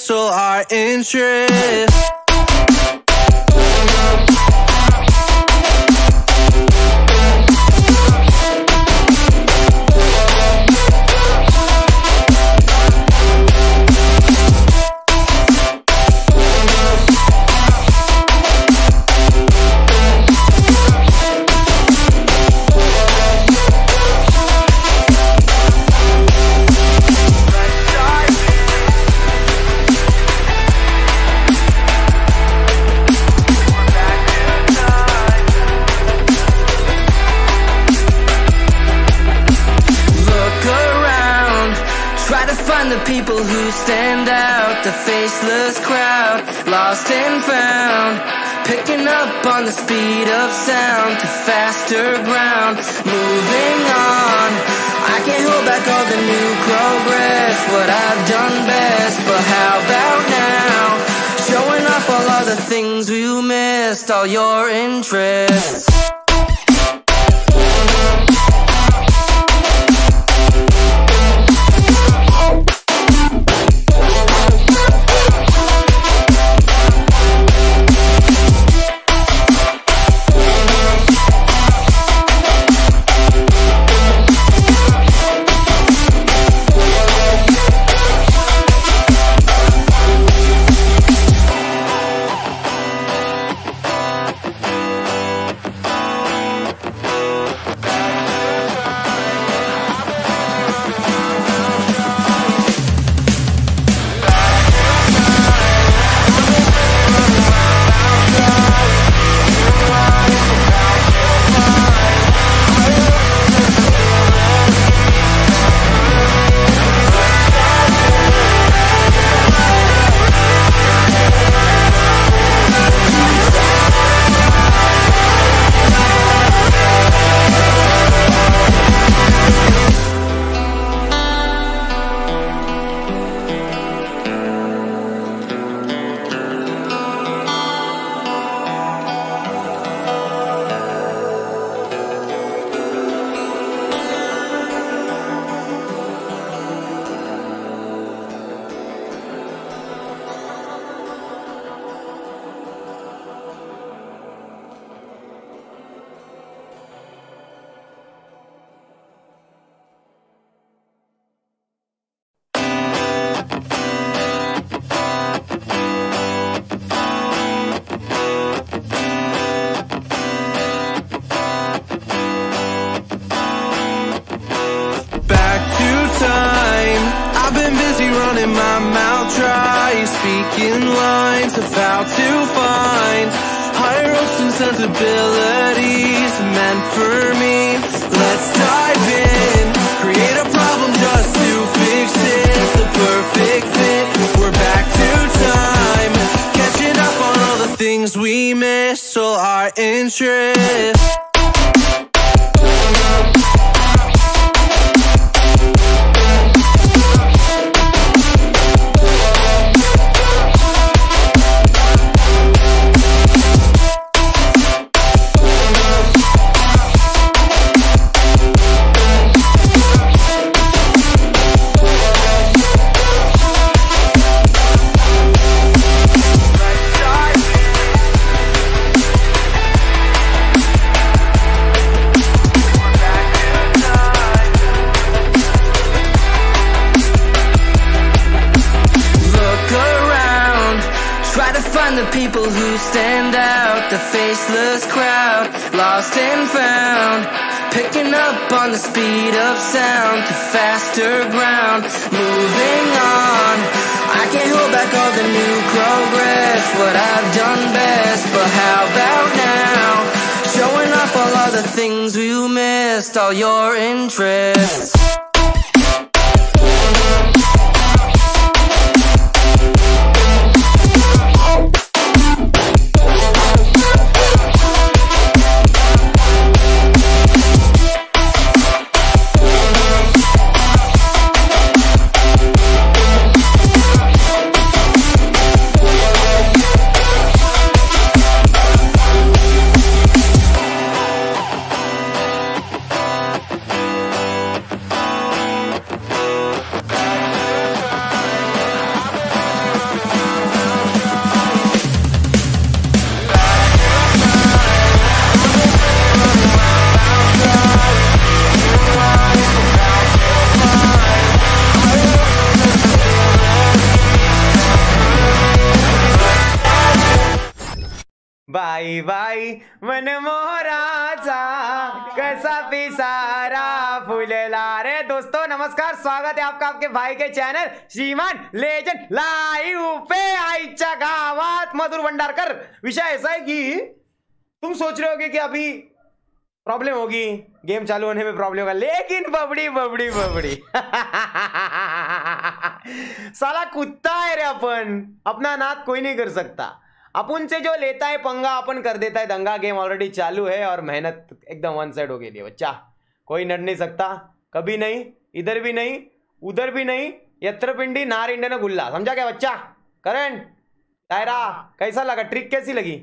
miss all our interests. The people who stand out, the faceless crowd, lost and found, picking up on the speed of sound to faster ground, moving on. I can't hold back all the new progress, what I've done best, but how about now, showing off all of the things we missed, all your interests. Running my mouth dry, speaking lines of how to find higher hopes and sensibilities meant for me. Let's dive in, create a problem just to fix it. The perfect fit, we're back to time, catching up on all the things we missed, all our interests. The people who stand out, the faceless crowd, lost and found, picking up on the speed of sound to faster ground, moving on. I can't hold back all the new progress, what I've done best, but how about now, showing off all of the things we missed, all your interests. Bye bye मन मोहराचा कैसा पिसारा फुलेला। रे दोस्तों नमस्कार, स्वागत है आपका आपके भाई के चैनल श्रीमान लेजेंड लाईव्ह पे। आईच्या गावात मधुर भंडारकर। विषय ऐसा है कि तुम सोच रहे होगे कि अभी प्रॉब्लम होगी, गेम चालू होने में प्रॉब्लम होगा, लेकिन बबड़ी बबड़ी बबड़ी साला कुत्ता है रे अपन, अपना नाथ कोई नहीं कर सकता। अपन से जो लेता है पंगा अपन कर देता है दंगा। गेम ऑलरेडी चालू है और मेहनत एकदम वन साइड हो गई है बच्चा, कोई नड़ नहीं सकता, कभी नहीं, इधर भी नहीं उधर भी नहीं। यत्र पिंडी नार इंडे ने गुल्ला, समझा क्या बच्चा? करण दायरा कैसा लगा, ट्रिक कैसी लगी?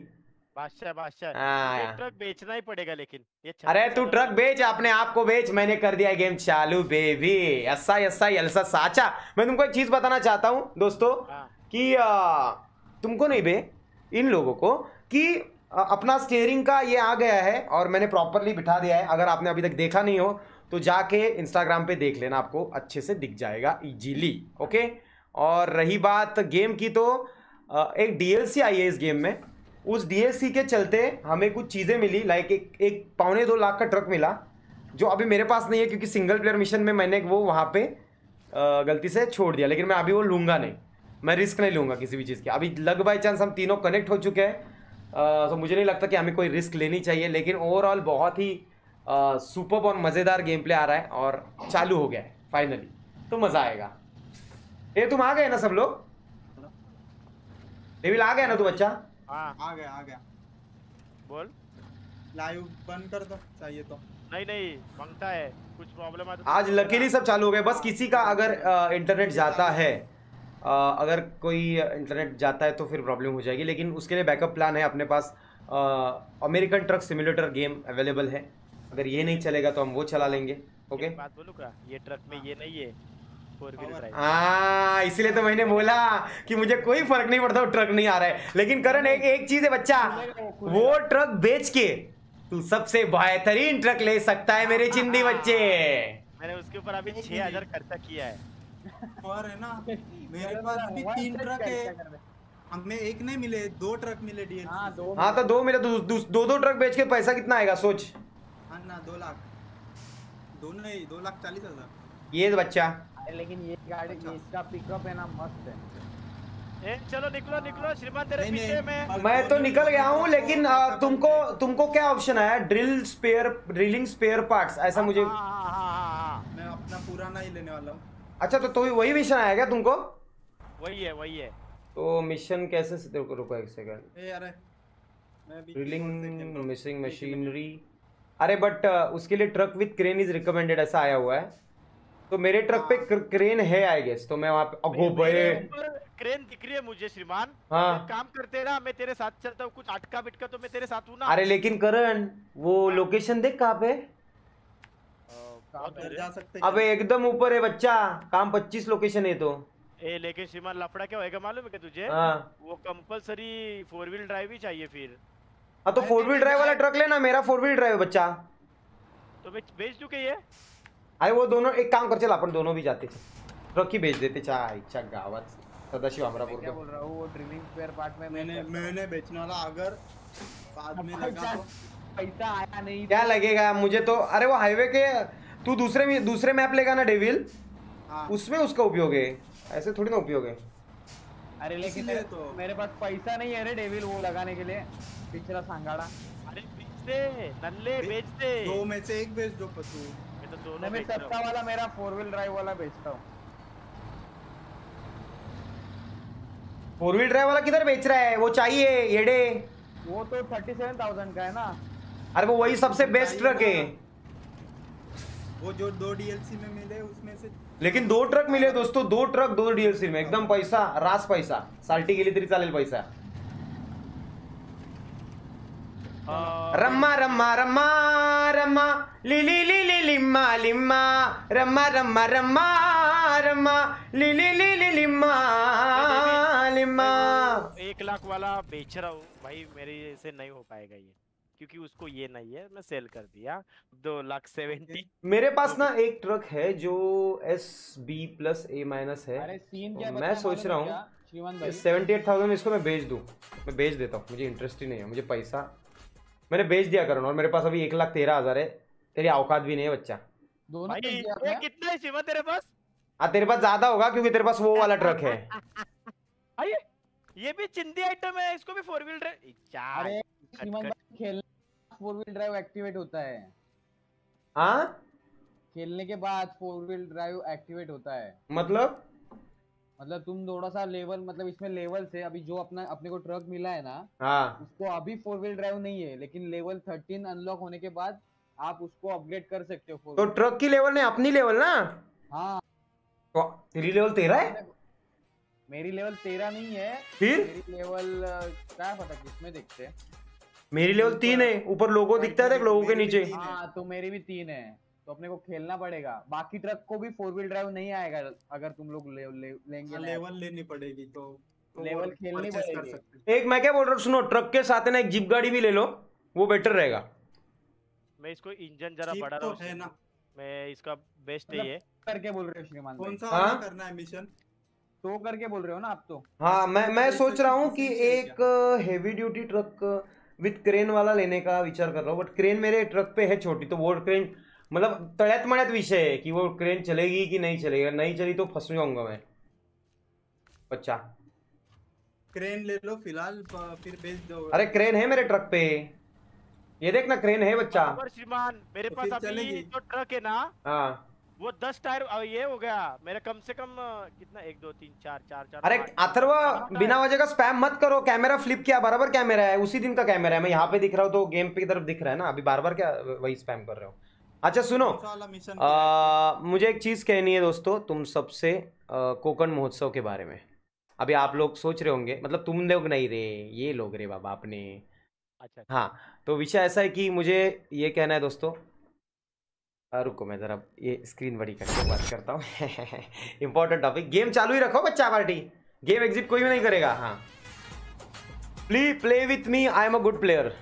बादशाह ट्रक बेचना ही पड़ेगा लेकिन ये। अरे तू ट्रक बेच, अपने आप को बेच, मैंने कर दिया गेम चालू बेबी। ऐसा ऐसा एल्सा साचा। मैं तुमको एक चीज बताना चाहता हूं दोस्तों कि तुमको नहीं बे, इन लोगों को, कि अपना स्टीयरिंग का ये आ गया है और मैंने प्रॉपरली बिठा दिया है। अगर आपने अभी तक देखा नहीं हो तो जाके इंस्टाग्राम पे देख लेना, आपको अच्छे से दिख जाएगा इजीली। ओके, और रही बात गेम की तो एक डीएलसी आई है इस गेम में। उस डीएलसी के चलते हमें कुछ चीज़ें मिली, लाइक एक 1.25-2 लाख का ट्रक मिला, जो अभी मेरे पास नहीं है क्योंकि सिंगल प्लेयर मिशन में मैंने वो वहाँ पे गलती से छोड़ दिया। लेकिन मैं अभी वो लूँगा नहीं, मैं रिस्क नहीं लूँगा किसी भी चीज़ के। अभी लग बाई चांस हम तीनों कनेक्ट हो चुके हैं, तो मुझे नहीं लगता कि हमें कोई रिस्क लेनी चाहिए। लेकिन ओवरऑल बहुत ही सुपर्ब और मज़ेदार गेम प्ले आ रहा है और चालू हो गया है फाइनली, तो मज़ा आएगा। ये तुम आ गए ना सब लोग? डेविल आ गया ना तू बच्चा? आ गया। बोल, लाइव बंद कर दो चाहिए तो। नहीं मांगता है, कुछ प्रॉब्लम है तो आज लकीली सब चालू हो गए। बस किसी का अगर इंटरनेट जाता है, अगर कोई इंटरनेट जाता है तो फिर प्रॉब्लम हो जाएगी। लेकिन उसके लिए बैकअप प्लान है अपने पास। American truck simulator game available है, अगर ये नहीं चलेगा तो हम वो चला लेंगे। ओके, बात बोलूं क्या, ये ट्रक में ये नहीं है 4 व्हीलर ड्राइव। हाँ, इसीलिए तो मैंने बोला कि मुझे कोई फर्क नहीं पड़ता वो ट्रक नहीं आ रहा है। लेकिन करण एक चीज है बच्चा, वो ट्रक बेच के तू सबसे बेहतरीन ट्रक ले सकता है मेरे चिंदी बच्चे। मैंने उसके ऊपर अभी 6000 खर्चा किया है। और है ना, मेरे पास भी 3 ट्रक है, हमें एक नहीं मिले, 2 ट्रक मिले डीएल। हाँ तो 2 मिले तो 2 ट्रक बेच के पैसा कितना आएगा सोच। हाँ ना, 2 लाख, दोनों नहीं 2,40,000 ये बच्चा। लेकिन ये गाड़ी इसका पिकअप है ना, मस्त है। चलो निकलो श्रीमान, तेरे पीछे मैं तो निकल गया हूँ। लेकिन तुमको क्या ऑप्शन आया? ड्रिलिंग स्पेयर पार्ट्स, ऐसा मुझे। मैं अपना पुराना ही लेने वाला हूँ। अच्छा तो वही मिशन आया क्या तुमको? वही है। तो मिशन कैसे? रुको एक सेकंड। अरे ड्रिलिंग मिसिंग मशीनरी, अरे बट उसके लिए truck with crane is recommended ऐसा आया हुआ है। तो मेरे ट्रक पे क्रेन है आई गेस, तो मैं वहाँ पे क्रेन दिख रही है मुझे श्रीमान। हाँ, काम करते ना, मैं तेरे साथ चलता हूँ, कुछ अटका बिटका तो मैं तेरे साथ हूँ ना। अरे लेकिन करण वो लोकेशन देख कहाँ पे? जा सकते। अबे एकदम ऊपर है बच्चा, काम 25 लोकेशन है तो। लेकिन श्रीमान लफड़ा क्या होएगा मालूम है क्या तुझे? वो कंपलसरी 4 व्हील ड्राइव ही चाहिए फिर। हाँ तो 4 व्हील ड्राइव वाला ट्रक लेना, मेरा 4 व्हील ड्राइव बच्चा। तो मैं बेच दूं क्या ये? अरे वो दोनों एक काम कर, चल अपन दोनों भी जाते, ट्रक ही बेच देते। चाह गावात सदाशिव अमरापुर क्या बोल रहा हूँ, वो ड्रिलिंग स्पेयर पार्ट में मैंने बेचने वाला, अगर बाद में लगा तो पैसा आया नहीं क्या लगेगा मुझे तो। अरे वो हाईवे के तू दूसरे मैप लेगा ना डेविल, उसमें उसका उपयोग है, ऐसे थोड़ी ना उपयोग है। अरे लेकिन मेरे पास पैसा नहीं है रे डेविल वो लगाने के लिए, पिछला सांगाड़ा। अरे बेच दे नल्ले, बेच दे। 2 में से 1 बेच दो पतू। मैं तो दोनों मैं सस्ता वाला मेरा 4 व्हील ड्राइव वाला बेचता हूँ। 4 व्हील ड्राइव वाला किधर बेच रहा है? वो चाहिए येडे, वो तो 37,000 का है ना। अरे वो वही सबसे बेस्ट ट्रक है, वो जो 2 डीएलसी में मिले उसमें से। लेकिन 2 ट्रक मिले दोस्तों, 2 ट्रक 2 डीएलसी में, एकदम पैसा रास पैसा। साल्टी गेली तरी चालेल पैसा। रम्मा रम्मा रम्मा रम्मा लिली लिली लिम्मा लिम्मा रम्मा रम्मा रम्मा रम्मा लिली लिली लिम्मा लिम्मा। 1 लाख वाला बेच रहा हूँ भाई, मेरे से नहीं हो पाएगा ये, क्योंकि उसको ये नहीं है, मैं सेल कर दिया 2,70,000। मेरे पास ना एक ट्रक है जो SB+A- है। अरे सीन क्या मैं सोच रहा हूँ श्रीमान भाई 78,000 इसको मैं बेच दूं, मैं बेच देता हूँ, मुझे इंटरेस्ट ही नहीं है, मुझे पैसा मैंने बेच दिया करण, और मेरे पास अभी 1,13,000 है। तेरी औकात भी नहीं है बच्चा। दोनों भाई बेच दिया ये आपने? कितना है शिवा तेरे पास? हाँ तेरे पास ज्यादा होगा क्योंकि तेरे पास वो वाला ट्रक है। भाई ये भी चिंदी आइटम है, इसको भी 4 व्हील ड्राइव। अरे श्रीमान भाई खेलने 4 व्हील ड्राइव एक्टिवेट होता है, हाँ खेलने के बाद 4 व्हील ड्राइव एक्टिवेट होता है। मतलब तुम थोड़ा सा लेवल, मतलब इसमें लेवल से अभी जो अपने को ट्रक मिला है ना, हाँ उसको अभी 4 व्हील ड्राइव नहीं है, लेकिन लेवल 13 अनलॉक होने के बाद आप उसको अपग्रेड कर सकते हो 4 तो ट्रक की लेवल नहीं अपनी लेवल ना। हाँ तो तेरी लेवल 13 है, मेरी लेवल 13 नहीं है, फिर मेरी लेवल क्या पता किसमें देखते हैं। मेरी लेवल 3 है, ऊपर लोगो दिखता है देख, लोगों के नीचे। हाँ तो मेरी भी 3 है, तो अपने को खेलना पड़ेगा। बाकी ट्रक को भी 4 व्हील ड्राइव नहीं आएगा अगर तुम लोग लेंगे। लेवल लेनी पड़ेगी तो लेवल खेलनी purchase कर पड़ेगी। सकते हैं। एक मैं क्या बोल रहा हूँ सुनो, ट्रक के साथ है ना एक जीप गाड़ी भी ले लो, वो बेटर रहेगा। मैं इसको इंजन जरा Jeep बढ़ा तो रहा हूँ, है ना। मैं इसका बेस्ट है ये। करके बोल रहे हो श्रीमान भाई? कौन सा हाँ? वाला करना है मिशन? तो करके बोल रहे हो ना आप तो? हाँ मैं सोच रहा हूँ कि किसी एक heavy duty truck with crane वाला लेने का विचार कर रहा हूँ, बट क्रेन मेरे ट्रक पे है छोटी, तो वो क्रेन मतलब तड़ियात मड़ियात विषय है कि वो क्रेन चलेगी कि नहीं चलेगी, नहीं चली तो फंस जाऊंगा मैं बच्चा। क्रेन ले लो फिलहाल, फिर बेच दो। अरे क्रेन है मेरे ट्रक पे, ये देख ना क्रेन है बच्चा। बराबर श्रीमान, मेरे तो पास फिर अभी चलेगी। जो ट्रक है ना, हाँ वो 10 टायर ये हो गया मेरा, कम से कम कितना 1 2 3 4 4 4। अरे अथर्व बिना वजह का स्पैम मत करो, कैमरा फ्लिप किया, बराबर कैमरा है, उसी दिन का कैमरा है, मैं यहाँ पे दिख रहा हूँ तो गेम पे की तरफ दिख रहा है ना, अभी बार बार क्या वही स्पैम कर रहे हो। अच्छा सुनो, कौन सा वाला मिशन? मुझे एक चीज कहनी है दोस्तों तुम सबसे, कोकण महोत्सव के बारे में। अभी आप लोग सोच रहे होंगे, मतलब तुम लोग नहीं रे, ये लोग रे बाबा अपने। अच्छा हाँ तो विषय ऐसा है कि मुझे ये कहना है दोस्तों, रुको मैं जरा ये स्क्रीन बड़ी करके बात करता हूँ। इंपॉर्टेंट टॉपिक, गेम चालू ही रखो बच्चा पार्टी, गेम एग्जिट कोई भी नहीं करेगा। हाँ please play with me, I am a good player.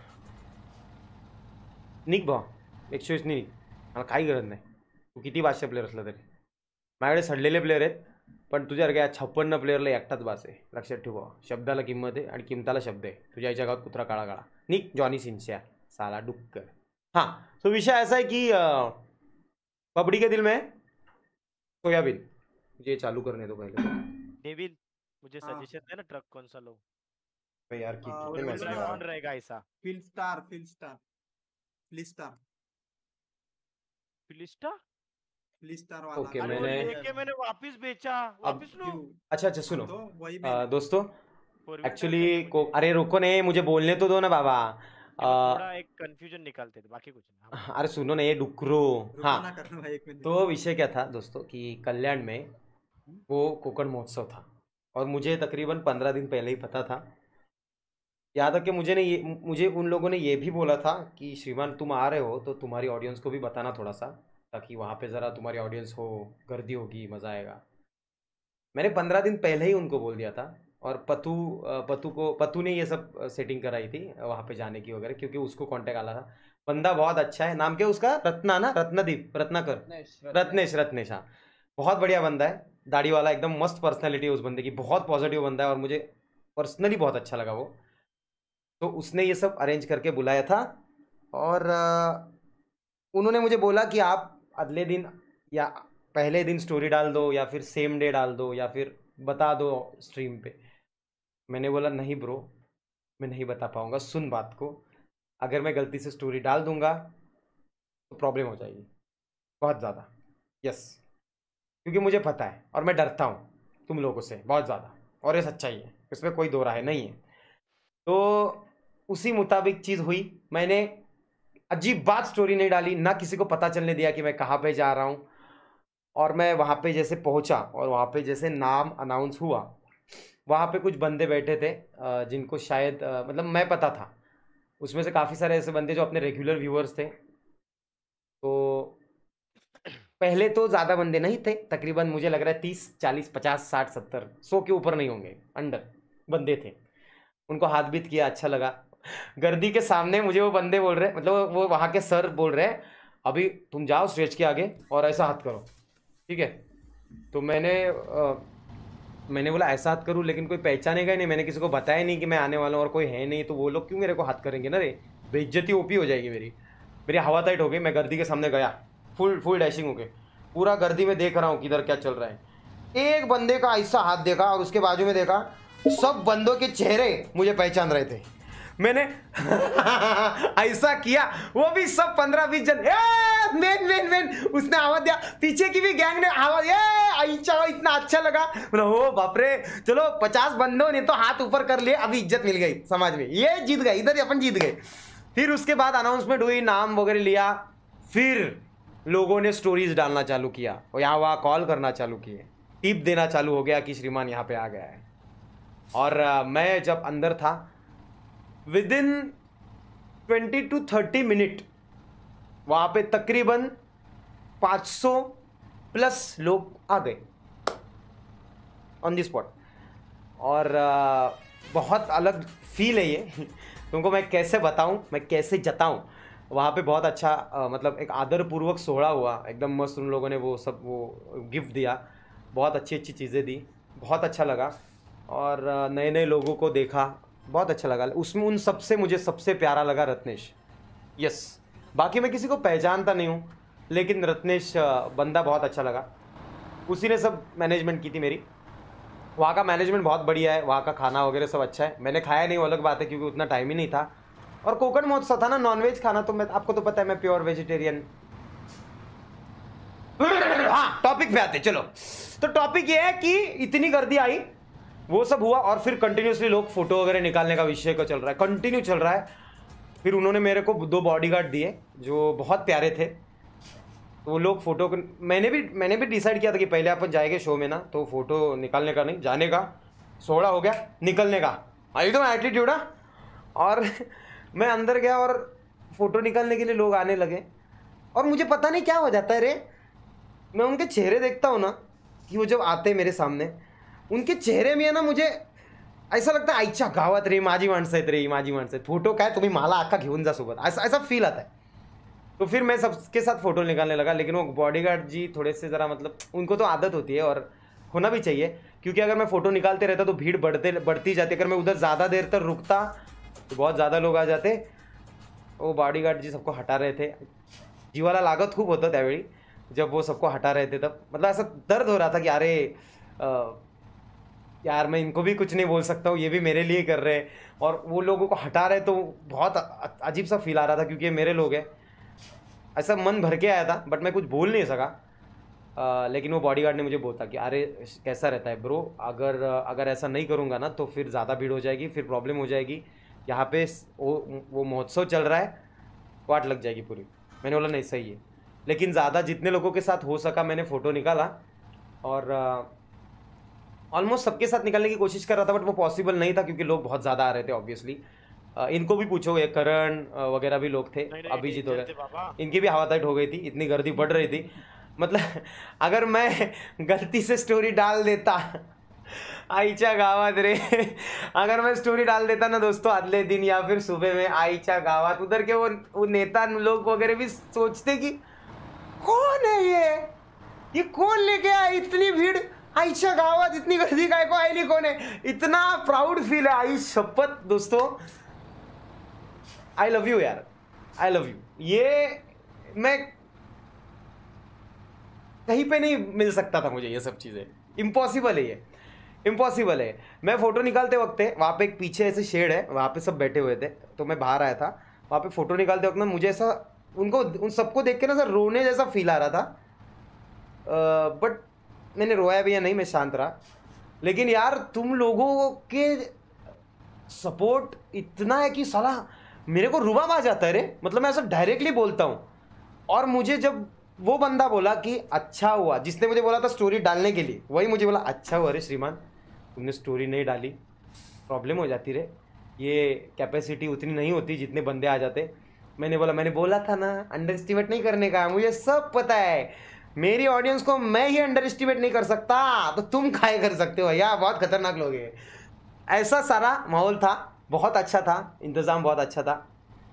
Nick भाऊ 120 नाही, मला काही गरज नाही, तू किती बादशा प्लेयर असला तरी माझ्याकडे सडलेले प्लेयर आहेत, पण तुझ्यासारख्या 56 प्लेयरला एकटाच बास आहे, लक्षात ठेव भावा. शब्दाला किंमत आहे आणि किमताला शब्द आहे. तुझ्या आईच्या गावात कुत्रा काळा काळा. निक जॉनी सिंसिया साला डुक्कर. हाँ तो विषय ऐसा है कि पबड़ी के दिल में सोयाबीन, मुझे चालू करने दो पहले. डेविल मुझे हाँ। सजेशन दे ना, ट्रक कौन सा लो? यार हाँ, कितने वो मैसेज बोल रहा आ है। कौन रहेगा ऐसा? फिलिस्टार वाला। ओके, अरे वो मैंने- लेके मैंने वापस बेचा, वापस लो। क्यों? अच्छा अच्छा सुनो, तो वही दोस्तों Four wheel एक्चुअली drive को मुझे- अरे रुको नहीं, मुझे बोलने तो दो ना बाबा. ये वो थोड़ा एक कंफ्यूजन निकालते थे, बाकी कुछ नहीं. हाँ। अरे सुनो ना ये डुकरो. रुको हाँ ना करना भाई, एक मिनट। तो विषय क्या था दोस्तों कि कल्याण में वो कोकण महोत्सव था और मुझे तकरीबन 15 दिन पहले ही पता था. यहाँ तक कि मुझे उन लोगों ने ये भी बोला था कि श्रीमान तुम आ रहे हो तो तुम्हारी ऑडियंस को भी बताना थोड़ा सा, ताकि वहाँ पे ज़रा तुम्हारी ऑडियंस हो, गर्दी होगी, मज़ा आएगा. मैंने 15 दिन पहले ही उनको बोल दिया था और पतू ने ये सब सेटिंग कराई थी वहाँ पे जाने की वगैरह, क्योंकि उसको कांटेक्ट आला था. बंदा बहुत अच्छा है, नाम क्या उसका? रत्नेश. हाँ बहुत बढ़िया बंदा है, दाढ़ी वाला, एकदम मस्त पर्सनैलिटी है उस बंदे की, बहुत पॉजिटिव बंदा है और मुझे पर्सनली बहुत अच्छा लगा वो. तो उसने ये सब अरेंज करके बुलाया था और उन्होंने मुझे बोला कि आप अगले दिन या पहले दिन स्टोरी डाल दो या फिर सेम डे डाल दो या फिर बता दो स्ट्रीम पे. मैंने बोला नहीं ब्रो, मैं नहीं बता पाऊँगा, सुन बात को, अगर मैं गलती से स्टोरी डाल दूंगा तो प्रॉब्लम हो जाएगी बहुत ज़्यादा. यस, क्योंकि मुझे पता है और मैं डरता हूँ तुम लोगों से बहुत ज़्यादा, और ये सच्चाई है, इसमें कोई दो राय नहीं है. तो उसी मुताबिक चीज़ हुई. मैंने अजीब बात स्टोरी नहीं डाली, ना किसी को पता चलने दिया कि मैं कहाँ पे जा रहा हूँ. और मैं वहाँ पे जैसे पहुँचा और वहाँ पे जैसे नाम अनाउंस हुआ, वहाँ पे कुछ बंदे बैठे थे जिनको शायद मतलब मैं पता था, उसमें से काफ़ी सारे ऐसे बंदे जो अपने रेगुलर व्यूअर्स थे. तो पहले तो ज़्यादा बंदे नहीं थे, तकरीबन मुझे लग रहा है 30 40 50 60 70 100 के ऊपर नहीं होंगे, अंडर बंदे थे. उनको हाथ बीत किया, अच्छा लगा. गर्दी के सामने मुझे वो बंदे बोल रहे, मतलब वो वहाँ के सर बोल रहे हैं अभी तुम जाओ स्टेज के आगे और ऐसा हाथ करो, ठीक है. तो मैंने मैंने बोला ऐसा हाथ करूँ, लेकिन कोई पहचानेगा ही नहीं, मैंने किसी को बताया नहीं कि मैं आने वाला हूँ और कोई है नहीं, तो वो लोग क्यों मेरे को हाथ करेंगे ना रे, बेइज्जती ओपी हो जाएगी मेरी हवा टाइट हो गई। मैं गर्दी के सामने गया, फुल डैशिंग हो गए, पूरा गर्दी में देख रहा हूँ किधर क्या चल रहा है। एक बंदे का ऐसा हाथ देखा और उसके बाजू में देखा, सब बंदों के चेहरे मुझे पहचान रहे थे। मैंने ऐसा किया, वो भी सब 15-20 जन, मेन उसने आवाज दिया, पीछे की भी गैंग ने आवाज, ऐसा इतना अच्छा लगा। ओ बाप रे, चलो 50 बंदों ने तो हाथ ऊपर कर लिए, अभी इज्जत मिल गई समाज में, ये जीत गए, इधर अपन जीत गए। फिर उसके बाद अनाउंसमेंट हुई, नाम वगैरह लिया, फिर लोगों ने स्टोरीज डालना चालू किया और यहाँ वहाँ कॉल करना चालू किए, टिप देना चालू हो गया कि श्रीमान यहाँ पे आ गया है। और मैं जब अंदर था, विदिन 20 to 30 मिनट वहाँ पे तकरीबन 500 प्लस लोग आ गए ऑन दी स्पॉट। और बहुत अलग फील है ये तुमको मैं कैसे बताऊं, मैं कैसे जताऊं। वहाँ पे बहुत अच्छा मतलब एक आदरपूर्वक सोहरा हुआ, एकदम मस्त। उन लोगों ने वो गिफ्ट दिया, बहुत अच्छी चीज़ें दी, बहुत अच्छा लगा। और नए नए लोगों को देखा, बहुत अच्छा लगा। उसमें उन सबसे मुझे सबसे प्यारा लगा रत्नेश। यस, बाकी मैं किसी को पहचानता नहीं हूँ, लेकिन रत्नेश बंदा बहुत अच्छा लगा। उसी ने सब मैनेजमेंट की थी मेरी। वहाँ का मैनेजमेंट बहुत बढ़िया है, वहाँ का खाना वगैरह सब अच्छा है। मैंने खाया नहीं, वो अलग बात है, क्योंकि उतना टाइम ही नहीं था। और कोकण महोत्सव था ना, नॉनवेज खाना, तो मैं आपको तो पता है मैं प्योर वेजिटेरियन। हाँ, टॉपिक पे आते चलो। तो टॉपिक ये है कि इतनी गर्दी आई, वो सब हुआ, और फिर कंटिन्यूसली लोग फोटो वगैरह निकालने का विषय का चल रहा है, कंटिन्यू चल रहा है। फिर उन्होंने मेरे को 2 बॉडीगार्ड दिए जो बहुत प्यारे थे। तो वो लोग फोटो को, मैंने भी डिसाइड किया था कि पहले अपन जाएंगे शो में ना, तो फोटो निकालने का नहीं, जाने का सोड़ा हो गया, निकलने का एकदम एटीट्यूड। और मैं अंदर गया और फोटो निकालने के लिए लोग आने लगे, और मुझे पता नहीं क्या हो जाता है रे, मैं उनके चेहरे देखता हूँ ना कि वो जब आते हैं मेरे सामने, उनके चेहरे में है ना, मुझे ऐसा लगता है आईच्या गावात रे माझी माणसं आहेत रे, माझी माणसं आहेत, फोटो काय तुम्ही मला अख्खा घेऊन जा सोबत, ऐसा फील आता है। तो फिर मैं सबके साथ फ़ोटो निकालने लगा। लेकिन वो बॉडीगार्ड जी थोड़े से ज़रा मतलब उनको तो आदत होती है, और होना भी चाहिए, क्योंकि अगर मैं फ़ोटो निकालते रहता तो भीड़ बढ़ती जाती। अगर मैं उधर ज़्यादा देर तक रुकता तो बहुत ज़्यादा लोग आ जाते। वो बॉडीगार्ड जी सबको हटा रहे थे, जीवाला लागत खूप होतं त्यावेळी जब वो सबको हटा रहे थे। तब मतलब ऐसा दर्द हो रहा था कि अरे यार मैं इनको भी कुछ नहीं बोल सकता हूँ, ये भी मेरे लिए कर रहे हैं, और वो लोगों को हटा रहे, तो बहुत अजीब सा फील आ रहा था, क्योंकि ये मेरे लोग हैं। ऐसा मन भर के आया था, बट मैं कुछ बोल नहीं सका। लेकिन वो बॉडीगार्ड ने मुझे बोला कि अरे कैसा रहता है ब्रो, अगर ऐसा नहीं करूँगा ना तो फिर ज़्यादा भीड़ हो जाएगी, फिर प्रॉब्लम हो जाएगी, यहाँ पे वो महोत्सव चल रहा है, वाट लग जाएगी पूरी। मैंने बोला नहीं सही है, लेकिन ज़्यादा जितने लोगों के साथ हो सका मैंने फ़ोटो निकाला, और ऑलमोस्ट सबके साथ निकालने की कोशिश कर रहा था, बट वो पॉसिबल नहीं था क्योंकि लोग बहुत ज़्यादा आ रहे थे ऑब्वियसली। इनको भी पूछो, ये करण वगैरह भी लोग थे, अभिजीत वगैरह, इनकी भी हवा टाइट हो गई थी, इतनी गर्दी बढ़ रही थी। मतलब अगर मैं गलती से स्टोरी डाल देता आईच्या गावात रे, अगर मैं स्टोरी डाल देता ना दोस्तों अगले दिन या फिर सुबह में आईच्या गावात, उधर के वो नेता लोग वगैरह भी सोचते कि कौन है ये कौन लेके आया, इतनी भीड़ आईच्या गावात, इतनी गर्दी काय को आईली कौन है। इतना प्राउड फील है, आई शपथ दोस्तों, आई लव यू यार, आई लव यू। ये मैं कहीं पे नहीं मिल सकता था मुझे, ये सब चीज़ें इम्पॉसिबल है, ये इम्पॉसिबल है। मैं फ़ोटो निकालते वक्त वहाँ पे एक पीछे ऐसे शेड है, वहाँ पे सब बैठे हुए थे, तो मैं बाहर आया था, वहाँ पे फ़ोटो निकालते वक्त ना मुझे ऐसा उन सबको देख के ना सर रोने जैसा फील आ रहा था। बट मैंने रोया भी या नहीं, मैं शांत रहा। लेकिन यार तुम लोगों के सपोर्ट इतना है कि साला मेरे को रुबाब आ जाता है रे, मतलब मैं ऐसा डायरेक्टली बोलता हूँ। और मुझे जब वो बंदा बोला कि अच्छा हुआ, जिसने मुझे बोला था स्टोरी डालने के लिए, वही मुझे बोला अच्छा हुआ रे श्रीमान तुमने स्टोरी नहीं डाली, प्रॉब्लम हो जाती रे, ये कैपेसिटी उतनी नहीं होती जितने बंदे आ जाते। मैंने बोला था ना अंडर एस्टिमेट नहीं करने का, मुझे सब पता है, मेरी ऑडियंस को मैं ही अंडर एस्टिमेट नहीं कर सकता, तो तुम काय कर सकते हो भैया, बहुत खतरनाक लोग हैं। ऐसा सारा माहौल था, बहुत अच्छा था, इंतज़ाम बहुत अच्छा था,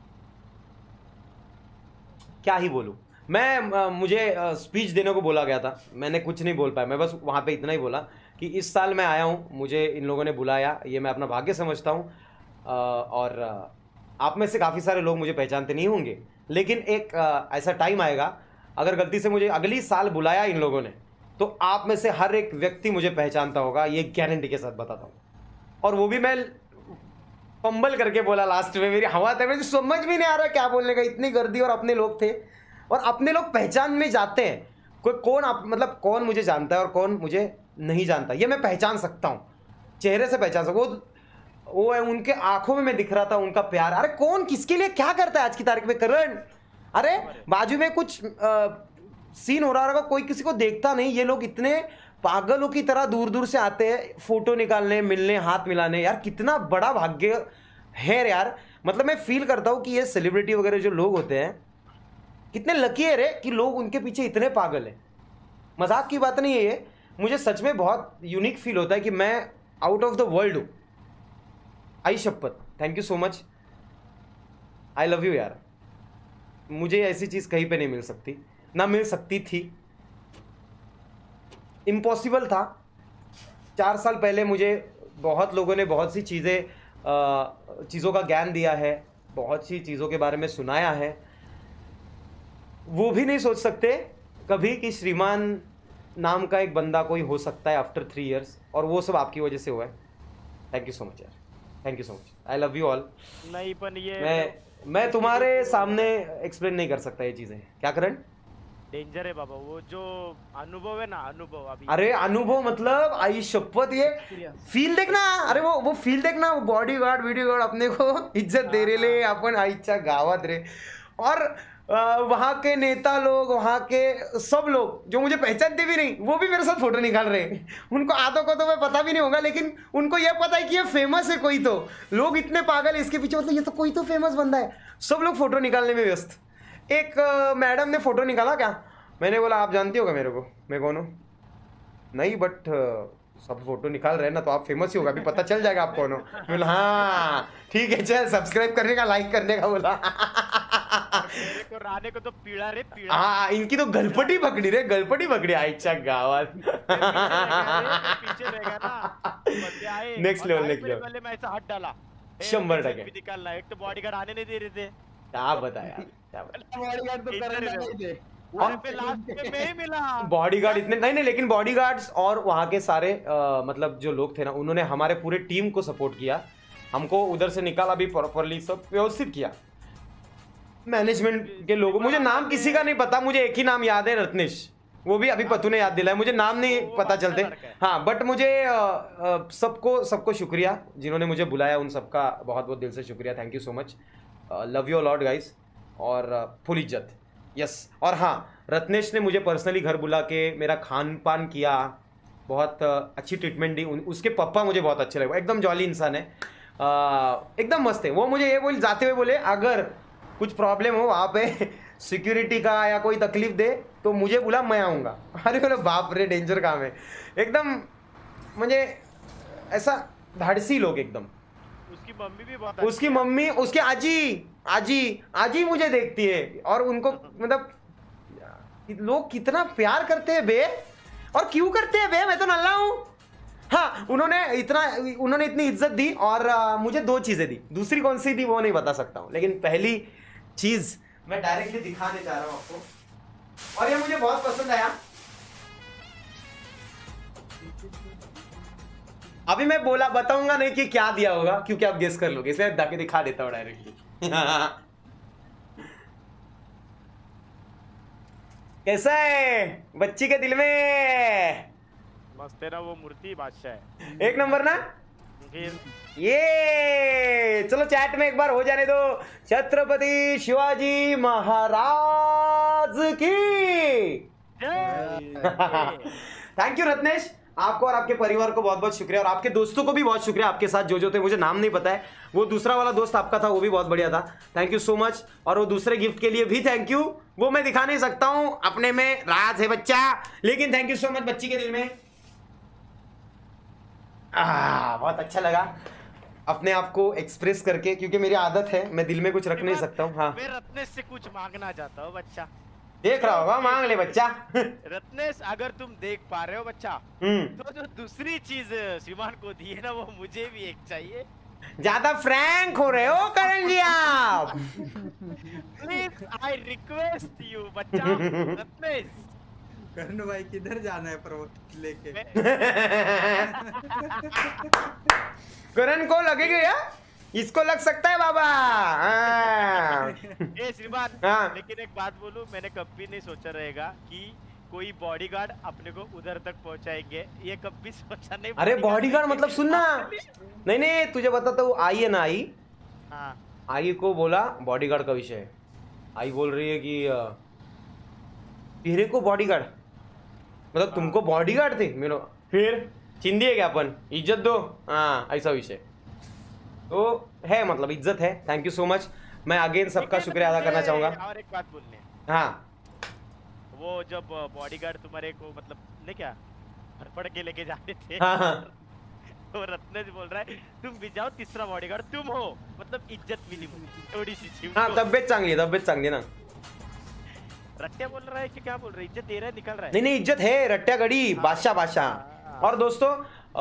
क्या ही बोलूँ मैं। मुझे स्पीच देने को बोला गया था, मैंने कुछ नहीं बोल पाया, मैं बस वहाँ पे इतना ही बोला कि इस साल मैं आया हूँ, मुझे इन लोगों ने बुलाया, ये मैं अपना भाग्य समझता हूँ। और आप में से काफ़ी सारे लोग मुझे पहचानते नहीं होंगे, लेकिन एक ऐसा टाइम आएगा, अगर गलती से मुझे अगली साल बुलाया इन लोगों ने, तो आप में से हर एक व्यक्ति मुझे पहचानता होगा, ये गारंटी के साथ बताता हूँ। और वो भी मैं पंबल करके बोला लास्ट में, मेरी हवा था, मुझे समझ भी नहीं आ रहा क्या बोलने का, इतनी गर्दी और अपने लोग थे। और अपने लोग पहचान में जाते हैं, कोई कौन मतलब कौन मुझे जानता है और कौन मुझे नहीं जानता, ये मैं पहचान सकता हूँ, चेहरे से पहचान सकता। वो है, उनके आंखों में मैं दिख रहा था उनका प्यार। अरे कौन किसके लिए क्या करता है आज की तारीख में करण? अरे बाजू में कुछ सीन हो रहा होगा, कोई किसी को देखता नहीं, ये लोग इतने पागलों की तरह दूर दूर से आते हैं फोटो निकालने, मिलने, हाथ मिलाने। यार कितना बड़ा भाग्य है यार, मतलब मैं फील करता हूँ कि ये सेलिब्रिटी वगैरह जो लोग होते हैं कितने लकी है रे कि लोग उनके पीछे इतने पागल हैं। मजाक की बात नहीं है ये, मुझे सच में बहुत यूनिक फील होता है कि मैं आउट ऑफ द वर्ल्ड हूँ। आई शपथ, thank you so much, I love you यार। मुझे ऐसी चीज़ कहीं पे नहीं मिल सकती, ना मिल सकती थी, इम्पॉसिबल था। 4 साल पहले मुझे बहुत लोगों ने बहुत सी चीज़ों का ज्ञान दिया है, बहुत सी चीज़ों के बारे में सुनाया है। वो भी नहीं सोच सकते कभी कि श्रीमान नाम का एक बंदा कोई हो सकता है आफ्टर 3 इयर्स, और वो सब आपकी वजह से हुआ है। थैंक यू सो मच यार, thank you so much, I love you all. नहीं पर ये मैं तुम्हारे सामने एक्सप्लेन नहीं कर सकता ये चीज़ें। क्या करण? डेंजर है बाबा, वो जो अनुभव है ना, अनुभव अभी। अरे अनुभव मतलब आई शपथ, ये फील देखना। अरे वो फील देखना, वो बॉडीगार्ड वीडियो गार्ड अपने को इज्जत दे रहे, अपन आईच्या गावात रे। और वहाँ के नेता लोग, वहाँ के सब लोग जो मुझे पहचानते भी नहीं, वो भी मेरे साथ फोटो निकाल रहे हैं। उनको आधों को तो मैं पता भी नहीं होगा, लेकिन उनको ये पता है कि ये फेमस है कोई, तो लोग इतने पागल है इसके पीछे, मतलब ये तो कोई तो फेमस बंदा है। सब लोग फोटो निकालने में व्यस्त। एक मैडम ने फोटो निकाला क्या, मैंने बोला आप जानती होगा मेरे को, मैं कौन हूँ? नहीं बट सब फोटो निकाल रहे हैं ना, तो आप फेमस ही होगा, अभी पता चल जाएगा आप कौन हो। बोला हाँ ठीक है, चल सब्सक्राइब करने का, लाइक करने का बोला। को राने को तो पीड़ा रे पीड़ा। हाँ इनकी तो गलपटी पकड़ी रे, गलपटी पकड़ी आईच्या गावात। पीछे रहेगा ना, नेक्स्ट लेवल, नेक्स्ट लेवल। पहले मैं ऐसा हाथ डाला 100% निकालना, एक तो बॉडीगार्ड आने नहीं दे रहे थे। क्या बताया, क्या बताया? बॉडीगार्ड तो करना नहीं थे, लास्ट में मैं ही मिला। बॉडीगार्ड इतने नहीं, लेकिन बॉडीगार्ड्स और वहाँ के सारे मतलब जो लोग थे ना, उन्होंने हमारे पूरे टीम को सपोर्ट किया, हमको उधर से निकाला भी प्रॉपरली, सब व्यवस्थित किया। मैनेजमेंट के लोगों, मुझे नाम किसी का नहीं पता, मुझे एक ही नाम याद है, रत्नेश, वो भी अभी पतू ने याद दिलाया, मुझे नाम नहीं पता चलते। हाँ बट मुझे सबको शुक्रिया जिन्होंने मुझे बुलाया, उन सबका बहुत बहुत दिल से शुक्रिया, thank you so much, love you lot guys, और फुल इज्जत, यस। और हाँ रत्नेश ने मुझे पर्सनली घर बुला के मेरा खान पान किया, बहुत अच्छी ट्रीटमेंट दी। उसके पापा मुझे बहुत अच्छे लगे, एकदम जॉली इंसान है, एकदम मस्त है। वो मुझे ये बोल जाते हुए बोले अगर कुछ प्रॉब्लम हो वहाँ पे सिक्योरिटी का या कोई तकलीफ दे तो मुझे बुला, मैं आऊँगा। अरे बोले बाप रे डेंजर काम है एकदम, मुझे ऐसा धाड़सी लोग एकदम। उसकी मम्मी भी बहुत, उसकी मम्मी, उसकी आजी मुझे देखती है, और उनको मतलब लोग कितना प्यार करते हैं बे, और क्यों करते हैं बे, मैं तो नल्ला हूँ। हाँ उन्होंने इतनी इज्जत दी, और मुझे 2 चीजें दी, दूसरी कौन सी दी वो नहीं बता सकता हूँ, लेकिन पहली चीज मैं डायरेक्टली दिखाने चाह रहा हूँ आपको, और ये मुझे बहुत पसंद आया। अभी मैं बताऊंगा नहीं कि क्या दिया होगा, क्योंकि आप गेस कर लोगे, इसलिए जाके दिखा देता हूँ डायरेक्टली। कैसा है बच्ची के दिल में? मस्त है ना, वो मूर्ति बादशाह है, एक नंबर ना। ये चलो चैट में एक बार हो जाने दो, छत्रपति शिवाजी महाराज की थैंक यू रत्नेश, आपको और आपके परिवार को बहुत बहुत शुक्रिया, और आपके दोस्तों को भी बहुत शुक्रिया, आपके साथ जो थे, मुझे नाम नहीं पता है, वो दूसरा वाला दोस्त आपका था, वो भी बहुत बढ़िया था, थैंक यू सो मच। और वो दूसरे गिफ्ट के लिए भी थैंक यू, वो मैं दिखा नहीं सकता हूं, अपने में राज है बच्चा, लेकिन थैंक यू सो मच बच्ची के दिल में। बहुत अच्छा लगा अपने आप को एक्सप्रेस करके, क्योंकि मेरी आदत है, मैं दिल में कुछ रख नहीं सकता हूँ। हाँ मैं रत्नेश से कुछ मांगना चाहता हूँ बच्चा। देख रहा होगा, मांग ले बच्चा। रत्नेश अगर तुम देख पा रहे हो बच्चा, तो जो दूसरी चीज श्रीमान को दी है ना, वो मुझे भी एक चाहिए। ज्यादा फ्रैंक हो रहे हो करण जी आप। प्लीज आई रिक्वेस्ट यू बच्चा। रत्नेश, करण भाई किधर जाना है प्रो लेके? करण को लगेगा यार, इसको लग सकता है बाबा। ए श्रीमान, हाँ। लेकिन एक बात बोलूं, मैंने कभी नहीं सोचा रहेगा कि कोई बॉडीगार्ड अपने को उधर तक पहुंचाएंगे, ये कभी सोचा नहीं। अरे बॉडीगार्ड मतलब सुनना, नहीं नहीं तुझे बताता हूँ, आई है ना आई, हाँ। आई को बोला बॉडीगार्ड का विषय, आई बोल रही है कि तेरे को बॉडीगार्ड मतलब तुमको बॉडीगार्ड थे मेरे, फिर चिंदी है क्या अपन, इज्जत दो, हाँ ऐसा विषय तो है, मतलब इज्जत है। थैंक यू सो मच, मैं अगेन सबका शुक्रिया अदा करना चाहूंगा। और एक बात बोलने, हाँ वो जब बॉडीगार्ड तुम्हारे को मतलब ले क्या फड़फड़ के लेके जाते थे, हाँ। तो रत्नेश बोल रहा है तुम भी जाओ, तीसरा बॉडीगार्ड तुम हो, मतलब इज्जत मिली मुझे थोड़ी सी चीज। हाँ तबियत चांगली है, तबियत चांगली ना। रट्टिया बोल रहा है कि क्या बोल रहा है, इज्जत दे रहा है, निकल रहा है। नहीं नहीं इज्जत है, रट्टिया गड़ी बादशाह बादशाह। और दोस्तों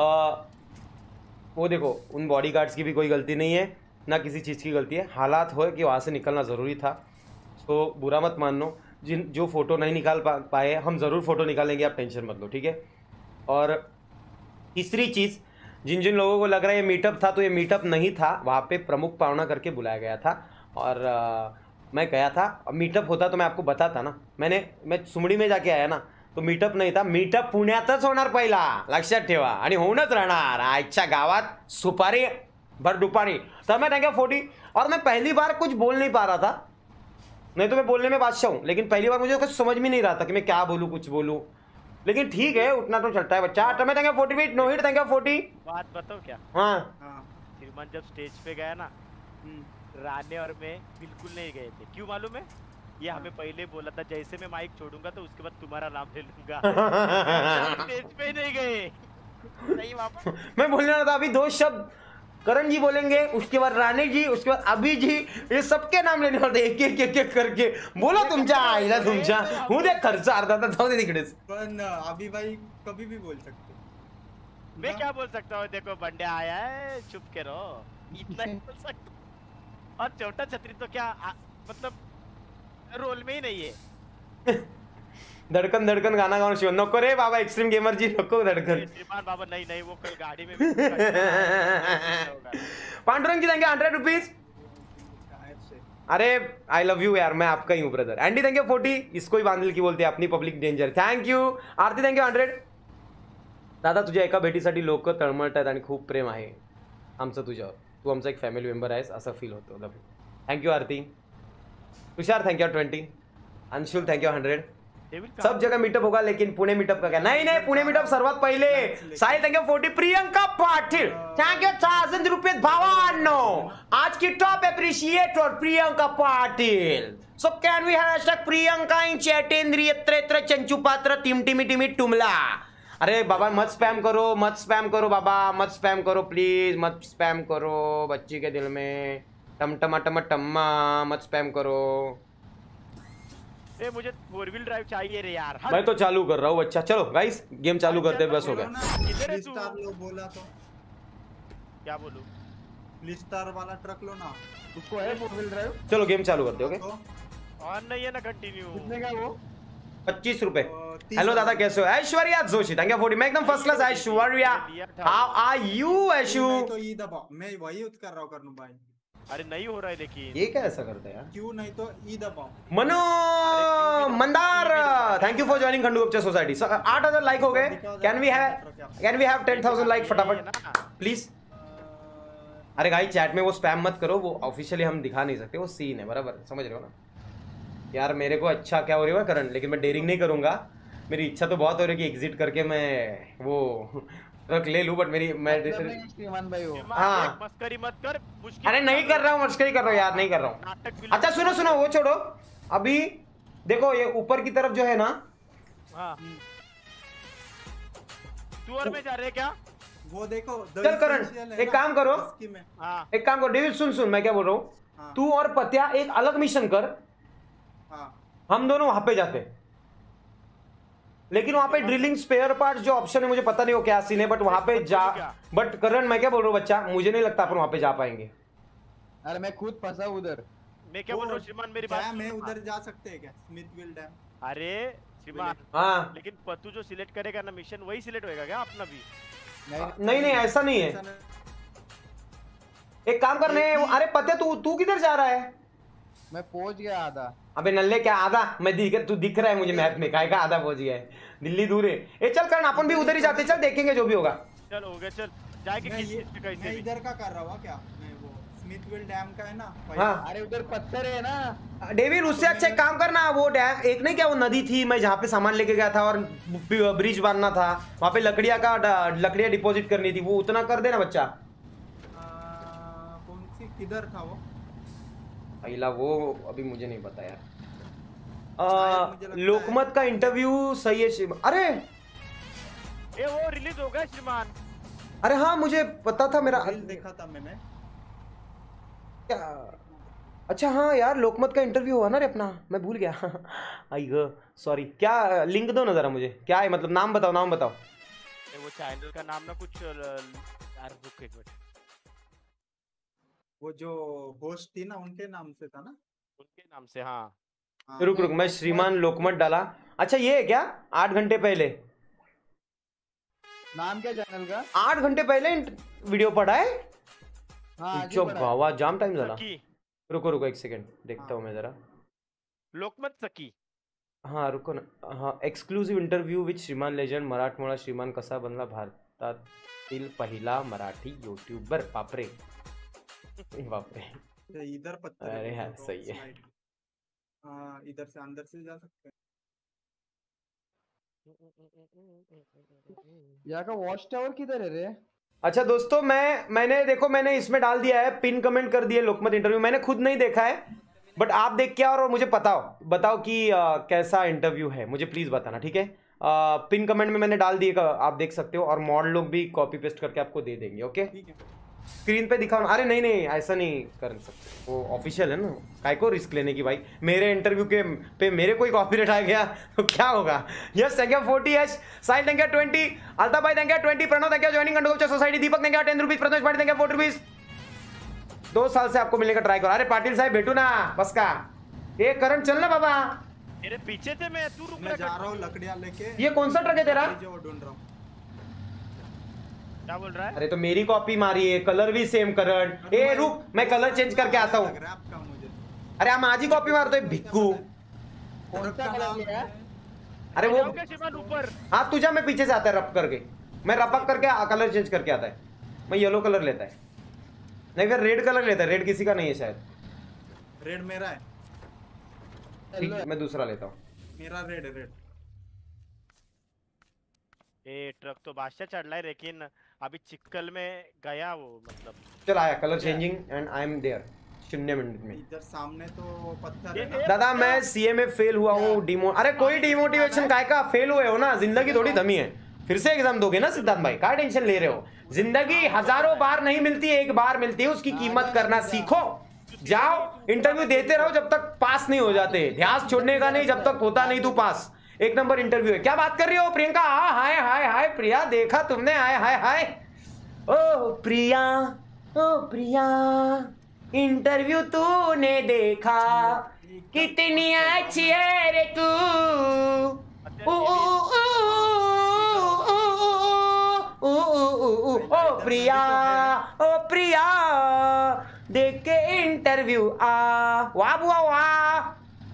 वो देखो, उन बॉडीगार्ड्स की भी कोई गलती नहीं है, ना किसी चीज़ की गलती है, हालात हो कि वहाँ से निकलना ज़रूरी था, तो बुरा मत मानो। जो फ़ोटो नहीं निकाल पाए, हम ज़रूर फ़ोटो निकालेंगे, आप टेंशन मत लो, ठीक है। और तीसरी चीज़, जिन जिन लोगों को लग रहा है ये मीटअप था, तो ये मीटअप नहीं था, वहाँ पे प्रमुख पाहुणा करके बुलाया गया था। और मैं गया था, अब मीटअप होता तो मैं आपको बताता ना, मैं सुमडी में जाके आया ना, तो मीटअप नाही था, मीटअप पुण्यातच होणार पहिला, लक्षात ठेवा, आणि होऊनच राहणार आजच्या गावात सुपारी भर दुपारी। तब मैं गया 40, और मैं पहली बार कुछ बोल नहीं पा रहा था, नहीं तो मैं बोलने में बादशाह हूँ, लेकिन पहली बार मुझे कुछ समझ में नहीं रहा था कि मैं क्या बोलूँ, कुछ बोलूँ, लेकिन ठीक है उतना तो चलता है बच्चा। तो मैं 40 नो हिट 40। बात बताओ क्या, हाँ श्रीमान जब स्टेज पे गया ना, राने और मैं बिल्कुल नहीं गए थे, क्यों मालूम है, ये हमें पहले बोला था जैसे मैं माइक छोड़ूंगा तो उसके बाद तुम्हारा नाम ले लूंगा। स्टेज पे नहीं गए, नहीं वापस। मैं बोलने वाला था अभी 2 शब्द करण जी बोलेंगे, उसके बाद राणे जी, उसके बाद अभी जी, ये सबके नाम लेने वाले, एक एक एक एक करके बोलो तुमच्या आईला तुमच्या हूं दे खर्च अर्धा तास जाऊ दे तिकडेच। पण अभी भाई कभी भी बोल सकते। मैं क्या बोल सकता हूँ, देखो बंड्या आया है, चुप के रहो, इतना ही बोल सकता। और छोटा छतरी तो क्या मतलब रोल में ही नहीं है। धड़कन धड़कन गाना गाना शिव नको रे बाबा, एक्सट्रीम गेमर जी नको धड़कन। श्रीमान बाबा नहीं नहीं, वो कल गाड़ी में पांडुरंग जी देंगे 100 रुपीज। अरे आई लव यू यार, मैं आपका ही हूँ ब्रदर। एंडी देंगे 40, इसको ही बांधिल की बोलते अपनी public danger. Thank you. Aarti देंगे 100। दादा तुझ्या एका भेटीसाठी लोक तळमळतात आणि खूप प्रेम आहे आमचं तुझ्यावर, तू आमचा एक फॅमिली मेंबर आहेस असं फील होतं। Love you. Thank you Aarti. Tushar thank you 20। Anshul thank you 100। सब जगह मीटअप होगा लेकिन पुणे मीटअप का क्या? नहीं नहीं, पुणे मीटअप सर्वात पहिले। Sai thank you 40। Priyanka Patil thank you 1000 रुपये भावांनो। आज की top appreciator Priyanka Patil. So can we have hashtag Priyanka in चैटेंद्रिय त्रेत्र चंचू पात्र टिम टिमी टिमी टुमला। अरे बाबा मत स्पैम करो, मत स्पैम करो बाबा, मत स्पैम करो प्लीज, मत स्पैम करो बच्ची के दिल में। टमटमा टमा टम्मा मत स्पैम करो। ए मुझे 4 व्हील ड्राइव चाहिए रे यार। मैं तो चालू कर रहा हूँ बच्चा। चलो गाइस गेम चालू करते हैं, बस हो गया। किधर है तू? लो बोला तो क्या बोलूं? स्टार वाला ट्रक लो ना, उसको है 4 व्हील ड्राइव। चलो गेम चालू करते हो। ऑन नहीं है ना कंटिन्यू। कितने का वो? 25 रुपए। हेलो दादा कैसे हो? Aishwarya Joshi thank you 40। मैं एकदम first class. Aishwarya how are you Aishu? तो ई दबाओ, मैं वही यूज कर रहा हूँ करनू भाई। अरे नहीं हो रहा है लेकिन ये क्या ऐसा करता है यार? क्यों नहीं तो ई दबाओ। Mano Mandar thank you for joining Khandu Gupta society. 8000 like हो गए। कैन वी हैव 10,000 लाइक फटाफट प्लीज? अरे गाइस चैट में वो स्पैम मत करो, वो ऑफिशियली हम दिखा नहीं सकते, वो सीन है बराबर, समझ रहे हो ना यार? मेरे को अच्छा क्या हो रही है करंट, लेकिन मैं डेयरिंग नहीं करूंगा। मेरी इच्छा तो बहुत हो रही है कि एग्जिट करके मैं वो ट्रक ले लूं, बट मेरी मैं हाँ मस्करी मत कर। अरे नहीं कर रहा हूँ, मस्करी कर रहा हूँ यार, नहीं कर रहा हूँ। अच्छा सुनो सुनो, वो छोड़ो अभी। देखो ये ऊपर की तरफ जो है ना, हाँ तू और मैं जा रहे क्या? वो देखो चल करण एक काम करो, एक काम करो डेविड, सुन सुन मैं क्या बोल रहा हूँ। तू और पत्या एक अलग मिशन कर, हम दोनों वहां पे जाते, लेकिन वहां पे ड्रिलिंग स्पेयर पार्ट्स जो ऑप्शन है मुझे पता नहीं हो क्या सीन है, बट वहां पे जा, बट करण मैं क्या बोल रहा हूँ बच्चा, मुझे नहीं लगता अपन वहां पे जा पाएंगे। अरे मैं खुद फंसा उधर। मैं क्या बोल रहा हूँ श्रीमान, मेरी बात मैं उधर जा सकते हैं क्या, स्मिथविल डैम? अरे श्रीमान, हाँ लेकिन पतू जो सिलेक्ट करेगा ना मिशन, वही सिलेक्ट होएगा क्या अपना भी? नहीं नहीं ऐसा नहीं है, एक काम करने, अरे पता तू किधर जा रहा है? मैं पहुंच गया आधा। अबे नल्ले क्या आधा, मैं तू दिख रहा है मुझे मैप में, काय का आधा पहुंच गया है, दिल्ली दूर है। ए चल करण अपन भी उधर ही जाते, चल देखेंगे जो भी होगा। चल हो गया, चल जाएंगे मैं इधर का कर रहा हूँ क्या, मैं वो स्मिथविल डैम का है ना। हाँ अरे उधर पत्थर है ना डेविड, उससे अच्छा एक काम करना, वो डैम एक नहीं क्या वो नदी थी, मैं जहाँ पे सामान लेके गया था और ब्रिज बांधना था, वहां पे लकड़ियां डिपॉजिट करनी थी, वो उतना कर देना बच्चा। कौन सी किधर था वो पहला वो अभी मुझे नहीं पता यार। लोकमत का इंटरव्यू सही है श्रीमान। अरे ए वो रिलीज हो गया श्रीमान। अरे हाँ मुझे पता था, मेरा देखा था मैंने क्या। अच्छा हाँ यार लोकमत का इंटरव्यू हुआ ना रे अपना, मैं भूल गया आई गो सॉरी। क्या लिंक दो ना जरा मुझे, क्या है मतलब, नाम बताओ नाम बताओ। वो चैनल का नाम ना कुछ यार रुक एक मिनट, वो जो होस्ट थी ना उनके नाम से था ना, उनके नाम से। हाँ रुक मैं श्रीमान लोकमत डाला। अच्छा ये है क्या, 8 घंटे पहले? नाम क्या चैनल का? 8 घंटे पहले वीडियो पड़ा है। हाँ जो बाबा जाम टाइम झाला। सकी। रुको एक सेकंड देखता हूँ मैं जरा। लोकमत सकी। हाँ रुको ना, हाँ एक्सक्लुझिव्ह इंटरव्ह्यू विथ श्रीमान लेजंड मराठमोळा श्रीमान कसा बनला भारतातील पहिला मराठी यूट्यूबर। बापरे बापरे इधर पत्थर। अरे हाँ सही है। इधर से अंदर से जा सकते हैं। यहाँ का वॉच टावर किधर है रे? अच्छा दोस्तों मैंने इसमें डाल दिया है, पिन कमेंट कर दिए लोकमत इंटरव्यू, मैंने खुद नहीं देखा है, बट आप देख के आओ और मुझे बताओ कि कैसा इंटरव्यू है, मुझे प्लीज बताना, ठीक है। पिन कमेंट में मैंने डाल दिए, आप देख सकते हो, और मॉड लोग भी कॉपी पेस्ट करके आपको दे देंगे। ओके स्क्रीन पे दिखाओ। अरे नहीं ऐसा नहीं कर सकते, वो ऑफिशियल है ना, काय को रिस्क लेने की भाई। मेरे इंटरव्यू के पे मेरे कोई कॉपीराइट आ गया तो क्या होगा। Yes thank you 40 H, Sahil thank you 20, Altaf भाई thank you 20, Pranav thank you joining कंडोकल्चर society, Deepak thank you 10 rupees, Prathamesh भाई थैंक यू 4 रुपीज। 2 साल से आपको मिलने का ट्राई करो। अरे पाटिल साहब बैठो ना बस का, ये करण चल ना बाबा, मेरे पीछे थे, मैं तू रुक, मैं जा रहा हूँ लकड़ियाँ लेके। ये कौन सा ट्रक है तेरा? जो ढूंढ रहा हूँ। क्या बोल रहा है? अरे तो मेरी कॉपी मारी है, कलर भी सेम करण। ए रुक मैं कलर चेंज करके आता हूँ। अरे हम आज ही कॉपी मारते हैं भिक्कू। कौन सा कलर लिया? अरे वो ऊपर। हाँ तुझा मैं पीछे से आता है रप करके, मैं रपअप करके कलर चेंज करके आता है। मैं येलो कलर लेता है, नहीं फिर रेड कलर लेता है, रेड किसी का नहीं है शायद। रेड मेरा है। ठीक है मैं दूसरा लेता हूँ। मेरा रेड। ए ट्रक तो बादशाह चढ़ रहा है, लेकिन अभी चिक्कल में गया वो, मतलब चल आया colour changing and I am there 0 minute में। इधर सामने तो पत्थर है ना। दादा मैं सीए में फेल हुआ हूँ, अरे कोई डिमोटिवेशन काय का, फेल हुए हो ना, जिंदगी थोड़ी थमी है, फिर से एग्जाम दोगे ना सिद्धार्थ भाई, क्या टेंशन ले रहे हो। जिंदगी हजारों बार नहीं मिलती है, एक बार मिलती है, उसकी कीमत करना सीखो। जाओ इंटरव्यू देते रहो जब तक पास नहीं हो जाते, ध्यान छोड़ने का नहीं जब तक होता नहीं तू पास। 1 नंबर इंटरव्यू है। क्या बात कर रही हो प्रियंका? हाय हाय हाय प्रिया, देखा तुमने? हाय हाय हाय ओ प्रिया इंटरव्यू तूने देखा, कितनी अच्छी है रे तू। ओ प्रिया देख के इंटरव्यू वाह बुआ वाह।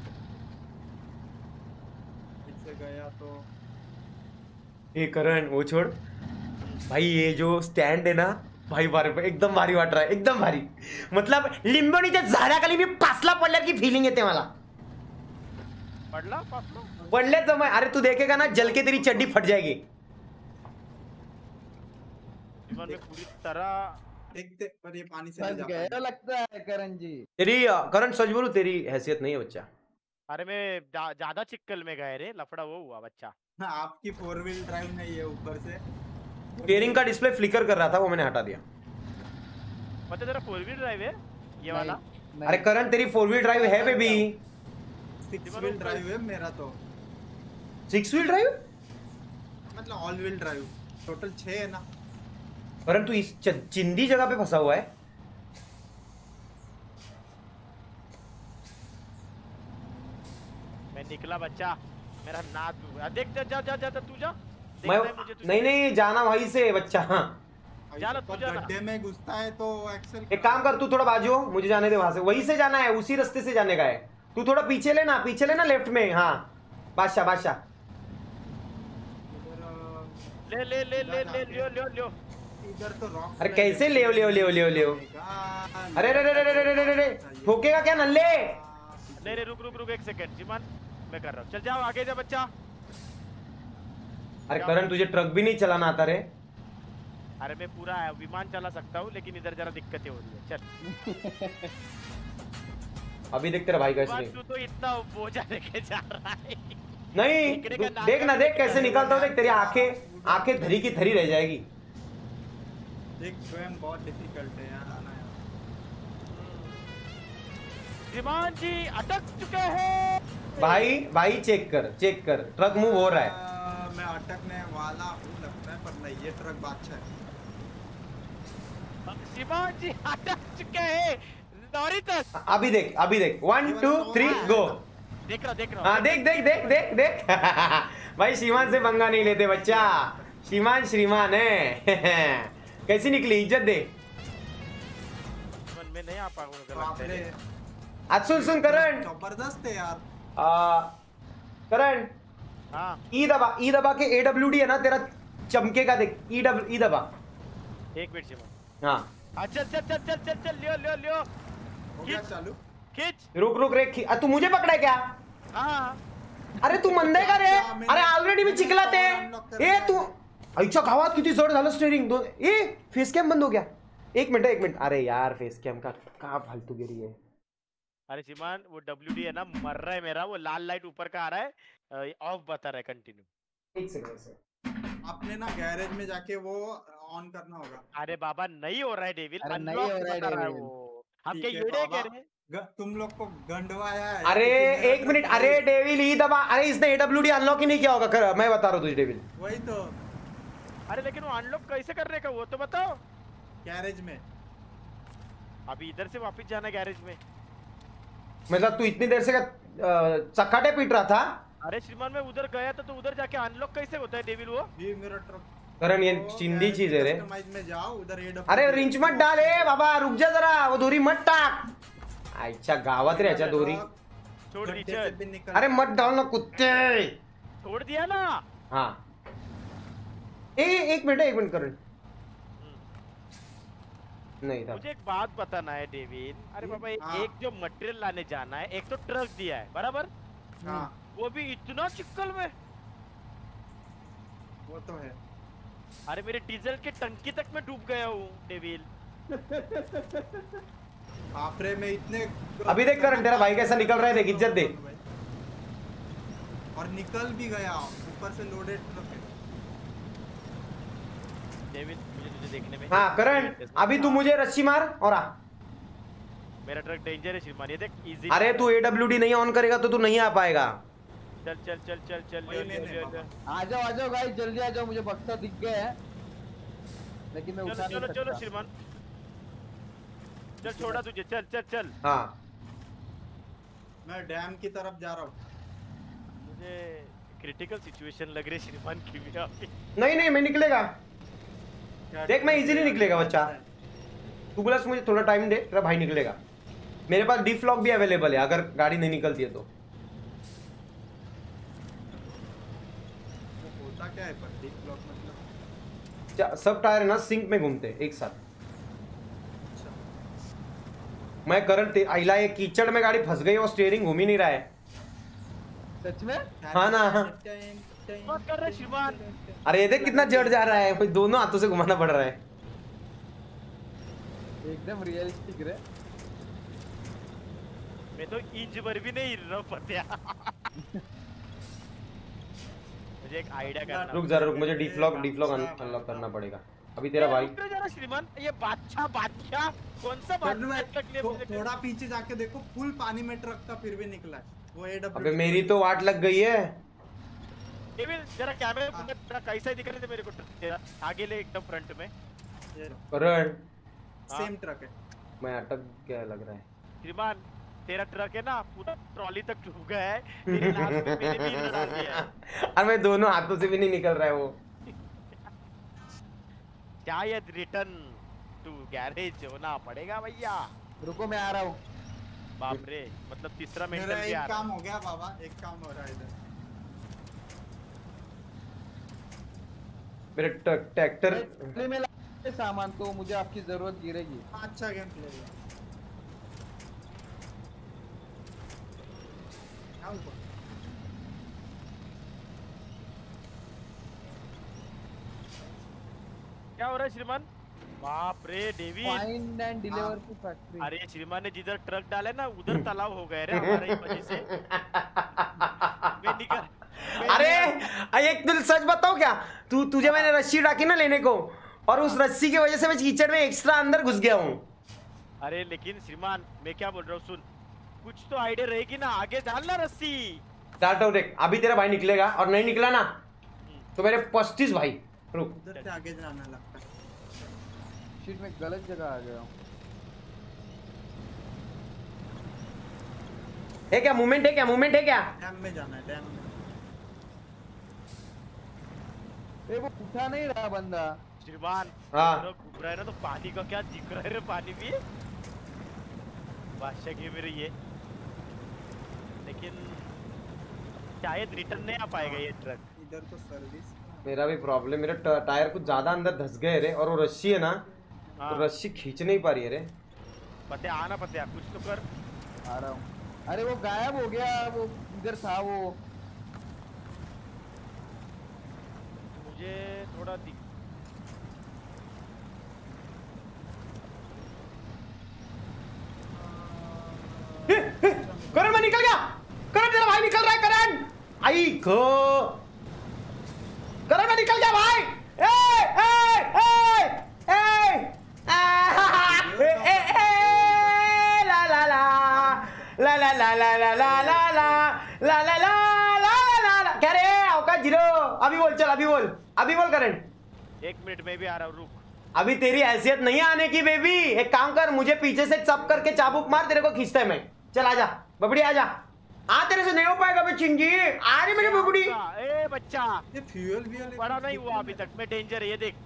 गया तो ये करण वो छोड़ भाई, ये जो स्टैंड है ना भाई, एकदम भारी वाट रहा है, एकदम भारी, मतलब लिंबोणीच्या झाडाखाली मी पासला पडल्याची फीलिंग येते मला। पडले तो मैं, अरे तू देखेगा ना जल के तेरी चड्डी फट जाएगी। पूरी तरह देखते पर ये पानी से नहीं जा गया लगता है करण जी। तेरी करण सच बोलूं तेरी हैसियत नहीं है बच्चा। अरे मैं ज्यादा चिक्कल में गए रे, लफड़ा वो हुआ बच्चा। आपकी 4 व्हील ड्राइव नहीं है, ऊपर से स्टीयरिंग का डिस्प्ले फ्लिकर कर रहा था, वो मैंने हटा दिया। मतलब तेरा 4 व्हील ड्राइव है ये वाला? अरे करण तेरी 4 व्हील ड्राइव है बेबी। 6 व्हील ड्राइव है मेरा तो। 6 व्हील ड्राइव मतलब ऑल व्हील ड्राइव टोटल 6 है ना। परंतु इस चिंदी जगह पे फंसा हुआ है। मैं निकला बच्चा, मेरा नाक देख, जा जा जा जा तू जा। मैं नहीं जाना वहीं से बच्चा। हाँ जाना तू जाना। गड्ढे में घुसता है तो एक्सेल। एक काम कर, तू थोड़ा बाजू हो, मुझे जाने दे वहां से। वहीं से जाना है, उसी रास्ते से जाने का है। तू थोड़ा पीछे लेना लेफ्ट में। हाँ बादशाह बादशाह ले ले ले ले ले लियो लियो लियो। इधर तो रॉक। अरे कैसे ले अरे रे ठोकेगा क्या नल्ले? नहीं रुक एक सेकंड जीमान, मैं कर रहा हूँ। चल जाओ आगे जा बच्चा। अरे करण तुझे ट्रक भी नहीं चलाना आता रे? अरे मैं पूरा विमान चला सकता हूँ, लेकिन इधर जरा दिक्कतें हो रही है। चल अभी देख तेरा भाई कैसे। तू तो इतना बोझा लेके जा रहा है। नहीं देख ना, देख कैसे निकलता हूँ। देख तेरी आंखें धरी की धरी रह जाएगी। देख स्वयं बहुत डिफिकल्ट है यार आना। विमान जी अटक चुके हैं। भाई चेक कर ट्रक मूव हो रहा है। मैं अटकने वाला हूँ लगता है, पर नहीं ये ट्रक बादशाह है। विमान जी अटक चुके हैं। लॉरी तक अभी देख 1 2 3 गो। देख रहा हाँ देख भाई श्रीमान से पंगा नहीं लेते बच्चा। श्रीमान है। कैसी निकली इज्जत दे। मैं नहीं आ पाऊंगा। आज सुन करण, जबरदस्त है यार। करण हाँ ई दबा के AWD है ना तेरा, चमकेगा देख। ई दबा। एक मिनट से। हाँ चल लियो हो गया चालू। खींच। रुक रे। तू मुझे पकड़ा क्या? हाँ अरे तू मंदे का रे? अरे ऑलरेडी मी चिखलात आहे। ए तू आईच्या गावात किती जड झालं स्टीयरिंग। फेस कॅम बंद हो गया। एक मिनट। अरे यार फेस कैम का फालतूगिरी है। अरे श्रीमान वो WD है ना, मर रहा है मेरा। वो लाल लाइट ऊपर का आ रहा है, ऑफ बता रहा है कंटिन्यू। एक सेकंड आपने ना गैरेज में जाके वो ऑन करना होगा। अरे बाबा नहीं हो रहा है डेविल, अरे नहीं अनलॉक हो रहा है बता रहा है डेविल। वो। हम क्या ठीक है येड़े बाबा। कह रहे हैं? तुम लोग को गंडवाया है। अरे एक मिनट। अरे डेविल ई दबा। अरे इसने AWD अनलॉक ही नहीं किया होगा। मैं बता रहा हूँ तुझे डेविल। वही तो अरे लेकिन वो अनलॉक कैसे करने का वो तो बताओ। गैरेज में अभी इधर से वापस जाना गैरेज में। मतलब तू इतनी देर से चक्काटे पीट रहा था? अरे श्रीमान मैं उधर गया था, तो उधर जाके अनलॉक कैसे होता है डेविल वो? ये मेरा ट्रक। करण ये चिंदी चीज है रे। कस्टमाइज में जाओ उधर AWD। अरे रिंच मत डाल बाबा, रुक जा जरा। वो दोरी मत टाक। अच्छा गावात रे अच्छा दोरी। छोड़ दी गड्ढे से भी निकल। अरे मत डाल ना कुत्ते। छोड़ दिया ना। हाँ एक मिनट करण। नहीं था। मुझे एक बात बताना है डेविल। अरे बाबा हाँ। एक जो मटेरियल लाने जाना है, एक तो ट्रक दिया है बराबर, हाँ वो भी इतना चिक्कल में। वो तो है। अरे मेरे डीजल के टंकी तक मैं डूब गया हूँ डेविल। आपरे में इतने। अभी देख करण तेरा भाई कैसा निकल रहा है, देख इज्जत दे। और निकल भी गया, ऊपर से लोडेड ट्रक है। डेविल मुझे तुझे देखने में। हाँ करण अभी तू मुझे रस्सी मार और आ। मेरा ट्रक डेंजर है श्रीमान, ये देख इजी। अरे तू AWD नहीं ऑन करेगा तो तू नहीं आ पाएगा। चल चल चल चल चल वही लेने बाबा। आ जाओ गाइस जल्दी आ जाओ। मुझे बक्सा दिख गया है लेकिन मैं उठा चलो नहीं चलो सकता। श्रीमान, चल छोड़ा तुझे। चल चल चल। हाँ मैं डैम की तरफ जा रहा हूँ। मुझे क्रिटिकल सिचुएशन लग रही है श्रीमान की भी अभी। नहीं मैं निकलेगा। देख मैं इजीली निकलेगा बच्चा। तू बोला मुझे थोड़ा टाइम दे, तेरा भाई निकलेगा। मेरे पास डिफ्लॉक भी अवेलेबल है अगर गाड़ी नहीं निकलती है तो। होता क्या है पर डिफ्लॉक मतलब? सब टायर है ना सिंक में घूमते हैं एक साथ। अच्छा। मैं करंट आइला ये कीचड़ में गाड़ी फंस गई और स्टीयरिंग घूम ही नहीं रहा है। सच में? हाँ ना। बात कर रहे श्रीमान। अरे ये देख कितना जड़ जा रहा है, कोई दोनों हाथों से घुमाना पड़ रहा है। एकदम रियलिस्टिक रे। मैं तो इंच भर भी नहीं हिल रहा हूँ पत्या। मुझे एक आइडिया करना। रुक जरा रुक, मुझे डिफ्लॉक अनलॉक करना पड़ेगा। अभी तेरा भाई रुक जरा श्रीमान, ये बादशाह कौन सा बादशाह ट्रक ले मुझे? थोड़ा पीछे जाके देखो, फुल पानी में ट्रक था फिर भी निकला है। वो AW अबे मेरी तो वाट लग गई है। केविन जरा कैमरे में तेरा कैसा दिख रहा है मेरे को तेरा आगे ले एकदम फ्रंट में। करण सेम ट्रक है। मैं अटक गया लग रहा है। श्रीमान तेरा ट्रक है ना पूरा ट्रॉली तक डूब गया है, तेरे लास्ट में मैंने भी डाल दिया है। और मैं दोनों हाथों से भी नहीं निकल रहा है वो। शायद रिटर्न टू गैरेज होना पड़ेगा भैया। रुको मैं आ रहा हूँ। बाप रे, मतलब तीसरा मेरा मेंटल भी आ एक रहा काम हो गया बाबा, एक काम हो रहा है इधर। मेरे ट्रैक्टर में लाए सामान तो मुझे आपकी जरूरत गिरेगी। अच्छा गेम प्ले है। क्या हो रहा है श्रीमान? बाप रे David, find and deliver to factory. अरे श्रीमान ने जिधर ट्रक डाले ना उधर तालाब हो गए रे हमारे वजह से। मैं निकल अरे एक दिल सच बताओ क्या, तुझे मैंने रस्सी डाकी ना लेने को, और उस रस्सी की वजह से मैं कीचड़ में एक्स्ट्रा अंदर घुस गया हूँ। अरे लेकिन श्रीमान मैं क्या बोल रहा हूँ, सुन कुछ तो आइडिया रहेगी ना, आगे डालना रस्सी। डालता हूँ देख, अभी तेरा भाई निकलेगा और नहीं निकला ना तो मेरे 35 भाई। रुक उधर से आगे जाना लगता है। शिट मैं गलत जगह आ गया हूँ। है क्या मूवमेंट, है क्या मूवमेंट, है क्या? डैम में जाना है, डैम में। ए वो उठा नहीं रहा बंदा। श्रीमान हाँ। घूम रहा है ना तो पानी का क्या दिख रहा है रे, पानी भी बादशाह की मेरे ये, लेकिन शायद रिटर्न नहीं आ पाएगा ये ट्रक। इधर तो सर्विस मेरा भी प्रॉब्लम, मेरे टायर कुछ ज्यादा अंदर धस गए रे, और वो रस्सी है ना तो रस्सी खींच नहीं पा रही है रे। पते आना, पते कुछ तो कर। आ रहा हूँ। अरे वो गायब हो गया, वो इधर था वो। मुझे थोड़ा करण मैं निकल गया, करण तेरा भाई निकल रहा है, करण आई गो, करण मैं निकल गया भाई। ए ए ए ए ला ला ला ला ला ला ला ला ला ला ला ला ला ला ला। क्या रे औकात जीरो, अभी बोल, चल अभी बोल, अभी बोल करण। 1 मिनट में भी आ रहा हूँ, रुक। अभी तेरी हैसियत नहीं आने की बेबी, एक काम कर, मुझे पीछे से चप करके चाबुक मार, तेरे को खींचता है मैं। चल आजा बबड़ी आजा। तेरे से नहीं हो पाएगा बे चिंगी, आ रही मेरी बबड़ी। ए बच्चा, ये फ्यूल बड़ा नहीं हुआ अभी तक, मैं डेंजर है, ये देख,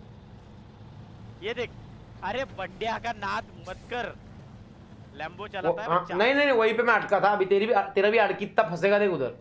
ये देख। अरे बंडिया का नाद मत कर, लैम्बो चलाता है बच्चा। नहीं नहीं वहीं पे मैं अटका था, अभी तेरा भी अड़की इतना फंसेगा देख उधर।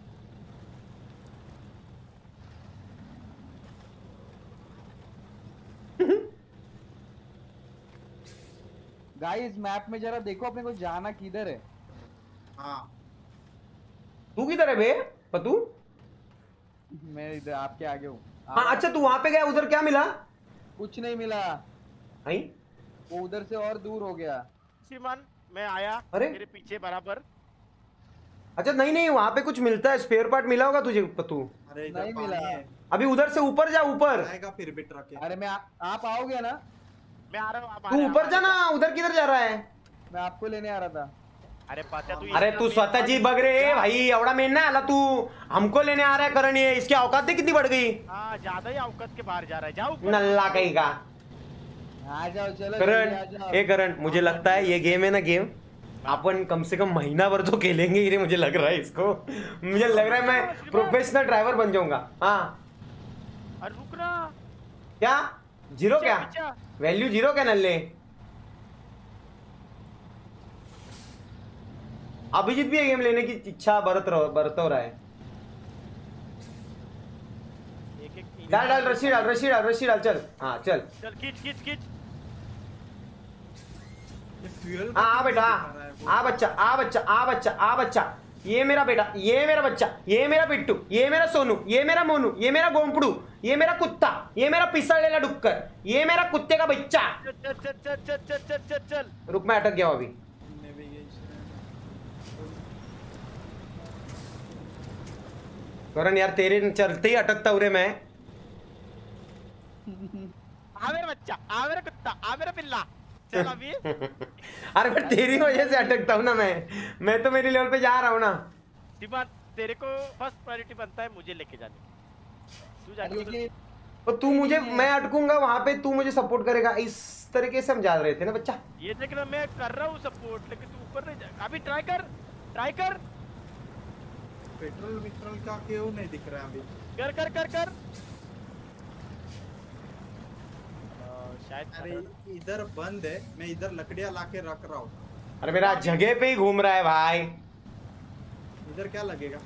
गाइस मैप में जरा देखो अपने को जाना किधर है। हाँ तू किधर है बे पतू? मैं इधर आपके आगे हूँ। हाँ अच्छा तू वहां पे गया, उधर क्या मिला? कुछ नहीं मिला, नहीं वो उधर से और दूर हो गया। श्रीमान मैं आया, अरे? मेरे पीछे बराबर। अच्छा नहीं नहीं वहां पे कुछ मिलता है, स्पेयर पार्ट मिला होगा तुझे पतू। अरे इधर नहीं पानी मिला। है, अभी उधर से ऊपर जा, ऊपर आएगा फिर भी ट्रक है। अरे मैं आप आओगे ना? मैं आ रहा हूँ, आप आ तू रहे हैं, ऊपर आप जा आ ना, रहे हैं। उधर किधर जा रहा है? मैं आपको लेने आ रहा था। अरे पता तू अरे तू स्वतःची बघ रे भाई, एवढा मेन नाही आला तू, हमको लेने आ रहा है करण, ये इसकी औकात देख कितनी बढ़ गई। हाँ ज्यादा ही औकात के बाहर जा रहा है, जाओ नल्ला कहीं का। आ जाओ चलो करण, जल्दी आ जाओ। ए करण, मुझे लगता है ये गेम है ना, गेम अपन कम से कम महीना भर तो खेलेंगे ही रे, मुझे लग रहा है इसको, मुझे लग रहा है मैं प्रोफेशनल ड्राइवर बन जाऊंगा। हाँ अरे रुक ना, क्या जीरो, क्या पीछे। वैल्यू जीरो क्या नल्ले? अभिजीत भी ये गेम लेने की इच्छा बरत रहा है। एक डाल डाल रस्सी डाल, रस्सी डाल, रस्सी डाल, चल हाँ चल। चल खींच खींच खींच। ये फ्यूल आ बेटा, आ बच्चा, आ बच्चा, आ बच्चा, आ बच्चा, ये मेरा बेटा, ये मेरा बच्चा, ये मेरा पिट्टू, ये मेरा सोनू, ये मेरा मोनू, ये मेरा गोंपड़ू, ये मेरा कुत्ता, ये मेरा पिसड़ेला डुक्कर, ये मेरा कुत्ते का बच्चा। चल चल चल चल चल चल चल चल चल। रुक मैं अटक गया हूं अभी। करण यार तेरे चलते ही अटकता हूं रे मैं। आ मेरा बच्चा, आ मेरा कुत्ता, आ मेरा पिल्ला। चल अभी। अरे पर तेरी वजह से अटकता हूँ ना मैं तो मेरी लेवल पे जा रहा हूँ ना। श्रीमान तेरे को फर्स्ट प्रायोरिटी बनता है मुझे लेके जाने। तू जाके तो तू मुझे, मैं अटकूंगा वहां पे, तू मुझे सपोर्ट करेगा, इस तरीके से हम जा रहे थे ना बच्चा। ये देख ना मैं कर रहा हूँ सपोर्ट, लेकिन तू ऊपर नहीं जा। अभी ट्राई कर पेट्रोल का क्यों नहीं दिख रहा है अभी? कर शायद। अरे इधर बंद है, मैं इधर लकड़ियां लाके रख रहा हूँ। अरे मेरा जगह पे ही घूम रहा है भाई। इधर क्या लगेगा?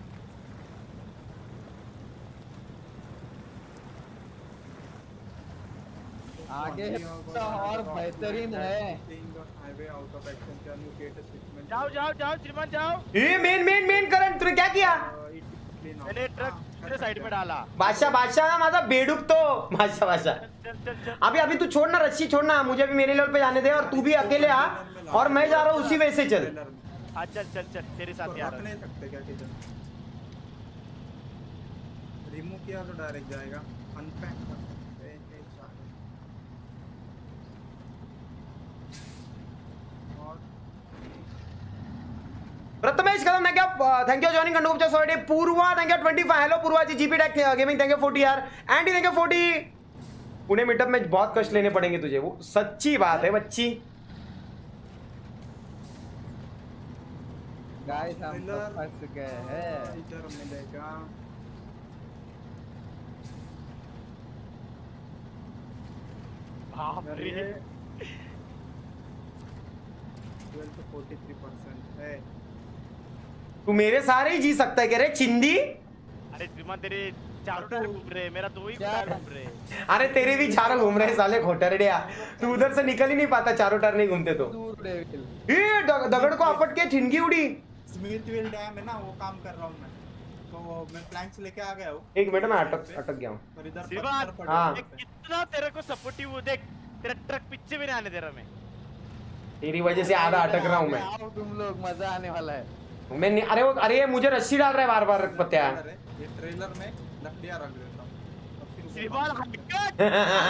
आगे और बेहतरीन है। जाओ श्रीमान जाओ। ये मेन करंट तूने क्या किया? मैंने ट्रक तेरे साइड में डाला। बादशाह ना माझा बेडूक तो बादशाह। चल अभी तू छोड़ना, रस्सी छोड़ना, मुझे भी मेरे लेवल पे जाने दे, और तू भी अकेले आ, और मैं जा रहा हूँ उसी वजह से। चल हाँ चल तेरे साथ यार। रख नहीं सकते क्या किधर? रिमूव किया तो डायरेक्ट जाएगा। अनपैक कर सकते हैं Prathamesh Kadam thank you, thank you joining कंडोप sorry. Purva thank you 25। Hello Purva ji. GP tech gaming thank you 40 यार। Andy thank you 40। Pune meetup में बहुत कष्ट लेने पड़ेंगे तुझे, वो सच्ची बात है बच्ची। गाइस हम तो फंस गए हैं। इधर मिलेगा। बाप रे 43% है। तू मेरे सारे ही जी सकता है कह रहे चिंदी। अरे श्रीमान तेरे चारों टायर घूम रहे, मेरा दो ही टायर घूम रहे। अरे तेरे भी चारों घूम रहे साले खोटरडिया, तू उधर से निकल ही नहीं पाता, चारों टायर नहीं घूमते तो। ये दगड़ को अपट के ठिनगी उड़ी। स्मिथविल डैम है ना, वो काम कर रहा हूँ मैं, तो मैं प्लैंक्स लेके आ गया हूँ। एक मिनट में अटक गया हूँ। और इधर श्रीमान पत्थर पड़े हाँ। हुए हैं। कितना तेरे को सपोर्टिव हूँ, देख तेरा ट्रक पीछे भी नहीं आने दे रहा मैं। तेरी वजह से आधा अटक रहा हूँ मैं। आओ तुम लोग, मजा आने वाला है। मैं नहीं, अरे मुझे रस्सी डाल रहा है बार बार पत्या। ये ट्रेलर में लकड़ियां रख देता हूँ और फिर वो श्रीमान काम हटकर।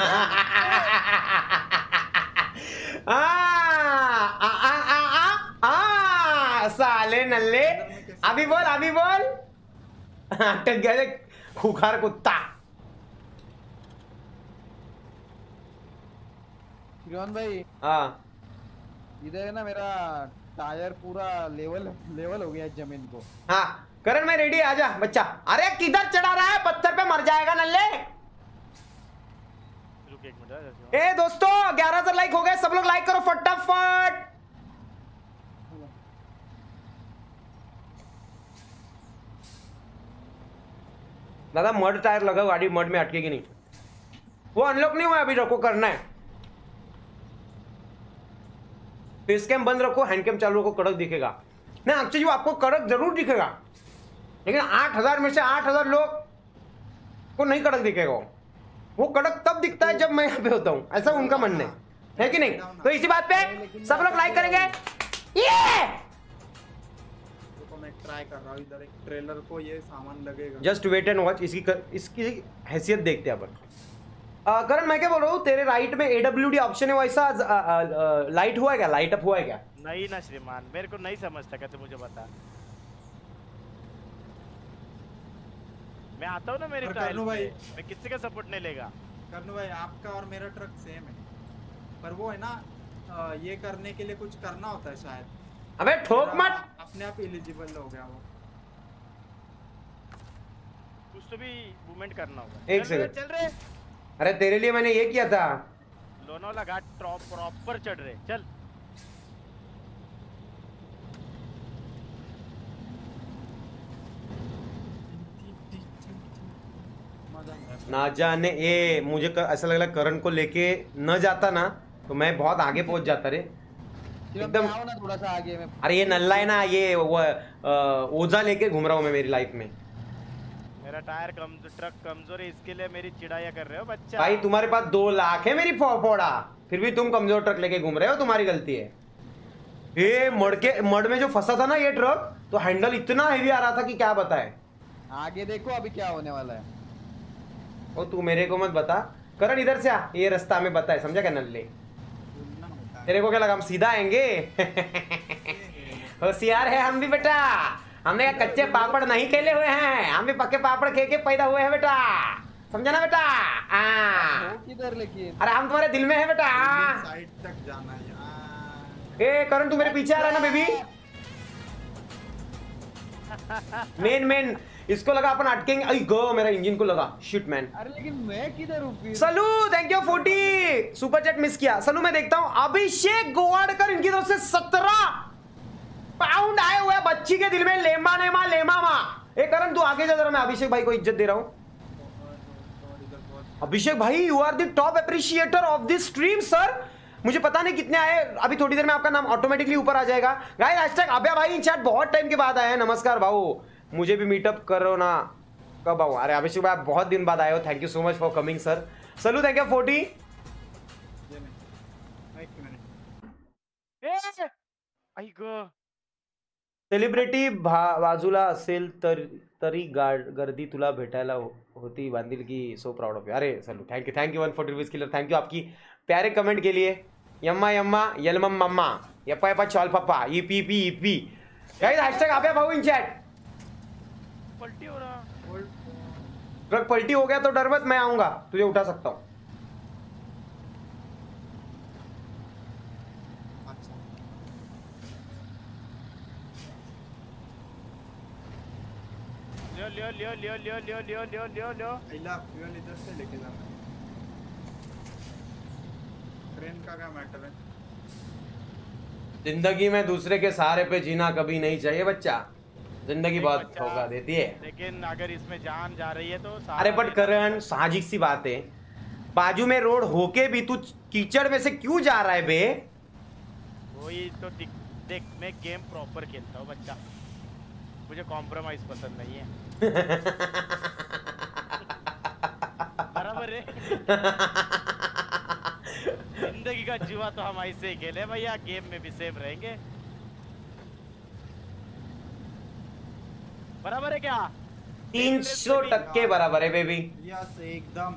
साले नल्ले, अभी बोल। अटक गया खुखार कुत्ता। किरण भाई हाँ इधर है ना, मेरा टायर पूरा लेवल हो गया है जमीन को। हाँ करण मैं रेडी, आजा बच्चा। अरे किधर चढ़ा रहा है, पत्थर पे मर जाएगा नल्ले। रुक एक मिनट। ए दोस्तों 11,000 लाइक हो गए, सब लोग लाइक करो फटाफट। दादा मड टायर लगाओ, गाड़ी मड में अटकेगी नहीं। वो अनलॉक नहीं हुआ अभी, रखो करना है। फेस कैम बंद रखो, हैंड कैम चालू रखो, कड़क दिखेगा। नहीं एक्चुअली आपको कड़क जरूर दिखेगा, लेकिन 8,000 में से 8,000 लोग को नहीं कड़क दिखेगा। वो कड़क तब दिखता है जब मैं यहाँ पे होता हूँ, ऐसा उनका मानना है कि नहीं? तो इसी बात पे सब लोग लाइक करेंगे। ये तो मैं ट्राई कर रहा हूँ। इधर एक ट्रेलर को ये सामान लगेगा। जस्ट वेट एंड वॉच, इसकी हैसियत देखते हैं अपन। करण मैं क्या बोल रहा हूँ, तेरे राइट में AWD ऑप्शन है, वैसा लाइट हुआ है क्या, लाइट अप हुआ है क्या? नहीं ना श्रीमान, मेरे को नहीं समझता, क्या तू मुझे बता। मैं आता हूँ ना मेरी टाइल भाई, मैं किसी का सपोर्ट नहीं लेगा। करनू भाई आपका और मेरा ट्रक सेम है, पर वो है ना ये करने के लिए कुछ करना होता है शायद। अबे ठोक मत, अपने आप एलिजिबल हो गया वो। कुछ तो भी मूवमेंट करना होगा। एक सेकंड। चल रहे। अरे तेरे लिए मैंने ये किया था। लोनावाला घाट प्रॉपर चढ़ रहे, चल। ना जाने ये मुझे ऐसा लग रहा है करण को लेके न जाता ना तो मैं बहुत आगे पहुंच जाता रे एकदम। आओ ना थोड़ा सा आगे में। अरे ये नल्ला है ना, ये वो ओझा लेके घूम रहा हूँ मैं मेरी लाइफ में। मेरा टायर ट्रक कमजोर है, इसके लिए मेरी चिड़ाया कर रहे हो बच्चा। भाई तुम्हारे पास 2 लाख है मेरी फोड़ा, फिर भी तुम कमजोर ट्रक लेके घूम रहे हो, तुम्हारी गलती है। ये मड में जो फंसा था ना ये ट्रक, तो हैंडल इतना हेवी आ रहा था कि क्या बताए। आगे देखो अभी क्या होने वाला है। ओ तू मेरे को मत बता, करण इधर से आ, ये रास्ता हमें बताए, समझा क्या नल्ले? तेरे को क्या लगा हम सीधा आएंगे? होशियार है हम भी बेटा, हमने कच्चे पापड़ नहीं खेले हुए हैं, हम भी पक्के पापड़ खे के पैदा हुए हैं बेटा, समझा ना बेटा? किधर लेकिन? अरे हम तुम्हारे दिल में है बेटा। साइड तक जाना यार। ए करण तू मेरे पीछे आ रहा है ना बेबी? मेन इसको लगा अपन अटकेंगे। आई गो मेरा इंजन को लगा, शिट मैन। अरे लेकिन मैं किधर हूँ फिर? Salu thank you 40 super chat miss किया। सलू मैं देखता हूँ अभिषेक गोवाड़कर, इनकी तरफ से 17 पाउंड आए हुए बच्ची के दिल में। लेमा नेमा लेमा मा। ए करण तू आगे जा जरा, मैं अभिषेक भाई को इज्जत दे रहा हूँ। अभिषेक भाई you are the top appreciator of this stream sir. मुझे पता नहीं कितने आए, अभी थोड़ी देर में आपका नाम ऑटोमेटिकली ऊपर आ जाएगा। गाइस हैशटैग अभय भाई इन चैट बहुत टाइम के बाद आए हैं। नमस्कार भाऊ, मुझे भी मीटअप करो ना। कब आऊँ? अरे अभिषेक भाई आप बहुत दिन बाद आए हो, thank you so much for coming sir. Salu thank you 40। Celebrity बाजूला असेल तरी गर्दी तुला भेटायला होती बांधील की। So proud of you. अरे Salu thank you 140 rupees killer, thank you आपकी प्यारे कमेंट के लिए। यम्मा यम्मा यलमम मम्मा यप्पा यप्पा चॉल पप्पा ईपी पी ईपी। गाइस हैशटैग अभय भाऊ इन चैट। पलटी हो रहा। ट्रक पलटी हो गया तो डर मत, मैं आऊंगा, तुझे उठा सकता हूँ। लियो। फ्यूल इधर से लेके जाना। ट्रेन का क्या मैटर है? जिंदगी में दूसरे के सहारे पे जीना कभी नहीं चाहिए बच्चा, जिंदगी बहुत धोखा देती है। लेकिन अगर इसमें जान जा रही है तो अरे बट करण साजिक सी बात है, बाजू में रोड होके भी तू कीचड़ में से क्यों जा रहा है बे? वही तो देख, मैं गेम प्रॉपर खेलता हूँ बच्चा, मुझे कॉम्प्रोमाइज पसंद नहीं है। बराबर है। जिंदगी का जुआ तो हम ऐसे ही खेले भैया, गेम में भी सेम रहेंगे। बराबर है क्या? 300% बराबर है बेबी। यस एकदम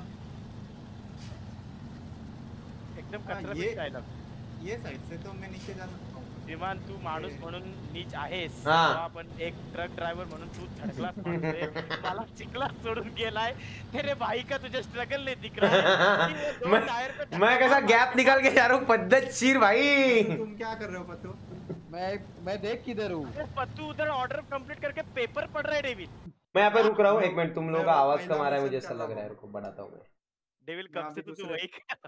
कचरा ये साइड से तो मैं नीचे जा सकता हूँ। विमान तू माणूस म्हणून नीच आहेस, पण एक ट्रक ड्रायव्हर म्हणून तू धडकलास मला चिखला सोडून गेलाय। तेरे भाई का तुझे स्ट्रगल नहीं दिख रहा है। मैं कैसा गैप निकाल के जा रहा हूँ पद्धतशीर भाई। तुम क्या कर रहे हो पत्तू? मैं देख किधर हूँ? पत्तू उधर ऑर्डर कंप्लीट करके पेपर पढ़ रहा है डेविल। मैं यहाँ पे रुक रहा हूँ, एक मिनट, तुम लोगों का आवाज कम आ रहा है, मुझे ऐसा लग रहा है। रुको बढ़ाता हूँ मैं। डेविल कब से तू वही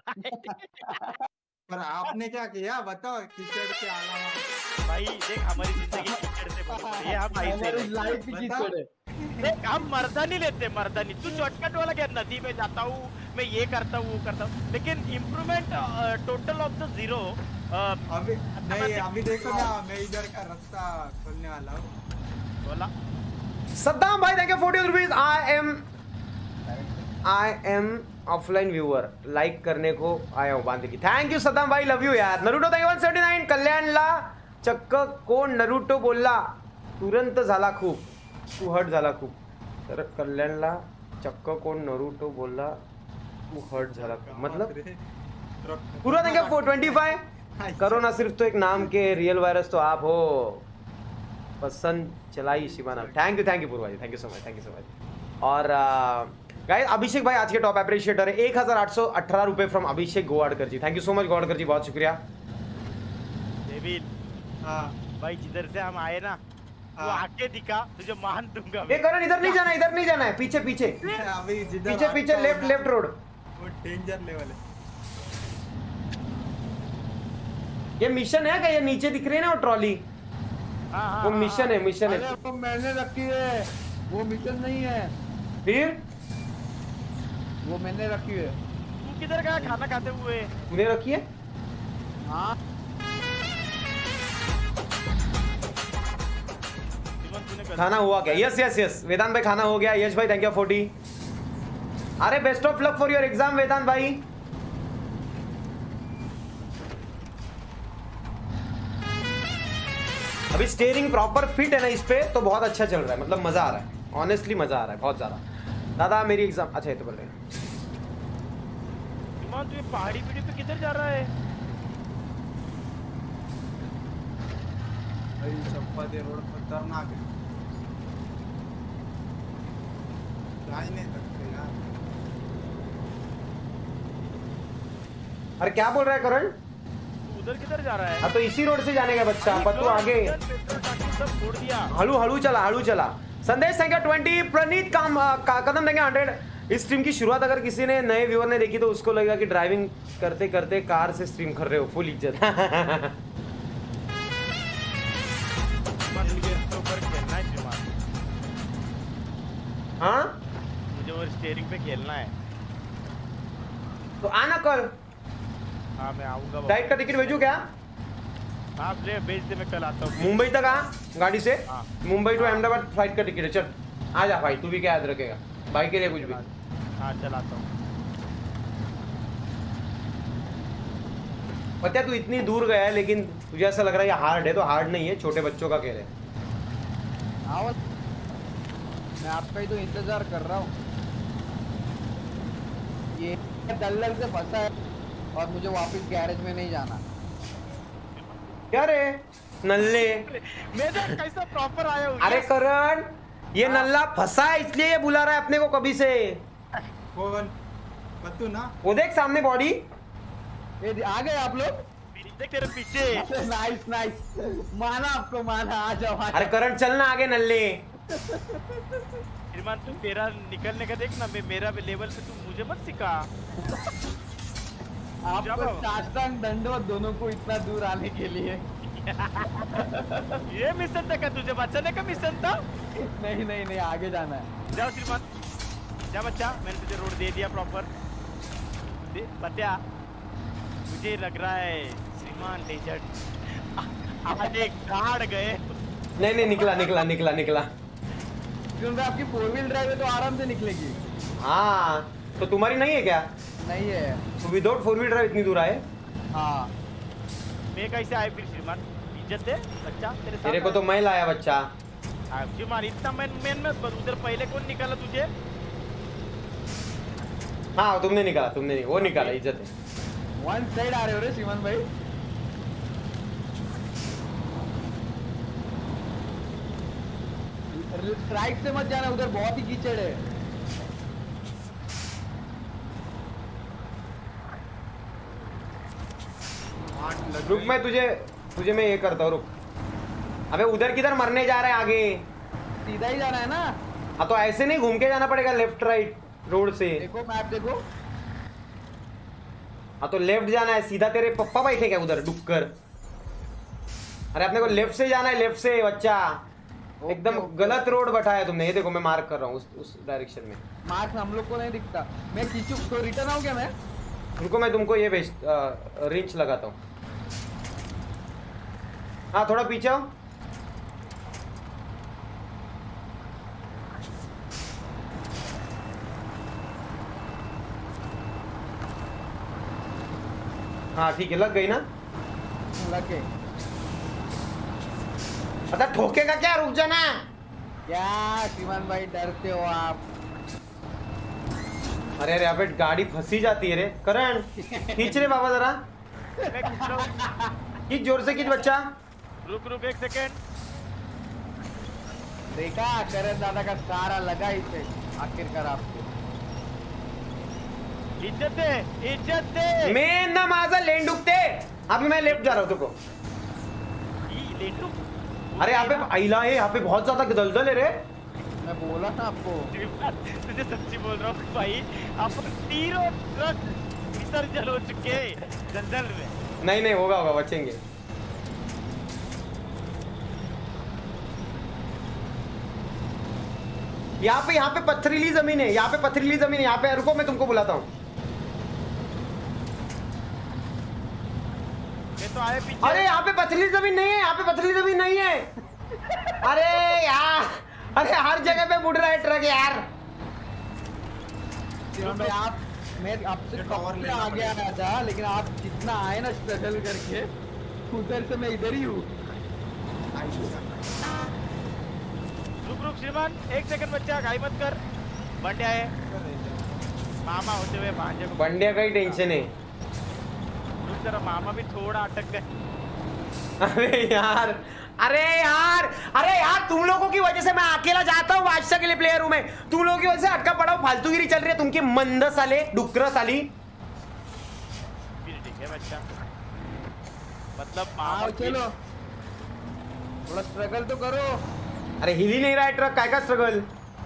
पर आपने क्या किया बताओ? कीचड़ के अलावा भाई देख, हमारी जिंदगी कीचड़ से भरी है, हम ऐसे लाइफ भी कीचड़ है। देख हम मर्दानी लेते, मर्दानी। तू शॉर्टकट वाला क्या, नदी में जाता हूँ मैं, ये करता हूँ वो करता हूँ, लेकिन improvement total of the zero. अभी नहीं, अभी देखो ना, मैं इधर का रास्ता खोलने वाला हूँ। बोला सद्दाम भाई thank you 40 rupees. I am offline viewer, like करने को आया हूँ बांधे की। थैंक यू सद्दाम भाई, लव यू यार। Naruto thank you 179। कल्याणला चक्क कोण नरूटो बोलला तुरंत झाला खूप, तू हट झाला खूप। तर कल्याणला चक्क कोण नरूटो बोलला तू हट झाला खूप, मतलब पूरा थैंक यू 425। करो ना सिर्फ तो एक नाम के, रियल वायरस तो आप हो। पसंद चलाई Shivana, thank you Purva ji, thank you so much. और गाइस अभिषेक भाई आज के टॉप अप्रिशिएटर है, 1818 रुपए from Abhishek Gowadkar ji, thank you so much Gowadkar ji, बहुत शुक्रिया। डेविड भाई जिधर से हम आए ना, वो आके दिखा, तुझे मान दूंगा। ये करण इधर नहीं जाना, इधर नहीं जाना है, पीछे पीछे अभी पीछे लेफ्ट रोड। वो डेंजर लेवल है। ये मिशन है क्या? ये नीचे दिख रही है ना वो ट्रॉली, वो मिशन है, मिशन है। वो मैंने रखी है, वो मिशन नहीं है। फिर वो मैंने रखी है। तू किधर गया खाना खाते हुए? तूने रखी है? हाँ खाना हुआ क्या? यस यस यस वेदांत भाई खाना हो गया। यश भाई थैंक यू 40। अरे best of luck for your exam Vedant भाई। अभी स्टीयरिंग प्रॉपर फिट है ना इस पे, तो बहुत अच्छा चल रहा है, मतलब मजा आ रहा है, ऑनेस्टली मजा आ रहा है बहुत ज्यादा। दादा मेरी एग्जाम, अच्छा ये तो बोल रहे हैं तू पहाड़ी पीढ़ी पे किधर जा रहा है? भाई शपथ ये रोड खतरनाक है, जा ही नहीं सकते यार। अरे क्या बोल रहा है करण? तू उधर किधर जा रहा है? हाँ तो इसी रोड से जाने का बच्चा, पर तू आगे सब छोड़ दिया। हलू हलू चला, हलू चला। संदेश संख्या 20 प्रणीत कदम देंगे 100। इस स्ट्रीम की शुरुआत अगर किसी ने नए व्यूअर ने देखी तो उसको लगेगा कि ड्राइविंग करते करते कार से स्ट्रीम कर रहे हो। फुल इज्जत। हाँ मुझे वो स्टीयरिंग पे खेलना है। तो आना कल। हाँ मैं आऊंगा। फ्लाइट का टिकट भेजू क्या? हाँ भेज दे, मैं कल आता हूँ। मुंबई तक आ गाड़ी से। हाँ। मुंबई टू अहमदाबाद फ्लाइट का टिकट है। चल आ जा भाई, तू भी क्या याद रखेगा भाई के लिए कुछ भी। हाँ चल आता हूँ। पता है तू इतनी दूर गया है लेकिन तुझे ऐसा लग रहा है ये हार्ड है, तो हार्ड नहीं है, छोटे बच्चों का खेल है। मैं आपका ही तो इंतजार कर रहा हूँ। ये दलदल से फंसा है और मुझे वापस गैरेज में नहीं जाना। क्या रे नल्ले? मैं तो कैसा प्रॉपर आया हूँ। अरे करण ये नल्ला फंसा है इसलिए ये बुला रहा है अपने को कभी से। कौन? बत्तू ना? वो देख सामने बॉडी। ये आ गए आप लोग? देख तेरे पीछे। नाइस नाइस, माना आपको, माना। आ जाओ। अरे करण चलना आगे नल्ले। श्रीमान तू तेरा निकलने का देख ना, मेरा लेवल पे तू मुझे मत सिखा। आपको साष्टांग दंडवत दोनों को इतना दूर आने के लिए। ये मिशन था क्या? तुझे बचाने का मिशन था? नहीं नहीं नहीं, आगे जाना है। जाओ श्रीमान, जा बच्चा, मैंने तुझे रोड दे दिया प्रॉपर। बत्या मुझे लग रहा है श्रीमान डेजर्ट आज एक गाड़ गए। नहीं नहीं निकला निकला निकला निकला। क्योंकि आपकी 4 व्हील ड्राइव है तो आराम से निकलेगी। हाँ तो तुम्हारी नहीं है क्या? नहीं है तो विदाउट 4 व्हील ड्राइव इतनी दूर आए? हाँ। मैं कैसे आए फिर श्रीमान? इज्जत दे बच्चा, तेरे तेरे को तो मैं लाया बच्चा। श्रीमान इतना मेन मत बन। उधर पहले कौन निकाला तुझे? हाँ तुमने निकाला, तुमने नहीं, वो निकाला। इज्जत है। वन साइड आ रहे हो रे श्रीमान भाई। राइट से मत जाना, उधर बहुत ही कीचड़ है। रुक मैं तुझे मैं ये करता हूँ, रुक। अबे उधर किधर मरने जा रहे हैं? आगे सीधा ही जाना है ना? हाँ तो ऐसे नहीं, घूम के जाना पड़ेगा लेफ्ट राइट रोड से। देखो मैप देखो। हाँ तो लेफ्ट जाना है सीधा। तेरे पप्पा बैठे क्या उधर डुक कर? अरे अपने को लेफ्ट से जाना है, लेफ्ट से बच्चा। एकदम गलत रोड बैठाया तुमने। ये देखो मैं मार्क कर रहा हूँ उस डायरेक्शन में। मार्क हम लोग को नहीं दिखता। मैं खींचू तो रिटर्न आऊँ क्या मैं? रुको मैं तुमको ये रिंच लगाता हूँ। हाँ थोड़ा पीछे आओ। हाँ ठीक है, लग गई ना? लग गए। अच्छा ठोकेगा क्या? रुक जाना। क्या श्रीमान भाई डरते हो आप? अरे अरे अबे गाड़ी फंसी जाती है रे। करण खींच रे बाबा जरा। मैं खींच रहा हूँ। खींच जोर से खींच बच्चा। रुक एक सेकेंड। देखा करण दादा का सारा लगा इसे आखिरकार आपको। इज्जत दे, इज्जत दे। मैं ना माझा लेन डुकते। अभी मैं लेफ्ट जा रहा हूँ देखो। लेंडू? अरे यहाँ पे आइला है, यहाँ पे बहुत ज्यादा दलदल है रे। मैं बोला था आपको। तुझे सच्ची बोल रहा हूँ भाई, आप तीनों ट्रक विसर्जन हो चुके हैं दलदल में। नहीं नहीं होगा होगा, बचेंगे। यहाँ पे पथरीली जमीन है, यहाँ पे पथरीली जमीन है। यहाँ पे रुको मैं तुमको बुलाता हूँ। ये तो आए पीछे। अरे यहाँ पे पथरीली जमीन नहीं है, यहाँ पे पथरीली जमीन नहीं है। अरे यार, अरे हर जगह पे मुड़ रहा है ट्रक यार। भाई आप, मैं आपसे टॉवर आगे आया था लेकिन आप जितना आए ना स्ट्रगल करके, उधर से मैं इधर ही हूँ। रुक श्रीमान, एक सेकंड बच्चा, घाई मत कर। बंडिया है मामा होते हुए भांजे को। बंडिया का ही टेंशन है। रुक जरा, मामा भी थोड़ा अटक गए। अरे यार अरे यार तुम लोगों की वजह से मैं अकेला जाता हूँ बादशाह के लिए प्लेयर हूं मैं, तुम लोगों की वजह से अटका पड़ा हूँ, फालतूगिरी चल रही है तुमकी मंद साले डुकरा साली। ठीक है बच्चा, मतलब आओ चलो थोड़ा स्ट्रगल तो करो। अरे हिल ही नहीं रहा है ट्रक, काय का स्ट्रगल?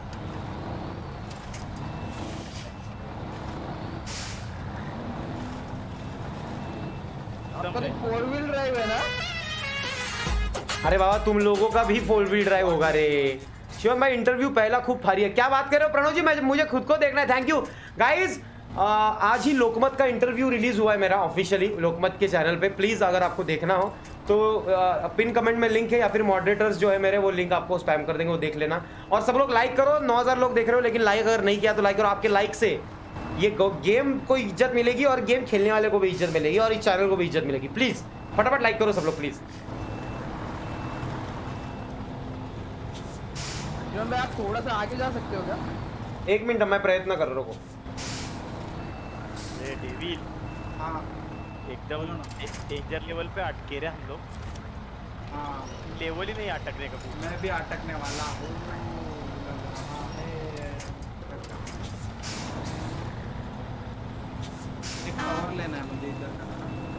आपका तो 4 व्हील ड्राइव है ना? अरे बाबा तुम लोगों का भी 4 व्हील ड्राइव होगा रे। शिवम भाई इंटरव्यू पहला खूब भारी है, क्या बात कर रहे हो प्रणव जी? मुझे खुद को देखना है। Thank you guys. आज ही लोकमत का इंटरव्यू रिलीज हुआ है मेरा ऑफिशियली लोकमत के चैनल पे। प्लीज अगर आपको देखना हो तो पिन कमेंट में लिंक है या फिर मॉडरेटर्स जो है मेरे वो लिंक आपको स्पैम कर देंगे, वो देख लेना। और सब लोग लाइक करो। 9000 लोग देख रहे हो लेकिन लाइक अगर नहीं किया तो लाइक करो। आपके लाइक से ये गेम को इज्जत मिलेगी और गेम खेलने वाले को भी इज्जत मिलेगी और इस चैनल को भी इज्जत मिलेगी। प्लीज फटाफट लाइक करो सब लोग प्लीज। आप थोड़ा सा आगे जा सकते हो क्या? 1 मिनट मैं प्रयत्न कर रहा हूँ। डेविल हाँ एकदम डेंजर लेवल पे अटके रहे हम लोग। हाँ लेवल ही नहीं अटकने का। मैं भी अटकने वाला हूँ। एक कवर लेना है मुझे इधर का।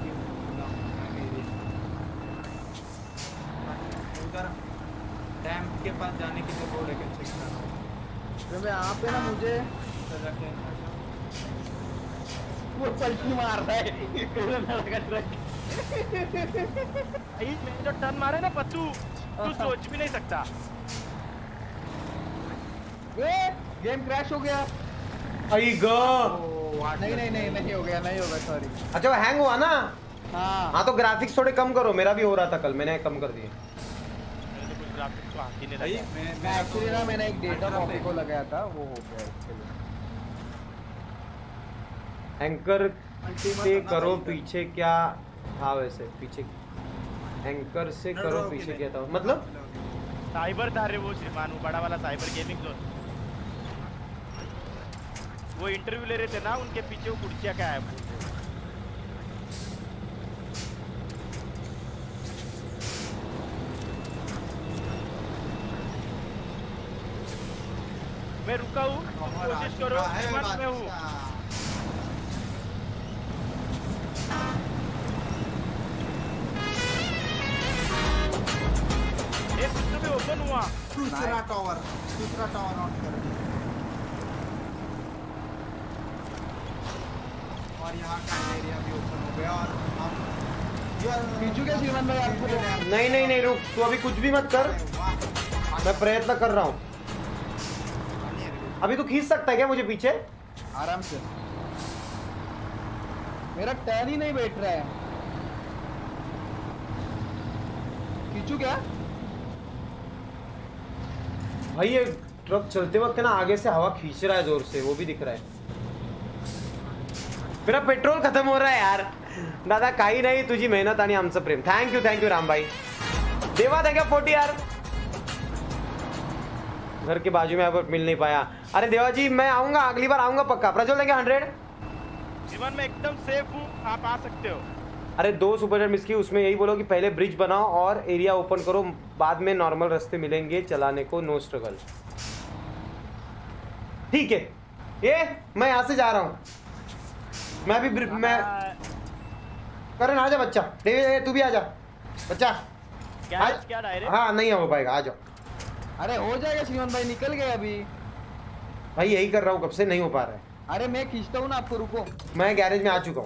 उधर डैम के पास जाने की तो रोड है, चेक कर रहा हूँ। यहाँ पे ना मुझे वो पलटी मार रहा है मैं जो टर्न मारे ना पत्तू, तू सोच भी नहीं सकता। गेम क्रैश हो गया। आई गो। नहीं हो गया सॉरी। अच्छा वो हैंग हुआ ना? हाँ हाँ तो ग्राफिक्स थोड़े कम करो, मेरा भी हो रहा था कल, मैंने कम कर दिए। एक्चुअली ना मैंने एक डेटा कॉपी को लगाया था वो हो गया इसके लिए। एंकर से करो पीछे क्या था वैसे? पीछे एंकर से करो पीछे क्या था मतलब? साइबर था रे वो श्रीमान, बड़ा वाला साइबर गेमिंग जोन। वो इंटरव्यू ले रहे थे ना, उनके पीछे वो कुर्सियां क्या है। मैं रुका हूँ, कोशिश करो मैं हूँ। सिस्टम ओपन हुआ। दूसरा टावर ऑन कर। और यहाँ का एरिया भी ओपन हो गया और हम पीछू क्या जीवन भाई आपको? नहीं रुक, तू अभी कुछ भी मत कर, मैं प्रयत्न कर रहा हूँ। अभी तू खींच सकता है क्या मुझे पीछे? आराम से। मेरा टर्न ही नहीं बैठ रहा है। खींचू क्या? भाई ये ट्रक चलते वक्त ना आगे से हवा खींच रहा है जोर से, वो भी दिख रहा है। मेरा पेट्रोल खत्म हो रहा है यार। दादा काही नाही, तुझी मेहनत आणि आमचं प्रेम। थैंक यू राम भाई। देवा देगा 40 यार। घर के बाजू में आप मिल नहीं पाया। अरे देवा जी मैं आऊंगा, अगली बार आऊंगा पक्का। प्रज्वल देंगे 100। जीवन में एकदम सेफ हूँ, आप आ सकते हो। अरे 2 सुपर मिस की, उसमें यही बोलो कि पहले ब्रिज बनाओ और एरिया ओपन करो, बाद में नॉर्मल रास्ते मिलेंगे चलाने को, नो स्ट्रगल। ठीक है ये मैं यहाँ से जा रहा हूँ। मैं भी मैं करण आ जा बच्चा, तू भी आ जा बच्चा। क्या डायरेक्ट? हाँ नहीं हो पाएगा, आ जाओ। अरे हो जाएगा शिवन भाई, निकल गए अभी। भाई यही कर रहा हूँ, कब से नहीं हो पा रहा है। अरे मैं खींचता हूँ ना आपको, रुको। मैं गैरेज में आ चुका हूँ।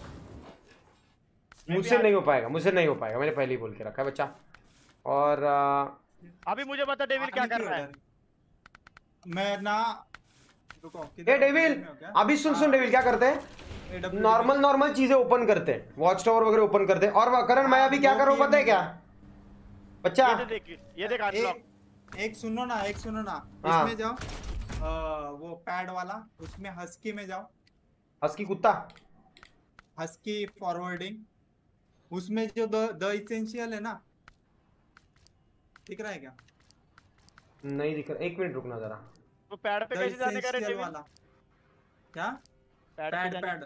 मुझसे नहीं हो पाएगा, मैंने पहले ही बोल के रखा है बच्चा। और अभी मुझे बता डेविल क्या कर रहा है? मैं ना रुको। ए डेविल अभी सुन डेविल क्या करते हैं, नॉर्मल चीजें ओपन करते हैं, वॉच टावर वगैरह ओपन करते हैं। और करण मैं अभी क्या कर रहा हूँ पता है क्या बच्चा? ये देख अनलॉक। एक सुनो ना इसमें जाओ, वो पैड वाला, उसमें हस्की में जाओ। हस्की कुत्ता, हस्की फॉरवर्डिंग, उसमें जो द इसेंशियल है ना, दिख रहा है क्या? नहीं दिख रहा, 1 मिनट रुकना जरा। तो पैड पे कैसे जाने का रे वाला? क्या पैड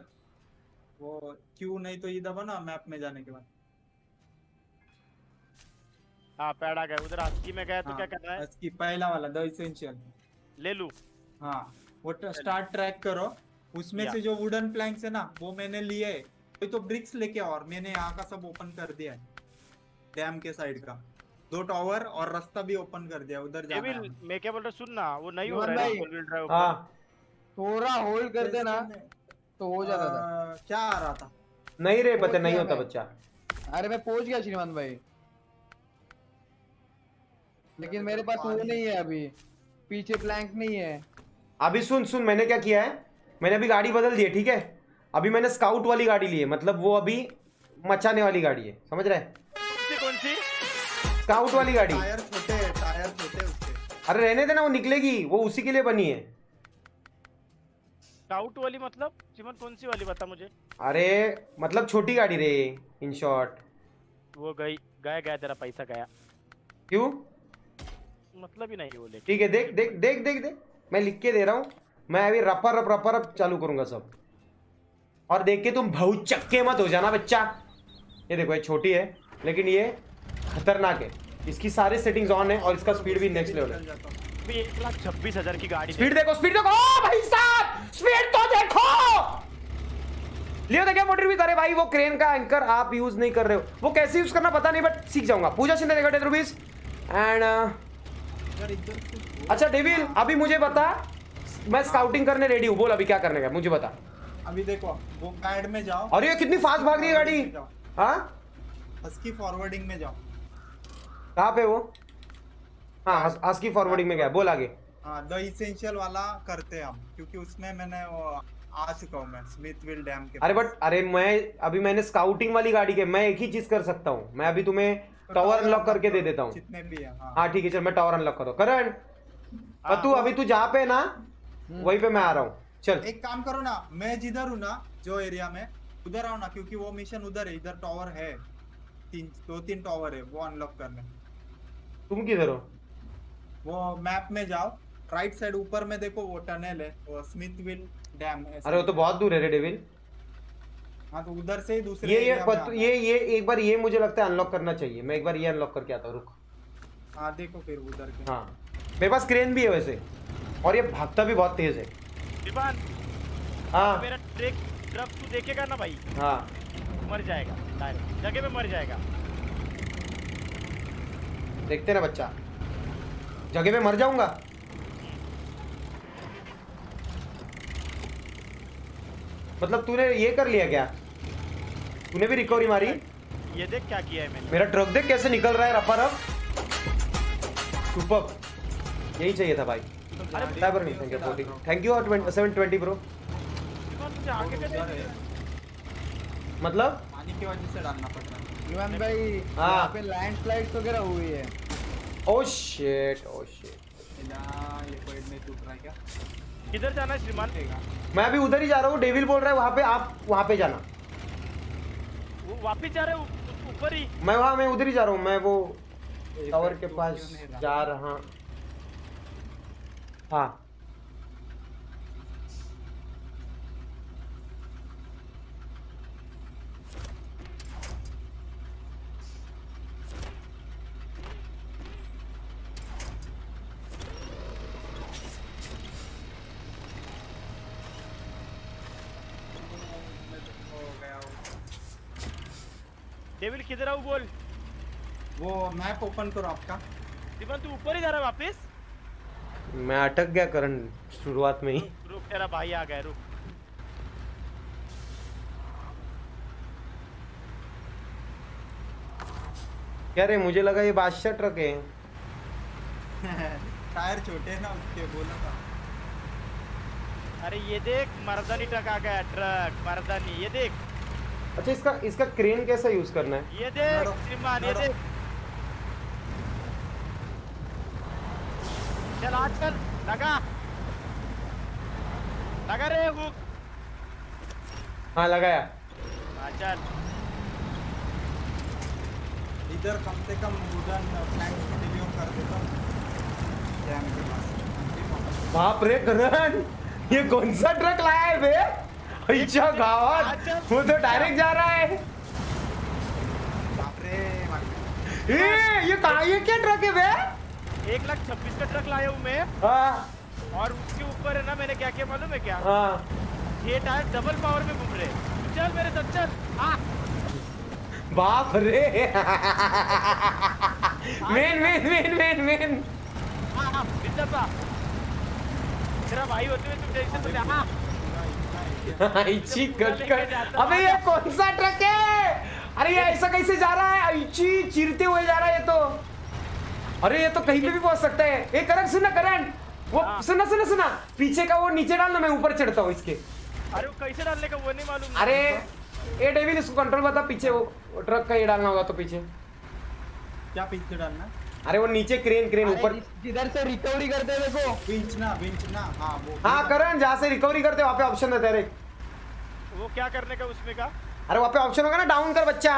वो क्यों नहीं तो ये दबा ना मैप में जाने के बाद। हाँ पैड आ गया उधर। हस्की में गया तो क्या करना है? हस्की पहला वाला द एसेंशियल ले लूं? हाँ वो स्टार्ट ट्रैक करो, उसमें से जो वुडन प्लैंक्स है ना वो मैंने लिए है, तो ब्रिक्स लेके और मैंने यहाँ का सब ओपन कर दिया है, डैम के साइड का 2 टावर और रास्ता भी ओपन कर दिया उधर जाना है। मैं क्या बोल रहा सुन ना, वो नहीं हो युवन रहा है भाई। Four wheel drive. हाँ थोड़ा होल्ड कर देना तो हो जाता था। क्या आ रहा था? नहीं रे पता पहुंच नहीं गया होता मैं। बच्चा। अरे मैं पहुंच गया श्रीमान भाई, लेकिन मेरे पास वो नहीं है अभी, पीछे प्लैंक नहीं है। अभी सुन सुन मैंने क्या किया है, मैंने अभी गाड़ी बदल दी है, ठीक है। अभी मैंने स्काउट वाली गाड़ी ली है, मतलब वो अभी मचाने वाली गाड़ी है, समझ रहे? कौन सी? स्काउट वाली गाड़ी। टायर छोटे उसके। अरे रहने देना, वो निकलेगी, वो उसी के लिए बनी है। स्काउट वाली मतलब चिमन कौन सी वाली बता मुझे। अरे मतलब छोटी गाड़ी रे, इन शॉर्ट। वो गया तेरा पैसा गया। क्यों? मतलब ही नहीं वो लेके। ठीक है, देख देख देख देख देख, मैं लिख के दे रहा हूँ। मैं अभी रपर चालू करूंगा सब, और देख के तुम बहुत चक्के मत हो जाना बच्चा। ये देखो ये छोटी है लेकिन ये खतरनाक है, इसकी सारी सेटिंग्स ऑन है और इसका स्पीड भी नेक्स्ट लेवल है। 1,26,000 की गाड़ी। स्पीड देखो, स्पीड देखो। ओ भाई साहब स्पीड तो देखो। लियो देखिए मोटर भी करे भाई, वो क्रेन का एंकर आप यूज नहीं कर रहे हो, वो कैसे यूज करना पता नहीं बट सीख जाऊंगा। पूजा शिंदे देखो 10 रुपीज एंड अच्छा डेविल अभी मुझे बता, मैं स्काउटिंग करने रेडी हूँ, बोल अभी क्या करने का मुझे बता। अभी देखो वो गाइड में जाओ। और ये कितनी फास्ट भाग रही है गाड़ी। हाँ हस्की फॉरवर्डिंग में जाओ। कहाँ पे वो? हाँ हस्की फॉरवर्डिंग में गया, बोल आगे। हाँ द इसेंशियल वाला करते हैं हम, क्योंकि उसमें मैंने आ चुका हूँ मैं स्मिथविल डैम के। अरे मैंने स्काउटिंग वाली गाड़ी के, मैं एक ही चीज कर सकता हूँ, मैं अभी तुम्हें टावर अनलॉक करके दे देता हूँ जितने भी है। हाँ ठीक है चल, मैं टावर अनलॉक करो करण। और तू अभी तू जहाँ पे ना वहीं पे मैं आ रहा हूँ, चल। एक काम करो ना, मैं जिधर हूँ ना जो एरिया में, उधर आओ ना, क्योंकि वो मिशन उधर है। इधर टावर है, 2-3 टावर है वो अनलॉक करने। तुम किधर हो? वो मैप में जाओ, राइट साइड ऊपर में देखो वो टनल है, वो स्मिथविल डैम है। अरे वो तो बहुत दूर है रे डेविल। हाँ तो उधर से ही दूसरे ये एक बार ये मुझे लगता है अनलॉक करना चाहिए, मैं एक बार ये अनलॉक करके आता हूँ, रुक। हाँ देखो फिर उधर के। हाँ मेरे पास क्रेन भी है वैसे, और ये भागता भी बहुत तेज है। दीवान हाँ मेरा ट्रक तू देखेगा ना भाई, हाँ मर जाएगा डायरेक्ट जगह पे, मर जाएगा। देखते ना बच्चा, जगह पे मर जाऊंगा। मतलब तूने ये कर लिया क्या? तूने भी रिकवरी मारी? ये देख क्या किया है मैंने। मेरा ट्रक देख कैसे निकल रहा है रफा रफ। सुपर, यही चाहिए था भाई। साइबर नहीं, thank you 40, thank you 720 bro. आगे का देख। मतलब पानी की वजह से डालना पड़ रहा है। युवन भाई हाँ। यहाँ पे लैंडस्लाइड्स वगैरह हुई है। Oh shit oh shit. ये कोई नहीं टूट रहा है क्या? किधर जाना है श्रीमान? मैं अभी उधर ही जा रहा हूँ, डेविल बोल रहा है वहाँ पे, आप वहाँ पे जाना। वो वापस जा रहे हो ऊपर ही? मैं उधर ही जा रहा हूँ, मैं वो टावर के पास जा रहा हूँ। हाँ डेविल किधर आओ बोल। वो मैप ओपन करो आपका। दीवान तू ऊपर ही जा रहा है वापस? मैं अटक गया करण शुरुआत में ही। रुक तेरा भाई आ गया, रुक। क्या रे, मुझे लगा ये बादशाह ट्रक है। टायर छोटे हैं ना उसके, बोला था। अरे ये देख मर्दानी ट्रक आ गया, ट्रक मर्दानी, ये देख। अच्छा इसका क्रेन कैसा यूज करना है? ये देख श्रीमान, ये देख। चल आज चल, लगा रे हुक। हाँ लगाया। हाँ चल। इधर कम से कम वुडन प्लैंक्स को डिलीवर कर देता हूँ डैम के पास। बाप रे करण, ये कौन सा ट्रक लाया है बे? अच्छा गावात, वो तो डायरेक्ट जा रहा है। बाप रे ये कहा, ये क्या ट्रक है बे? 1,26,000 का ट्रक लाया हूँ मैं। हाँ और उसके ऊपर है ना मैंने क्या किया मालूम है क्या? हाँ 6 टायर डबल पावर में घूम रहे। चल मेरे साथ चल। बाप रे। मेन तेरा भाई होते हुए तुम टेंशन मत ले। आईची कट। अबे ये कौन सा ट्रक है? अरे ये ऐसा कैसे जा रहा है? आईची चिरते हुए जा रहा है ये तो। अरे ये तो कहीं पे भी पहुंच सकता है। ये करण सुना, करण वो सुना पीछे का वो नीचे डालना, मैं ऊपर चढ़ता हूँ इसके। अरे वो कैसे डालने का वो नहीं मालूम। अरे ए डेविल इसको कंट्रोल बता, पीछे वो ट्रक का ये डालना होगा तो पीछे। क्या पीछे डालना? अरे वो नीचे क्रेन ऊपर जिधर से रिकवरी करते हैं देखो, विंच ना। हाँ वो। हाँ करण, जहाँ से रिकवरी करते वहाँ पे ऑप्शन रहता है। वो क्या करने का उसमें का? अरे वहाँ पे ऑप्शन होगा ना, डाउन कर बच्चा।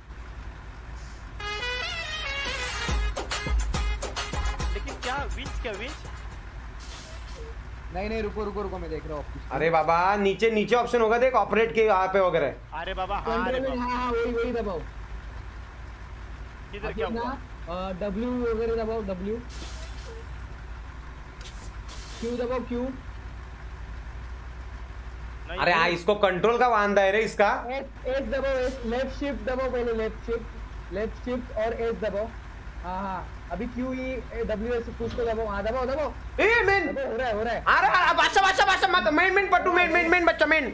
लेकिन क्या विंच? नहीं रुको मैं देख रहा हूँ। अरे बाबा नीचे ऑप्शन होगा देख, ऑपरेट के यहाँ पे वगैरह। अरे बाबा हाँ वही दबाओ। किधर क्या हुआ? W वगैरह दबाओ, W। Q दबाओ, Q। अरे हाँ इसको कंट्रोल का वांदा है रे इसका। S दबाओ, S। लेफ्ट शिफ्ट दबाओ पहले, लेफ्ट शिफ्ट और S दबाओ। हाँ अभी Q E W S कुछ तो दबाओ। हाँ दबाओ। ए मेन हो रहा है। अरे बादशाह मत, मेन पट्टू, मेन बच्चा, मेन।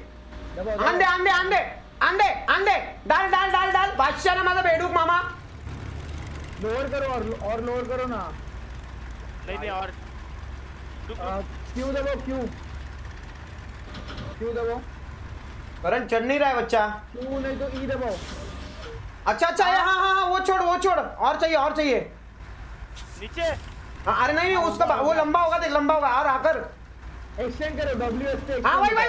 आंदे डाल बादशाह ना माझा बेडूक मामा। लोअर करो और लोअर करो ना। नहीं और Q दबाओ, Q दबाओ। करण चढ़ नहीं रहा है बच्चा। Q नहीं तो E दबाओ। अच्छा हाँ वो छोड़ और चाहिए नीचे। अरे नहीं उसका वो लंबा होगा, देख लंबा होगा। और आकर एक्सटेंड करो, W S पे। हाँ वही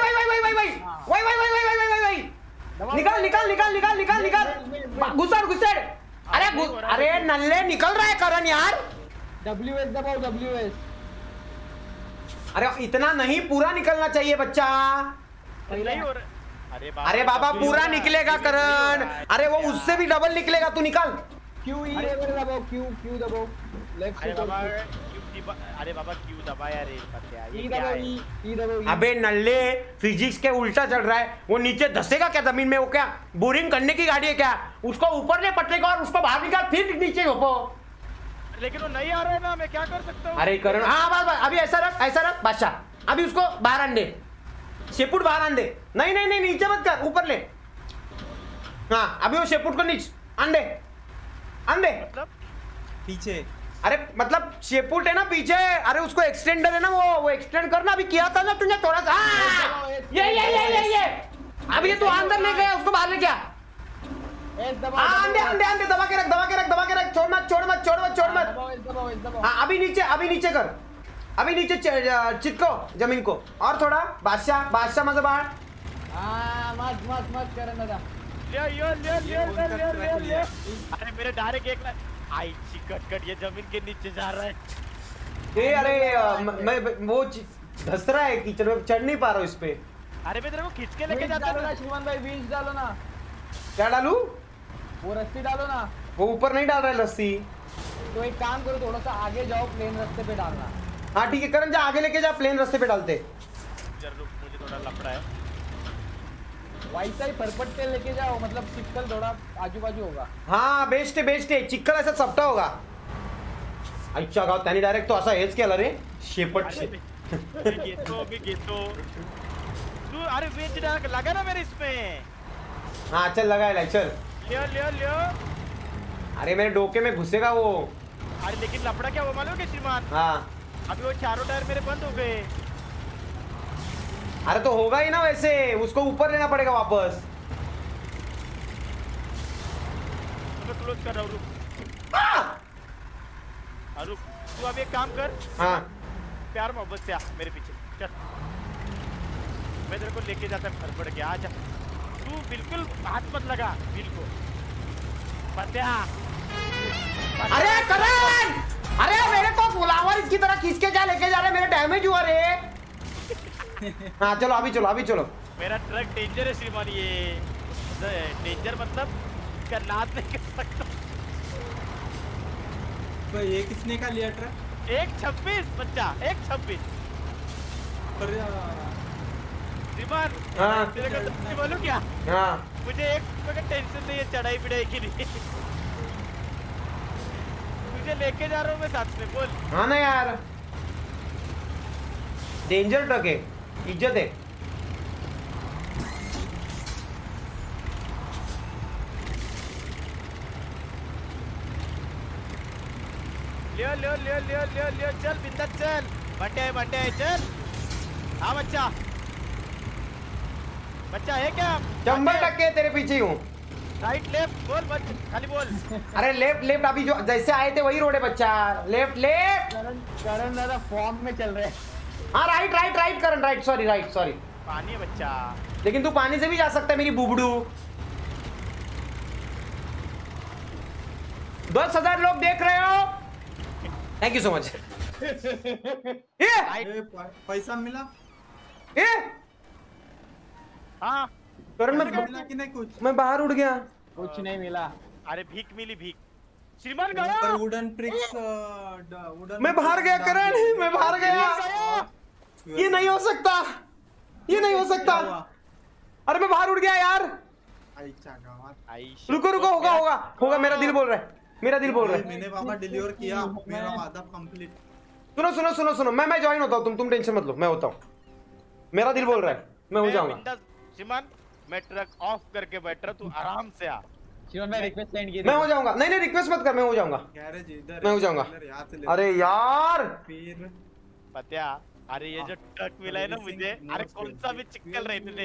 निकाल घुसड़। अरे नल्ले निकल रहा है करण यार। W S दबाओ, W S। अरे इतना नहीं, पूरा निकलना चाहिए बच्चा। नहीं हो रहा। अरे बाबा पूरा निकलेगा करण। अरे वो उससे भी डबल निकलेगा, तू निकाल। Q E दबाओ, Q दबाओ। लेफ्ट अरे बाबा क्यों दबा यार? E दबाओ। अबे नल्ले फिजिक्स के उल्टा चल रहा है। वो नीचे धसेगा क्या जमीन में? वो क्या बोरिंग करने की गाड़ी है क्या? उसको ऊपर ले पटने का और उसको बाहर निकाल, फिर नीचे घोपो। लेकिन वो नहीं आ रहा है ना, मैं क्या कर सकता हूँ? अरे करण हाँ बस अभी ऐसा रख बादशाह। अभी उसको बाहर आन दे, शेपुट बाहर आन दे। नहीं नीचे मत कर, ऊपर ले। हाँ अभी वो शेपुट को नीचे आन दे। मतलब पीछे। अरे मतलब शेपुट है ना पीछे। अरे उसको एक्सटेंडर है ना, वो एक्सटेंड करना। अभी किया था ना तुझे थोड़ा सा। ये अभी ये तू अंदर ले गया, उसको बाहर ले गया। आंदे दबा के रख। छोड़ मत। हाँ अभी नीचे कर। अभी नीचे चिपको जमीन को और थोड़ा। बादशाह मजा बाहर। मत करना था। ले। अरे मेरे डायरेक्ट एक आई कट ये जमीन के नीचे जा रहा है। अरे मैं वो धस रहा है कीचड़ में, चढ़ नहीं पा रहा हूँ इस पे। अरे मैं तेरे को खींच के लेके जाता हूँ। श्रीमान भाई बीज डालो ना। क्या डालू? वो रस्सी डालो ना। वो ऊपर नहीं डाल रहा है रस्सी। तो एक काम करो, थोड़ा सा आगे जाओ, प्लेन रास्ते पे डालना। हाँ ठीक है करण, जा आगे लेके जा, प्लेन रास्ते पे डालते। मुझे थोड़ा लफड़ा है। वैसा ही परपट पे लेके जाओ, मतलब चिक्कल थोड़ा आजू बाजू होगा। हाँ बेस्ट है चिक्कल ऐसा सपटा होगा। अच्छा गाव त्याने डायरेक्ट तो असा हेच केला रे शेपट से। घेतो तू। अरे वेच लगा ना मेरे इसमें। हाँ चल लगाए चल। लियो। अरे मेरे डोके में घुसेगा वो। अरे लेकिन लफड़ा क्या हुआ मालूम है श्रीमान? हाँ अभी वो चारों टायर मेरे बंद हो गए। अरे तो होगा ही ना वैसे, उसको ऊपर लेना पड़ेगा वापस। मैं क्लोज कर रहा हूँ, रुक। तू अब एक काम कर। हाँ प्यार मोहब्बत से आ मेरे पीछे चल। मैं तेरे को लेके जाता घर पड़ गया। आजा तू बिल्कुल हाथ मत लगा बिल को। अरे करण, अरे मेरे को फ्लावर इसकी तरह खींच के जा लेके जा रहे, मेरे डैमेज हुआ रे। हाँ चलो अभी चलो। मेरा ट्रक डेंजर है श्रीमान। ये डेंजर मतलब करनाथ नहीं कर सकता। भाई ये किसने का लिया ट्रक? 126 बच्चा, 126। पर श्रीमान, हाँ। तेरे को सच्ची बोलूं क्या? हाँ मुझे एक रुपए का टेंशन नहीं है चढ़ाई बिढ़ाई की नहीं। तुझे लेके जा रहा हूँ मैं साथ में, बोल। हाँ ना यार, डेंजर ट्रक है, इज्जत है। लियो लियो लियो लियो लियो लियो, चल बिंदा चल। बंटे चल। हाँ बच्चा, बच्चा है क्या? 100% तेरे पीछे हूँ। राइट लेफ्ट बोल, बच्चा खाली बोल। अरे लेफ्ट लेफ्ट, अभी जो जैसे आए थे वही रोड है बच्चा। Left left. करण दादा फॉर्म में चल रहे हैं। हाँ right right right Karan, right, sorry right sorry. पानी है बच्चा। लेकिन तू पानी से भी जा सकता है मेरी बुबड़ू। 10,000 लोग देख रहे हो, थैंक यू सो मच। पैसा मिला? हाँ करण मिला कि नहीं कुछ? मैं बाहर उड़ गया। कुछ नहीं मिला। अरे भीख मिली, भीख। श्रीमान गया। पर वुडन ट्रिक्स, मैं बाहर गया करण, मैं बाहर गया। ये नहीं हो सकता, ये नहीं हो सकता। अरे मैं बाहर उड़ गया यार। रुको रुको, होगा होगा होगा, मेरा दिल बोल रहा है, मेरा दिल बोल रहा है। मैंने बाबा डिलीवर किया, मेरा वादा कंप्लीट। सुनो सुनो सुनो सुनो, मैं ज्वाइन होता हूँ, तुम टेंशन मत लो, मैं होता हूँ। मेरा दिल बोल रहा है, मैं हो जाऊंगा। श्रीमान मैं ट्रक ऑफ करके बैठ रहा, तू आराम से आ। श्रीमान मैं रिक्वेस्ट सेंड की। मैं हो जाऊंगा। नहीं नहीं रिक्वेस्ट मत कर, मैं हो जाऊंगा। गैरेज इधर, मैं हो जाऊंगा। अरे यार फिर पत्या, अरे ये जो ट्रक मिला है ना मुझे, अरे कौन सा भी चिक्कल रहे थे।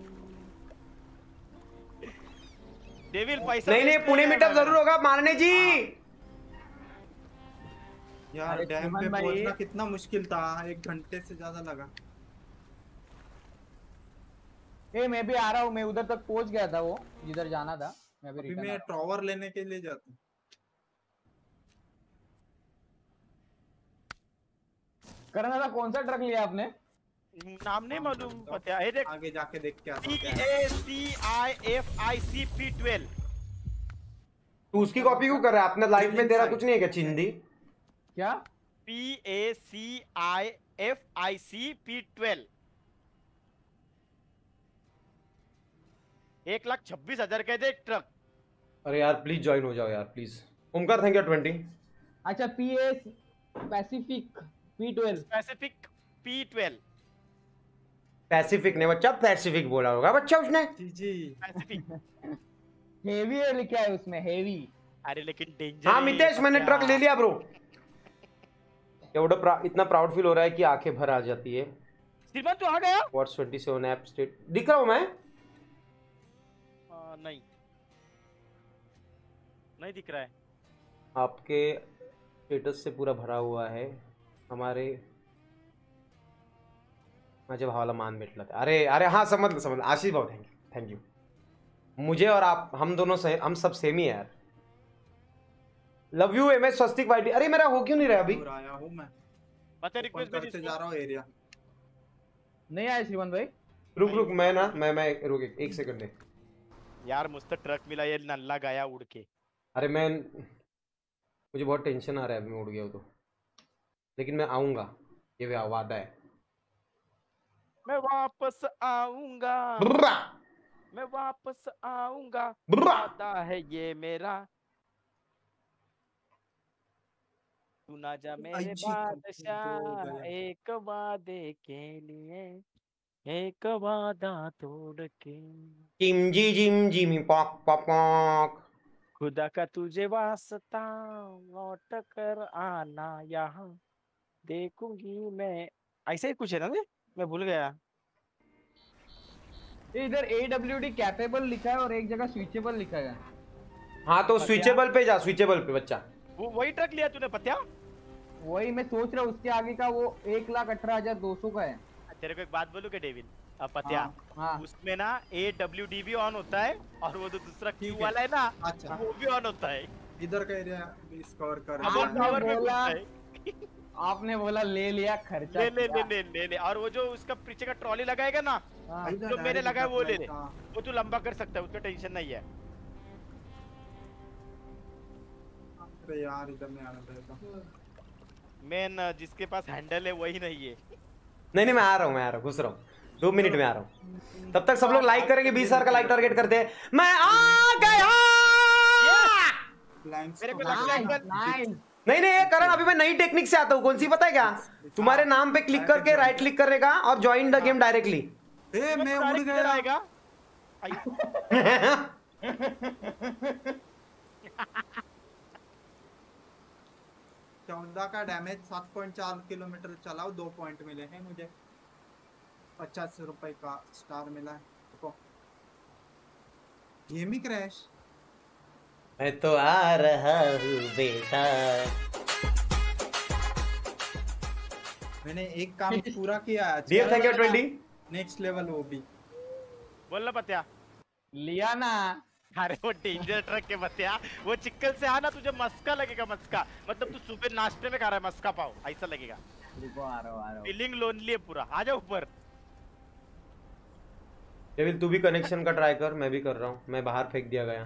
डेविल पैसा नहीं नहीं, पुणे मीटअप जरूर होगा मारने जी। यार डैम पे पहुंचना कितना मुश्किल था, 1 घंटे से ज्यादा लगा। मैं भी आ रहा हूँ, मैं उधर तक पहुंच गया था, वो जिधर जाना था। अभी मैं टॉवर लेने के लिए जाता हूँ। करण दादा कौन सा ट्रक लिया आपने? नाम नहीं मालूम पत्या, ये देख आगे जाके देख के आता हूँ। PACIFIC P12। तू उसकी कॉपी क्यों कर रहा है? अपने लाइफ में तेरा कुछ नहीं है क्या चिंदी? क्या? PACIFIC P12। 1,26,000 का दे एक ट्रक। अरे यार प्लीज ज्वाइन हो जाओ यार प्लीज। Omkar thank you 20। अच्छा PS Pacific P12। Pacific P12। Pacific ने बच्चा पैसिफिक बोला होगा बच्चा उसने। जी पैसिफिक हेवी है लिखा है उसमें, हेवी। अरे लेकिन डेंजर। हाँ मितेश, मैंने ट्रक ले लिया ब्रो। इतना प्राउड फील हो रहा है कि आंखें भर आ जाती है। श्रीमान तू आ गया? What's 27 ऐप स्टेट दिख रहा हूँ मैं? नहीं दिख रहा है। आपके स्टेटस से पूरा भरा हुआ है हमारे माझे भावाला मान भेटला। अरे अरे हाँ समझ आशीष भाव थैंक यू। मुझे और आप, हम दोनों से, हम सब सेम ही है यार। लव यू MS स्वस्तिक वाइटी। अरे मेरा हो क्यों नहीं रहा अभी? आया हूँ मैं, पता रिक्वेस्ट करते जा रहा हूँ एरिया। नहीं आया श्रीमान भाई? रुक मैं रुक एक सेकंड दे यार। मुझसे ट्रक मिला, ये नल्ला गया उड़ के। अरे मुझे बहुत टेंशन आ रहा है, मैं उड़ गया हूँ तो। लेकिन मैं आऊंगा, ये वादा है। मैं वापस आऊंगा, ब्रा मैं वापस आऊंगा, ब्रा। वादा है ये मेरा। तू ना जा मेरे बादशाह, एक वादे के लिए एक वादा तोड़ के। जिम जिमी पॉक पॉक पॉक। खुदा का तुझे वास्ता, लौट कर आना यहाँ, देखूंगी मैं। ऐसे ही कुछ है ना, मैं भूल गया। इधर AWD कैपेबल लिखा है और एक जगह स्विचेबल लिखा है। हाँ तो स्विचेबल पे जा, स्विचेबल पे बच्चा। वो वही ट्रक लिया तूने पत्या? वही मैं सोच रहा हूँ, उसके आगे का वो 1,18,200 का है। तेरे को एक बात बोलूं क्या डेविड? अब पत्या, हाँ। उसमें ना AWD भी ऑन होता है और वो जो दूसरा Q वाला है ना, अच्छा वो भी ऑन होता है। इधर का एरिया कवर कर। आपने बोला ले लिया खर्चा। ले और वो जो उसका पीछे का ट्रॉली लगाएगा ना, जो मैंने लगाया वो ले ले। वो तू लंबा कर सकता है, उसका टेंशन नहीं है। अरे यार इधर नहीं आना चाहिए। मेन जिसके पास हैंडल है वही नहीं है। नहीं नहीं, मैं आ रहा हूँ घुस रहा हूँ, 2 मिनट में आ रहा हूँ। तब तक सब लोग लाइक करेंगे, 20,000 का लाइक टारगेट करते हैं। मैं आ गया। Blanks मेरे तो को हो लगता है गया एक ना। बार नहीं नहीं, ये करण अभी मैं नई टेक्निक से आता हूँ। कौन सी पता है क्या? तुम्हारे नाम पे क्लिक करके राइट क्लिक करने का और ज्वाइन द गेम डायरेक्टली। ए मैं उड़ डायरेक्ट इधर गया। आएगा। चौदह का डैमेज, 7.4 किलोमीटर चलाओ, 2 पॉइंट मिले हैं मुझे। 50 रुपए का स्टार मिला है। देखो गेम ही क्रैश। मैं तो आ रहा हूँ बेटा। मैंने एक काम पूरा किया आज। DF thank you 20। Next level वो भी। बोल ना पत्या। लिया ना। अरे वो डेंजर ट्रक के बत्तिया, वो चिक्कल से आना तुझे मस्का लगेगा। मस्का मतलब तू सुबह नाश्ते में खा रहा है मस्का पाव, ऐसा लगेगा। रुको आ रहा हूँ। फीलिंग लोनली है पूरा। आ जा ऊपर। डेविल तू भी कनेक्शन का ट्राई कर, मैं भी कर रहा हूँ। मैं बाहर फेंक दिया गया।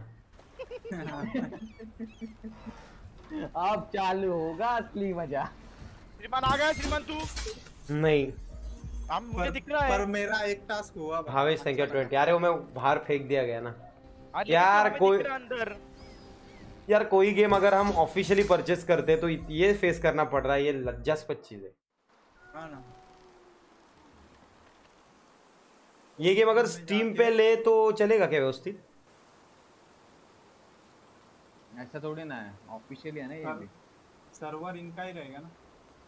अब चालू होगा असली मजा। श्रीमान आ गया। श्रीमान तू नहीं हम मुझे दिख रहा है। पर मेरा एक टास्क हुआ। Bhavesh thank you 20। अरे वो मैं बाहर फेंक दिया गया ना अरे यार। लेकिन तो कोई हमें दिख रहा अंदर। यार कोई गेम अगर हम ऑफिशियली परचेस करते तो ये फेस करना पड़ रहा है, ये लज्जास्पद चीज है। हाँ ना। ये गेम अगर स्टीम पे ले तो चलेगा क्या व्यवस्थित? ऐसा थोड़ी ना है, ऑफिशियली है ना ये भी। सर्वर इनका ही रहेगा ना।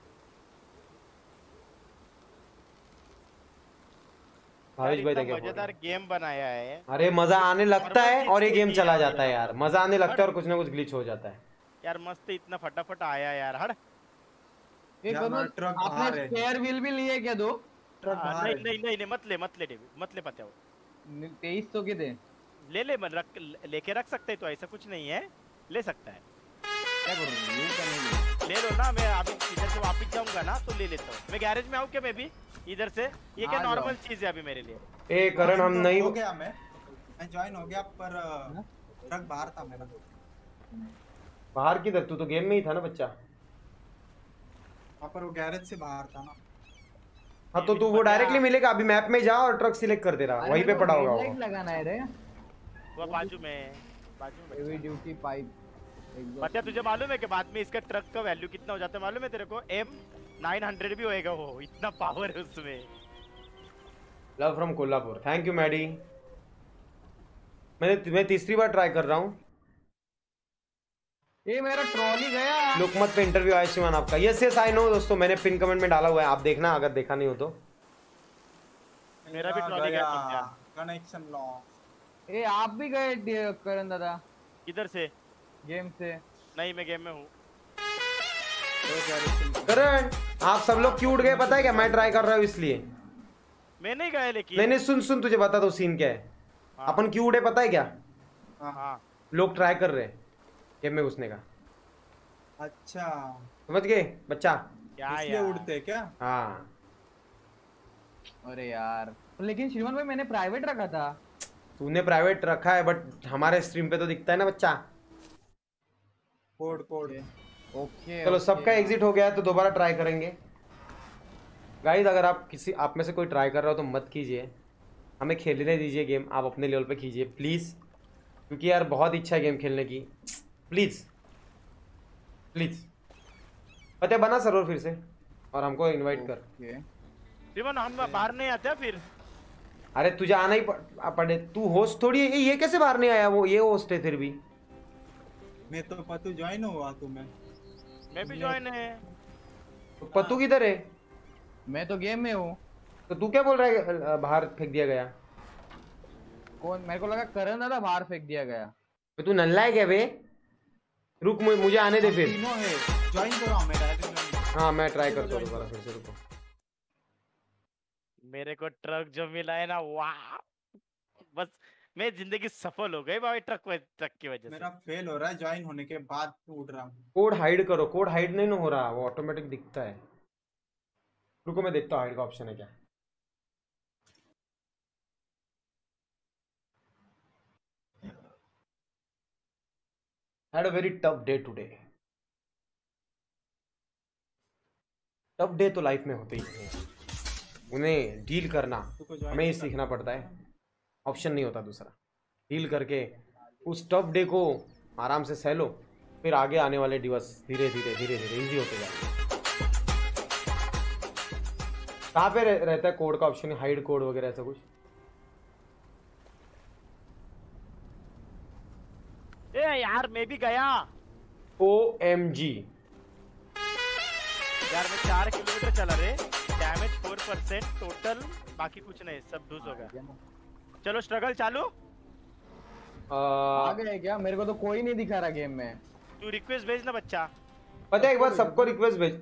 भावेश भाई इतना देखिए मजेदार गेम बनाया है। अरे मजा आने लगता है और ये गेम चला जाता है यार। यार। मजा आने लगता है और कुछ ना कुछ ग्लिच हो जाता है यार मस्त इतना फटाफट आया यार। हट। ये यार, करो, ट्रक आपने बाहर है। स्पेयर व्हील भी लिए क्या? 2 ट्रक नहीं बाहर नहीं नहीं नहीं, मत ले डेविड, मत ले पत्या। 23 तो के थे। ले मत रख, लेके रख सकते हैं तो ऐसा कुछ नहीं है, ले सकता है। क्या करूँ यू करने ले लो ना। मैं अभी इधर से वापस जाऊंगा ना तो ले लेता हूँ। मैं गैरेज में आऊँ क्या मैं भी इधर से? ये क्या आ जाओ। नॉर्मल चीज है अभी मेरे लिए। ए करण हम नहीं हो गया। मैं ज्वाइन हो गया पर ट्रक बाहर था मेरा। बाहर किधर? तू तो गेम में ही था ना बच्चा। वहाँ पर वो गैरेज से बाहर था ना। हाँ तो तू वो डायरेक्टली मिलेगा। अभी मैप में जा और ट्रक सिलेक्ट कर दे रहा, वहीं पे पड़ा होगा वो। लगाना है रे। वो बाजू में हेवी ड्यूटी पाइप। पत्या तुझे मालूम है कि बाद में इसका ट्रक का वैल्यू कितना हो जाता है मालूम है तेरे को? M900 भी होएगा वो, इतना पावर है उसमें। Love from Kolhapur thank you Maddy. मैं तीसरी बार ट्राई कर रहा हूँ। ये मेरा ट्रॉली गया। लोकमत पे इंटरव्यू आया शिवान आपका। यस यस आई नो दोस्तों, मैंने पिन कमेंट में डाला हुआ है, आप देखना अगर देखा नहीं हो तो। मेरा भी ट्रॉली गया पत्या। Connection loss. ए आप भी गए करण दादा किधर से? गेम से? नहीं मैं गेम में हूँ। करण आप सब लोग क्यों उड़ गए पता है क्या? मैं ट्राई कर रहा हूँ इसलिए। मैं नहीं गया लेकिन। नहीं नहीं सुन तुझे बता दो सीन क्या है। हाँ। अपन क्यों उड़े पता है क्या? हाँ लोग ट्राई कर रहे हैं गेम में घुसने का। अच्छा समझ गए बच्चा? क्या इसलिए यार उड़ते क्या? हाँ अरे यार लेकिन श्रीमान भाई मैंने प्राइवेट रखा था। तूने प्राइवेट रखा है बट हमारे स्ट्रीम पे तो दिखता है ना बच्चा। कोड ओके चलो सबका एग्जिट हो गया है तो दोबारा ट्राई करेंगे गाइस। अगर आप में से कोई ट्राई कर रहा हो तो मत कीजिए, हमें खेलने दीजिए गेम। आप अपने लेवल पे कीजिए प्लीज़, क्योंकि यार बहुत इच्छा है गेम खेलने की। प्लीज़ प्लीज़ पता बना सर्वर फिर से और हमको इनवाइट कर। रिमन हम बाहर नहीं आते फिर? अरे तुझे आना ही पड़े, तू होस्ट थोड़ी है। ये कैसे बाहर नहीं आया? वो ये होस्ट है फिर भी। मैं तो पतू ज्वाइन हुआ तुम्हें। मैं भी ज्वाइन है। तो पतू किधर है? मैं तो गेम में हूँ। तो तू क्या बोल रहा है बाहर फेंक दिया गया? कौन? मेरे को लगा करण दादा बाहर फेंक दिया गया। तो तू नल्ला है क्या बे? रुक मुझे आने दे फिर। तीनों है ज्वाइन करो मेरा। हाँ मैं ट्राई करता हूँ दोबारा फिर से। रुको मेरे को ट्रक जो मिला है ना, वाह बस मैं जिंदगी सफल हो गई भाई ट्रक की वजह से। मेरा फेल हो रहा है ज्वाइन होने के बाद उड़ रहा हूँ। कोड हाइड करो। कोड हाइड नहीं ना हो रहा, वो ऑटोमेटिक दिखता है। रुको मैं देखता हूँ हाइड का ऑप्शन है क्या। Had a very tough day today. Tough day तो लाइफ में होते ही हैं, उन्हें डील करना हमें ही सीखना पड़ता है, ऑप्शन नहीं होता दूसरा। डील करके उस टफ डे को आराम से सह लो, फिर आगे आने वाले दिवस धीरे धीरे इजी होते जाएंगे। कहाँ पे रहता है कोड का ऑप्शन, हाइड कोड वगैरह ऐसा कुछ? ए यार मैं भी गया। OMG यार मैं 4 किलोमीटर चला रे, डैमेज 4%, टोटल बाकी कुछ नहीं, सब डूज हो गया। चलो स्ट्रगल चालू। आ गए क्या? मेरे को तो कोई नहीं दिखा रहा गेम में। तू रिक्वेस्ट भेज ना बच्चा। पता है एक बार सबको रिक्वेस्ट भेज।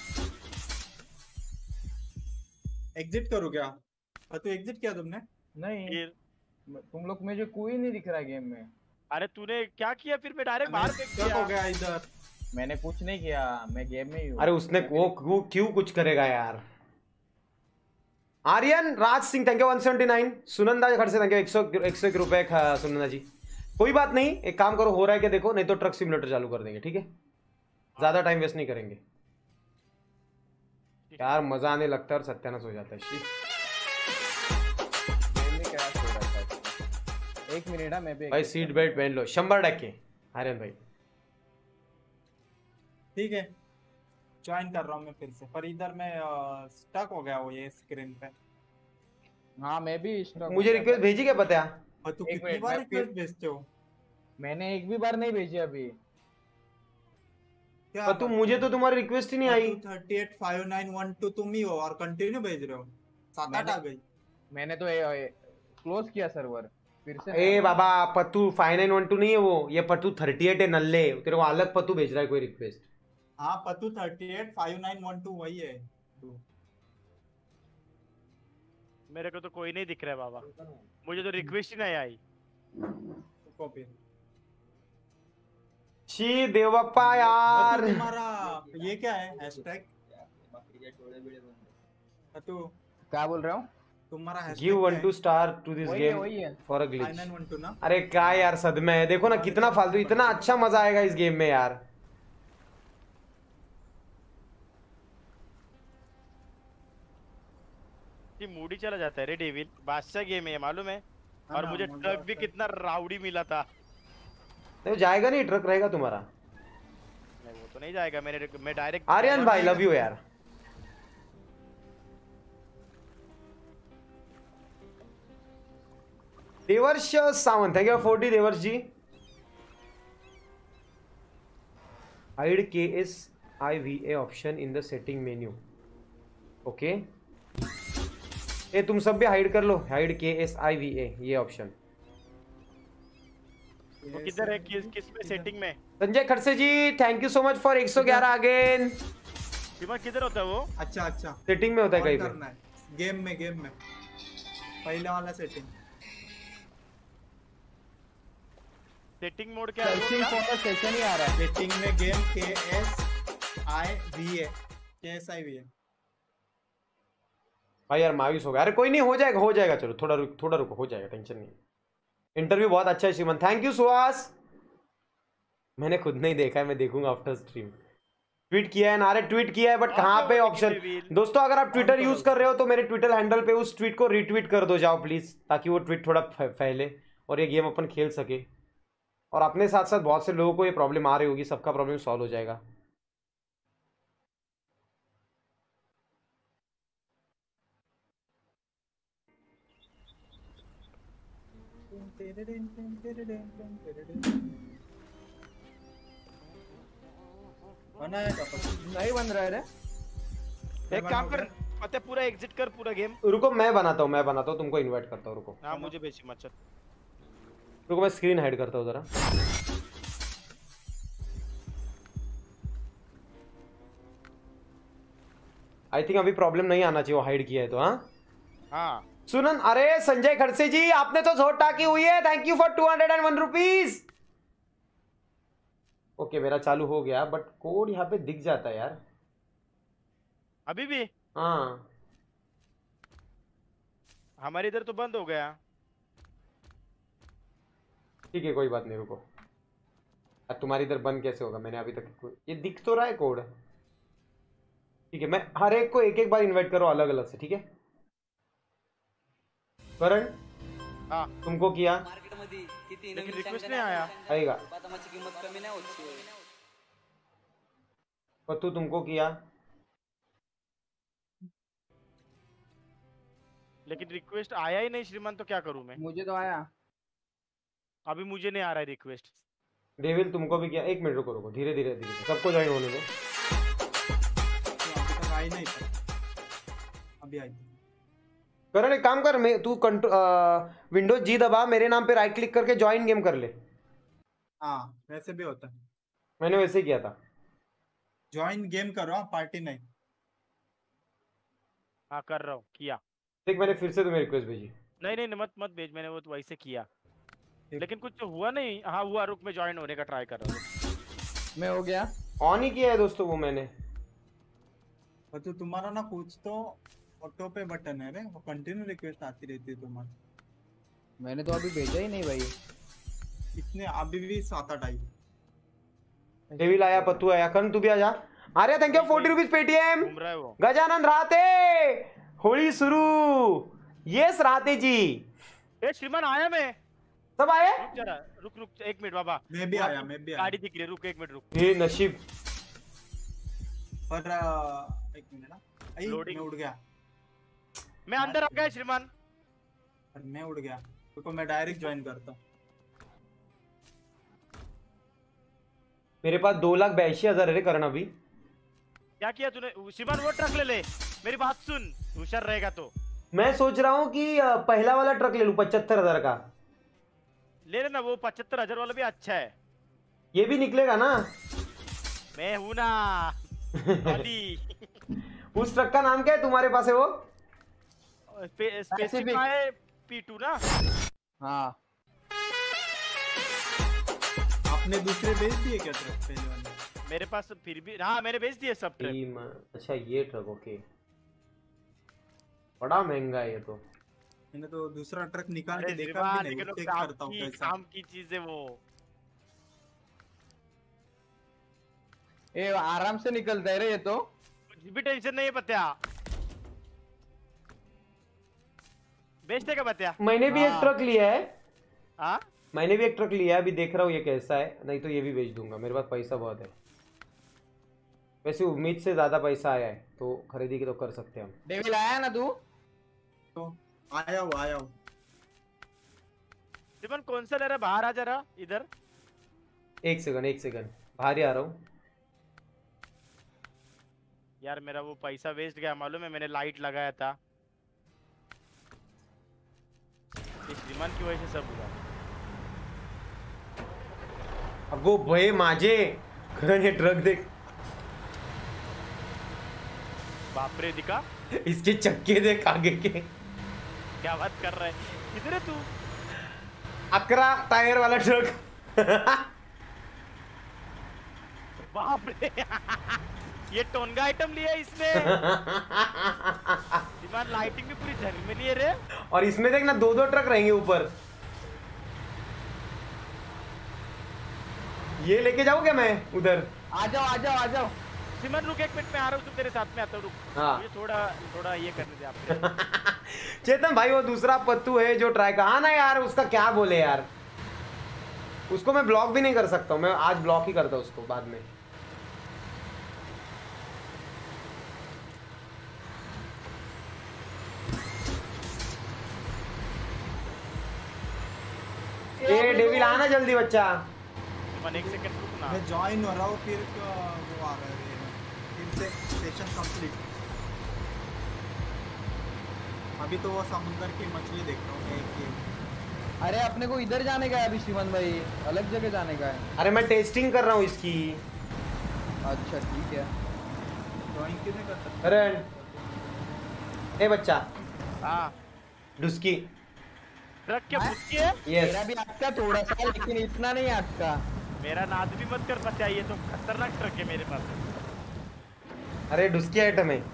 एग्जिट करो क्या? तो एग्जिट किया तुमने? नहीं, तुम लोग मुझे कोई नहीं दिख रहा गेम में। अरे तूने क्या किया फिर? मैं डायरेक्ट बाहर फेंक दिया। हो गया इधर। मैंने कुछ नहीं किया, मैं गेम में ही हूँ। अरे उसने वो क्यों कुछ करेगा यार। Aryan Raj Singh thank you 179। सुनंदा घर से थैंक यू 101 रुपए सुनंदा जी। कोई बात नहीं, एक काम करो, हो रहा है क्या देखो, नहीं तो ट्रक सिमुलेटर चालू कर देंगे, ठीक है? ज्यादा टाइम वेस्ट नहीं करेंगे यार, मजा आने लगता है और सत्यानाश हो जाता है। एक मिनट है, मैं भी भाई सीट बेल्ट पहन लो 100% आर्यन भाई। ठीक है, ज्वाइन कर रहा हूँ मैं फिर से, पर इधर मैं स्टक हो गया वो ये स्क्रीन पे। हाँ मैं भी stuck मुझे हो गया रिक्वेस्ट था। भेजी क्या पता है? और तू एक कितनी मिनट, बार मैं फिर- रिक्वेस्ट भेजते हो? मैंने एक भी बार नहीं भेजी अभी। क्या पर तुम मुझे तो तुम्हारी रिक्वेस्ट ही नहीं आई। 385912 तुम ही हो और कंटिन्यू भेज रहे हो। 7-8 आ गई। मैंने तो क्लोज किया सर्वर फिर से। ए बाबा, पत्तू 5912 नहीं है वो, ये पत्तू 38 है नल्ले, तेरे को अलग पत्तू भेज रहा है कोई रिक्वेस्ट। हाँ पत्तू 385912 वही है तू। मेरे को तो कोई नहीं दिख रहा है बाबा, मुझे तो रिक्वेस्ट ही नहीं आई। कॉपी शी देवप्पा यार। तुम्हारा ये क्या है हैशटैग? तू क्या बोल रहा हूँ? तुम्हारा hashtag give 1 to star to this वही है, game वही है। for a glitch। 5912 ना? अरे क्या यार सदमे है, देखो ना कितना फालतू, इतना अच्छा मजा आएगा इस गेम में यार। ये मूडी चला जाता है रे डेविल, बादशाह गेम है मालूम है। और ना, मुझे मजा ट्रक भी आता है। कितना राउडी मिला था। नहीं जाएगा नहीं, ट्रक रहेगा तुम्हारा। नहीं वो तो नहीं जाएगा, मैं डायरेक्ट। आर्यन भाई लव यू यार। Devarsh Sawant thank you 40 Devarsh ji. Hide KSIVA option in the setting menu. Okay ये तुम सब भी हाइड कर लो, हाइड KSIVA ये ऑप्शन। वो किधर है, किस पे सेटिंग में? Sanjay Khadse ji thank you so much for 111 again. दिमाग किधर होता है वो? अच्छा अच्छा सेटिंग में होता है ऑन कहीं पे। करना है गेम में पहले वाला सेटिंग। सेटिंग मोड क्या है? सर्चिंग फॉर द सेशन ही आ रहा है। सेटिंग में गेम KSIVA भाई यार मायूस हो गया। अरे कोई नहीं, हो जाएगा चलो, थोड़ा रुको हो जाएगा, टेंशन नहीं। इंटरव्यू बहुत अच्छा है श्रीमन, थैंक यू सुहास। मैंने खुद नहीं देखा है, मैं देखूंगा आफ्टर स्ट्रीम। ट्वीट किया है नारे, ट्वीट किया है बट कहाँ पे ऑप्शन? दोस्तों अगर आप ट्विटर यूज कर रहे हो तो मेरे ट्विटर हैंडल पे उस ट्वीट को रीट्वीट कर दो जाओ प्लीज, ताकि वो ट्वीट थोड़ा फैले और ये गेम अपन खेल सके। और अपने साथ साथ बहुत से लोगों को ये प्रॉब्लम आ रही होगी, सबका प्रॉब्लम सॉल्व हो जाएगा। बनाया क्या पता? नहीं बन रहा है रे। एक काम कर, पता है पूरा एग्जिट कर पूरा गेम। रुको मैं बनाता हूँ, तुमको इनवाइट करता हूँ। रुको हाँ मुझे बेची मत चल। रुको मैं स्क्रीन हाइड करता हूँ जरा। आई थिंक अभी प्रॉब्लम नहीं आना चाहिए, वो हाइड किया है तो। हाँ सुनन, अरे संजय खड़से जी आपने तो जोर टाकी हुई है, thank you for 201 rupees. Okay मेरा चालू हो गया बट कोड यहाँ पे दिख जाता है यार अभी भी। हाँ हमारे इधर तो बंद हो गया। ठीक है कोई बात नहीं, रुको। अब तुम्हारी इधर बंद कैसे होगा? मैंने अभी तक ये दिख तो रहा है कोड। ठीक है, मैं हर एक को एक एक बार इनवाइट करो अलग अलग से, ठीक है। करण हाँ तुमको किया, लेकिन रिक्वेस्ट नहीं आया। आएगा। पत्तू तुमको किया, लेकिन रिक्वेस्ट आया ही नहीं श्रीमान, तो क्या करूं मैं? मुझे तो आया। अभी मुझे नहीं आ रहा है रिक्वेस्ट। डेविल तुमको भी किया। एक मिनट रुको रुको, धीरे धीरे धीरे सबको ज्वाइन होने दो। तो अभी तक आई नहीं था, अभी आई। करण एक काम कर, मैं तू विंडोज जी दबा, मेरे नाम पे राइट क्लिक करके ज्वाइन गेम कर ले। हाँ वैसे भी होता है, मैंने वैसे ही किया था। ज्वाइन गेम करो, पार्टी नहीं। हाँ कर रहा हूँ, किया। देख मैंने फिर से तुम्हें रिक्वेस्ट भेजी। नहीं नहीं मत मत भेज, मैंने वो तो वैसे किया, लेकिन कुछ हुआ नहीं। हाँ हुआ, रुक मैं ज्वाइन होने का ट्राई कर रहा हूँ। मैं हो गया। ऑन ही किया है दोस्तों वो मैंने। तो तुम्हारा ना कुछ तो ऑटो पे बटन है रे, वो कंटिन्यू रिक्वेस्ट आती रहती है तुम्हारी। मैंने तो अभी भेजा ही नहीं भाई। कितने अभी भी 7-8 आई। डेविल आया, पत्तू आया, करण तू भी आ जा। Arya thank you 40 rupees Paytm. घूम रहा है वो। गजानन राहते, होली शुरू। यस राहते जी। ए श्रीमान आया मैं। सब आए? रुक जरा, रुक रुक 1 मिनट बाबा। मैं भी आया, मैं भी आया। गाड़ी दिख रही है, रुक 1 मिनट रुक। ये नसीब। पर 1 मिनट ना, आई मैं उड़ गया। मैं अंदर आ गया श्रीमान। पर मैं उड़ गया, तो मैं डायरेक्ट ज्वाइन करता हूँ। मेरे पास 2,82,000 है करण अभी। क्या किया तूने श्रीमान? वो ट्रक ले ले, मेरी बात सुन, होशियार रहेगा तो। मैं सोच रहा हूँ कि पहला वाला ट्रक ले लूं 75,000 का। ले लेना, वो 75,000 वाला भी अच्छा है। ये भी निकलेगा ना? मैं हूं ना अली। उस ट्रक का नाम क्या है तुम्हारे पास है वो? स्पेसिफिक है P2 ना? हाँ आपने दूसरे भेज दिए क्या ट्रक पहले वाले? मेरे पास फिर भी, हाँ मैंने भेज दिए सब ट्रक। अच्छा ये ट्रक, ओके। बड़ा महंगा है ये तो। मैंने तो दूसरा ट्रक निकाल के अरे देखा भी नहीं, लेकिन चेक काम करता हूँ की, कैसा। काम की चीज है वो। ये आराम से निकलता है रे ये तो। कुछ भी टेंशन नहीं है बत्या। बेचते क्या बत्या? मैंने भी एक ट्रक लिया है। हाँ मैंने भी एक ट्रक लिया है, अभी देख रहा हूँ ये कैसा है, नहीं तो ये भी बेच दूंगा। मेरे पास पैसा बहुत है, वैसे उम्मीद से ज्यादा पैसा आया है तो खरीदी की तो कर सकते हैं हम। डेविल आया ना तू? तो आया हूँ। सिमन कौन सा ले रहा है? बाहर आ जरा इधर। एक सेकंड बाहर ही आ रहा हूँ। यार मेरा वो पैसा वेस्ट गया, मालूम है? मैंने लाइट लगाया था, इस श्रीमान की वजह से सब हुआ। अगो भय माझे, करण ये ट्रक देख। बाप रे, दिखा इसके चक्के देख आगे के। क्या बात कर रहा है? किधर है तू? 11 टायर वाला ट्रक। बाप रे। ये टोनगा आइटम लिया इसने। श्रीमान लाइटिंग भी पूरी झलमली है रे। और इसमें देख ना 2-2 ट्रक रहेंगे ऊपर। ये लेके जाऊँ क्या मैं उधर? आ जाओ। सिमन रुक 1 मिनट में आ रहा हूँ, तुम तेरे साथ में आता हूँ, रुक। हाँ। मुझे थोड़ा ये करने दे आप। चेतन भाई वो दूसरा पत्तू है जो ट्राई का, हाँ ना यार उसका क्या बोले यार, उसको मैं ब्लॉक भी नहीं कर सकता हूँ। मैं आज ब्लॉक ही करता हूँ उसको बाद में। ये डेविल आना जल्दी बच्चा। सिमन 1 सेकंड रुक ना। मैं ज्वाइन हो रहा हूँ, फिर वो आ रहा है, फिर से सेशन कंप्लीट। अभी तो वो समुद्र की मछली देख रहा हूँ एक। अरे अपने को इधर जाने का है अभी श्रीमान भाई, अलग जगह जाने का है। अरे मैं टेस्टिंग कर रहा हूँ इसकी। अच्छा ठीक है। ज्वाइन क्यों नहीं कर सकते? करण ए बच्चा, हाँ डुस्की। ट्रक क्या पूछती है? यस मेरा भी आपका थोड़ा सा, लेकिन इतना नहीं आपका। मेरा नाद भी मत कर बच्चा, ये तो खतरनाक ट्रक है मेरे पास। अरे डुस्की आइटम है।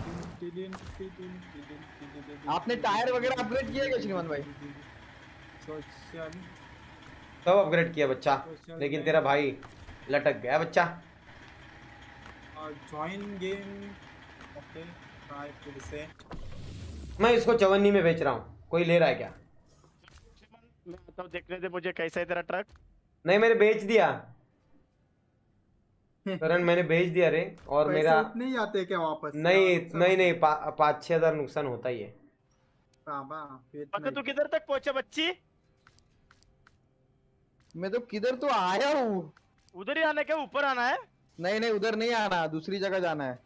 आपने टायर वगैरह अपग्रेड किया क्या श्रीमान भाई? सोशल सब अपग्रेड किया बच्चा, लेकिन तेरा भाई लटक गया बच्चा। ज्वाइन गेम ओके ट्राई फिर से। मैं इसको 54 में बेच रहा हूँ, कोई ले रहा है क्या? मैं आता हूँ देखने दे मुझे कैसा है तेरा ट्रक। नहीं मैंने बेच दिया करण, मैंने बेच दिया रे। और पैसे मेरा उतने ही आते हैं क्या वापस? नहीं नहीं नहीं 5-6 हजार नुकसान होता ही है। बाबा फिर पक्का नहीं। तू किधर तक पहुंचा बच्ची? मैं तो किधर तो आया हूँ। उधर ही आना है क्या? ऊपर आना है? नहीं नहीं उधर नहीं आना, दूसरी जगह जाना है।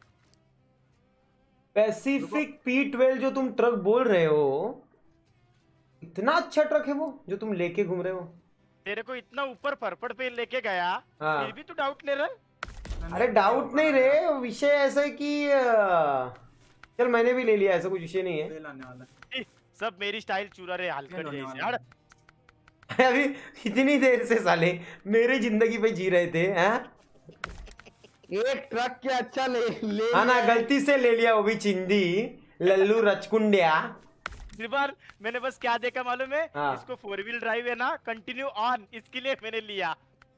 पैसिफिक P12 जो तुम ट्रक बोल रहे हो, इतना अच्छा ट्रक है वो जो तुम लेके घूम रहे हो? तेरे को इतना ऊपर फरफट पे लेके गया, हाँ। फिर भी तू डाउट ले रहा है? अरे डाउट नहीं रे, विषय ऐसा है कि चल मैंने भी ले लिया, ऐसा कुछ विषय नहीं है। फेल आने वाला है। सब मेरी स्टाइल चुरा रहे हलकट होने जैसे। वाला हट। अभी इतनी देर से साले मेरी जिंदगी पे जी रहे थे हैं? एक ट्रक क्या अच्छा ले हाँ ना, लिया है। गलती से ले लिया वो भी चिंदी लल्लू रचकुंडिया। बार मैंने बस क्या देखा मालूम है? हाँ। इसको 4 व्हील ड्राइव है ना, कंटिन्यू ऑन, इसके लिए मैंने लिया।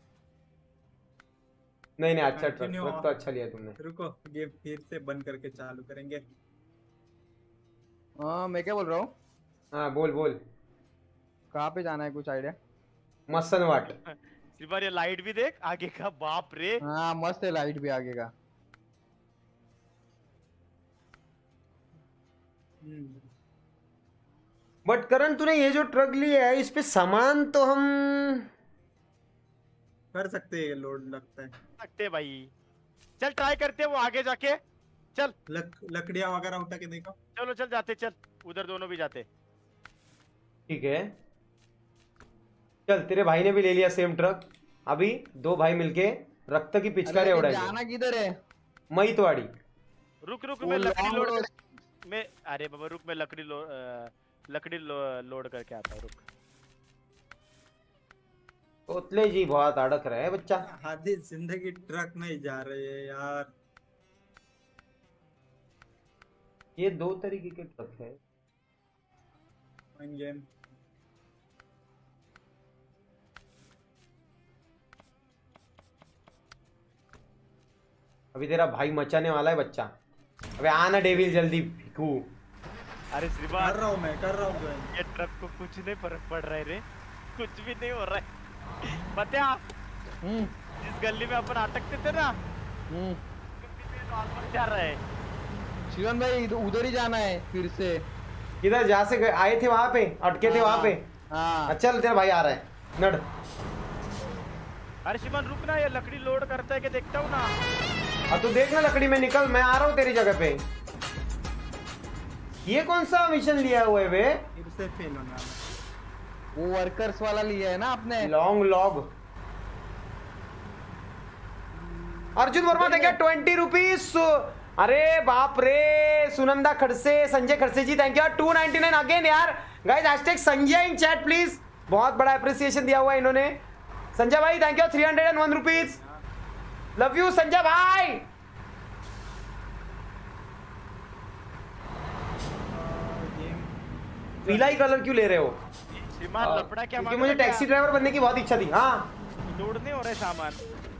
नहीं नहीं अच्छा ट्रक, Continue ट्रक तो अच्छा लिया तुमने। रुको गेम फिर से बंद करके चालू करेंगे। हाँ मैं क्या बोल रहा हूँ, हाँ बोल बोल। कहाँ पे जाना है, कुछ आइडिया? मसन वाट। बार ये लाइट भी देख आगे का, बाप रे। हाँ मस्त है, लाइट भी आगे का। बट करण तूने ये जो ट्रक लिया है इस पे सामान तो हम कर सकते हैं, लोड लगता है। सकते भाई, चल ट्राई करते हैं वो आगे जाके। चल लकड़ियां वगैरह उठा के देखो। चलो चल जाते, चल उधर दोनों भी जाते। ठीक है। चल तेरे भाई ने भी ले लिया सेम ट्रक, अभी दो भाई मिलके रक्त की पिचकारी अरे उड़ाएंगे। जाना किधर है? मईतवाड़ी। रुक रुक वो मैं लकड़ी long लोड road- मैं, अरे बाबा रुक, मैं लकड़ी लोड करके आता हूँ, रुक। तोतले जी बहुत अड़क रहे हैं बच्चा। आधी जिंदगी ट्रक में ही जा रही है यार। ये दो तरीके के ट्रक है। गेम अभी तेरा भाई मचाने वाला है बच्चा। अबे आना डेविल जल्दी भिकू। अरे कर श्रीमान, रहा हूँ मैं, कर रहा हूँ। ये ट्रक को कुछ नहीं फर्क पड़ रहा है रे, कुछ भी नहीं हो रहा है। बता, जिस गली में अपन अटकते थे ना, नॉर्मल जा रहा है। शिवन भाई उधर ही जाना है फिर से। किधर जा से आए थे वहां पे, अटके थे वहां पे। हाँ चल तेरा भाई आ रहा है, नड़। अरे श्रीमान रुक ना, ये लकड़ी लोड करता है कि देखता हूँ ना। अब तू देख ना लकड़ी में निकल, मैं आ रहा हूँ तेरी जगह पे। ये कौन सा मिशन लिया हुआ है बे? फिर से फेल होने वाला है। वो वर्कर्स वाला लिया है ना आपने। Long log. अर्जुन वर्मा देंगे 20 रुपीज। अरे बाप रे, Sunanda Khadse, Sanjay Khadse ji thank you. 299 again यार guys, hashtag Sanjay in chat please. बहुत बड़ा अप्रिसिएशन दिया हुआ है इन्होंने। संजय भाई thank you 301 rupees. Love you Sanjay भाई। पीला ही कलर क्यों ले रहे हो? श्रीमान लपड़ा क्या क्योंकि मांग मुझे रहा है टैक्सी ड्राइवर बनने की बहुत इच्छा थी। हाँ क्या? लोड नहीं हो रहा है सामान।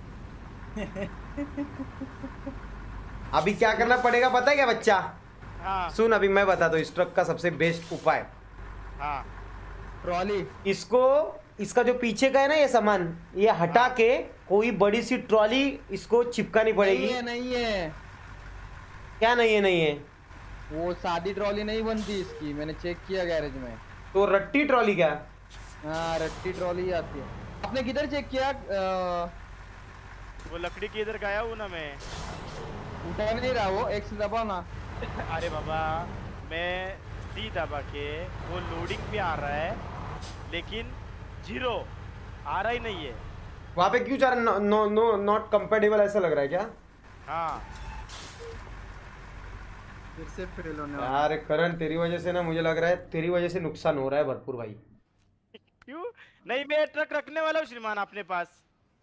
अभी क्या करना पड़ेगा पता है क्या बच्चा? हाँ सुन अभी मैं बता दो इस ट्रक का सबसे बेस्ट उपाय। हाँ ट्रॉली। इसको, इसका जो पीछे का है ना ये सामान, ये हटा के कोई बड़ी सी ट्रॉली इसको चिपकानी पड़ेगी। नहीं है नहीं है, क्या नहीं है? नहीं है वो सादी ट्रॉली नहीं बनती इसकी, मैंने चेक किया गैरेज में। तो रट्टी ट्रॉली क्या? हाँ रट्टी ट्रॉली आती है। आपने किधर चेक किया? वो लकड़ी की इधर गया हूँ ना मैं। उठा नहीं रहा वो, एक्स दबाओ ना। अरे बाबा, मैं सी दबा के वो लोडिंग पे आ रहा है, लेकिन जीरो आ रहा ही नहीं है। वहां पे क्यों चार नो नो नॉट कंपेटेबल ऐसा लग रहा है क्या? हाँ फिर से फेल होने वाला है। यार करण तेरी वजह से ना मुझे लग रहा है तेरी वजह से नुकसान हो रहा है भरपूर भाई। क्यों नहीं? मैं ट्रक रखने वाला हूँ श्रीमान अपने पास।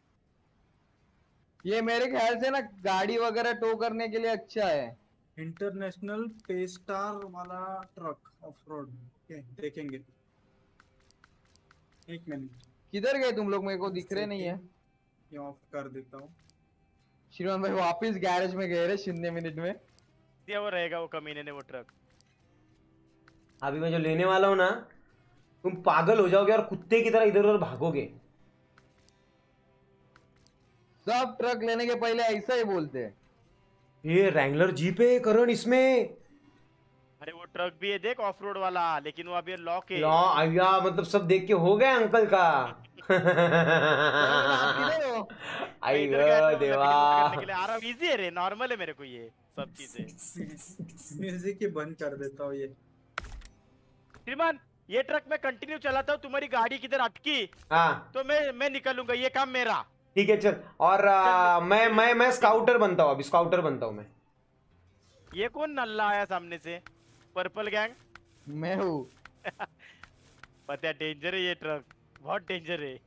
ये मेरे ख्याल से ना गाड़ी वगैरह टो करने के लिए अच्छा है। इंटरनेशनल पे स्टार वाला ट्रक ऑफ रोड। ओके देखेंगे। एक मिनट, किधर गए तुम लोग? मेरे को दिख रहे नहीं है। ये ऑफ कर देता हूँ। श्रीमान भाई वापिस गैरेज में गए रे 0 मिनट में। दिया वो रहेगा वो कमीने ने वो ट्रक। अभी मैं जो लेने वाला हूं ना, तुम पागल हो जाओगे और कुत्ते की तरह इधर उधर भागोगे। सब ट्रक लेने के पहले ऐसा ही बोलते हैं। ये रैंगलर जीप है करण इसमें। अरे वो ट्रक भी है देख ऑफ रोड वाला, लेकिन वो अभी लॉक है। आया मतलब सब देख के हो गया अंकल का। आई देवा करने के लिए आ रहा हूं, इजी है रे, नॉर्मल है मेरे को ये सब चीजें। म्यूजिक ही बंद कर देता हूँ ये। श्रीमान ये ट्रक मैं कंटिन्यू चलाता हूँ, तुम्हारी गाड़ी किधर अटकी हाँ तो मैं निकलूंगा, ये काम मेरा। ठीक है चल। और मैं स्काउटर बनता हूँ, अभी स्काउटर बनता हूँ मैं। ये कौन नल्ला आया सामने से? पर्पल गैंग मैं हूँ। पता है डेंजर है ये ट्रक, बहुत डेंजर है।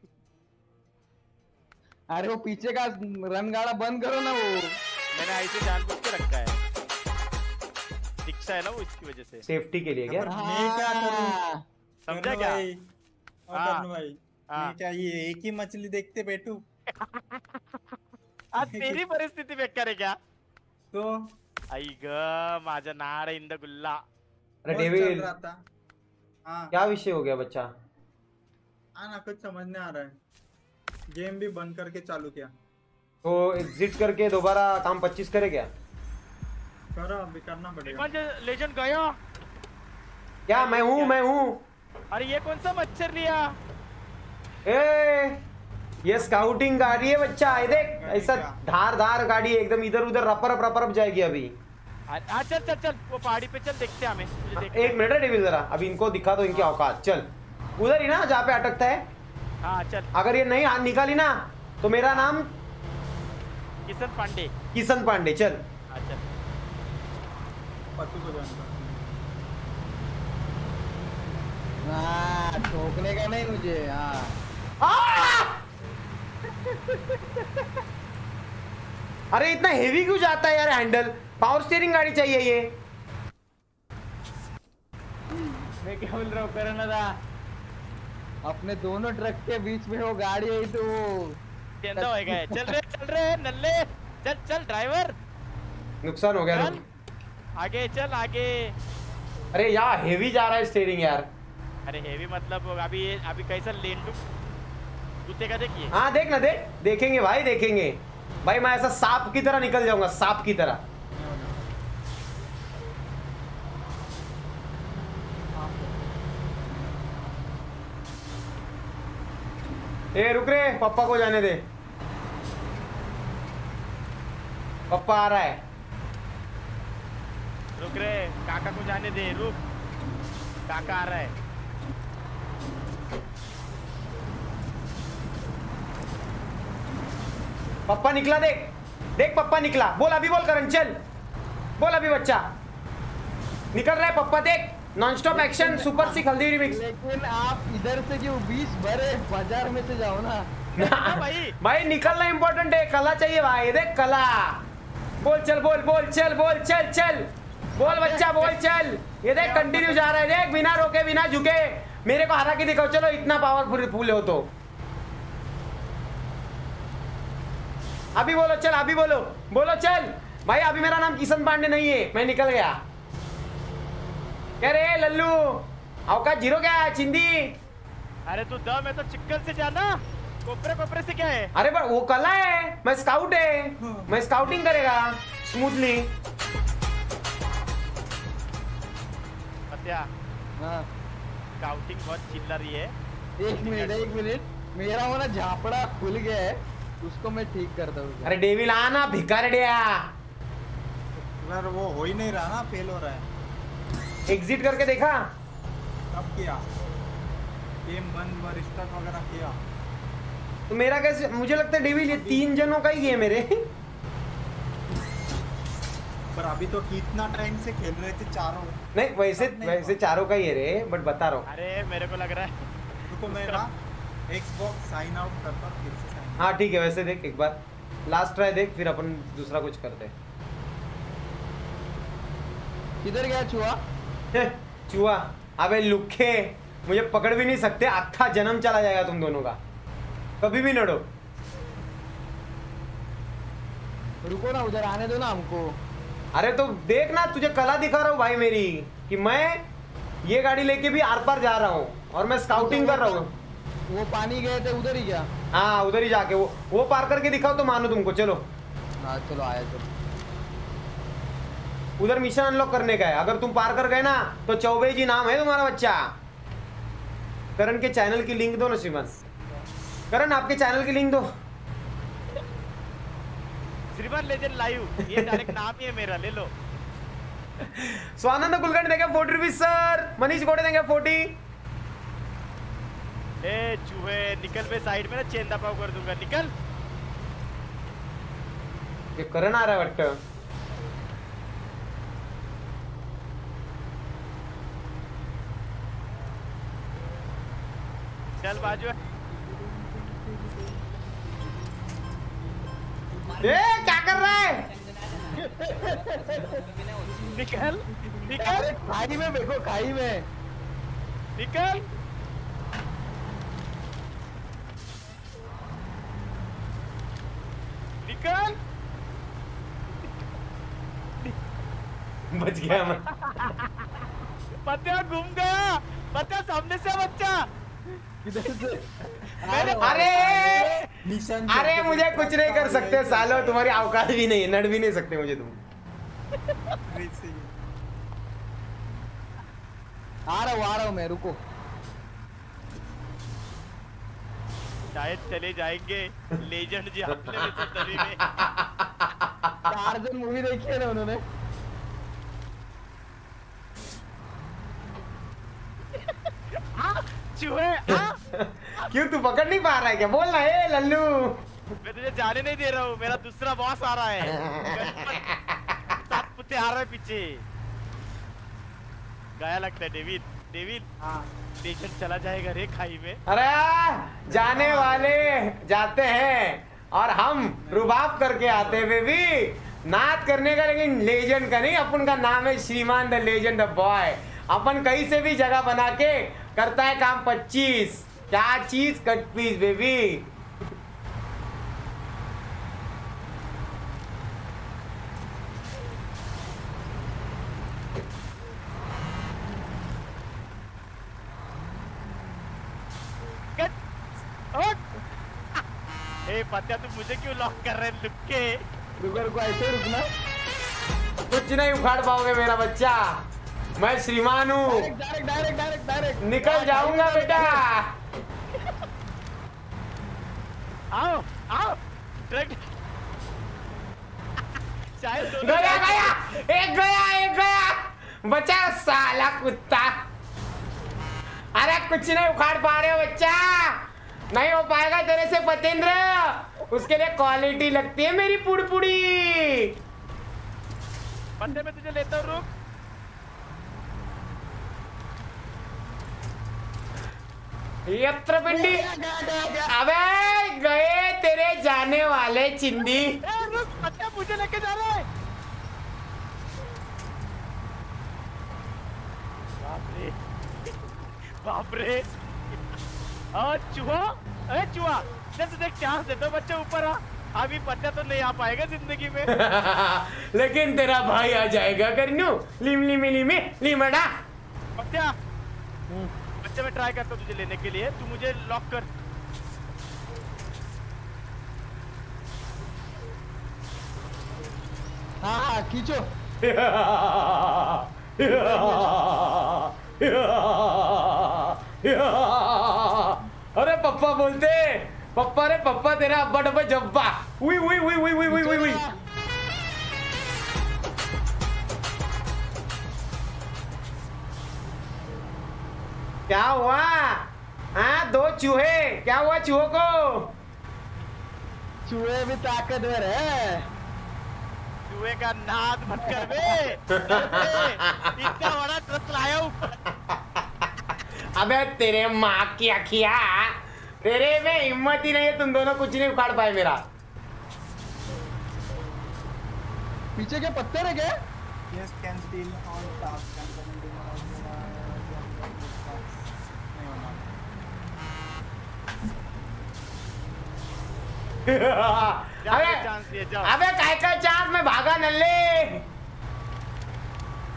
अरे वो पीछे का रन गाड़ा बंद करो ना। वो मैंने ऐसे जानबूझ के रखा है, दिखता है ना वो, इसकी वजह से सेफ्टी के लिए क्या? मैं क्या करूं? समझा क्या? हाँ। भाई हाँ। मैं क्या ये एक ही मछली देखते बैठू? आज तेरी परिस्थिती बेकार है क्या? तो आई ग माझा नाड इंद गुल्ला। अरे बस चल डेविड रहा था। हाँ क्या विषय हो गया बच्चा? ना कुछ समझ नहीं आ रहा है। गेम भी बंद करके चालू किया। तो एग्जिट करके दोबारा काम 25 करे क्या? करो अभी करना पड़ेगा। लेजेंड गया क्या? मैं हूँ। अरे ये कौन सा मच्छर लिया? ए ये स्काउटिंग गाड़ी है बच्चा, ये देख ऐसा धार गाड़ी एकदम इधर उधर रपरप जाएगी अभी। चल चल चल वो पहाड़ी पे चल, देखते हैं हमें। एक मिनट है डेविड, जरा अभी इनको दिखा दो इनकी औकात। चल उधर ही ना जहाँ पे अटकता है। हाँ चल। अगर ये नहीं हाथ निकाली ना तो मेरा नाम किशन पांडे। चल अच्छा पत्तू को जानता ठोकने का नहीं मुझे। हाँ अरे इतना हेवी क्यों जाता है यार हैंडल? पावर स्टीयरिंग गाड़ी चाहिए ये। मैं क्या बोल रहा हूँ करना था, अपने दोनों ट्रक के बीच में वो गाड़ी है तो गेंदा हो गया। चल रहे नल्ले, चल ड्राइवर। नुकसान हो गया। चल आगे चल आगे। अरे यार हेवी जा रहा है स्टीयरिंग यार। अरे हेवी मतलब अभी कैसा लेन टू जूते का देखिए। हाँ देख ना, देखेंगे भाई, देखेंगे भाई। मैं ऐसा सांप की तरह निकल जाऊंगा, सांप की तरह। ए रुक रे, पप्पा को जाने दे। पप्पा आ रहा है। रुक रे, काका को जाने दे, रुक। काका आ रहा है। पप्पा निकला, देख पप्पा निकला। बोल अभी, बोल करण, चल बोल अभी बच्चा निकल रहा है। पप्पा देख, non stop action, super sick haldi remix. लेकिन आप इधर से जो 20 भरे बाजार में से जाओ ना। भाई निकलना इंपॉर्टेंट है, कला चाहिए भाई। देख कला। बोल चल, बोल चल बोल बच्चा, बोल चल। ये देख कंटिन्यू जा रहा है, देख बिना रोके बिना झुके। मेरे को हरा के दिखाओ, चलो इतना पावरफुल हो तो। अभी बोलो चल, अभी बोलो चल भाई। अभी मेरा नाम किशन पांडे नहीं है, मैं निकल गया। क्या रे लल्लू, औकात जीरो क्या चिंदी? अरे तू दम है तो चिक्कन से जाना, कोपरे से क्या है? अरे पर वो कला है, मैं स्काउट है, मैं स्काउटिंग करेगा स्मूथली। सत्या हाँ स्काउटिंग बहुत चिल्ला रही है। एक मिनट, मेरा वो ना झापड़ा खुल गया है, उसको मैं ठीक करता हूँ। अरे डेविल आना भिखारडिया। यार वो हो ही नहीं रहा ना, फेल हो रहा है। एग्जिट करके देखा? कब किया? गेम बंद और स्टार्ट वगैरह किया तो मेरा कैसे? मुझे लगता है डेविल ये 3 जनों का ही है मेरे। पर अभी तो कितना टाइम से खेल रहे थे चारों। नहीं वैसे चारों का ही है रे, बट बता रहा हूँ। अरे मेरे को लग रहा है रुको मैं ना Xbox साइन आउट करता हूँ फिर से साइन। हाँ ठीक है, वैसे देख एक बार लास्ट ट्राई देख, फिर अपन दूसरा कुछ करते हैं। किधर गया चूहा? चूहा? अबे लुखे, मुझे पकड़ भी नहीं सकते, आधा जन्म चला जाएगा तुम दोनों का, कभी भी लड़ो। रुको ना, उधर आने दो ना हमको। अरे तो देख ना, तुझे कला दिखा रहा हूँ भाई मेरी, कि मैं ये गाड़ी लेके भी आर पार जा रहा हूँ और मैं स्काउटिंग कर रहा हूँ। वो पानी गए थे उधर ही क्या? हाँ उधर ही जाके वो पार करके दिखाओ तो मानो तुमको। चलो हाँ चलो आया चलो। उधर मिशन अनलॉक करने का है, अगर तुम पार कर गए ना तो चौबे जी नाम है तुम्हारा बच्चा। करण के चैनल की लिंक दो ना श्रीमान। करण आपके चैनल की लिंक दो। श्रीमान लेजेंड लाइव, ये डायरेक्ट नाम ही है मेरा, ले लो। स्वानंद कुलकर्णी देंगे 40 रुपीज सर। मनीष गोड़े देंगे 40। ए चूहे निकल बे साइड में ना, चेंदा पाव कर दूंगा, निकल। ये करण आ रहा है बट चल बाजू। ए क्या कर रहा है? निकल निकल खाई में देखो, खाई में निकल। निकल बच गया मैं। पत्या घूम गया, पत्या सामने से बच्चा। अरे निशान अरे मुझे कुछ नहीं कर सकते सालो, तुम्हारी औकात भी नहीं है, नड़ भी नहीं सकते मुझे तुम। आ रहा हूँ मैं, रुको। शायद चले जाएंगे लेजेंड जी अपने में से तभी में। टार्जन मूवी देखी है ना उन्होंने? चूहे क्यों तू पकड़ नहीं पा रहा है क्या? बोल ना ए लल्लू। मैं तुझे जाने नहीं दे रहा हूँ, मेरा दूसरा बॉस आ रहा है। सात पुते आ रहा है पीछे। गया लगता है डेविड। डेविड लेजेंड चला जाएगा रे खाई में। अरे जाने वाले जाते हैं और हम रुबाब करके आते हैं बेबी। नाच करने का लेकिन लेजेंड का नहीं, अपन का नाम है Shreeman the legend the boy. अपन कहीं से भी जगह बना के करता है काम 25। क्या चीज कट पीस बेबी। ए पत्या तू मुझे क्यों लॉक कर रहे हैं लुक्के? रुको ऐसे रुकना। कुछ नहीं उखाड़ पाओगे मेरा बच्चा, मैं श्रीमान हूँ। डायरेक्ट निकल जाऊंगा बेटा। आओ आओ ट्रक। शायद गया एक गया बच्चा साला कुत्ता। अरे कुछ नहीं उखाड़ पा रहे हो बच्चा, नहीं हो पाएगा तेरे से पतेंद्र। उसके लिए क्वालिटी लगती है मेरी पुड़पुड़ी। बंदे में तुझे लेता हूँ, रुक। यत्र पिंडी। अबे गए तेरे जाने वाले चिंदी। रुक बच्चा, मुझे लेके जा रहा है। बाप रे चूहा। अरे चूहा चल तुझे एक चांस देता हूँ बच्चा, ऊपर आ। अभी पत्या तो नहीं आ पाएगा जिंदगी में। लेकिन तेरा भाई आ जाएगा करनू। लिम लिमड़ा। पत्या बच्चा मैं ट्राई करता हूँ तुझे लेने के लिए, तू मुझे लॉक कर। हाँ खींचो। अरे पप्पा बोलते, पप्पा रे पप्पा तेरा अब्बा डब्बा जब्बा। उई उई उई उई उई उई उई उई। क्या हुआ? हाँ 2 चूहे, क्या हुआ चूहों को? चूहे भी ताकतवर है। चूहे का नाद मत कर बे। इतना बड़ा ट्रक लाया हूँ। अबे तेरे माँ की अखिया, तेरे में हिम्मत ही नहीं है, तुम दोनों कुछ नहीं उखाड़ पाए मेरा। पीछे के पत्थर है क्या? Yes, can steal all tasks and commenting on अबे चांस दिए जाओ। अबे काय का चांस में भागा नल्ले।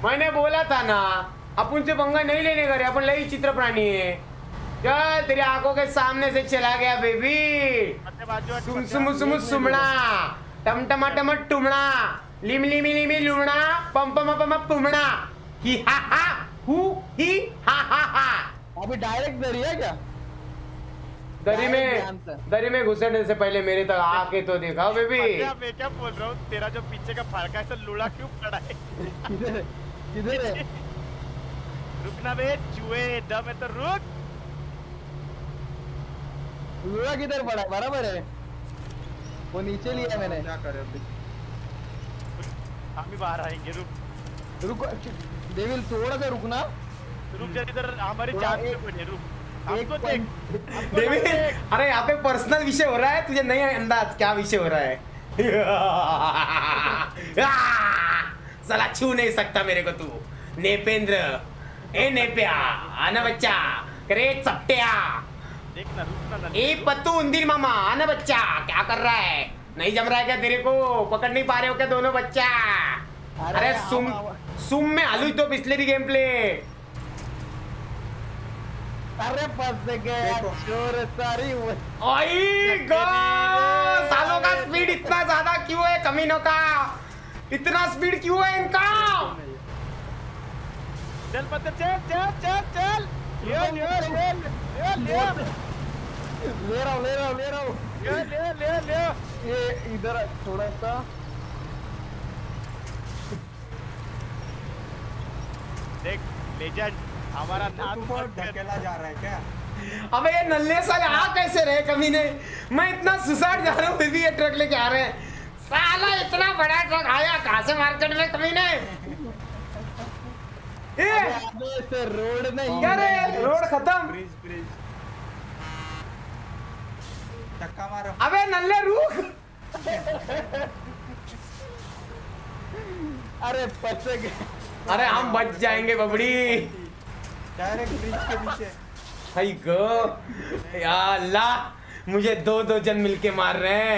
मैंने बोला था ना अपन से पंगा नहीं लेने का रे, अपन लई चित्र प्राणी है। चल तेरी आंखों के सामने से चला गया बेबी। सुम सुम सुम सुमड़ा टम टमा टम टुमड़ा लिम लिमी लिमी लुमड़ा पम पम पम पुमड़ा ही हा हा हु ही हा हा हा। अभी डायरेक्ट दरी है क्या? दरी में घुसने से पहले मेरे तक आके तो दिखाओ बेबी। मैं क्या बोल रहा हूँ, तेरा जो पीछे का फाड़का ऐसा लूड़ा क्यों पड़ा है? किधर है? रुकना बे चूहे, दम है तो रुक। लूड़ा किधर पड़ा है? बराबर है, वो नीचे लिया मैंने। क्या करे अभी? हम भी बाहर आएंगे, रुक रुको डेविल, थोड़ा सा रुकना। रुक जा, इधर हमारे चार पे पड़े, रुक हमको देख। डेविड, अरे यहाँ पे पर्सनल विषय हो रहा है, तुझे नहीं अंदाज क्या विषय हो रहा है। साला छू नहीं सकता मेरे को तू। नेपेंद्र, ए नेप्या, आना बच्चा, करे चपटिया। देखना रुकना ना। ए पत्तू उंदीर मामा, आना बच्चा, क्या कर रहा है? नहीं जम रहा है क्या तेरे को? पकड़ नहीं पा रहे हो क्या दोनों बच्चा? अरे सुम में आलू तो बिस्लेरी गेम प्ले। अरे फंस गया चोर सारी। सालों का स्पीड इतना ज्यादा क्यों है कमीनों का? इतना स्पीड क्यों है इनका? चल पत्थर, चल चल चल चल। ले रहा हूँ ये इधर थोड़ा सा। देख लेजेंड हमारा नाम धकेला जा रहा है क्या? अबे ये नल्ले साले आ कैसे रहे कमीने? मैं इतना सुसाइड जा रहा हूँ, फिर भी ये ट्रक लेके आ रहे हैं। साला इतना बड़ा ट्रक आया कहाँ से मार्केट में कमीने? से रोड नहीं, क्या रे रोड खत्म। ब्रिज धक्का मारो। अबे नल्ले रुक। अरे फंस गए। अरे हम बच जाएंगे बबड़ी। डायरेक्ट ब्रिज के पीछे। हाय गो या अल्लाह, मुझे दो जन मिलके मार रहे हैं।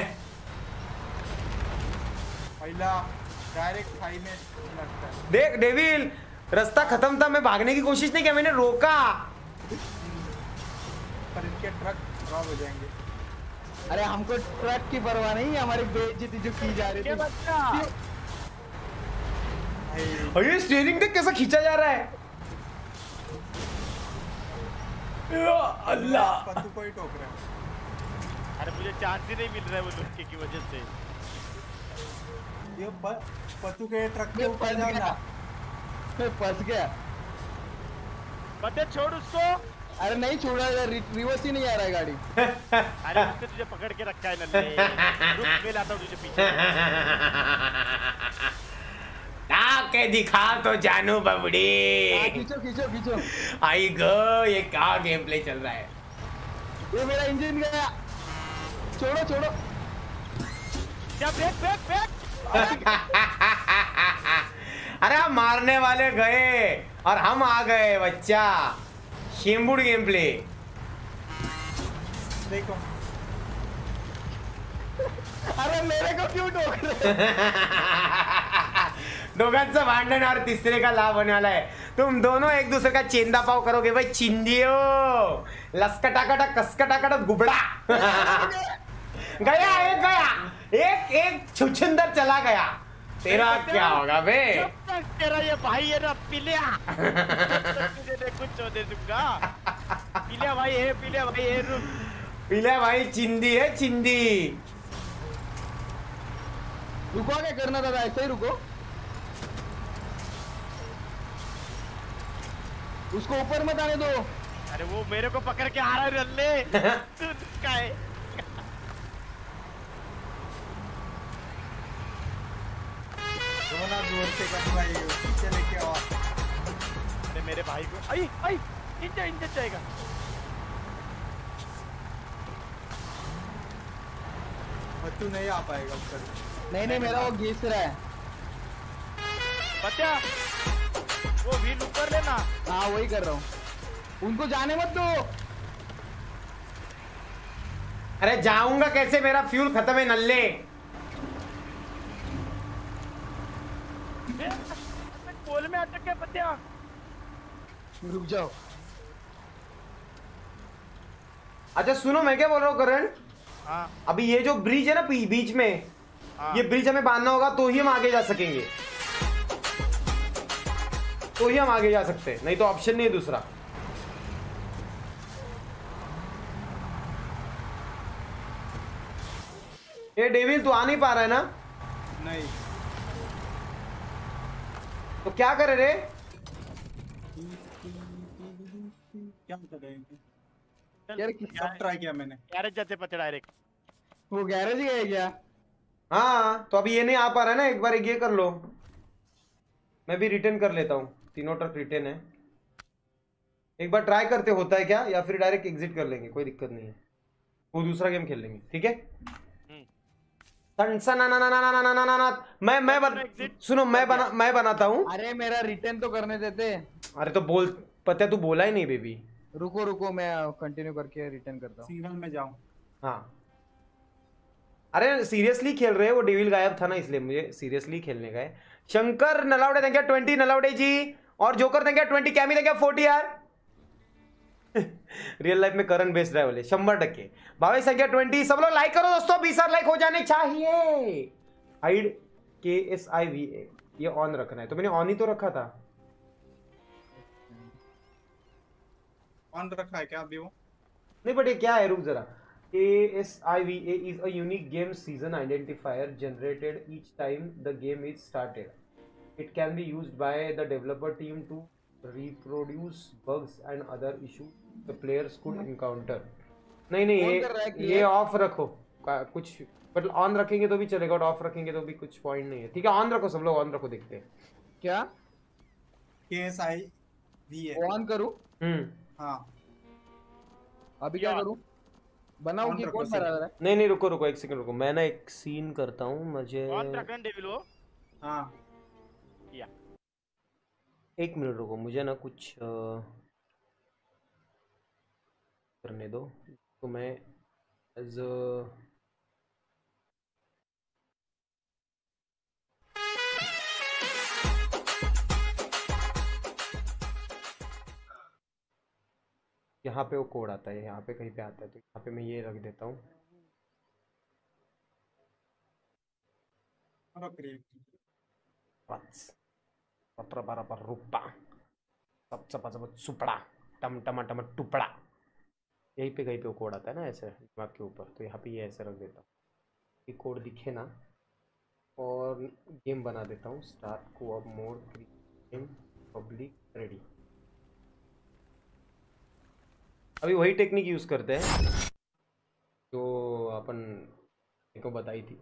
पहला डायरेक्ट खाई में लगता है। देख डेविल, रास्ता खत्म था, मैं भागने की कोशिश नहीं किया, मैंने रोका। पर इनके ट्रक खराब हो जाएंगे। अरे हमको ट्रक की परवाह नहीं है, हमारी बेइज्जती जो की जा रही थी। अरे स्टीयरिंग देख कैसा खींचा जा रहा है। अल्लाह, पत्तू को ही ठोक रहा है। अरे मुझे चांस ही नहीं मिल रहा है वो लुटके की वजह से। ये पत्तू के ट्रक के ऊपर जाना। मैं फंस गया। बच्चे छोड़ उसको। अरे नहीं छोड़ा, रिवर्स ही नहीं आ रहा है गाड़ी। अरे उसने तुझे पकड़ के रखा है नल्ले। रुक मैं लाता हूँ तुझे पीछे। के दिखा तो जानू बबड़ी। खींचो खींचो खींचो। आई गो, ये क्या गेम प्ले चल रहा है? ये मेरा इंजन गया। छोड़ो छोड़ो। क्या ब्रेक ब्रेक ब्रेक। अरे हम मारने वाले गए और हम आ गए बच्चा। शेम्बुड गेम प्ले। देखो। अरे मेरे को क्यों ठोक रहे? दोघांचं भांडण और तीसरे का लाभ होने वाला है। तुम दोनों एक दूसरे का चेंदा पाव करोगे भाई चिंदियो। लसकटाकटा कसकटाकटा गुबड़ा। गया एक छुछुंदर चला गया। तेरा क्या होगा बे? तेरा ये भाई है ना पिलिया। तुझे कुछ दे दूंगा। पिलिया भाई है, पिलिया भाई है। रुक पिलिया भाई चिंदी है, चिंदी। रुको, क्या करना था? ऐसे ही रुको। उसको ऊपर मत आने दो। अरे वो मेरे को पकड़ के आ रहा है नल्ले। तू का है? दोनों दूर से कटवाई पीछे लेके आओ। अरे मेरे भाई को आई इंजन जाएगा। तू नहीं आ पाएगा ऊपर। नहीं मेरा वो घिस रहा है। बच्चा वो व्हील ऊपर लेना। हाँ वही कर रहा हूँ। उनको जाने मत दो। अरे जाऊंगा कैसे? मेरा फ्यूल खत्म है नल्ले। बोल घर में अटक के पत्तियां। रुक जाओ। अच्छा सुनो, मैं क्या बोल रहा हूँ करण, हाँ अभी ये जो ब्रिज है ना बीच में, हाँ। ये ब्रिज हमें बांधना होगा तो ही हम आगे जा सकेंगे, तो ही हम आगे जा सकते हैं, नहीं तो ऑप्शन नहीं है दूसरा। ये डेविल तू आ नहीं पा रहा है ना? नहीं तो क्या करे रे? क्या कर रहे हैं? यार सब ट्राई किया मैंने। गैरेज जाते पत्ते डायरेक्ट। वो गैरेज गया क्या? हाँ तो अभी ये नहीं आ पा रहा है ना, एक बार ये कर लो, मैं भी रिटर्न कर लेता हूँ, तीनों ट्रक रिटर्न है। एक बार ट्राई करते होता है क्या, या फिर डायरेक्ट एग्जिट कर लेंगे, कोई दिक्कत नहीं है, वो दूसरा गेम खेल लेंगे, ठीक है। सुनो मैं बनाता हूँ। अरे मेरा रिटर्न तो करने देते। अरे तो बोल, पता है तू बोला ही नहीं बेबी। रुको रुको, मैं कंटिन्यू करके रिटर्न करता हूँ। सिंगल में जाऊं। हाँ अरे सीरियसली खेल रहे हैं, वो डेविल गायब था ना इसलिए मुझे सीरियसली खेलने का है। शंकर नलावड़े देंगे 20 नलावड़े जी, और जोकर देंगे 20, कैमी देंगे 40 यार। रियल लाइफ में करंट बेस्ड रहा है बोले 100%। भाई संख्या 20, सब लोग लाइक करो दोस्तों, 20 लाइक हो जाने चाहिए। हाइड KSIVA ये ऑन रखना है, तो मैंने ऑन ही तो रखा था। ऑन रखा है क्या अभी वो? नहीं बट ये क्या है, रुक जरा। KSIVA is a unique game season identifier generated each time the game is started. It can be used by the developer team to reproduce bugs and other issues the players could encounter. नहीं ये of रखो, कुछ मतलब on रखेंगे तो भी चलेगा और ऑफ रखेंगे तो भी कुछ पॉइंट नहीं है, ठीक है। ऑन रखो सब लोग, ऑन रखो, देखते हैं क्या KSIVA ऑन करूँ? हाँ अभी क्या करूँ? बनाओ कि कौन बना रहा है? नहीं रुको एक सेकंड रुको, मैं ना एक सीन करता हूँ, मुझे ऑन रख रहे डेविल वो। हाँ या एक मिनट रुको, मुझे ना कुछ करने दो, तो मैं एज यहाँ पे वो कोड आता है, यहाँ पे कहीं पे आता है, तो यहाँ पे मैं ये रख देता हूँ। सुपड़ा टम टमा टमा टुपड़ा, यहीं पे कहीं पे वो कोड आता है ना ऐसे दिमाग के ऊपर, तो यहाँ पे ये ऐसे रख देता हूँ, ये कोड दिखे ना, और गेम बना देता हूँ। Start co-op mode, game public ready. अभी वही टेक्निक यूज करते हैं जो अपन को बताई थी।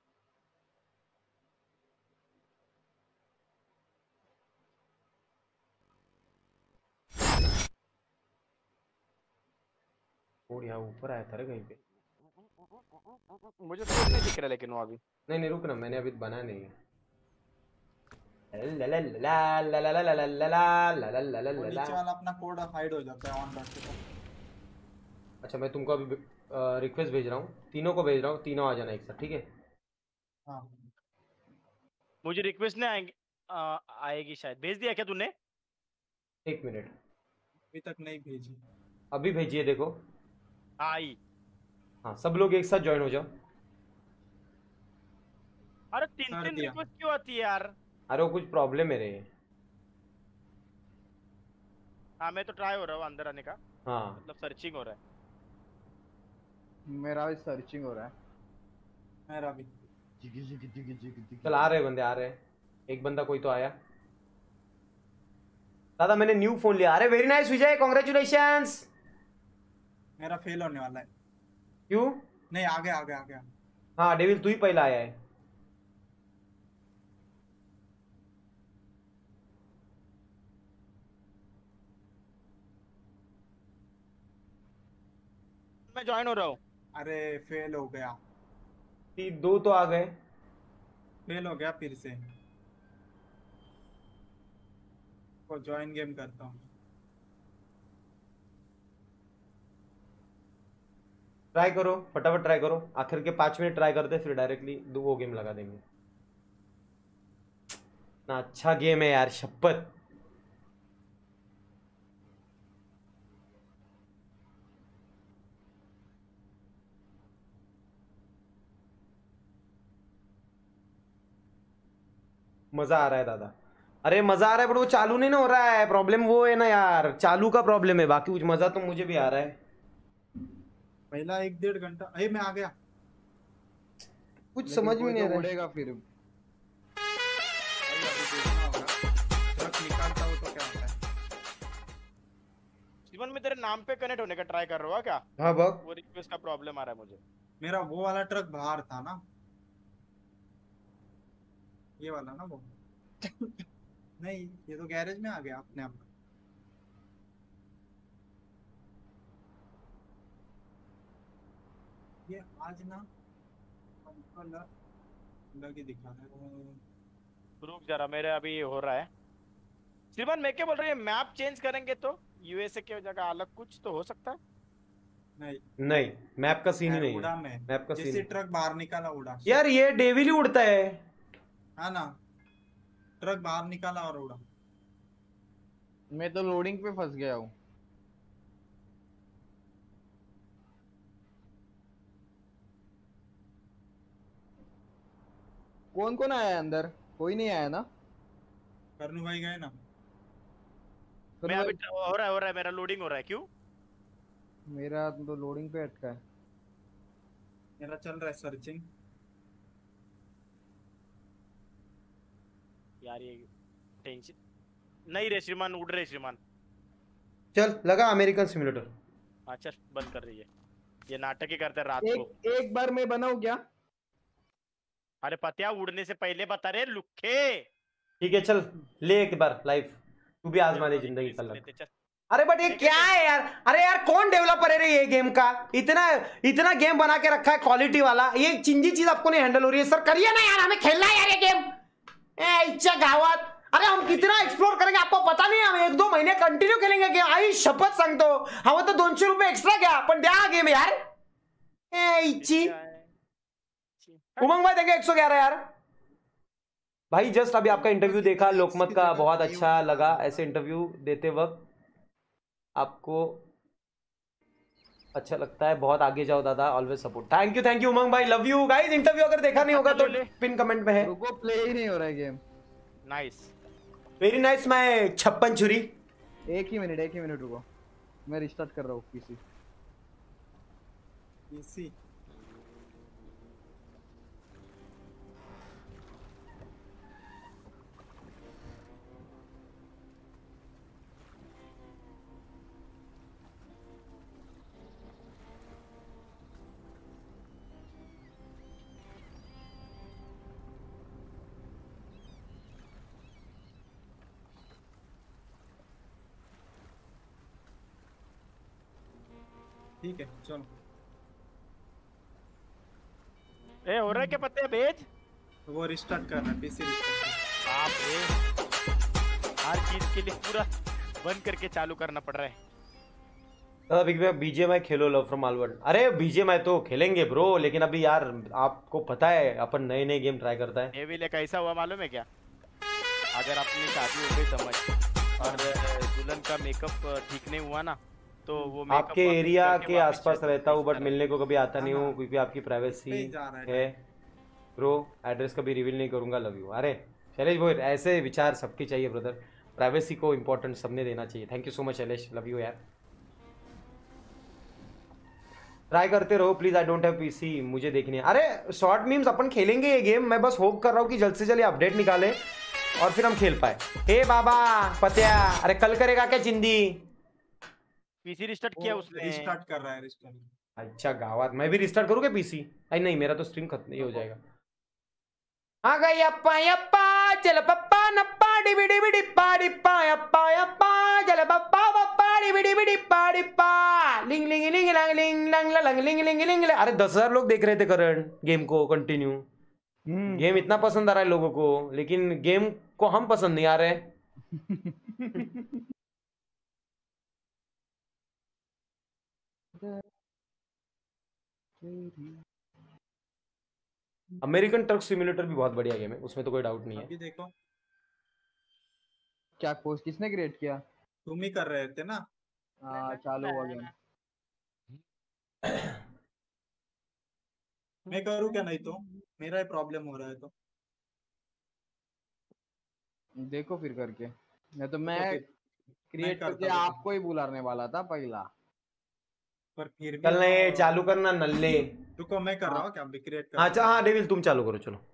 कोड यहाँ ऊपर आया था रे कहीं पे, मुझे तो नहीं दिख रहा, लेकिन वो अभी नहीं रुक ना, मैंने अभी बनाया नहीं है। नीचे वाला अपना कोड हाइड हो जाता है ऑन रखते तो। अच्छा मैं तुमको अभी रिक्वेस्ट भेज रहा हूँ, तीनों को भेज रहा हूँ, तीनों आ जाना एक साथ, ठीक है। हाँ मुझे रिक्वेस्ट नहीं आएंगे, आएगी शायद। भेज दिया क्या तूने? एक मिनट, अभी तक नहीं भेजी। अभी भेजिए, देखो आई। हाँ सब लोग एक साथ ज्वाइन हो जाओ। अरे तीन रिक्वेस्ट क्यों आती है यार? अरे वो कुछ प्रॉब्लम है रे। हाँ मैं तो ट्राई हो रहा हूँ अंदर आने का, हाँ मतलब सर्चिंग हो रहा है। मेरा भी सर्चिंग हो रहा है। मेरा भी। चल आ रहे बंदे, आ रहे हैं। एक बंदा कोई तो आया। दादा मैंने न्यू फोन लिया। अरे वेरी नाइस विजय, कॉन्ग्रेचुलेशंस। मेरा फेल होने वाला है। क्यों? नहीं आगे आगे आगे। हाँ डेविल तू ही पहला आया है। मैं ज्वाइन हो रहा हूँ। अरे फेल हो गया। 2 तो आ गए। फेल हो गया फिर से। को ज्वाइन गेम करता हूँ। ट्राई करो फटाफट, ट्राई करो। आखिर के 5 मिनट ट्राई करते, फिर डायरेक्टली वो गेम लगा देंगे। ना अच्छा गेम है यार, शपथ। मजा आ रहा है दादा। अरे मजा आ रहा है बट वो चालू नहीं ना हो रहा है, प्रॉब्लम वो है ना यार, चालू का प्रॉब्लम है, बाकी कुछ मजा तो मुझे भी आ रहा है। पहला 1-1.5 घंटा मैं आ गया। कुछ लेकिन समझ में कोई नहीं तो आ रहा है। उड़ेगा फिर। भाई अभी देखना होगा, ट्रक निकालता हो तो क्या होता है। जीवन में तेरे नाम पे कनेक्ट होने का ट्राई कर रहा हो क्या? हाँ बक। वो रिक्वेस्ट का प्रॉब्लम आ रहा है मुझे। मेरा वो वाला ट्रक बाहर था ना, ये वाला ना वो। नहीं, ये तो गैरेज में आ गया अपने आप। ये आज ना हमको लग ही दिखा रहा है। रुक जरा, मेरे अभी हो रहा है। श्रीमान मैं क्या बोल रही है, मैप चेंज करेंगे तो यूएसए की जगह अलग कुछ तो हो सकता है। नहीं नहीं, मैप का सीन ही यार, नहीं उड़ा है। मैं मैप का जैसे सीन ट्रक बाहर निकाला उड़ा। यार, ये डेविल ही उड़ता है। हाँ ना, ट्रक बाहर निकाला और उड़ा। मैं तो लोडिंग पे फंस गया हूँ। कौन कौन आया है अंदर? कोई नहीं आया ना? करनू भाई गए ना। फिर मैं अभी हो रहा है मेरा लोडिंग हो रहा है, क्यों? मेरा तो लोडिंग पे अटका है। मेरा चल रहा है सर्चिंग। यार ये टेंशन नहीं रे श्रीमान, उड़ रहे श्रीमान। चल लगा अमेरिकन सिमुलेटर। अच्छा बंद कर रही है, ये नाटक ही करते हैं रात को। एक बार मैं बनाऊं क्या? अरे पतिया उड़ने से पहले बता रहे लुखे। ठीक है चल, ले एक बार लाइव, तू भी आजमा दे जिंदगी का लक। अरे बट ये क्या है यार? अरे यार कौन डेवलपर है रे ये गेम का? इतना इतना गेम बना के रखा है क्वालिटी वाला, ये चिंजी चीज आपको नहीं हैंडल हो रही है सर? करिए ना यार, हमें खेलना है यार ये गेम। इच्छा गावत। अरे हम कितना एक्सप्लोर करेंगे आपको पता नहीं, हम 1-2 महीने कंटिन्यू खेलेंगे गेम। आई शपथ सांगतो, हवं तो 200 रुपये एक्स्ट्रा घ्या, पण द्या गेम यार। इच्छी उमंग भाई देंगे 111 यार। भाई जस्ट अभी आपका इंटरव्यू देखा लोकमत का, बहुत अच्छा लगा। ऐसे इंटरव्यू देते वक्त आपको अच्छा लगता है, बहुत आगे जाओ दादा, always support. Thank you Umang भाई, लव यू गाइस। इंटरव्यू अगर देखा नहीं होगा तो पिन कमेंट में है। रुको, प्ले ही नहीं हो रहा है game. Nice, very nice my 56 छुरी। एक ही मिनट रुको, मैं रिस्टार्ट कर रहा हूँ पीसी। पीसी ठीक है चलो। ए हो रहा है क्या पत्ते भेज? वो रिस्टार्ट करना है, पीसी रिस्टार्ट बाप रे, हर चीज के लिए पूरा बंद करके चालू करना पड़ रहा है। दादा BGMI Khelo, love from Malvan. अरे बीजेएमआई तो खेलेंगे ब्रो, लेकिन अभी यार आपको पता है अपन नए नए गेम ट्राई करता है। डेविल एक ऐसा हुआ मालूम है क्या, अगर अपनी शादी हो गई समझ और दुल्हन का मेकअप ठीक नहीं हुआ ना, तो वो मेकअप आपके वापस एरिया करके के वापस आसपास शादी रहता हूँ बट करता मिलने को कभी आता नहीं हूँ, हाँ। क्योंकि आपकी प्राइवेसी कहीं जा रहा है है ब्रो। एड्रेस कभी रिवील नहीं करूंगा, लव यू। अरे शैलेश वो ऐसे विचार सबके चाहिए ब्रदर, प्राइवेसी को इंपॉर्टेंस सबने देना चाहिए। Thank you so much Shailesh, love you यार। ट्राई करते रहो please, I don't have PC, मुझे देखनी है। अरे शॉर्ट मीम्स अपन खेलेंगे ये गेम, मैं बस होप कर रहा हूँ कि जल्द से जल्द अपडेट निकाले और फिर हम खेल पाए। हे बाबा पतिया, अरे कल करेगा क्या जिंदी? पीसी रिस्टार्ट किया उसने। रिस्टार्ट कर रहा है रिस्टार्ट। अच्छा गावात, मैं भी रिस्टार्ट करूँ क्या पीसी? अरे नहीं, मेरा तो स्ट्रीम खत्म ही हो जाएगा। आ गई अप्पा यप्पा चल पप्पा नप्पा डिबी डिबी डिप्पा डिप्पा यप्पा यप्पा चल पप्पा पप्पा डिबी डिबी डिप्पा डिप्पा लिंग लिंग लिंग लंग लिंग लंग लंग लिंग लिंग लिंग। अरे 10,000 लोग देख रहे थे करंट गेम को कंटिन्यू। गेम इतना पसंद आ रहा है लोगों को, लेकिन गेम को हम पसंद नहीं आ रहे। अमेरिकन ट्रक सिमुलेटर भी बहुत बढ़िया गेम है, उसमें तो कोई डाउट नहीं है। अभी देखो क्या कोर्स किसने क्रिएट किया? तुम ही कर रहे थे ना। हाँ चालू हो गया। मैं करूँ क्या? नहीं तो मेरा ही प्रॉब्लम हो रहा है तो देखो फिर करके, नहीं तो मैं फिर क्रिएट करता करके हूँ। आपको ही बुलाने वाला था पहला। पर फिर भी चल नहीं चालू करना नल्ले। रुको मैं कर रहा हूँ क्या? क्रिएट कर अच्छा हाँ डेविल तुम चालू करो चलो।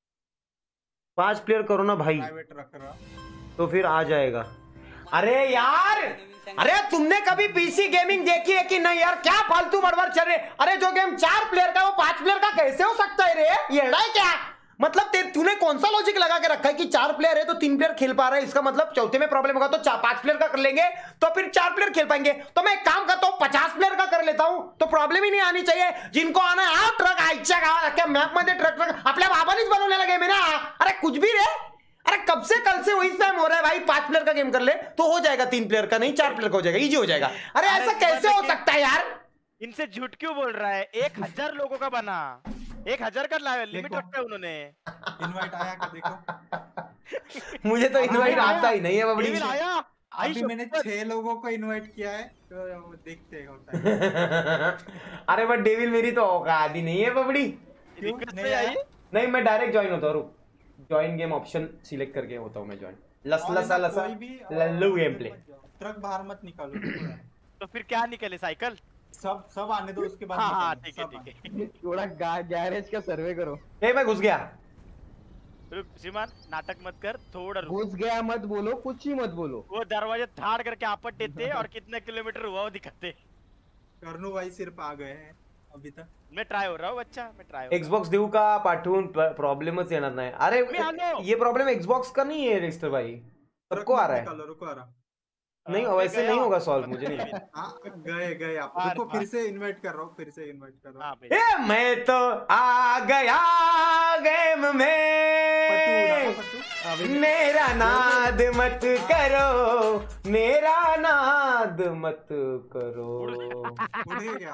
5 प्लेयर करो ना भाई प्राइवेट रख रहा। तो फिर आ जाएगा। अरे यार, अरे तुमने कभी पीसी गेमिंग देखी है कि नहीं यार? क्या फालतू बड़बड़ चल रहे। अरे जो गेम 4 प्लेयर का वो 5 प्लेयर का कैसे हो सकता है रे? ये है क्या मतलब? तूने कौन सा लॉजिक लगा के रखा है कि 4 प्लेयर है तो 3 प्लेयर खेल पा रहे हैं? इसका मतलब चौथे में प्रॉब्लम होगा तो 5 प्लेयर का कर लेंगे तो फिर 4 प्लेयर खेल पाएंगे। तो मैं एक काम करता हूं 50 प्लेयर का कर लेता हूं तो प्रॉब्लम ही नहीं आनी चाहिए। जिनको आना है आओ, ट्रक आईच्या गावात मॅप मध्ये ट्रक आपल्या बाबानीच बनवलेला गेम है ना। अरे कुछ भी रे, अरे कब से कल से वही स्पैम हो रहा है भाई। 5 प्लेयर का गेम कर ले तो हो जाएगा, 3 प्लेयर का नहीं 4 प्लेयर का हो जाएगा, इजी हो जाएगा। अरे ऐसा कैसे हो सकता है यार? इनसे झूठ क्यों बोल रहा है? 1000 लोगों का बना, 1000 का लिमिट रखा है उन्होंने। इनवाइट आया क्या देखो। मुझे तो इनवाइट आता ही नहीं है बबड़ी। डेविल आया। अभी मैंने 6 लोगों को इनवाइट किया है तो देखते हैं होता है। अरे बट डेविल मेरी तो औकात ही नहीं है बबड़ी। दिक्कत नहीं नहीं आई। नहीं मैं डायरेक्ट ज्वाइन होता हूँ। ज्वाइन गेम ऑप्शन सिलेक्ट करके होता हूँ मैं ज्वाइन। लसा लसा लल्लू गेम प्ले। ट्रक बाहर मत निकालो। तो फिर क्या निकले? साइकिल सब आने दो उसके बाद। हाँ निकालो, ठीक है सब ठीक है। थोड़ा गैरेज का सर्वे करो। ए मैं घुस गया। रुक श्रीमान, नाटक मत कर, थोड़ा रुक। घुस गया मत बोलो, कुछ ही मत बोलो। वो दरवाजे धाड़ करके आपट देते और कितने किलोमीटर हुआ वो दिखाते। करनू भाई सिर्फ आ गए हैं अभी तक। मैं ट्राय हो रहा हूँ बच्चा, मैं ट्राय हो रहा हूँ। एक्सबॉक्स देऊ का पाठवून प्रॉब्लेमच येणार नाही। अरे मी आलो। ये प्रॉब्लम एक्सबॉक्स का नहीं है रजिस्टर भाई, सबको आ रहा है। निकालो, रुको आ रहा। नहीं मैं वैसे गया। नहीं होगा सॉल्व, मुझे नहीं। हाँ गए आप। बार, रुको बार। फिर से इनवाइट कर रहा हूँ, फिर से इनवाइट कर रहा हूँ। हाँ भाई। ए मैं तो आ गया गेम में, मेरा नाद मत करो, मेरा नाद मत करो। उड़ गया।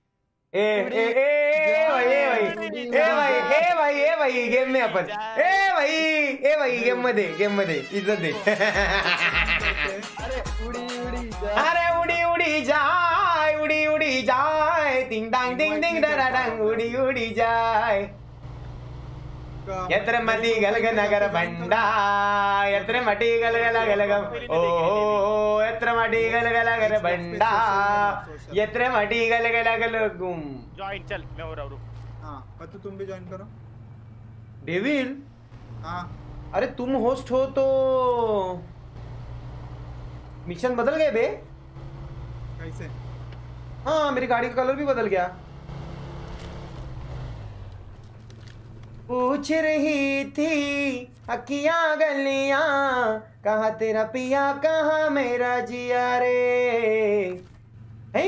ए भाई गेम में अपन ए भाई गेम मध्ये इज्जत दे। अरे उडी जाए टिंग डांग डिंग डिंग डरा डांग उडी जाए। यत्र मति गलग नगर बंडा, यत्र मटी गलगल गलगम ओ यत्र मटी गलगल गर बंडा, यत्र मटी गलगल गलगुम। ज्वाइन चल, मैं हो रहा हूँ, रुक। हाँ पत्तू तुम भी ज्वाइन करो। डेविल हाँ अरे तुम होस्ट हो तो मिशन बदल गए बे। कैसे? हाँ मेरी गाड़ी का कलर भी बदल गया। पूछ रही थी अखियां गलियां, कहा तेरा पिया कहा मेरा जिया रे। है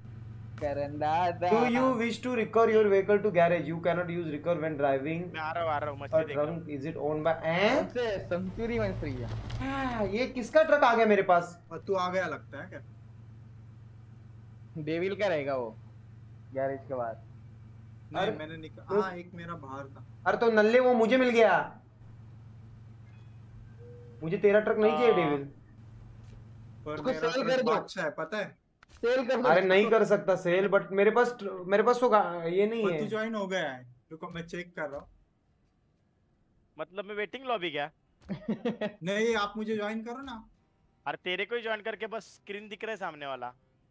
Do you wish to recover your vehicle to garage? You cannot use recover when driving. मैं आ रहा हूँ, A मस्ती देख रहा हूँ। trunk is it owned by? Century one free है। ये किसका ट्रक आ गया मेरे पास? पत्तू आ गया लगता है क्या? डेविल का रहेगा वो गैरेज के बाद। नहीं अरे, मैंने निकाला। हाँ एक मेरा बाहर था। अरे तो नल्ले वो मुझे मिल गया। मुझे तेरा ट्रक नहीं चाहिए डेविल। पर उसको मेरा सेल ट्रक कर दो। अच्छा है पता है। सेल कर दो। अरे नहीं कर सकता सेल, बट मेरे पास होगा ये नहीं पत्तू है। ज्वाइन हो गया है। रुको मैं चेक कर रहा हूँ। मतलब मैं वेटिंग लॉबी क्या? नहीं आप मुझे ज्वाइन करो ना। अरे तेरे को ही ज्वाइन करके बस स्क्रीन दिख रहा है सामने वाला।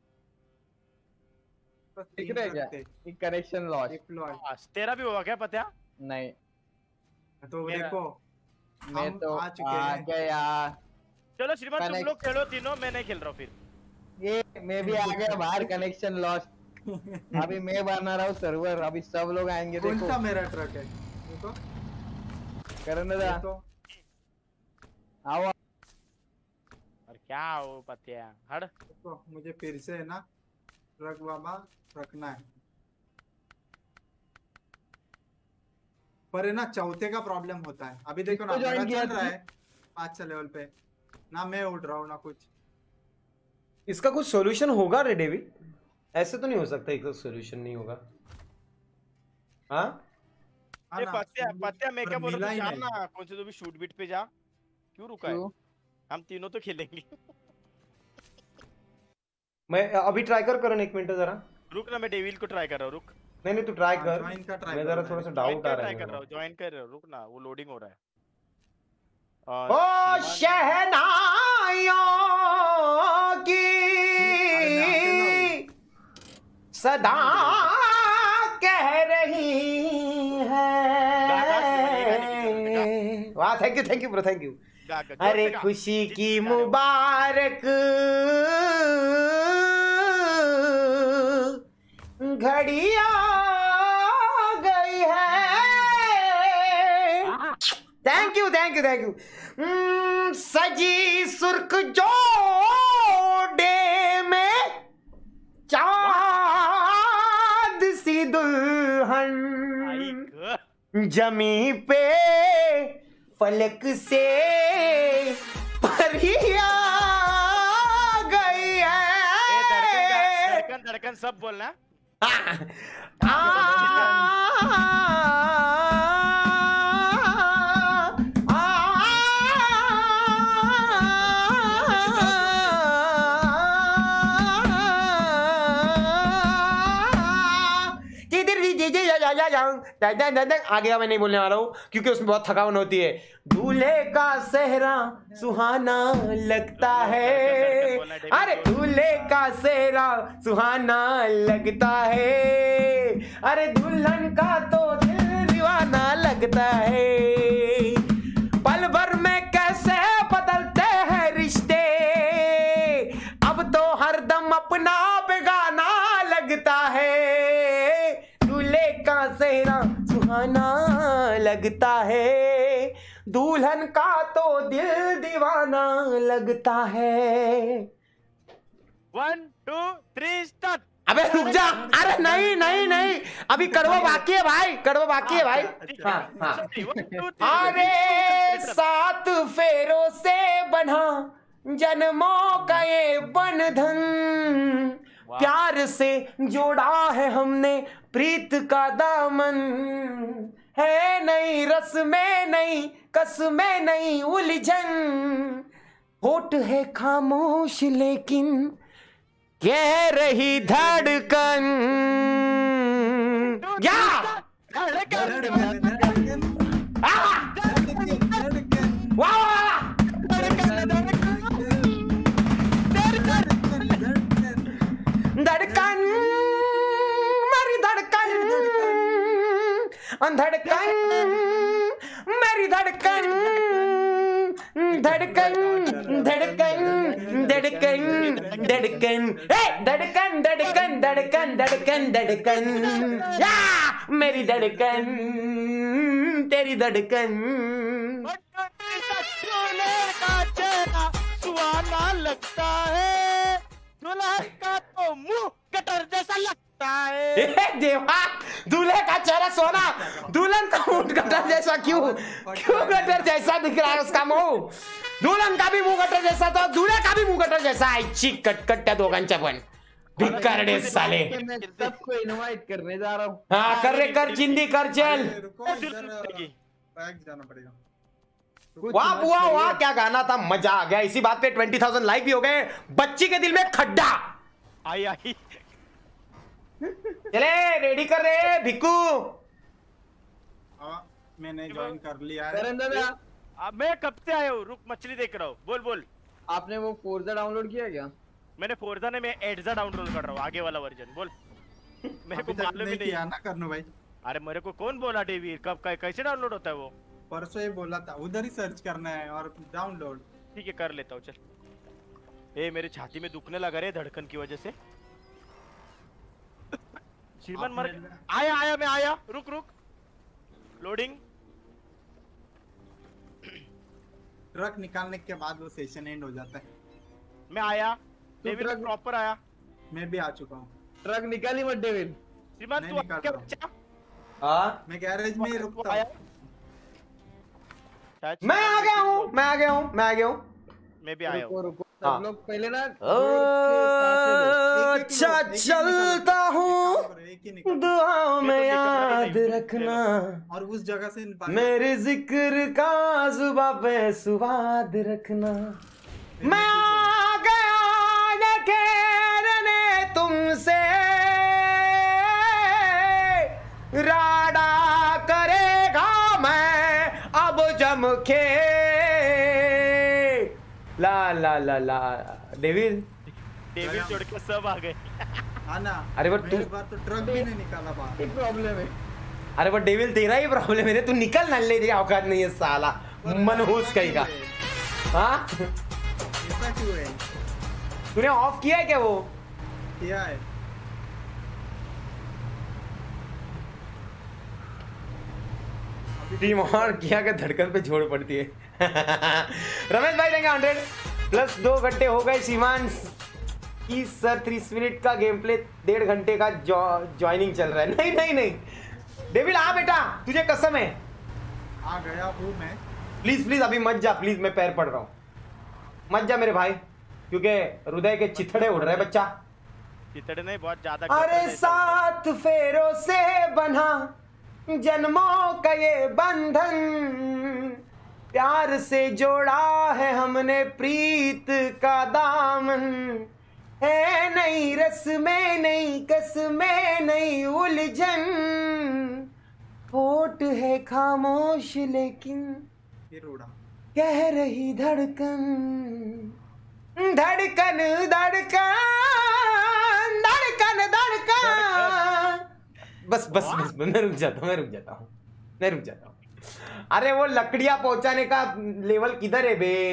बस दिख तीन रहा है क्या? करते। एक कनेक्शन लॉस। डिप्लॉय। बस तेरा भी हुआ क्या पता? नहीं तो मेरा- देखो मैं हम तो आ चुके आ हैं। गया। चलो श्रीमान तुम Connect- लोग खेलो तीनों, मैं नहीं खेल रहा हूँ फिर। ये मैं भी आ गया बाहर, कनेक्शन लॉस। अभी मैं बना रहा हूँ सर्वर, अभी सब लोग आएंगे। कौन देखो सा मेरा ट्रक है? देखो करने दा। तो आओ और क्या हो पतिया हट। देखो मुझे फिर से है ना ट्रक बाबा रखना है। पर है ना चौथे का प्रॉब्लम होता है। अभी देखो ना किसको join मेरा किया चल रहा है 5 लेवल पे ना, मैं उड़ रहा हूँ ना कुछ। इसका कुछ सॉल्यूशन होगा रे डेविड? ऐसे तो नहीं हो सकता एक सॉल्यूशन नहीं होगा। हाँ हाँ ये ना, पत्या मैं पर क्या बोल मिला रहा ही हूँ, नहीं। ना कौन से तो भी शूट बीट पे जा। क्यों रुका है? क्यों? हम तीनों तो खेलेंगे। मैं अभी ट्राई करो ना, 1 मिनट जरा रुक ना, मैं डेविल को ट्राई कर रहा हूँ, रुक। नहीं तू ट्राई कर, ज्वाइन का ट्राई मैं जरा थोड़ा सा डाउट आ रहा ट्राई कर रहा है। हूँ, ज्वाइन कर रहा हूँ, रुक ना, वो लोडिंग हो रहा है। ओ शहनाइयों की सदा कह रही है। वाह, thank you bro, thank you. अरे खुशी की मुबारक घड़ी आ गई है। थैंक यू सजी सुर्ख जोड़े में चाँद सी दुल्हन जमी पे फलक से परिया गई है। धड़कन सब बोलना। आगे मैं नहीं बोलने वाला हूँ क्योंकि उसमें बहुत थकान होती है। दूल्हे का सेहरा सुहाना लगता है, अरे दूल्हे का सेहरा सुहाना लगता है, अरे दुल्हन का तो दिल दीवाना लगता है। पल भर में कैसे बदलते हैं रिश्ते, अब तो हरदम अपना बेगाना लगता है। दूल्हे का सेहरा सुहाना लगता है, दुल्हन का तो दिल दीवाना लगता है। 1 2 3 स्टार्ट। अबे रुक जा, अरे नहीं अभी कड़वा बाकी है भाई, हाँ। अरे 7 फेरों से बना जन्मों का ये बंधन, प्यार से जोड़ा है हमने प्रीत का दामन, है नई रस्में नई कसमें नई उलझन, होठ है खामोश लेकिन कह रही धड़कन। धड़कन मेरी धड़कन, धड़कन मेरी धड़कन, धड़कन धड़कन धड़कन धड़कन धड़कन धड़कन धड़कन धड़कन धड़कन, या मेरी धड़कन तेरी धड़कन। सुहाना लगता है, दुल्हन का तो मुंह कटर जैसा लगता है। देवा, दूल्हे का चेहरा सोना, दुल्हन का मुंह कटर जैसा क्यों कटर जैसा दिख रहा है उसका मुंह? दुल्हन का भी मुंह कटर जैसा तो दूल्हे का भी मुंह कटर जैसा है। चिक कट त्या दोघांच्या पण भिकारडे साले। मैं सबको इनवाइट करने जा रहा हूँ। हाँ कर चिंदी कर चल। जाना पड़ेगा। वाह बुआ वाह, क्या गाना था, मजा आ गया। इसी बात पे 20,000 लाइक भी हो गए। बच्ची के दिल में खड्डा आई। चले रेडी कर रहे भिक्कू। मैंने ज्वाइन कर लिया है। अब मैं कब से आया हूँ, रुक मछली देख रहा हूँ। बोल। आपने वो फोर्जा डाउनलोड किया क्या? मैंने फोर्जा ने, मैं एडजा डाउनलोड कर रहा हूँ, आगे वाला वर्जन। बोल। मेरे को मालूम ही नहीं ना करनो भाई। अरे मेरे को कौन बोला डेवी, कब कैसे डाउनलोड होता है वो? परसों ही बोला था, उधर ही सर्च करना है और डाउनलोड। ठीक है कर लेता हूँ, चल। ए मेरी छाती में दुखने लगा रे धड़कन की वजह से। श्रीमान मर आया मैं आया, रुक लोडिंग। ट्रक निकालने के बाद वो सेशन एंड हो जाता है। मैं आया, डेविड प्रॉपर आया। मैं भी आ चुका हूँ। ट्रक निकाली मत डेविड। श्रीमान तू क्या बच्चा? हाँ मैं गैरेज में ही रुकता हूँ। मैं आ गया हूँ। मैं भी आया हूँ। रुको सब लोग पहले ना अच्छा चलता हूँ, दुआओं में याद रखना, और उस जगह से मेरे जिक्र का जुबां पे सुवाद रखना। मैं आ गया न खेलने तुमसे, राडा करेगा मैं अब जम के। ला ला ला ला डेविल छोड़ के सब आ गए। हाँ ना। अरे बट तू बार तो ट्रक भी नहीं निकाला बाहर। एक प्रॉब्लम है। अरे बट डेविल तेरा ही प्रॉब्लम है, तू निकल ना, ले तेरी औकात नहीं है साला मनहूस कहीं का। हाँ ऐसा क्यों है? तूने ऑफ किया है क्या? वो किया है। टीम और किया के धड़कन पे जोड़ पड़ती है। रमेश भाई देंगे 100 प्लस 2 घंटे हो गए। सीमान की सर 30 मिनट का गेम प्ले 1.5 घंटे का ज्वाइनिंग चल रहा है। नहीं नहीं नहीं डेविल आ बेटा, तुझे कसम है। आ गया हूँ मैं। प्लीज प्लीज अभी मत जा, प्लीज मैं पैर पड़ रहा हूँ, मत जा मेरे भाई, क्योंकि हृदय के चिथड़े उड़ रहे बच्चा। चिथड़े नहीं, बहुत ज्यादा। अरे 7 फेरों से बना जन्मों का ये बंधन, प्यार से जोड़ा है हमने प्रीत का दामन, है नई रस्में नई कसमें नई उलझन, होठ है खामोश लेकिन फिर उड़ा। कह रही धड़कन धड़कन धड़कन धड़कन धड़कन। बस बस बस मैं रुक जाता हूँ, मैं रुक जाता हूँ। अरे वो लकड़ियां पहुंचाने का लेवल किधर है बे?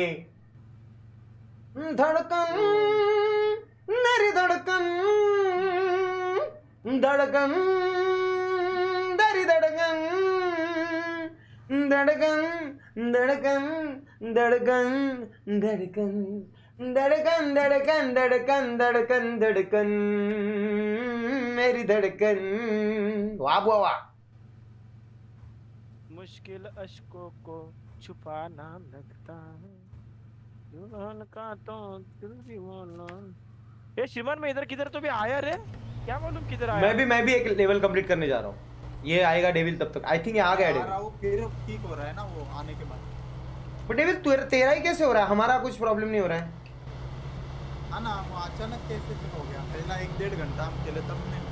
धड़कन मेरी धड़कन धड़कन दरी धड़कन धड़कन धड़कन धड़कन धड़कन धड़कन धड़कन धड़कन धड़कन धड़कन मेरी धड़कन। वाह वाह वाह। मुश्किल अश्कों को छुपाना लगता है, जुबान का तो दिल भी बोलो। ये श्रीमान में इधर किधर तो भी आया रे, क्या मालूम किधर आया। मैं भी एक लेवल कंप्लीट करने जा रहा हूँ, ये आएगा डेविल तब तक। आई थिंक ये आ गया डेविल। फिर ठीक हो रहा है ना वो आने के बाद। बट डेविल तेरा ही कैसे हो रहा है? हमारा कुछ प्रॉब्लम नहीं हो रहा है। हाँ ना, वो अचानक कैसे फिर हो गया। पहला 1-1.5 घंटा हम खेले तब ने।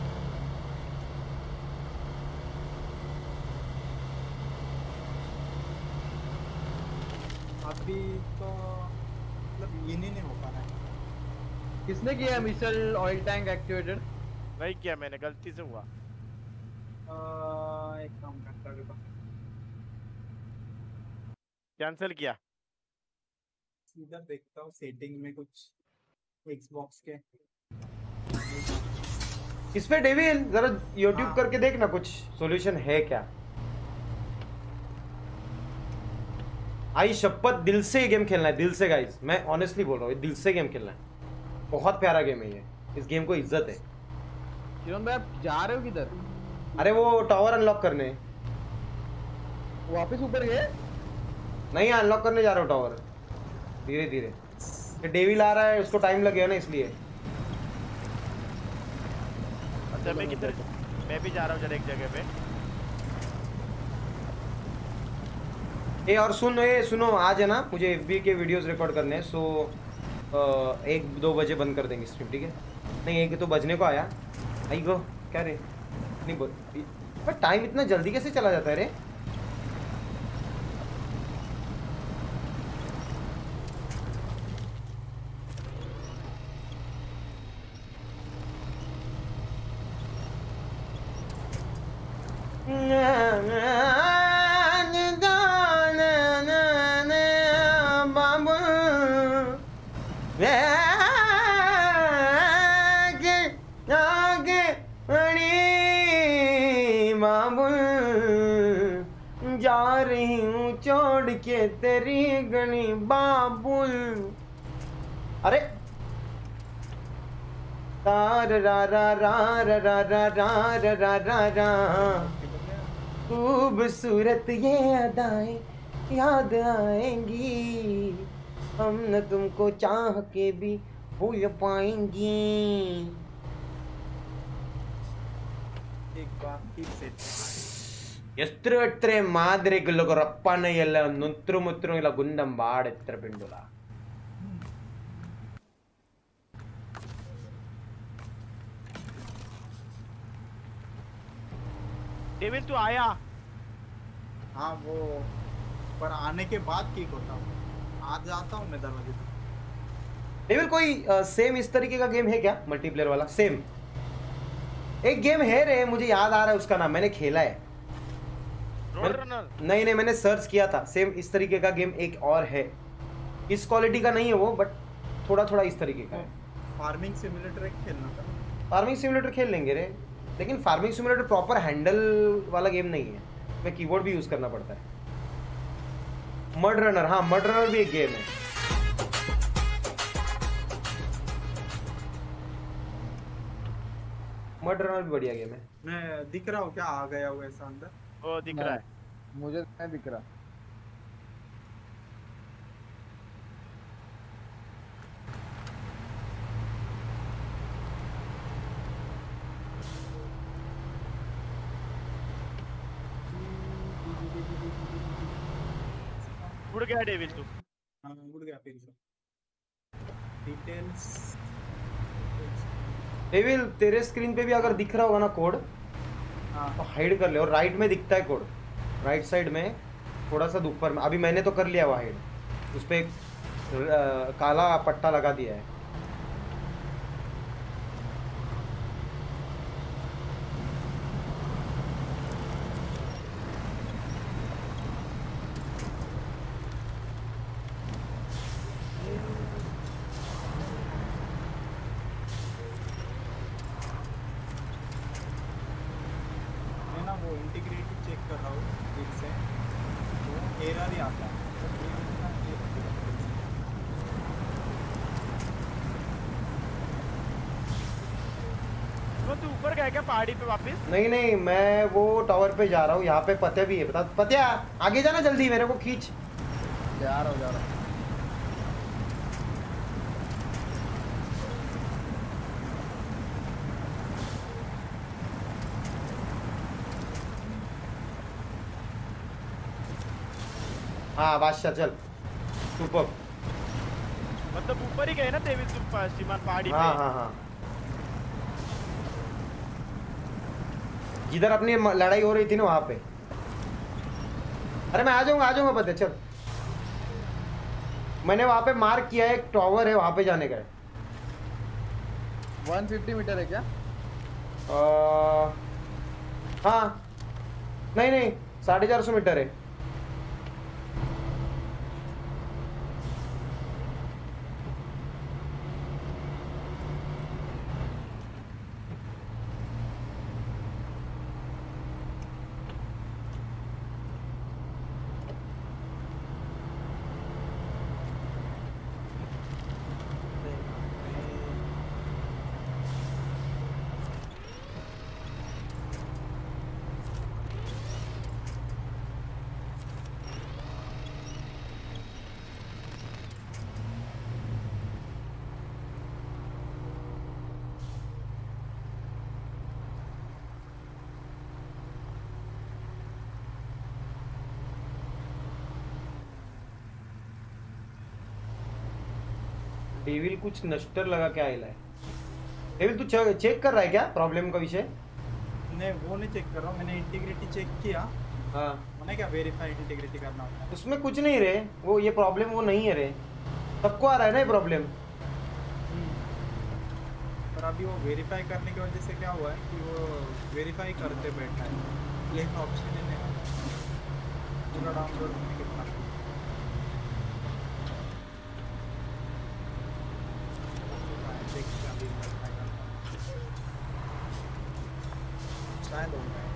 अभी तो मतलब ये नहीं हो पा रहा है। किसने किया मिसल ऑयल टैंक एक्टिवेटेड? नहीं किया मैंने, गलती से हुआ। एक काम करता हूँ, कैंसिल किया। इधर देखता हूँ सेटिंग में कुछ Xbox के। इस पे डेविल जरा YouTube करके देखना, कुछ सॉल्यूशन है क्या? आई शपथ दिल से ये गेम खेलना है, दिल से गाइस, मैं ऑनेस्टली बोल रहा हूँ, दिल से गेम खेलना है। बहुत प्यारा गेम है ये, इस गेम को इज्जत है। किरण भाई आप जा रहे हो किधर? अरे वो टावर अनलॉक करने। वापस ऊपर गए? नहीं, अनलॉक करने जा रहा हूँ टावर, धीरे धीरे। ये डेविल आ रहा है, उसको टाइम लगेगा ना इसलिए। अच्छा मैं किधर, मैं भी जा रहा हूँ जरा एक जगह पे। ए और सुनो आज है ना, मुझे FB के वीडियोस रिकॉर्ड करने हैं, सो 1-2 बजे बंद कर देंगे स्ट्रीम, ठीक है? नहीं 1 तो बजने को आया। आई गो क्या रे, नहीं बोल पर टाइम इतना जल्दी कैसे चला जाता है रे? जा रही हूँ छोड़ के तेरी गनी बाबुल। अरे तार रा रा रा रा रा रा रा रा रा रा रा, खूबसूरत ये अदाएं याद आएंगी, हम न तुमको चाह के भी भूल पाएंगी। एक बार फिर से ಎಸ್ತ್ರು ಎಟ್ರೆ ಮಾದ್ರೆಗಳು ರಪ್ಪನ ಎಲ್ಲ ನುತ್ರು ಮುತ್ರು ಇಲ್ಲ ಗುಂಡಂ ಬಾಡೆತ್ರ ಪಿಂಡುಲ डेविल तू आया? हाँ वो पर आने के बाद ठीक होता हूँ, आज जाता हूँ मैं दरवाजे पे। डेविल कोई सेम इस तरीके का गेम है क्या मल्टीप्लेयर वाला? सेम एक गेम है रे, मुझे याद आ रहा है उसका नाम, मैंने खेला है। Road runner? नहीं मैंने सर्च किया था, सेम इस तरीके का गेम एक और है, इस क्वालिटी का नहीं है वो, बट थोड़ा थोड़ा इस तरीके का है। फार्मिंग सिमुलेटर एक खेलना था। फार्मिंग सिमुलेटर खेल लेंगे रे, लेकिन फार्मिंग सिमुलेटर प्रॉपर हैंडल वाला गेम नहीं है, उसमें कीबोर्ड भी यूज करना पड़ता है। मड रनर, हाँ मड रनर भी एक गेम है। मड रनर भी बढ़िया गेम है। मैं दिख रहा हूँ क्या आ गया हुआ ऐसा अंदर? वो दिख रहा है मुझे नहीं दिख रहा। उड़ गया डेविल तू। हाँ उड़ गया फिर से। डिटेल्स डेविल तेरे स्क्रीन पे भी अगर दिख रहा होगा ना कोड, हाँ तो हाइड कर ले, और राइट में दिखता है कोड, राइट साइड में थोड़ा सा ऊपर में। अभी मैंने तो कर लिया वो हाइड, उस पर एक काला पट्टा लगा दिया है। मैं ना वो इंटीग्रिटी चेक कर रहा हूँ फिर से, तो एरर ही आता है। वो तू ऊपर गया क्या पहाड़ी पे वापस? नहीं मैं वो टावर पे जा रहा हूँ, यहाँ पे पते भी है। बता पतिया, आगे जाना जल्दी, मेरे को खींच। जा रहा हूँ। हाँ बादशाह चल, सुपर। मतलब ऊपर ही गए ना डेविल तुम सीमान पहाड़ी हाँ पे? हाँ, जिधर अपनी लड़ाई हो रही थी ना वहां पे। अरे मैं आ जाऊंगा पता चल। मैंने वहां पे मार्क किया है, एक टावर है वहां पे जाने का है। 150 मीटर है क्या? हाँ नहीं 450 मीटर है। डेविल कुछ नस्टर लगा क्या आइला है? डेविल तू चेक कर रहा है क्या प्रॉब्लम का विषय? नहीं वो नहीं चेक कर रहा हूँ, मैंने इंटीग्रिटी चेक किया। हाँ मैंने क्या वेरीफाई इंटीग्रिटी करना होता है? उसमें कुछ नहीं रे, वो ये प्रॉब्लम वो नहीं है रे, सबको आ रहा है ना ये प्रॉब्लम। पर अभी वो वेरीफाई करने की वजह से क्या हुआ है कि वो वेरीफाई करते बैठा है, लेकिन ऑप्शन ही नहीं है पूरा डाउनलोड होने के बाद। देखते हैं अभी verify करता हूँ। शायद हो जाए।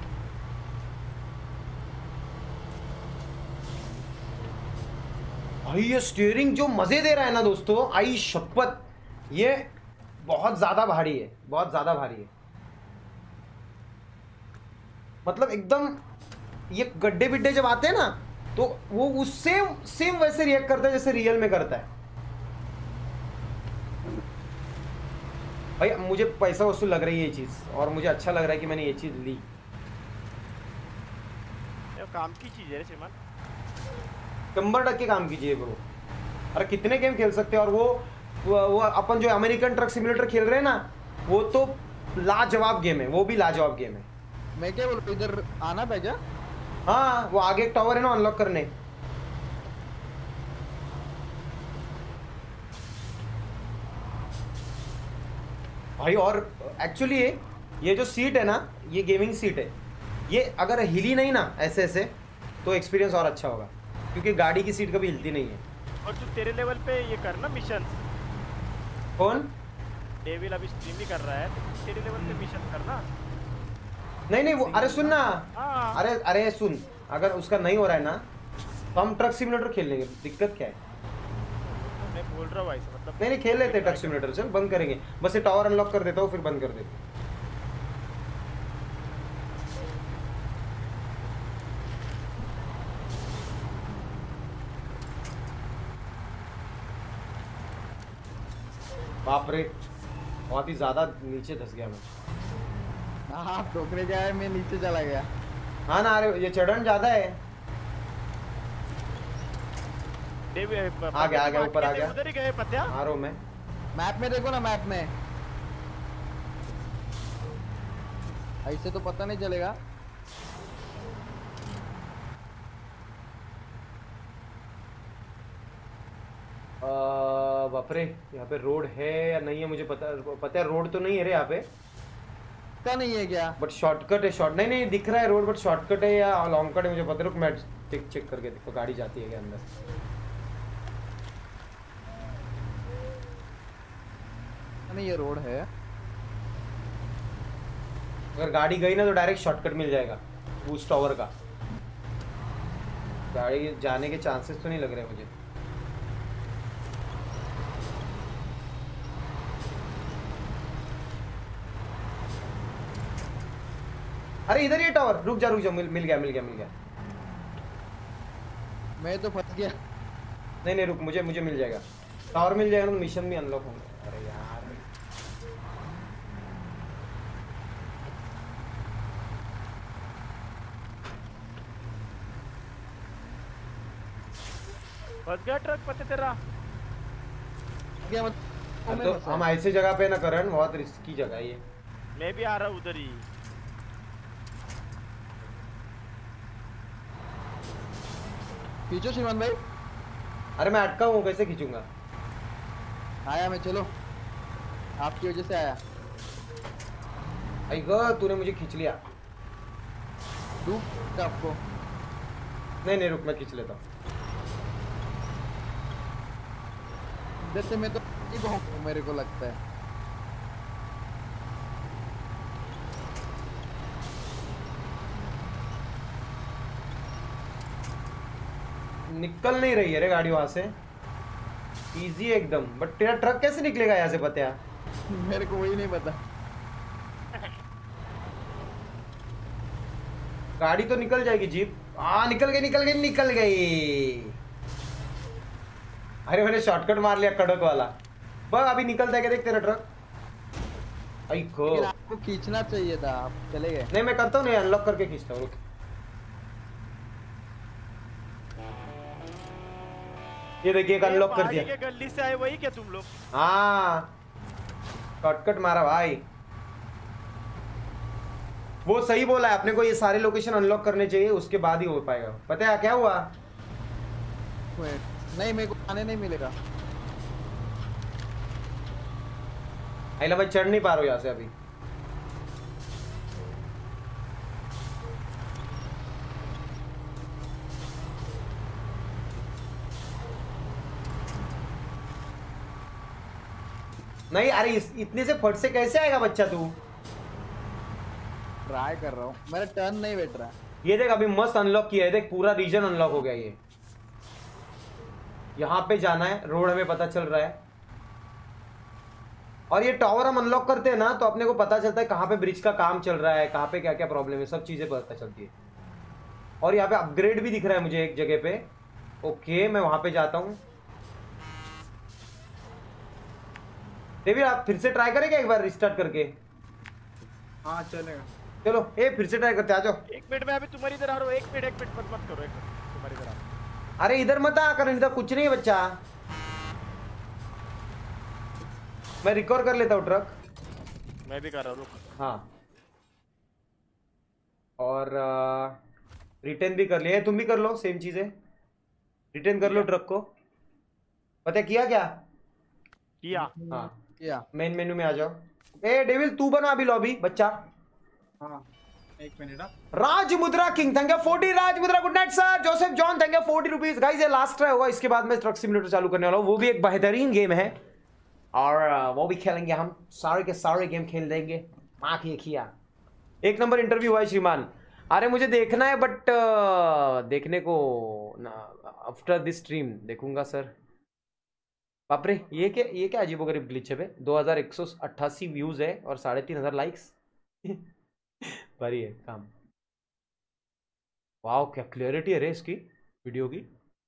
भाई ये स्टीयरिंग जो मजे दे रहा है ना दोस्तों, आई शपथ, ये बहुत ज्यादा भारी है, बहुत ज्यादा भारी है। मतलब एकदम ये गड्ढे बिड्ढे जब आते हैं ना, तो वो उससे सेम वैसे रिएक्ट करता है जैसे रियल में करता है। भाई मुझे पैसा वसूल लग रही है ये चीज, और मुझे अच्छा लग रहा है कि मैंने ये चीज ली। ये काम की चीज है रे सीमान। 100% काम कीजिए ब्रो। अरे कितने गेम खेल सकते हैं, और वो अपन जो अमेरिकन ट्रक सिमुलेटर खेल रहे हैं ना, वो तो लाजवाब गेम है, वो भी लाजवाब गेम है। मैं क्या बोलूं, इधर आना था क्या? हाँ वो आगे एक टावर है ना अनलॉक करने। भाई और एक्चुअली ये जो सीट है ना, ये गेमिंग सीट है, ये अगर हिली नहीं ना ऐसे ऐसे तो एक्सपीरियंस और अच्छा होगा, क्योंकि गाड़ी की सीट कभी हिलती नहीं है। और तू तेरे लेवल पे ये करना मिशन। कौन? डेविल अभी स्ट्रीम ही कर रहा है, तो तेरे लेवल पे मिशन करना। नहीं नहीं वो, अरे सुन ना, हाँ। अरे अरे सुन, अगर उसका नहीं हो रहा है ना तो हम ट्रक सिमुलेटर खेल लेंगे, दिक्कत क्या है? मैं बोल रहा हूँ ऐसा मतलब। नहीं नहीं खेल लेते ट्रक सिमुलेटर, चल बंद करेंगे, बस ये टावर अनलॉक कर देता हूँ फिर बंद कर देते। बाप रे बहुत ही ज्यादा नीचे धस गया मैं। हाँ आप ठोकरे जाए, मैं नीचे चला गया। हाँ ना, अरे ये चढ़न ज्यादा है। आ गया ऊपर आ गया। उधर ही गए पत्या। आ रहा हूँ मैं। मैप में देखो ना, मैप में ऐसे तो पता नहीं चलेगा। बाप रे यहाँ पे रोड है या नहीं है मुझे पता है रोड तो नहीं है रे यहाँ पे। क्या नहीं है क्या? बट शॉर्टकट है, शॉर्ट नहीं नहीं दिख रहा है रोड, बट शॉर्टकट है या लॉन्ग कट है मुझे पता। रुक मैं चेक करके देखो गाड़ी जाती है क्या अंदर। नहीं ये रोड है। अगर गाड़ी गई ना तो डायरेक्ट शॉर्टकट मिल जाएगा बूस्ट टावर का। गाड़ी जाने के चांसेस तो नहीं लग रहे मुझे। अरे इधर ये टावर, रुक जा मिल गया। मैं तो फंस गया। नहीं रुक, मुझे मिल जाएगा टावर, मिल जाएगा तो मिशन भी अनलॉक होंगे। अरे यार फंस गया ट्रक पत्ते तेरा। क्या तो हम ऐसे जगह पे ना करण, बहुत रिस्की जगह है ये। मैं भी आ रहा हूँ उधर ही। खींचो श्रीमान भाई। अरे मैं अटका हूँ, कैसे खींचूंगा? आया मैं, चलो आपकी वजह से आया। तूने मुझे खींच लिया। डूब आपको। नहीं रुक मैं खींच लेता हूँ। इधर से मैं तो मेरे को लगता है। निकल नहीं रही है रे गाड़ी वहां से, इजी है एकदम। बट तेरा ट्रक कैसे निकलेगा यहाँ से पता है? मेरे को वही नहीं पता। गाड़ी तो निकल जाएगी जीप। निकल गई। अरे मैंने शॉर्टकट मार लिया कड़क वाला। बस अभी निकलता है क्या देख तेरा ट्रक। आपको खींचना चाहिए था, आप चले गए। नहीं मैं करता हूँ, नहीं अनलॉक करके खींचता हूँ। ये देखिए एक अनलॉक कर दिया। गली से आए वही क्या तुम लोग? हाँ शॉर्टकट मारा भाई। वो सही बोला है, अपने को ये सारे लोकेशन अनलॉक करने चाहिए, उसके बाद ही हो पाएगा। पता है क्या हुआ? नहीं मेरे को आने नहीं मिलेगा। आइला मैं चढ़ नहीं पा रहा हूँ यहाँ से अभी। नहीं अरे इतने से फट से कैसे आएगा बच्चा तू? ट्राई कर रहा हूँ, मेरा टर्न नहीं बैठ रहा। ये देख अभी मस्त अनलॉक किया है, देख पूरा रीजन अनलॉक हो गया। ये यहाँ पे जाना है, रोड हमें पता चल रहा है। और ये टावर हम अनलॉक करते हैं ना तो अपने को पता चलता है कहाँ पे ब्रिज का काम चल रहा है, कहाँ पे क्या क्या प्रॉब्लम है, सब चीजें पता चलती है। और यहाँ पे अपग्रेड भी दिख रहा है मुझे एक जगह पे। ओके मैं वहां पे जाता हूँ। देवी आप फिर से ट्राई करेंगे एक बार रिस्टार्ट करके? हाँ चलेगा। चलो फिर से ट्राई करते, आ जाओ। एक मिनट में अभी तुम्हारी इधर आ रहा हूँ। एक मिनट मत करो, एक मिनट तुम्हारी इधर आ। अरे इधर मत आ कर, इधर कुछ नहीं है बच्चा। मैं रिकॉर्ड कर लेता हूँ ट्रक। मैं भी कर रहा हूँ, रुक। हाँ और रिटर्न भी कर लिया है, तुम भी कर लो सेम चीजें, रिटर्न कर लो ट्रक को। पता है किया क्या? किया। हाँ किया। मेन मेन्यू में आ जाओ। ए डेविल तू बना अभी लॉबी बच्चा। हाँ एक मिनट। राज मुद्रा king thank you 40 Raj Mudra, good night sir. Joseph John thank you 40 rupees. Guys ये लास्ट ट्राई होगा, इसके बाद मैं ट्रक सिमुलेटर चालू करने वाला हूँ, वो भी एक बेहतरीन गेम है और वो भी खेलेंगे हम, सारे के सारे गेम खेल देंगे। माँ की खिया एक नंबर इंटरव्यू हुआ है श्रीमान। अरे मुझे देखना है बट देखने को आफ्टर दिस स्ट्रीम देखूंगा सर। बाप रे ये क्या अजीबोगरीब ग्लिच है बे। 2188 व्यूज है और 3500 लाइक्स भारी है काम। वाह क्या क्लियरिटी है रे इसकी वीडियो की।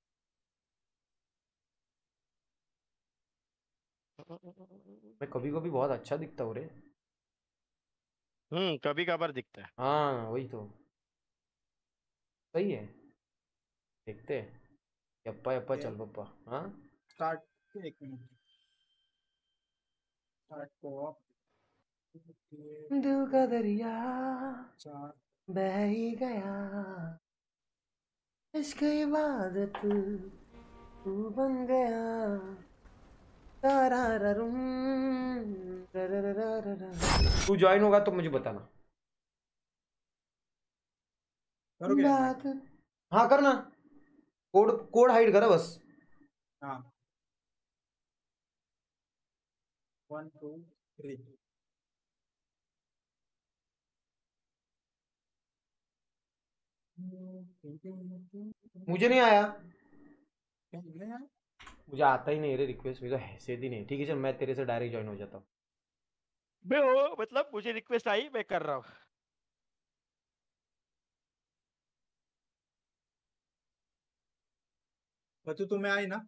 मैं कभी कभी बहुत अच्छा दिखता हूँ रे। कभी कभार दिखता है। हाँ वही तो सही है, देखते हैं। यप्पा यप्पा चल पप्पा। हाँ स्टार्ट एक मिनट। स्टार्ट को दिल का दरिया 4 बह ही गया, इश्क इबादत तू बन गया, ताराररुम, ररररररर। तू ज्वाइन होगा तो मुझे बताना। करोगे? हाँ करना, कोड हाइड करा बस। हाँ 1 2 3 मुझे नहीं आया, नहीं आया? मुझे आता ही नहीं रे रिक्वेस्ट, मुझे हैसियत ही नहीं। ठीक है चल मैं तेरे से डायरेक्ट ज्वाइन हो जाता हूँ। बे मतलब मुझे रिक्वेस्ट आई, मैं कर रहा हूँ। बच्चू तुम्हें आई ना?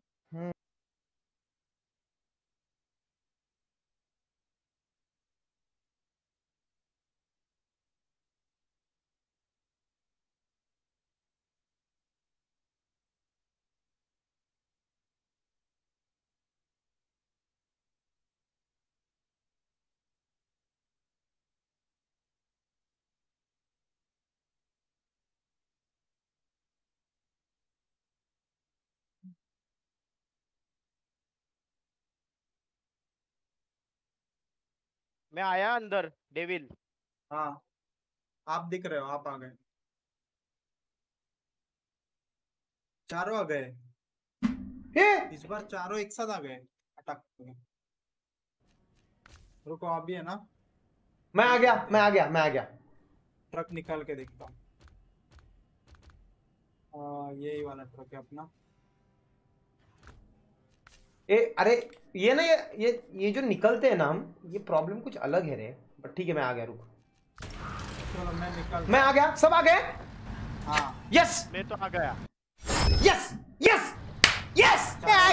मैं आया अंदर डेविल। हाँ आप दिख रहे हो, आप आ गए, चारों आ गए इस बार, चारों एक साथ आ गए अटक। रुको आप भी है ना? मैं आ गया। ट्रक निकाल के देखता हूँ। यही वाला ट्रक है अपना। अरे ये ना ये जो निकलते हैं ना हम, ये प्रॉब्लम कुछ अलग है रे। बट ठीक है मैं आ गया, रुक। चलो मैं आ गया, सब आ गए। हाँ यस मैं तो आ गया। यस यस यस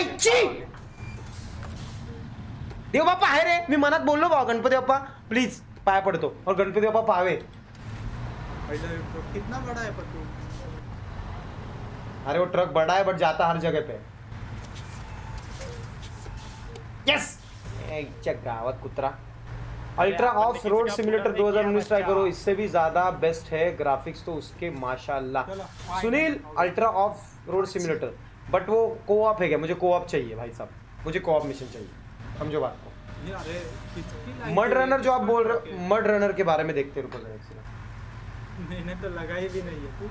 देव बाप्पा आहे रे, मी मनात बोललो बा गणपती बाप्पा प्लीज पाया पडतो, और गणपती बाप्पा पावे। कितना बड़ा है पत्तू? अरे वो ट्रक बड़ा है बट जाता हर जगह पे। यस गावत कुतरा। Ultra off road simulator 2019 try करो, इससे भी ज्यादा बेस्ट है ग्राफिक्स तो उसके माशाल्लाह। Sunil ultra off road simulator, but वो कोऑप है क्या? मुझे कोऑप चाहिए भाई साहब, मुझे कोऑप मिशन चाहिए, समझो बात को। मड रनर जो आप बोल रहे हो, मड रनर के बारे में देखते रुको जरा एक सेकंड। मैंने तो लगाई भी नहीं है।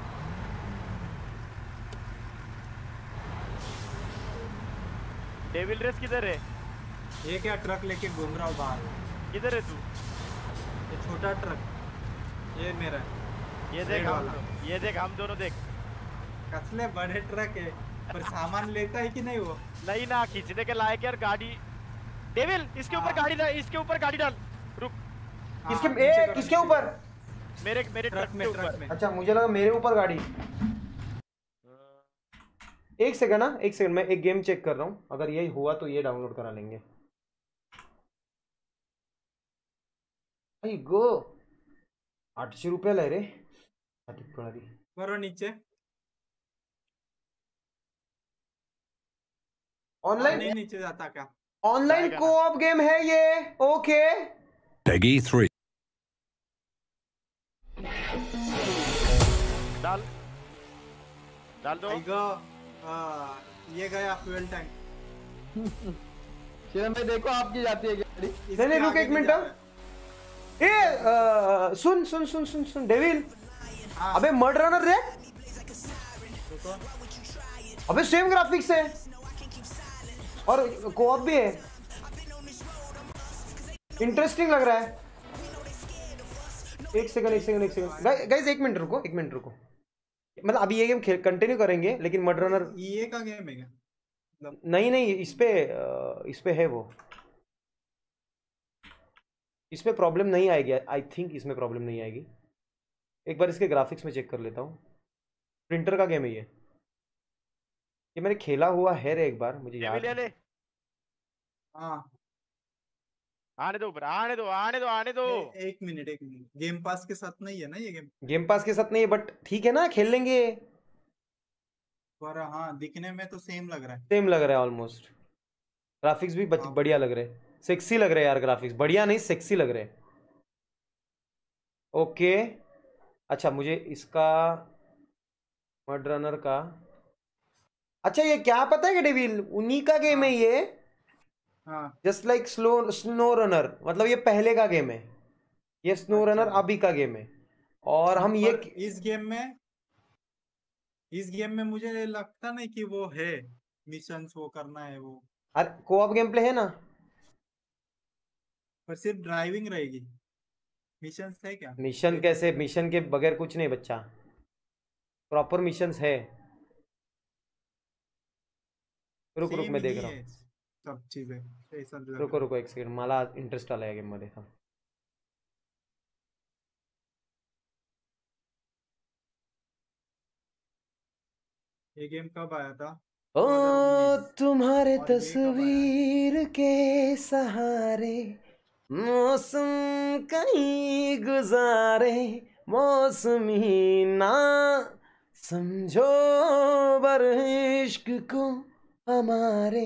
डेविल रेस किधर है? ये क्या ट्रक लेके घूम रहा हूँ बाहर। किधर है तू? ये छोटा ट्रक ये मेरा है। ये देख हम दोनों देख। कसले बड़े ट्रक है, पर सामान लेता है कि नहीं वो? नहीं ना, खींचने के लायक यार गाड़ी। डेविल इसके ऊपर गाड़ी डाल, इसके ऊपर गाड़ी डाल। रुक। किसके ऊपर? मेरे ट्रक के ऊपर। अच्छा मुझे लगा मेरे ऊपर गाड़ी। एक सेकंड ना, एक सेकंड, मैं एक गेम चेक कर रहा हूँ, अगर यही हुआ तो ये डाउनलोड करा लेंगे। गो 800 रुपये ले रे करो नीचे। ऑनलाइन नहीं नीचे जाता क्या? ऑनलाइन कोऑप गेम है ये। ओके Peggy 3 डाल दो। ये गया फ्यूल टैंक। शिवम भाई देखो आपकी जाती है गाड़ी। नहीं रुक एक मिनट। ए सुन सुन सुन सुन सुन डेविल। अबे मर्ड रनर रे। अबे सेम ग्राफिक्स है और कोऑप भी है। इंटरेस्टिंग लग रहा है। एक सेकंड गाइस एक मिनट रुको मतलब अभी ये गेम कंटिन्यू करेंगे लेकिन मर्ड रनर ये का गेम है क्या? नहीं इस पे है वो। इस पे प्रॉब्लम नहीं आएगी। आई थिंक इसमें प्रॉब्लम नहीं आएगी। एक बार इसके ग्राफिक्स में चेक कर लेता हूँ। प्रिंटर का गेम है ये मैंने खेला हुआ है रे एक बार मुझे याद है। हाँ आने दो आने दो। एक मिनट गेम पास के साथ नहीं है ना ये गेम पास के साथ नहीं है बट ठीक है ना खेल लेंगे। पर हाँ दिखने में तो सेम लग रहा है ऑलमोस्ट। ग्राफिक्स भी बढ़िया लग रहे हैं। सेक्सी लग रहे हैं यार ग्राफिक्स। बढ़िया नहीं सेक्सी लग रहे हैं। ओके अच्छा मुझे इसका मर्ड रनर का अच्छा ये क्या पता है कि डेविल उन्हीं का गेम है ये। जस्ट लाइक स्नो रनर मतलब ये पहले का गेम है। ये स्नो रनर अभी का गेम है और हम ये इस गेम में मुझे लगता नहीं कि वो है मिशंस वो करना है वो। अरे कोऑप गेम प्ले है ना पर सिर्फ ड्राइविंग रहेगी। मिशंस है क्या? मिशन कैसे? मिशन के बगैर कुछ नहीं बच्चा। प्रॉपर मिशंस है। रुक मैं देख रहा हूँ सब चीजें। रुको एक सेकंड मला इंटरेस्ट आला या गेम मध्ये। था ये गेम कब आया था? ओ तुम्हारे तस्वीर के सहारे मौसम कहीं गुजारे मौसमी ना समझो बर इश्क को हमारे।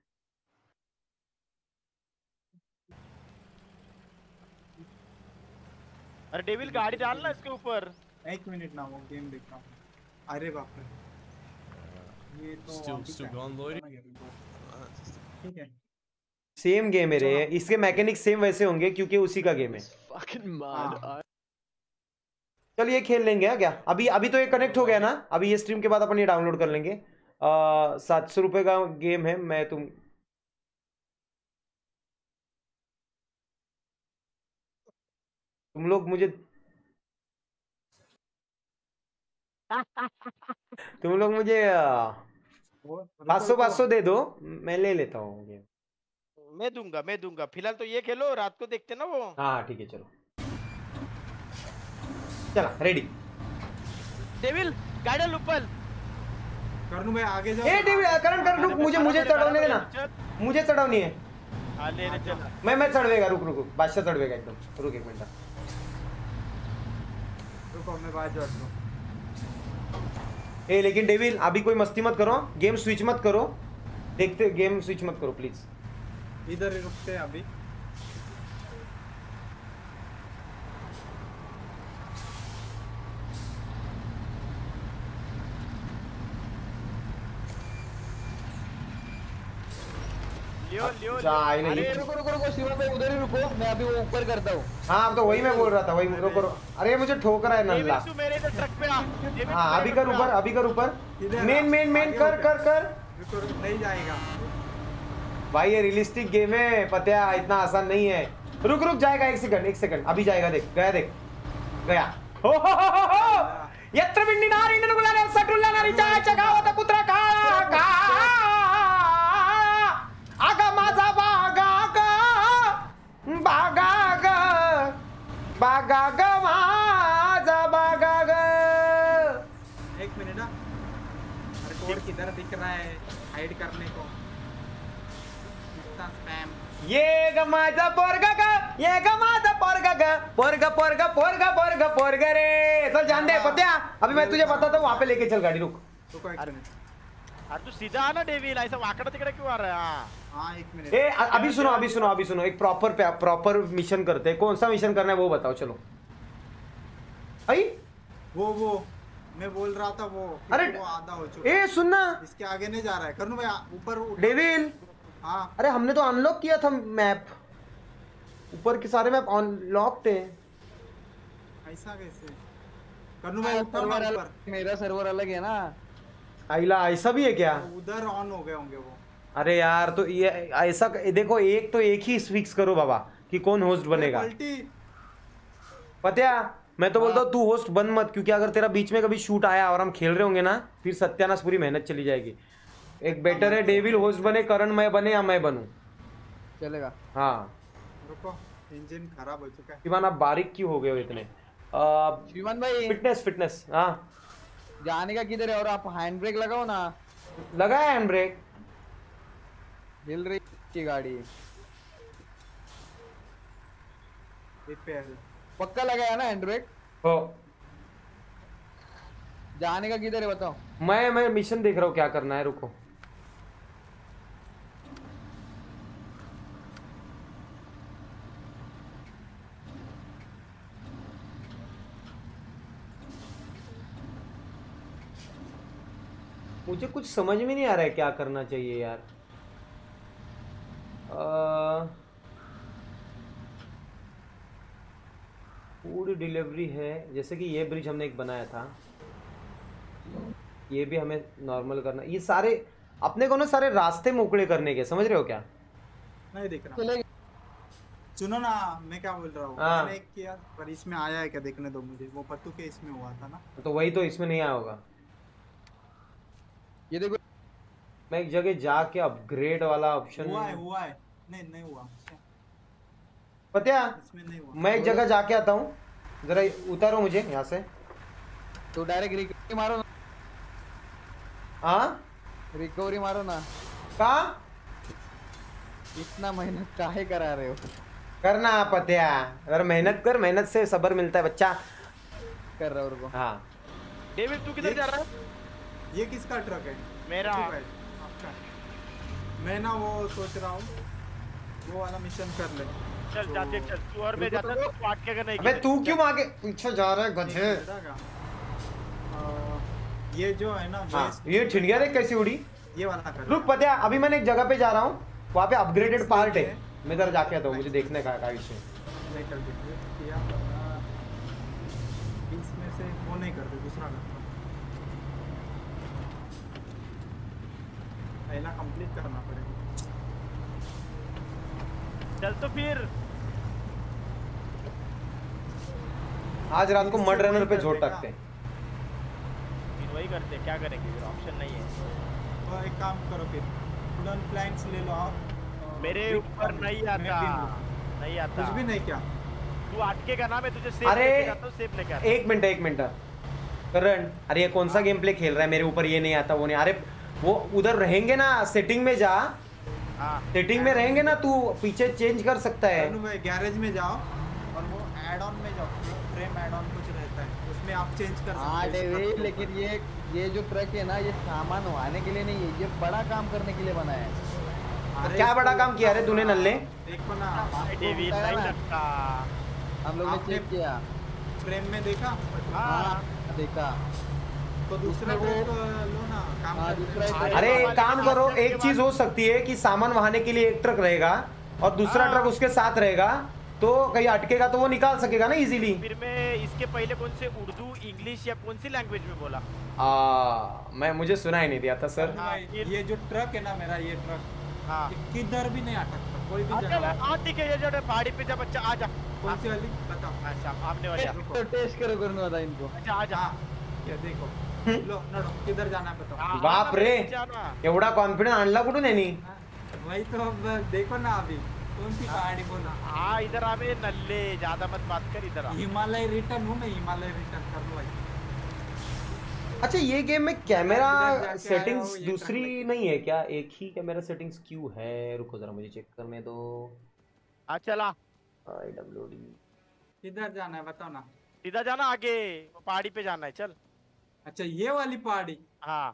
अरे डेविल गाड़ी डालना इसके ऊपर। एक मिनट ना वो गेम देख रहा हूँ। अरे बाप रे ये तो ठीक है सेम गेम है रे। इसके मैकेनिक्स सेम वैसे होंगे क्योंकि उसी का गेम है। चल ये खेल लेंगे क्या? अभी तो ये कनेक्ट हो गया ना। अभी ये स्ट्रीम के बाद अपन ये डाउनलोड कर लेंगे। 700 रुपए का गेम है। मैं तुम लोग मुझे 500 दे दो मैं ले लेता हूँ गेम। मैं दूंगा फिलहाल तो ये खेलो रात को देखते ना वो। हाँ ठीक है चलो चला रेडी। डेविल गाड़ी ऊपर करनू भाई आगे जाओ। ए डेविल करण रुक मुझे चढ़ाने देना। मुझे चढ़ानी है। ले चल मैं चढ़वेगा। रुक बादशाह चढ़वेगा एकदम। रुक एक मिनट रुको मैं बात जोड़ दूं। ए लेकिन डेविल अभी कोई मस्ती मत करो। गेम स्विच मत करो। देखते गेम स्विच मत करो प्लीज। इधर ही रुकते हैं अभी। लियो अरे रुको शिवम भाई उधर ही रुको। मैं अभी वो ऊपर करता हूँ। हाँ अब तो वही मैं बोल रहा था। वही रुको। अरे मुझे ठोक रहा है नल्ला। तू मेरे इधर ट्रक पे आ। हाँ अभी कर ऊपर मेन कर। नहीं जाएगा भाई ये रियलिस्टिक गेम है पत्या। इतना आसान नहीं है। रुक जाएगा। एक सेकंड अभी जाएगा। देख गया। हो यत्र बिंडी नारी ननुगुला सटुल्ला नारी चाय चगावत कुत्रा काळा आगा माझा बागा ग माझा बागा ग। एक मिनट ना। अरे कोड किधर दिख रहा है हाइड करने को? स्पैम ये ग माझा पोरगा रे। चल जान दे पत्या। अभी मैं तुझे बताता हूँ। वहां पे लेके चल गाड़ी। रुको एक मिनट। अरे तू सीधा आना डेविल ऐसा वाकड़ा तिकड़ा क्यों आ रहा है? हाँ एक मिनट। ए अभी सुनो एक प्रॉपर मिशन करते हैं। कौन सा मिशन करना है वो बताओ। चलो आई वो मैं बोल रहा था वो अरे वो आधा हो चुका ए सुनना, इसके आगे नहीं जा रहा है। करनू भाई ऊपर डेविल। हाँ अरे हमने तो अनलॉक किया था मैप, ऊपर के सारे मैप अनलॉक्ड हैं। ऐसा कैसे? करनू भाई ऊपर ना ऊपर। मेरा सर्वर अलग है ना। आइला ऐसा भी है क्या? उधर ऑन हो गए होंगे वो। अरे यार तो ये ऐसा देखो, एक तो एक ही फिक्स करो बाबा कि कौन होस्ट बनेगा। पता, मैं तो बोलता हूँ तू होस्ट बन मत, क्योंकि अगर तेरा बीच में कभी शूट आया और हम खेल रहे होंगे ना, फिर सत्यानाश, पूरी मेहनत चली जाएगी। एक बेटर है डेविल होस्ट बने, करण मैं बने या मैं बनूं। चलेगा। हाँ रुको, इंजन खराब हो चुका है। शिवान आप बारीक क्यों हो गए हो इतने? शिवान भाई फिटनेस हाँ। जाने का किधर है? और आप हैंड ब्रेक लगाओ ना। लगाया हैंड ब्रेक, हिल रही की गाड़ी। पक्का लगाया ना हैंड ब्रेक? हो। जाने का किधर है बताओ। मैं मिशन देख रहा हूँ क्या करना है, रुको। मुझे कुछ समझ में नहीं आ रहा है क्या करना चाहिए यार। फूड डिलीवरी है, जैसे कि ये ब्रिज हमने एक बनाया था, ये भी हमें नॉर्मल करना। ये सारे अपने को ना सारे रास्ते मोकळे करने के, समझ रहे हो क्या? नहीं देख रहा। सुनो ना, मैं क्या बोल रहा हूँ, मैंने एक किया पर इसमें आया है क्या देखने दो मुझे। वो पत्तू के इसमें हुआ था ना, तो वही तो इसमें नहीं आया होगा। ये देखो, मैं एक जगह जाके अपग्रेड वाला ऑप्शन हुआ है नहीं हुआ। पता, इसमें नहीं हुआ। मैं एक जगह जाके आता हूँ, जरा उतारो मुझे यहाँ से। तो डायरेक्ट रिकवरी मारो ना। हाँ रिकवरी मारो ना। कहाँ? इतना मेहनत काहे करा रहे हो? करना पत्या, अगर मेहनत कर, मेहनत से सब्र मिलता है बच्चा। कर रहा हूँ। हाँ डेविड तू किधर जा रहा है? ये किसका ट्रक है? मेरा। आपका। मैं ना वो सोच रहा हूँ वो वाला मिशन कर ले। चल जाते चल, तू और मैं जाता तो तू अटकेगा नहीं। अबे तू क्यों आगे पीछे जा रहा है गधे? ये जो है ना, हाँ, ये छिड़िया देख कैसी उड़ी। ये वाला कर। रुक पत्या, अभी मैंने एक जगह पे जा रहा हूँ, वहाँ पे अपग्रेडेड पार्ट है, मैं इधर जाके आता हूँ, मुझे देखने का विषय। इसमें से वो नहीं करते, दूसरा करता। पहला कंप्लीट करना पड़ेगा। चल तो फिर आज रात को मड रनर पे जोड़ सकते हैं। वही करते, क्या करेंगे फिर, ऑप्शन नहीं है। तो एक काम करो फिर, वुडन प्लैंक्स ले लो आप। मेरे ऊपर नहीं आता, नहीं आता कुछ भी नहीं। क्या तू अटकेगा ना, मैं तुझे सेफ अरे लेके जाता हूं, सेफ लेके आता हूं। एक मिनट करण, अरे ये कौन सा गेम प्ले खेल रहा है? मेरे ऊपर ये नहीं आता, वो नहीं। अरे वो उधर रहेंगे ना, सेटिंग में जा। हाँ सेटिंग में रहेंगे ना, तू पीछे चेंज कर सकता है। गैरेज में जाओ और वो एड ऑन में जाओ, फ्रेम एड ऑन कुछ रहता है, उसमें आप चेंज कर सकते हैं। लेकिन ये जो ट्रक है ना, ये सामान उठाने के लिए नहीं है, ये बड़ा काम करने के लिए बना है। तो क्या बड़ा काम किया रे तूने नल्ले? देखो ना, डेविड नहीं लगता। हम लोग ने चेक किया, फ्रेम में देखा। हाँ देखा। तो दूसरा ट्रक लो ना, काम। अरे एक काम करो, एक चीज हो सकती है कि सामान वहाने के लिए एक ट्रक रहेगा और दूसरा ट्रक उसके साथ रहेगा, तो कहीं अटकेगा तो वो निकाल सकेगा ना इजीली। फिर मैं इसके पहले कौन से उर्दू, इंग्लिश या कौन सी लैंग्वेज में बोला? मैं मुझे सुना ही नहीं दिया था सर। ये जो ट्रक है ना मेरा, ये ट्रक हाँ किधर भी नहीं अटकता, कोई भी जगह। हाँ ठीक है, ये जो पहाड़ी पे जा बच्चा, आ जा। कौन सी वाली बताओ? अच्छा आपने वाली। तो टेस्ट करो, करने वाला इनको। अच्छा आ जा। क्या देखो, लो नडो, किधर जाना है बताओ। बाप रे, एवढा कॉन्फिडेंस आणला कुठून यांनी? वही तो अब देखो ना, अभी कौन सी पहाड़ी बोला? हाँ इधर आ मेरे नल्ले, ज्यादा मत बात कर, इधर आ। हिमालय रिटर्न हूँ मैं, हिमालय रिटर्न कर लो भाई। अच्छा ये गेम में कैमरा सेटिंग्स दूसरी नहीं है क्या? एक ही कैमरा सेटिंग्स क्यों है? रुको जरा मुझे चेक करने दो। चला IWD किधर जाना है बताओ ना। इधर जाना, आगे पहाड़ी पे जाना है, चल। अच्छा ये वाली पहाड़ी? हाँ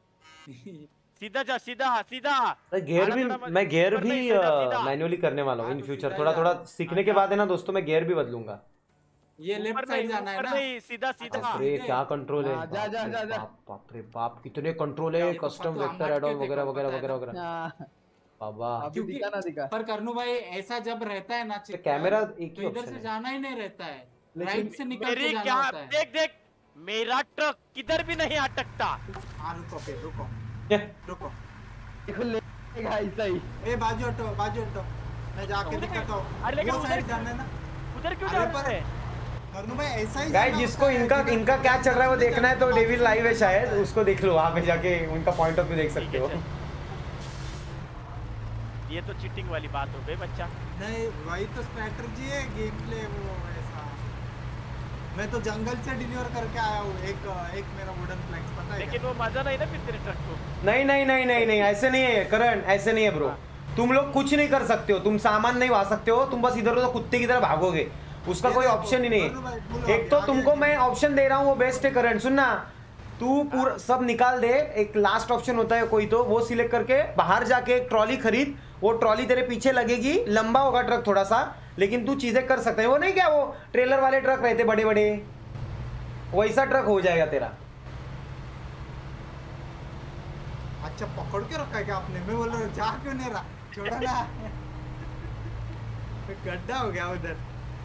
सीधा जा, सीधा सीधा। गेयर भी मैं गेयर भी मैन्युअली करने वाला हूँ इन फ्यूचर। थोड़ा थोड़ा सीखने के बाद है ना दोस्तों, मैं गेयर भी बदलूंगा। ये लेफ्ट साइड जाना है ना? नहीं, सीधा सीधा। अरे क्या कंट्रोल है, हाँ, जा जा जा जा। बाप रे बाप, कितने कंट्रोल है, कस्टम वेक्टर ऐड ऑन वगैरह वगैरह वगैरह वगैरह। हाँ, बाबा अभी क्योंकि दिखा ना दिखा। पर करनू भाई ऐसा जब रहता है ना चिक्कर, कैमरा एक ही तो इधर ऑप्शन से है। जाना ही नहीं रहता है, लेकिन राइट से निकल मेरी के जाना क्या, होता है। देख देख मेरा ट्रक किधर भी नहीं अटकता। हाँ रुको फिर रुको रुको, देखो लेगा ऐसा ही। ए बाजू हटो मैं जाके दिखाता हूँ। अरे लेकिन वो उधर साइड जाना है ना उधर क्यों अरे जा पर रहे हैं? करनू भाई ऐसा ही गाइस जाना जिसको होता है, इनका जिधर इनका क्या चल रहा है वो जिधर देखना है तो बाजू डेविल से लाइव है जाना शायद, होता है। उसको देख लो, वहां पे जाके उनका पॉइंट ऑफ व्यू देख सकते हो। ठीक है, ये तो चीटिंग वाली बात हो गई बच्चा। नहीं वही तो स्ट्रेटजी है, गेम प्ले वो ऐसा। मैं तो जंगल से डिलीवर करके आया हूँ एक मेरा वुडन प्लैंक्स, पता है लेकिन क्या? वो मजा नहीं ना फिर तेरे ट्रक को। नहीं नहीं नहीं नहीं नहीं, ऐसे नहीं है करण, ऐसे नहीं है ब्रो। तुम लोग कुछ नहीं कर सकते हो, तुम सामान नहीं ला सकते हो, तुम बस इधर उधर कुत्ते की तरह भागोगे, उसका कोई ऑप्शन ही नहीं है। एक तो तुमको मैं ऑप्शन दे रहा हूँ वो बेस्ट है करण, सुनना, तू पूरा सब निकाल दे, एक लास्ट ऑप्शन होता है कोई तो वो सिलेक्ट करके बाहर जाके एक ट्रॉली खरीद, वो ट्रॉली तेरे पीछे लगेगी, लंबा होगा ट्रक थोड़ा सा, लेकिन तू चीजें कर सकता है। वो नहीं क्या वो ट्रेलर वाले ट्रक रहते बड़े बड़े, वैसा ट्रक हो जाएगा तेरा। अच्छा पकड़ के रखा है क्या आपने? मैं बोल रहा हूँ जा क्यों नहीं रहा, छोड़ा ना। गड्ढा हो गया उधर।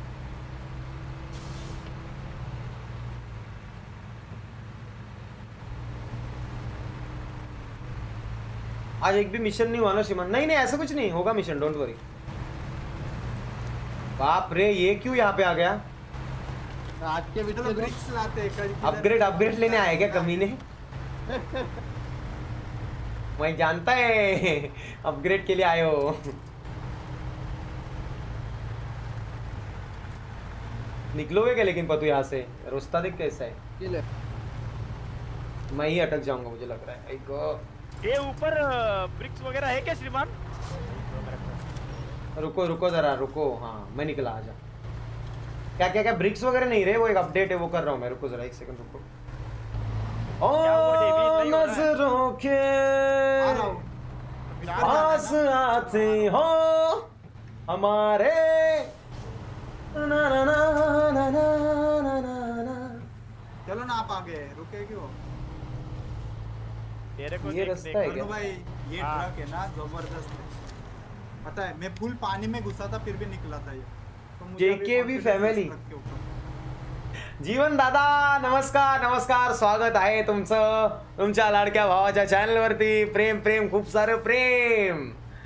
आज एक भी मिशन नहीं हुआ ना श्रीमान? नहीं नहीं ऐसा कुछ नहीं होगा मिशन, डोंट वरी। बाप रे ये क्यों यहाँ पे आ गया? आज के चलो वीडियो ब्रिक्स लाते हैं कल। अपग्रेड लेने आए क्या कमीने? मैं जानता है अपग्रेड के लिए आए हो। निकलोगे क्या लेकिन पतू यहाँ से? रास्ता देख कैसा है, मैं ही अटक जाऊंगा मुझे लग रहा है। ये ऊपर ब्रिक्स वगैरह है क्या श्रीमान? रुको रुको जरा रुको, हाँ मैं निकला, आजा। क्या क्या क्या ब्रिक्स वगैरह नहीं रहे, वो एक अपडेट है वो कर रहा हूँ मैं, रुको जरा एक सेकंड रुको। ओ नजरों के पास आते हो हमारे, ना ना ना ना ना ना ना। चलो ना आप आगे, रुके क्यों? तेरे को ये देख रास्ता देख है करनू क्या? भाई ये हाँ। ट्रक है ना जबरदस्त है, पता है मैं फुल पानी में घुसा था फिर भी निकला था ये। तो मुझे अभी JKB confidence family. है इस ट्रक के ऊपर। जीवन दादा नमस्कार नमस्कार, स्वागत आहे तुमचं तुमच्या लाडक्या भावाच्या चॅनलवरती। प्रेम प्रेम खूप सारं प्रेम।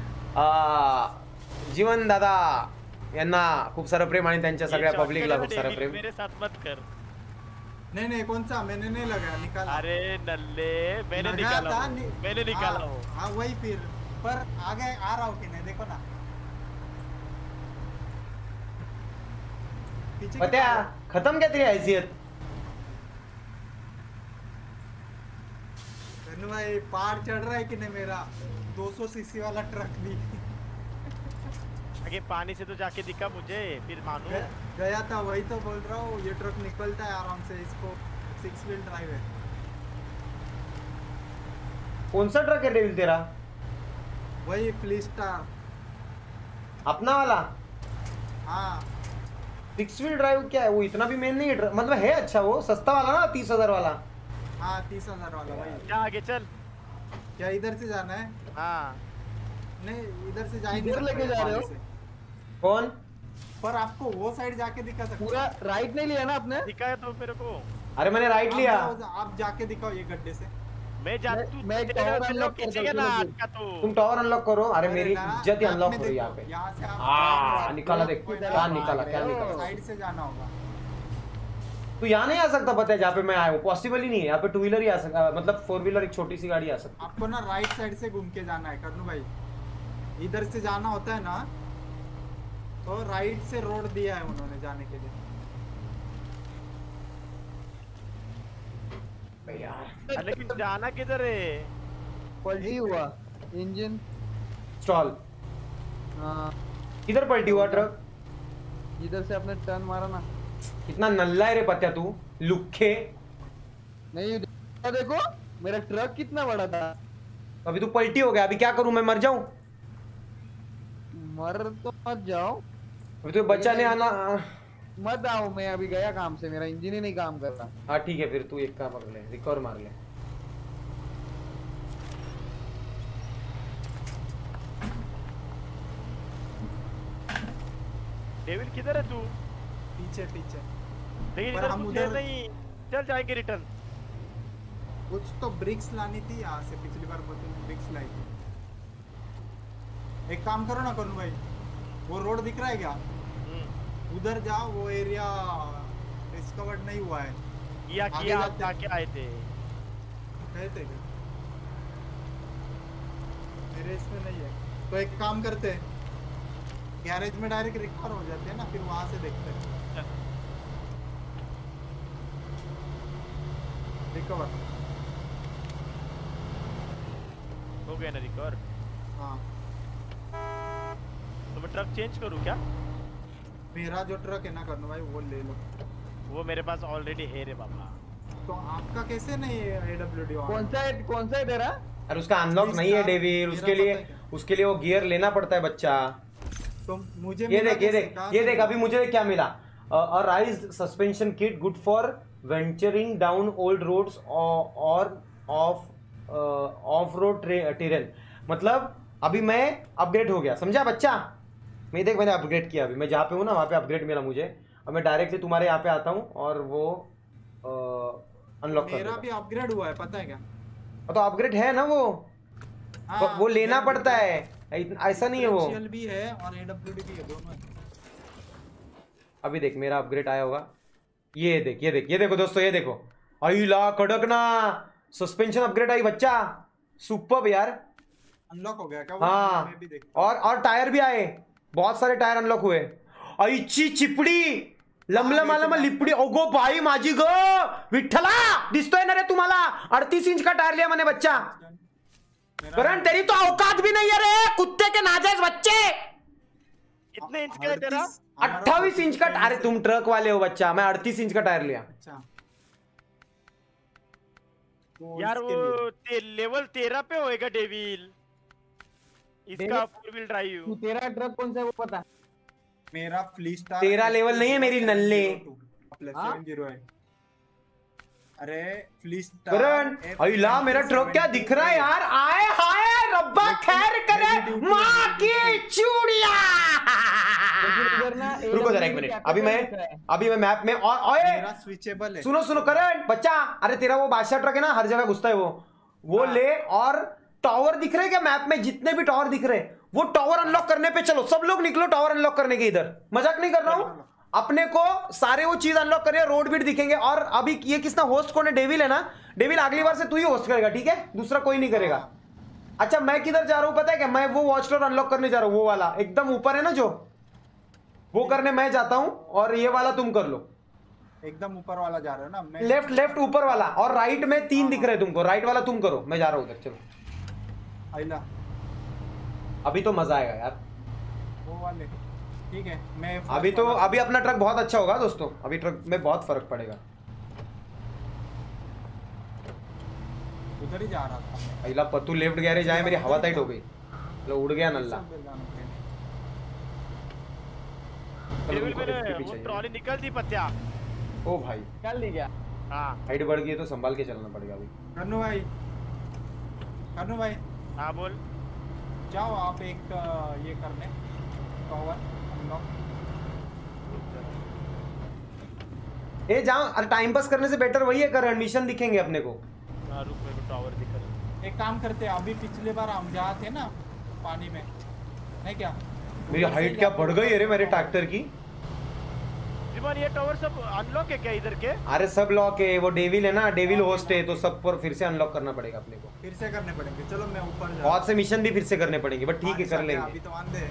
जीवन दादा यांना खूप सारं प्रेम आणि त्यांच्या सगळ्या ये shortcut पब्लिकला है खूप सारं डेविड, प्रेम। मेरे साथ मत कर। नहीं कौन सा मैंने नहीं लगाया, निकाला। अरे नल्ले मैंने लगा निकाला था, वो, मैंने निकाला हाँ, वो। हाँ वही फिर, पर आगे आ रहा हूँ कि नहीं देखो ना पीछे की पत्या तरफ। खत्म क्या तेरी हैसियत? करनू भाई पार चढ़ रहा है कि नहीं मेरा 200 सीसी वाला ट्रक भी। आगे पानी से तो जाके दिखा मुझे, फिर मानू। गया था, वही तो बोल रहा हूँ, ये ट्रक निकलता है आराम से, इसको 6 व्हील ड्राइव है। कौन सा ट्रक है डेविल तेरा? वही फ्लिस्टार। अपना वाला हाँ 6 व्हील ड्राइव क्या है वो? इतना भी मेन नहीं है मतलब है अच्छा, वो सस्ता वाला ना 30,000 वाला। हाँ 30,000 वाला वही। जा आगे चल। क्या इधर से जाना है? हाँ नहीं इधर से जा ही इधर नहीं लेके सकते जा रहे हो? पानी से। कौन? पर आपको वो साइड जाके दिखा सकते पूरा राइट नहीं लिया ना आपने? दिखाया तो मेरे को। अरे मैंने राइट लिया। आप जाके दिखाओ ये गड्ढे से। मैं जा मैं- तू मैं एक तेरे tower को unlock कर खींचेगा सकता ना हूँ। आपका तो। तुम टावर अनलॉक करो। अरे मेरी ना, इज्जत ही map अनलॉक में करो देखो, यहाँ पे। यहाँ से हाँ निकाला देख, कोई क्या निकाला क्या निकाला। साइड से जाना होगा। तू यहाँ नहीं आ सकता, पता है जहाँ पे मैं आया हूँ पॉसिबल ही नहीं है। यहाँ पे 2 व्हीलर ही आ सकता, मतलब 4 व्हीलर एक छोटी सी गाड़ी आ सकती आपको ना राइट साइड से घूम के जाना है करनू भाई, इधर से जाना होता है ना, तो राइट से रोड दिया है उन्होंने जाने के लिए। है यार। लेकिन जाना किधर है? पलटी हुआ इंजन। स्टॉल हाँ किधर पलटी हुआ ट्रक? इधर से आपने टर्न मारा ना। कितना नल्ला है रे पत्या तू, लुखे। नहीं देखो मेरा ट्रक कितना बड़ा था। अभी तू पलटी हो गया, अभी क्या करूं मैं? मर जाऊं? मर तो मत जाओ। अभी तो बच्चा ने आना। मत आओ, मैं अभी गया काम से, मेरा इंजन ही नहीं काम कर रहा। हाँ ठीक है, फिर तू एक काम कर ले, रिकवर मार ले। डेविल किधर है तू? पीछे पीछे। लेकिन पर इधर हम कुछ उधर- है नहीं, चल जाएंगे रिटर्न। कुछ तो ब्रिक्स लानी थी यहाँ से, पिछली बार ब्रिक्स लाई थी। एक काम करो ना कनु भाई, वो रोड दिख रहा है क्या? उधर जाओ, वो एरिया डिस्कवर्ड नहीं हुआ है। किया आगे किया, जाते- जाके आए थे। गए थे क्या? मेरे इसमें नहीं है, तो एक काम करते हैं, गैरेज में डायरेक्ट रिकवर हो जाते हैं ना, फिर वहां से देखते हैं। रिकवर हो गया ना रिकवर? हाँ, तो मैं ट्रक चेंज करूँ क्या? मेरा जो ट्रक है ना करनो भाई, वो ले लो। वो मेरे पास ऑलरेडी है रे बाबा। तो आपका कैसे नहीं है AWD ऑन? कौन सा है तेरा? अरे उसका अनलॉक नहीं है डेविल, उसके लिए वो गियर लेना पड़ता है बच्चा। तो मुझे ये देख ये देख अभी मुझे क्या मिला, a raised suspension kit good for venturing down old roads और ऑफ रोड टेरेन। मतलब अभी मैं अपग्रेड हो गया, समझा बच्चा? मैं देख मैंने अपग्रेड किया, अभी मैं जहाँ पे हूँ ना वहाँ पे अपग्रेड मिला मुझे। अब मैं डायरेक्टली तुम्हारे यहाँ पे आता हूँ और वो अनलॉक कर मेरा भी अपग्रेड हुआ है, पता है क्या? तो अपग्रेड है ना वो, हाँ, वो लेना पड़ता है, ऐसा नहीं है वो। Differential भी है और AWD भी है, दोनों है। अभी देख मेरा अपग्रेड आया होगा, ये देख ये देखो दोस्तों, ये देखो अहिला कड़क ना सस्पेंशन अपग्रेड आई बच्चा, सुपर्ब यार। अनलॉक हो गया क्या वो? हाँ मैं भी देखता हूँ। और टायर भी आए, बहुत सारे टायर अनलॉक हुए। ऐची चिपडी लमलम लिपडी, ओगो बाई माझी ग विठ्ठला, दिसतोय ना रे तुम्हाला? 38 इंच का टायर लिया मैंने बच्चा। करण तेरी तो औकात भी नहीं है रे, कुत्ते के नाजायज बच्चे। कितने इंच का है तेरा? 28 इंच का। अरे तुम ट्रक वाले हो बच्चा, मैं 38 इंच का टायर लिया। अच्छा, तो यार इसके वो लिए- लेवल 13 पे होएगा डेविल, इसका 4 व्हील ड्राइव। तू तेरा ट्रक कौन सा है वो पता है? मेरा फ्लीस्टार तेरा लेवल नहीं है मेरी नल्ले। हाँ? 702 है। अरे फ्लीस्टार करण अहिला मेरा ट्रक क्या दिख रहा है यार, आए हाय रब्बा खैर करे माँ की चूड़िया। लेकिन इधर ना रुको जरा एक मिनट, अभी मैं मैप में और ओए मेरा स्विचेबल है। सुनो करण बच्चा, अरे तेरा वो बादशाह ट्रक है ना, हर जगह घुसता है वो ले। और टावर दिख रहे क्या मैप में? जितने भी टावर दिख रहे, वो टावर अनलॉक करने पे चलो, सब लोग निकलो टावर अनलॉक करने के। इधर मजाक नहीं कर रहा हूं, अपने को सारे वो चीज अनलॉक करिए, रोड भी दिखेंगे। और अभी ये किसना होस्ट कौन है? डेविल है ना? डेविल अगली बार से तू ही होस्ट करेगा, ठीक है? दूसरा कोई नहीं करेगा। अच्छा मैं किधर जा रहा हूं पता है क्या? मैं वो वॉच टावर अनलॉक करने जा रहा हूं, वो वाला एकदम ऊपर है ना जो, वो करने मैं जाता हूं। और ये वाला तुम कर लो, एकदम ऊपर वाला जा रहे हो ना? मैं लेफ्ट ऊपर वाला, और राइट में 3 दिख रहे तुमको, राइट वाला तुम करो, मैं जा रहा हूं उधर। चलो आइला अभी तो मजा आएगा यार, वो वाले, ठीक है। मैं अभी अपना ट्रक बहुत अच्छा होगा दोस्तों, अभी ट्रक में बहुत फर्क पड़ेगा। उधर ही जा रहा था। अहिला पत्तू लेफ्ट गैरेज आए, मेरी हवा टाइट हो गई, लो उड़ गया नल्ला। डेविल मैंने वो ट्रॉली निकल दी पत्या। ओ भाई निकाल ली क्या? हाँ हाइट बढ़ गई है तो संभाल के चलना पड़ेगा अभी। कन्नू भाई हाँ बोल। जाओ आप एक ये करने टावर अनलॉक। ए जाओ, अरे टाइम पास करने से बेटर वही है करण, मिशन दिखेंगे अपने को। हाँ रुक, मेरे को टावर दिख रहा है। एक काम करते हैं, अभी पिछले बार हम जहाँ थे ना पानी में, नहीं क्या? मेरी हाइट क्या बढ़ गई है रे मेरे ट्रैक्टर की। विमान ये टावर सब अनलॉक है क्या इधर के? अरे सब लॉक है, वो डेविल है ना, डेविल होस्ट है, तो सब पर फिर से अनलॉक करना पड़ेगा अपने को। फिर से करने पड़ेंगे। चलो मैं ऊपर जा। बहुत से मिशन भी फिर से करने पड़ेंगे, बट ठीक है कर अभी लेंगे। तो आंधे।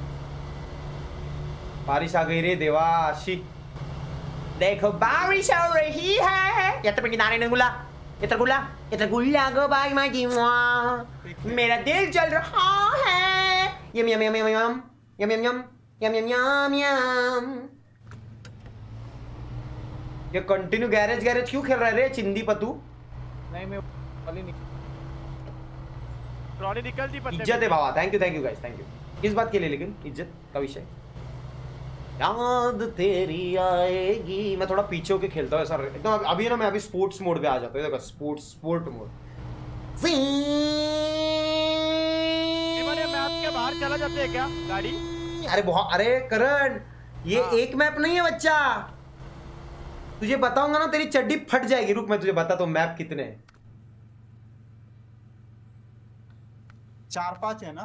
बारिश आ गई रे देवा आशी, देखो बारिश हो रही है। या तो किनारे ने गुला, इतना गुल्ला गो बाई माय जीवा, मेरा दिल जल रहा है। यम यम यम यम यम यम यम यम यम यम यम। ये कंटिन्यू गैरेज क्यों खेल रहा है रे चिंदी पतू? नहीं मैं वाली नहीं। ट्रॉली निकल दी पत्ते। इज्जत है बाबा, thank you guys, thank you. किस बात के लिए लेकिन इज्जत का विषय? याद तेरी आएगी। मैं थोड़ा पीछे होके खेलता हूँ ऐसा एकदम। अभी ना मैं अभी स्पोर्ट्स मोड पे आ जाता हूँ। देखो स्पोर्ट मोड। मैप के बाहर चला जाते हैं क्या गाड़ी? अरे बहुत, अरे करण ये एक मैप नहीं है बच्चा, तुझे बताऊंगा ना तेरी चड्डी फट जाएगी। रुक मैं तुझे बताता हूँ मैप कितने हैं। 4-5 है ना?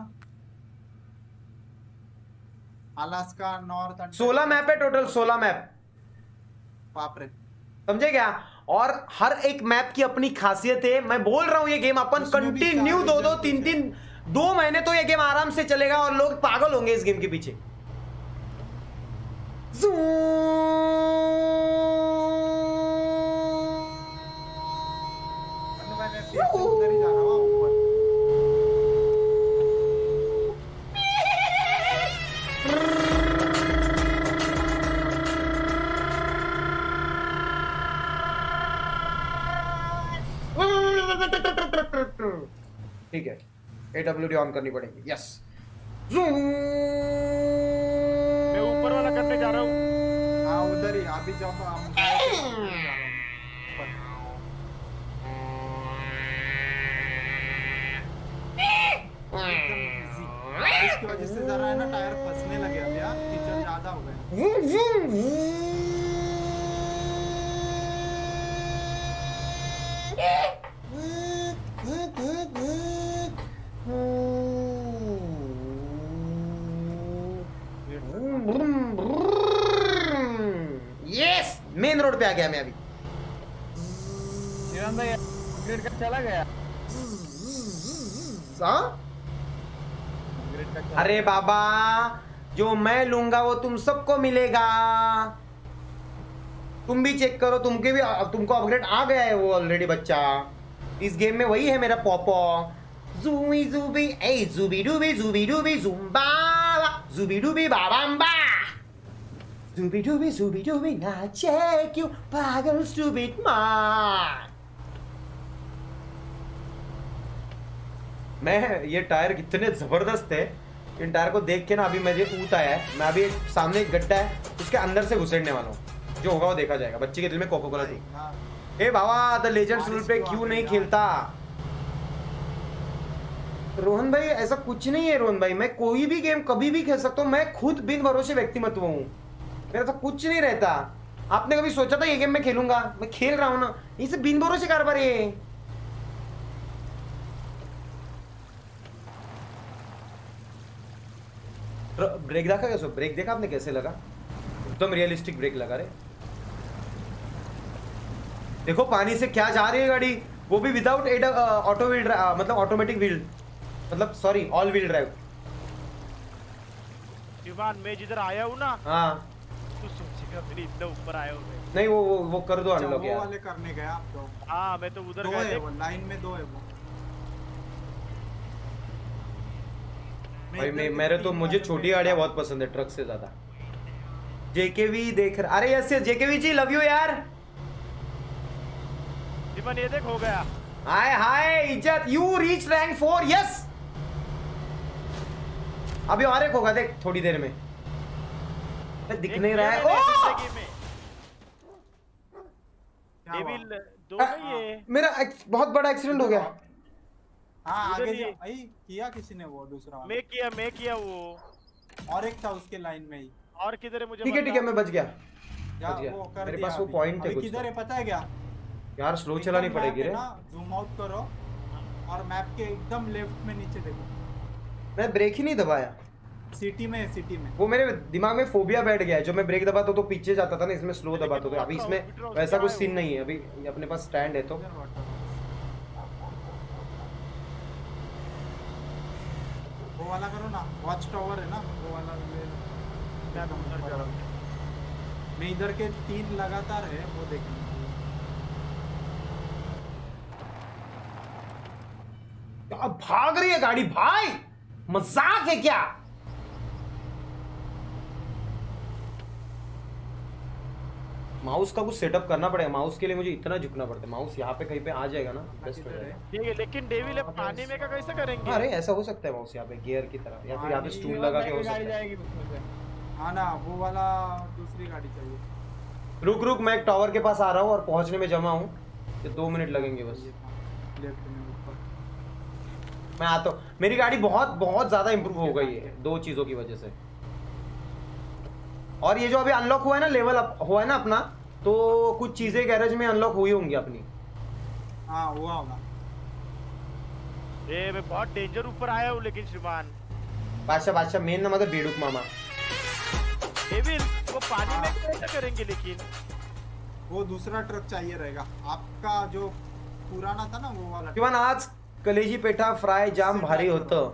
अलास्का, नॉर्थ, 16 मैप है टोटल, 16 मैप। बाप रे, समझे क्या? और हर एक मैप की अपनी खासियत है। मैं बोल रहा हूँ ये गेम अपन कंटिन्यू 2-2, 3-3, 2 महीने तो ये गेम आराम से चलेगा और लोग पागल होंगे इस गेम के पीछे। उधर ही जा रहा हूँ ऊपर। ठीक है, AWD ऑन करनी पड़ेगी। यस, मैं ऊपर वाला करने जा रहा हूँ। हाँ उधर ही अभी जब हम इसकी वजह से जरा है ना टायर फंसने लगे अभी यार, कीचड़ ज्यादा हो गए। यस, मेन रोड पे आ गया मैं अभी। जीवन भाई अपग्रेड कर चला गया। अरे बाबा, जो मैं लूंगा वो तुम सबको मिलेगा। तुम भी चेक करो, तुमको अपग्रेड आ गया है वो ऑलरेडी बच्चा। इस गेम में वही है मेरा पॉपो। ज़ूबी ज़ूबी ए ज़ूबी डूबी ज़ुम्बा ज़ूबी डूबी बाबाम्बा ज़ूबी डूबी नाचे क्यों पागल स्टूपिड मार। मैं ये टायर कितने जबरदस्त है, इन टायर को देख के ना अभी मुझे ऊत आया है। मैं अभी सामने एक गड्ढा है उसके अंदर से घुसेड़ने वाला हूँ, जो होगा वो देखा जाएगा। बच्चे के दिल में कोको कोला थी। ए बाबा, द लेजेंड्स रूल पे क्यों नहीं खेलता? रोहन भाई ऐसा कुछ नहीं है रोहन भाई, मैं कोई भी गेम कभी भी खेल सकता हूँ। मैं खुद बिन भरोसे व्यक्तिमत्व हूँ, मेरा तो कुछ नहीं रहता। आपने कभी सोचा था ये गेम मैं खेलूंगा? मैं खेल रहा हूँ ना, इसे बिन भरोसे कारबार है। ब्रेक देखा कैसे? ब्रेक देखा आपने कैसे लगा? एकदम रियलिस्टिक ब्रेक लगा रे। देखो पानी से क्या जा रही है गाड़ी, वो भी विदाउट ऑटो व्हील, मतलब ऑटोमेटिक व्हील, मतलब sorry all wheel drive. Shivan मैं जिधर आया हूँ ना, हाँ तू सोचेगा मेरे इतना ऊपर आया हूँ मैं। नहीं वो कर दो अनलॉक यार। वो वाले करने गया आप तो। हाँ मैं तो उधर दो गया है था। वो लाइन में, 2 है वो। भाई मेरे तो मुझे छोटी गाड़ियां बहुत पसंद है ट्रक से ज्यादा। जेकेवी देख रहा, अरे yes JKV ji love you यार। जीवन ये देख हो गया। हाय हाय इज्जत, यू रीच रैंक 4। यस, अभी और एक होगा देख थोड़ी देर में। दिख नहीं रहा है। जिंदगी में डेविल 2 नहीं है। मेरा बहुत बड़ा एक्सीडेंट हो गया। हाँ उधर आगे ही। जा। आई किया किसी ने वो दूसरा वाला। मैं किया वो। और एक था उसके लाइन में ही। और किधर है मुझे ठीक है मैं बच गया। या बच गया। वो कर मेरे दिया पास वो अभी। पॉइंट है अभी कुछ किधर तो। है पता है क्या? यार स्लो चलानी पड़ेगी रे। जूम आउट करो और मैप के एकदम लेफ्ट में नीचे देखो। मैं ब्रेक ही नहीं दबाया। सिटी में वो मेरे दिमाग में फोबिया बैठ गया है, जो मैं ब्रेक दबाता तो पीछे जाता था ना, इसमें स्लो दबाता था। अभी इसमें वैसा कुछ सीन नहीं है। अभी अपने पास स्टैंड है तो वो वाला करो ना, वॉच टावर है ना वो वाला। मैं इधर के 3 लगातार है वो देखना। क्या भाग रही है गाड़ी भाई, मजाक है क्या? माउस का कुछ सेटअप करना पड़ेगा। माउस के लिए मुझे इतना झुकना पड़ता है। माउस यहाँ पे कहीं पे आ जाएगा ना, बेस्ट हो जाएगा। ठीक है, लेकिन डेविल अब पानी में का कैसे करेंगे? अरे ऐसा हो सकता है माउस यहाँ पे गियर की तरह, या फिर यहाँ पे स्टूल लगा के हो सकता है। हाँ ना, वो वाला दूसरी गाड़ी चाहिए। रुक रुक, मैं एक टावर के पास आ रहा हूँ और पहुंचने में जमा हूँ, तो 2 मिनट लगेंगे बस। लेफ्ट में ऊपर। मैं आता हूँ। मेरी गाड़ी बहुत बहुत ज्यादा इंप्रूव हो गई है 2 चीजों की वजह से। और ये जो अभी अनलॉक हुआ है ना, लेवल अप हुआ है ना अपना, तो कुछ चीजें गैरेज में अनलॉक हुई होंगी अपनी। हाँ हुआ होगा। ये मैं बहुत डेंजर ऊपर आया हूँ लेकिन श्रीमान। बादशाह बादशाह मेन ना मतलब बेडूक मामा। डेविल वो पानी में कैसे करेंगे लेकिन? वो दूसरा ट्रक चाहिए रहेगा आपका, जो पुराना था ना वो वाला। शिवान आज कलेजी पेठा फ्राई जाम भारी होतं।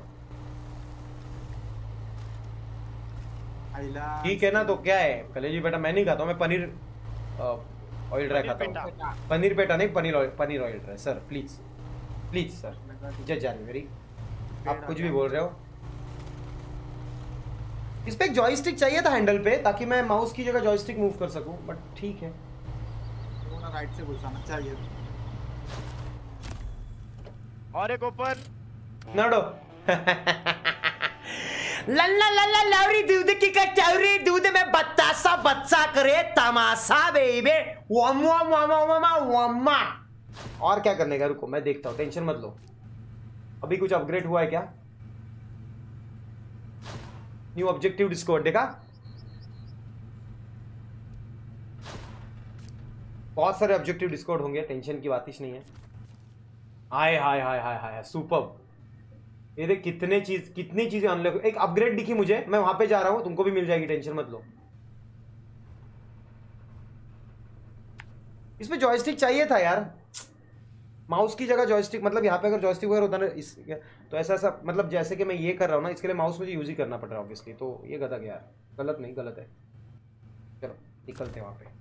ठीक है ना, तो क्या है कलेजी पेठा मैं नहीं खाता हूँ, मैं पनीर ऑयल ड्राई खाता हूँ। पनीर पेठा नहीं, पनीर oil dry. Sir please please sir, जज जानवी आप कुछ भी बोल रहे हो। इस पे एक जॉयस्टिक चाहिए था हैंडल पे, ताकि मैं माउस की जगह जॉयस्टिक मूव कर सकूं, बट ठीक है। थोड़ा राइट से घुसाना चाहिए। और एक ओपन नडो। लल्ला लल्ला लवरी दूध की कचौरी, दूध में बतासा बच्चा करे तमाशा बेबे। वम्मा वम्मा वम्मा वम्मा। और क्या करने का, रुको मैं देखता हूँ, टेंशन मत लो। अभी कुछ अपग्रेड हुआ है क्या? न्यू ऑब्जेक्टिव डिस्कवर्ड, देखा? बहुत सारे ऑब्जेक्टिव डिस्कवर्ड होंगे, टेंशन की बात ही नहीं है। Hi hi hi hi hi superb. ये देख कितनी चीजें अनलॉक। एक अपग्रेड दिखी मुझे, मैं वहां पे जा रहा हूं, तुमको भी मिल जाएगी, टेंशन मत लो। इसमें जॉयस्टिक चाहिए था यार, माउस की जगह जॉयस्टिक। मतलब यहाँ पे अगर जॉयस्टिक वगैरह होता ना इस, तो ऐसा मतलब जैसे कि मैं ये कर रहा हूँ ना, इसके लिए माउस मुझे यूज ही करना पड़ रहा है ऑब्वियसली। तो ये गलत है यार, गलत नहीं, गलत है। चलो निकलते हैं वहां पे।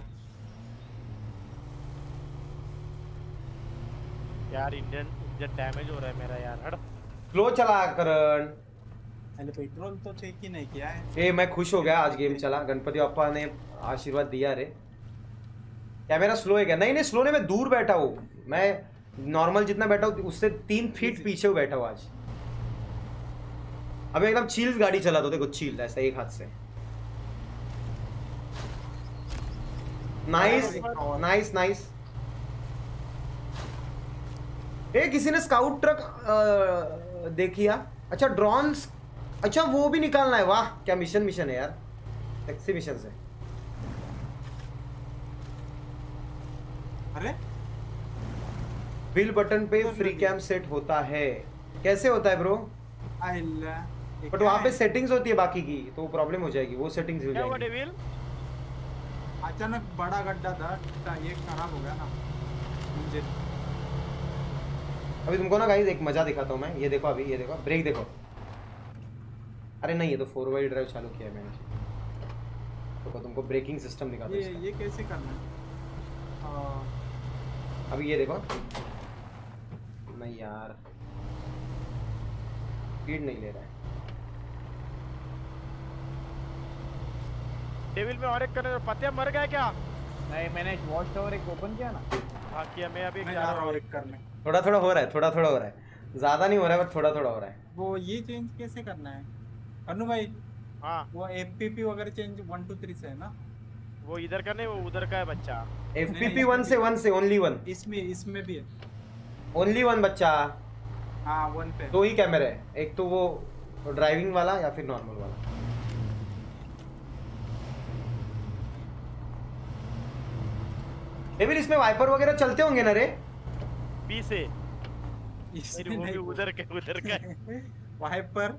यार इंजन डैमेज हो रहा है मेरा यार। हट स्लो चला करण। पहले पेट्रोल तो चेक ही नहीं किया है। ए मैं खुश हो गया आज गेम चला, गणपति बाप्पा ने आशीर्वाद दिया रे। क्या मेरा स्लो है क्या? नहीं नहीं स्लो नहीं, मैं दूर बैठा हूँ, मैं नॉर्मल जितना बैठा हूँ उससे 3 फीट पीछे बैठा हूँ आज। अभी एकदम चिल्स गाड़ी चला तो देखो, चिल ऐसा एक हाथ से। Nice nice nice. ए किसी ने स्काउट ट्रक देखिया? अच्छा ड्रोन्स, अच्छा वो भी निकालना है। वाह क्या मिशन है यार, टैक्सी मिशन से। अरे बिल बटन पे फ्री कैम सेट होता है। कैसे होता है ब्रो? बट वहाँ पे सेटिंग्स होती है बाकी की, तो प्रॉब्लम हो जाएगी, वो सेटिंग्स हो जाएगी। डेविल अचानक बड़ा गड्ढा था, ये खराब हो गया ना इंजन। अभी तुमको ना गाइस एक मजा दिखाता हूँ मैं। ये देखो अभी, ये देखो ब्रेक देखो। अरे नहीं, ये तो 4 व्हील ड्राइव चालू किया है मैंने। तो तुमको ब्रेकिंग सिस्टम दिखाता हूँ। ये कैसे करना है? अभी ये देखो। नहीं यार स्पीड नहीं ले रहा है। डेविल में और एक करने पतिया मर गया क्या? नहीं मैंने वॉच टावर एक ओपन किया ना। हाँ किया, मैं अभी जा रहा हूँ एक करने। थोड़ा थोड़ा हो रहा है, थोड़ा थोड़ा हो रहा है, ज्यादा नहीं हो रहा है बट थोड़ा थोड़ा हो रहा है। वो ये चेंज कैसे करना है अनु भाई? हाँ वो एफपीपी वगैरह चेंज 1 2 3 से है ना? वो इधर का नहीं, वो उधर का है बच्चा। FPP 1 से ओनली 1। इसमें भी है ओनली 1 बच्चा। हाँ 1 पे 2 ही कैमरे है, एक तो वो ड्राइविंग वाला या फिर नॉर्मल वाला। डेविल इसमें वाइपर वगैरह चलते होंगे ना रे? बी से इसमें वो भी नहीं। उधर का वाइपर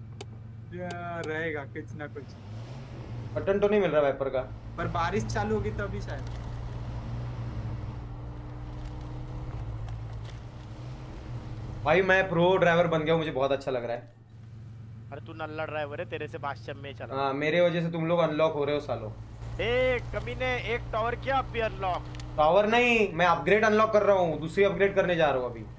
रहेगा कुछ ना कुछ, बटन तो नहीं मिल रहा वाइपर का। पर बारिश चालू होगी तभी शायद। भाई मैं प्रो ड्राइवर बन गया हूँ, मुझे बहुत अच्छा लग रहा है। अरे तू नल्ला ड्राइवर है, तेरे से बादशाह में चला। हाँ मेरे वजह से तुम लोग अनलॉक हो रहे हो सालों। ए कमीने, एक टावर किया अब भी अनलॉक। टावर नहीं, मैं अपग्रेड अनलॉक कर रहा हूँ, दूसरी अपग्रेड करने जा रहा हूँ अभी।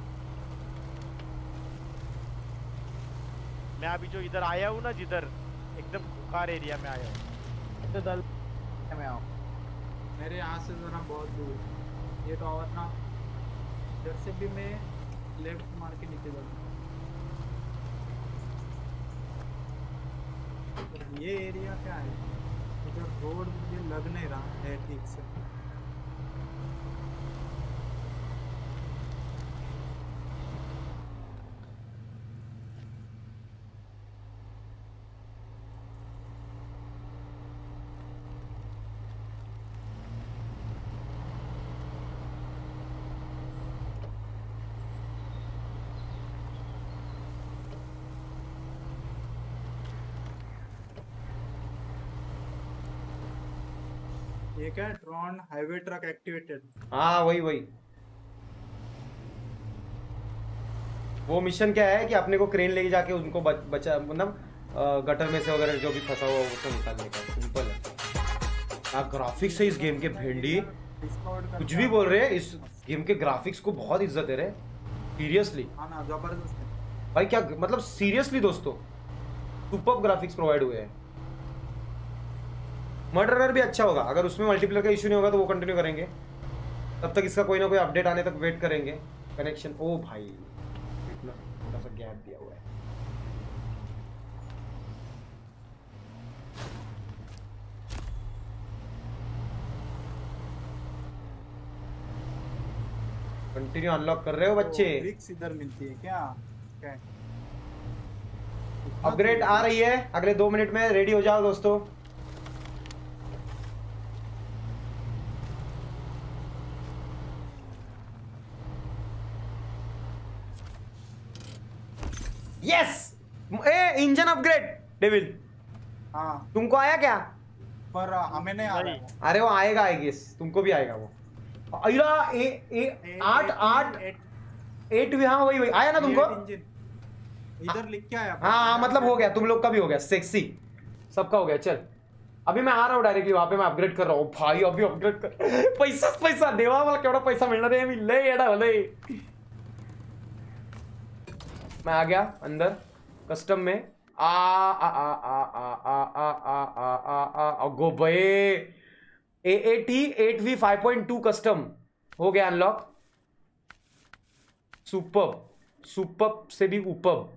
मैं अभी जो इधर आया हूँ ना, जिधर एकदम खुखार एरिया में आया हूँ। तो दल में आओ। मेरे यहाँ से जरा बहुत दूर ये टावर ना, इधर से भी मैं लेफ्ट मार के नीचे जाऊँ। ये एरिया क्या है? इधर रोड मुझे लग नहीं रहा है ठीक से। ये क्या ट्रॉन हाईवे ट्रक एक्टिवेटेड? हाँ वही वही। वो मिशन क्या है कि अपने को क्रेन लेके जाके उनको बचा मतलब गटर में से वगैरह जो भी फंसा हुआ उसको निकालने का। सिंपल है। हाँ ग्राफिक्स है इस गेम के भेंडी, कुछ भी बोल रहे हैं। इस गेम के ग्राफिक्स को बहुत इज्जत दे रहे सीरियसली। हाँ ना जबरदस्त है भाई क्या मतलब सीरियसली दोस्तों सुपर ग्राफिक्स प्रोवाइड हुए हैं। मर्डरर भी अच्छा होगा, अगर उसमें मल्टीप्लेयर का इशू नहीं होगा तो वो कंटिन्यू करेंगे। तब तक इसका कोई ना कोई अपडेट आने तक वेट करेंगे। कनेक्शन ओ भाई इतना थोड़ा सा गैप दिया हुआ है। कंटिन्यू अनलॉक कर रहे हो बच्चे? ब्रिक्स इधर मिलती है क्या? क्या अपग्रेड आ रही है अगले 2 मिनट में, रेडी हो जाओ दोस्तों। Yes a engine upgrade devil. हाँ तुमको आया क्या? पर हमें नहीं आ रहा है। अरे वो आएगा आई गेस, तुमको भी आएगा वो। अयरा ए 8 भी। हाँ वही वही आया ना तुमको? इधर लिख के आया। हाँ मतलब हो गया, तुम लोग का भी हो गया, सेक्सी सबका हो गया। चल अभी मैं आ रहा हूँ डायरेक्टली वहां पे, मैं अपग्रेड कर रहा हूँ भाई। अभी अपग्रेड कर पैसा देवा वाला केवढा पैसा मिलना रे मिलले येडा भले। मैं आ गया अंदर कस्टम में। आ आ आ आ आ आ आ आ आ आ आ गो भाई। AAT 8V 5.2 कस्टम हो गया अनलॉक। सुपर से भी ऊपर।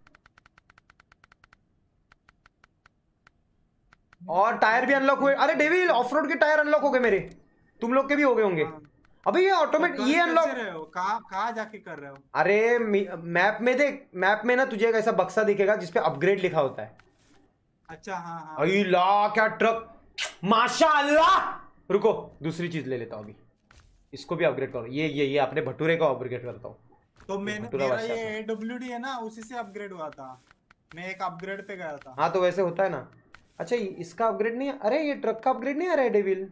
और टायर भी अनलॉक हुए। अरे डेविल ऑफ रोड के टायर अनलॉक हो गए मेरे, तुम लोग के भी हो गए होंगे। अबे ये ऑटोमेटिक ये अनलॉक कहाँ जाके कर रहे हो? अरे मैप में देख, मैप में ना तुझे एक ऐसा बक्सा दिखेगा जिसपे अपग्रेड लिखा होता है। अच्छा हाँ हाँ। अरे ला क्या ट्रक, माशाअल्लाह। रुको दूसरी चीज ले लेता हूँ अभी, इसको भी अपग्रेड करो। ये अपने भटूरे को अपग्रेड करता हूँ। तो मेरा ये AWD है ना, उसी से अपग्रेड हुआ था। मैं एक अपग्रेड पे गया था। हाँ तो वैसे होता है ना। अच्छा इसका अपग्रेड नहीं है? अरे ये ट्रक का अपग्रेड नहीं आ रहा है डेविल।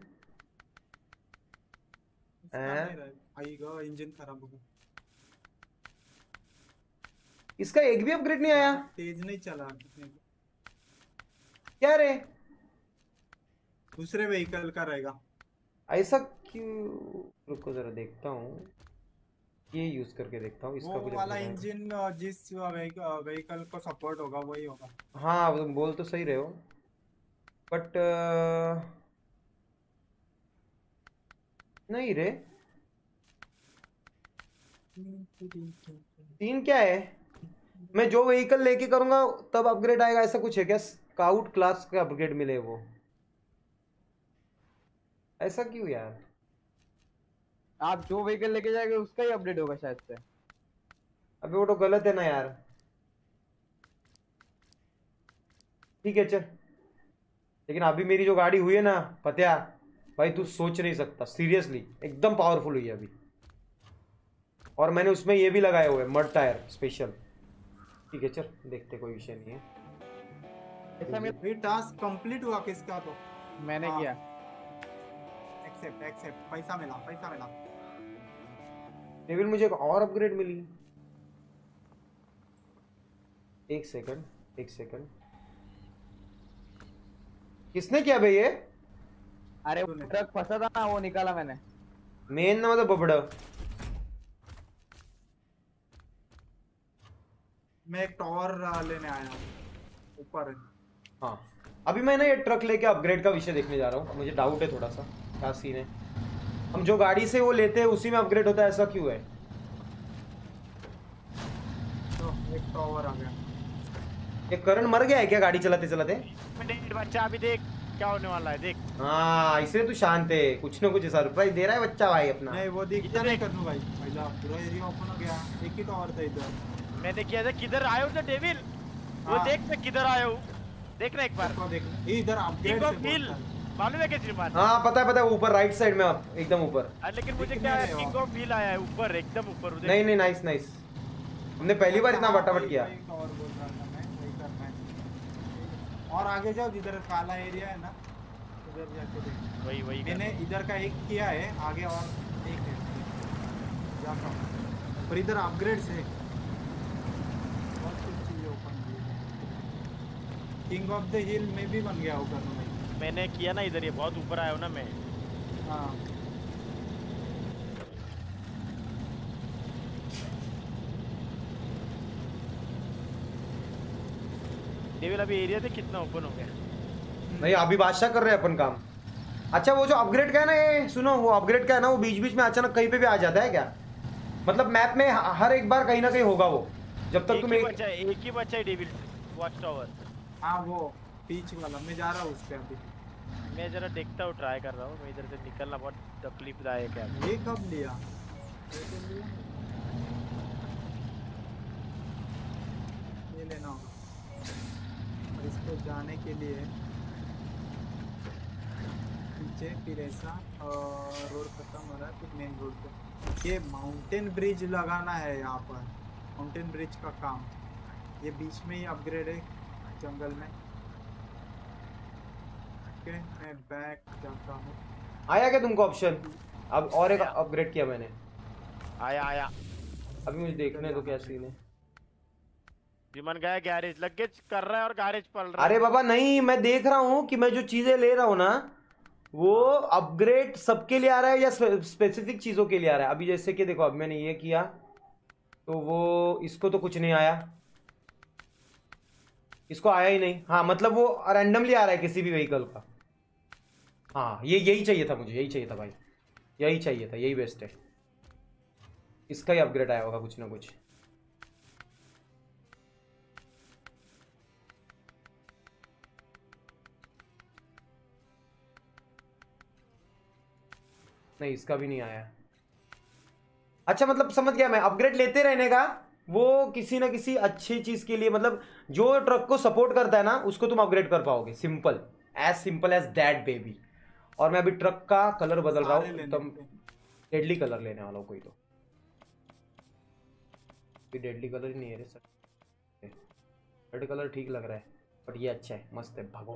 आएगा, इंजन खराब होगा। इसका एक भी अपग्रेड नहीं आया। तेज नहीं चला क्या रे? दूसरे व्हीकल का रहेगा ऐसा क्यों? रुको जरा देखता हूँ, ये यूज करके देखता हूँ। इसका वो वाला इंजन जिस व्हीकल को सपोर्ट होगा वही होगा। हाँ तुम बोल तो सही रहे हो, बट नहीं रे। 3 क्या है? मैं जो व्हीकल लेके करूंगा तब अपग्रेड आएगा, ऐसा कुछ है क्या? स्काउट क्लास का अपग्रेड मिले वो, ऐसा क्यों यार? आप जो व्हीकल लेके जाएंगे उसका ही अपडेट होगा शायद से। अबे वो तो गलत है ना यार। ठीक है चल, लेकिन अभी मेरी जो गाड़ी हुई है ना पत्या भाई, तू सोच नहीं सकता सीरियसली, एकदम पावरफुल हुई है अभी। और मैंने उसमें ये भी लगाए हुए मड टायर स्पेशल। ठीक है चल देखते, कोई विषय नहीं है। ऐसा में ये टास्क कंप्लीट हुआ किसका? तो मैंने किया। एक्सेप्ट पैसा मिला। डेविल मुझे एक और अपग्रेड मिली। एक सेकंड किसने किया भाई ये? अरे ट्रक फंसा था ना, वो निकाला मैंने। मेन ना मतलब बबड़ा। मैं एक टॉवर लेने आया हूँ ऊपर। हाँ अभी मैं ना ये ट्रक लेके अपग्रेड का विषय देखने जा रहा हूँ। मुझे डाउट है थोड़ा सा क्या सीन है। हम जो गाड़ी से वो लेते हैं उसी में अपग्रेड होता है, ऐसा क्यों है? तो एक टॉवर आ गया। ये करण मर गया है क्या गाड़ी चलाते चलाते? बच्चा अभी देख क्या होने वाला है, देख। हाँ इसलिए तू शांत है, कुछ ना कुछ सरप्राइज दे रहा है बच्चा भाई अपना। नहीं वो दिखता नहीं करनू भाई, पहला पूरा एरिया ओपन हो गया, एक ही तो और था इधर। मैंने किया था, किधर आया हूँ डेविल, वो देख मैं किधर आया हूँ, देखना एक बार। देख इधर अपग्रेड से मालूम है क्या श्रीमान? हाँ पता है ऊपर राइट साइड में आप एकदम ऊपर। लेकिन मुझे क्या है, किंग ऑफ हिल आया है ऊपर, एकदम ऊपर। नहीं नहीं नाइस नाइस, हमने पहली बार इतना फटाफट किया। और बोल रहा था मैं वही करना है। और आगे जाओ जिधर काला एरिया है ना, उधर जाके देख। वही मैंने इधर का एक किया है, आगे और एक है जाता हूं। पर इधर अपग्रेड से बहुत कुछ चीजें ओपन की है। किंग ऑफ द हिल में भी बन गया होगा भाई। मैंने किया ना इधर, ये बहुत ऊपर आया हूं ना मैं। हाँ डेविल अभी एरिया देख कितना ओपन हो गया। नहीं अभी बादशाह कर रहे हैं अपन काम। अच्छा वो जो अपग्रेड का है ना, ये सुनो, वो अपग्रेड का है ना, वो बीच बीच में अचानक कहीं पे भी आ जाता है क्या? मतलब मैप में हर एक बार कहीं ना कहीं होगा वो, जब तक तुम एक ही बच्चा है डेविल वॉच टावर। हाँ वो पीच वाला, मैं जा रहा हूँ उस पे अभी। मैं जरा देखता हूँ, ट्राई कर रहा हूँ। मैं इधर से निकलना बहुत तकलीफदायक है। ये कब लिया? ये लेना होगा और इसको जाने के लिए पीछे फिर ऐसा, और रोड खत्म हो रहा है फिर मेन रोड पे। ये माउंटेन ब्रिज लगाना है यहाँ पर, माउंटेन ब्रिज का काम। ये बीच में ही अपग्रेड है जंगल में। ओके मैं बैक जाता हूँ। आया क्या तुमको ऑप्शन? अब और एक अपग्रेड किया मैंने। आया अभी मुझे देखने दो क्या सीन है। विमान गया गैरेज, लगेज कर रहा है और गैरेज पल रहा है। अरे बाबा नहीं, मैं देख रहा हूँ कि मैं जो चीजें ले रहा हूँ ना, वो अपग्रेड सबके लिए आ रहा है या स्पेसिफिक चीजों के लिए आ रहा है। अभी जैसे कि देखो, अब मैंने ये किया तो वो इसको तो कुछ नहीं आया, इसको आया ही नहीं। हाँ मतलब वो रैंडमली आ रहा है किसी भी व्हीकल का। हाँ ये यही चाहिए था मुझे, यही चाहिए था भाई, यही चाहिए था, यही बेस्ट है। इसका ही अपग्रेड आया होगा कुछ ना कुछ। नहीं इसका भी नहीं आया। अच्छा मतलब समझ गया मैं, अपग्रेड लेते रहने का वो किसी ना किसी अच्छी चीज के लिए, मतलब जो ट्रक को सपोर्ट करता है ना उसको तुम अपग्रेड कर पाओगे। Simple as that baby. और मैं अभी ट्रक का कलर बदल रहा हूँ, एकदम डेडली कलर लेने वाला हूँ। कोई तो डेडली कलर ही नहीं है रे सर, रेड कलर ठीक लग रहा है, बट ये अच्छा है, मस्त है भगवा।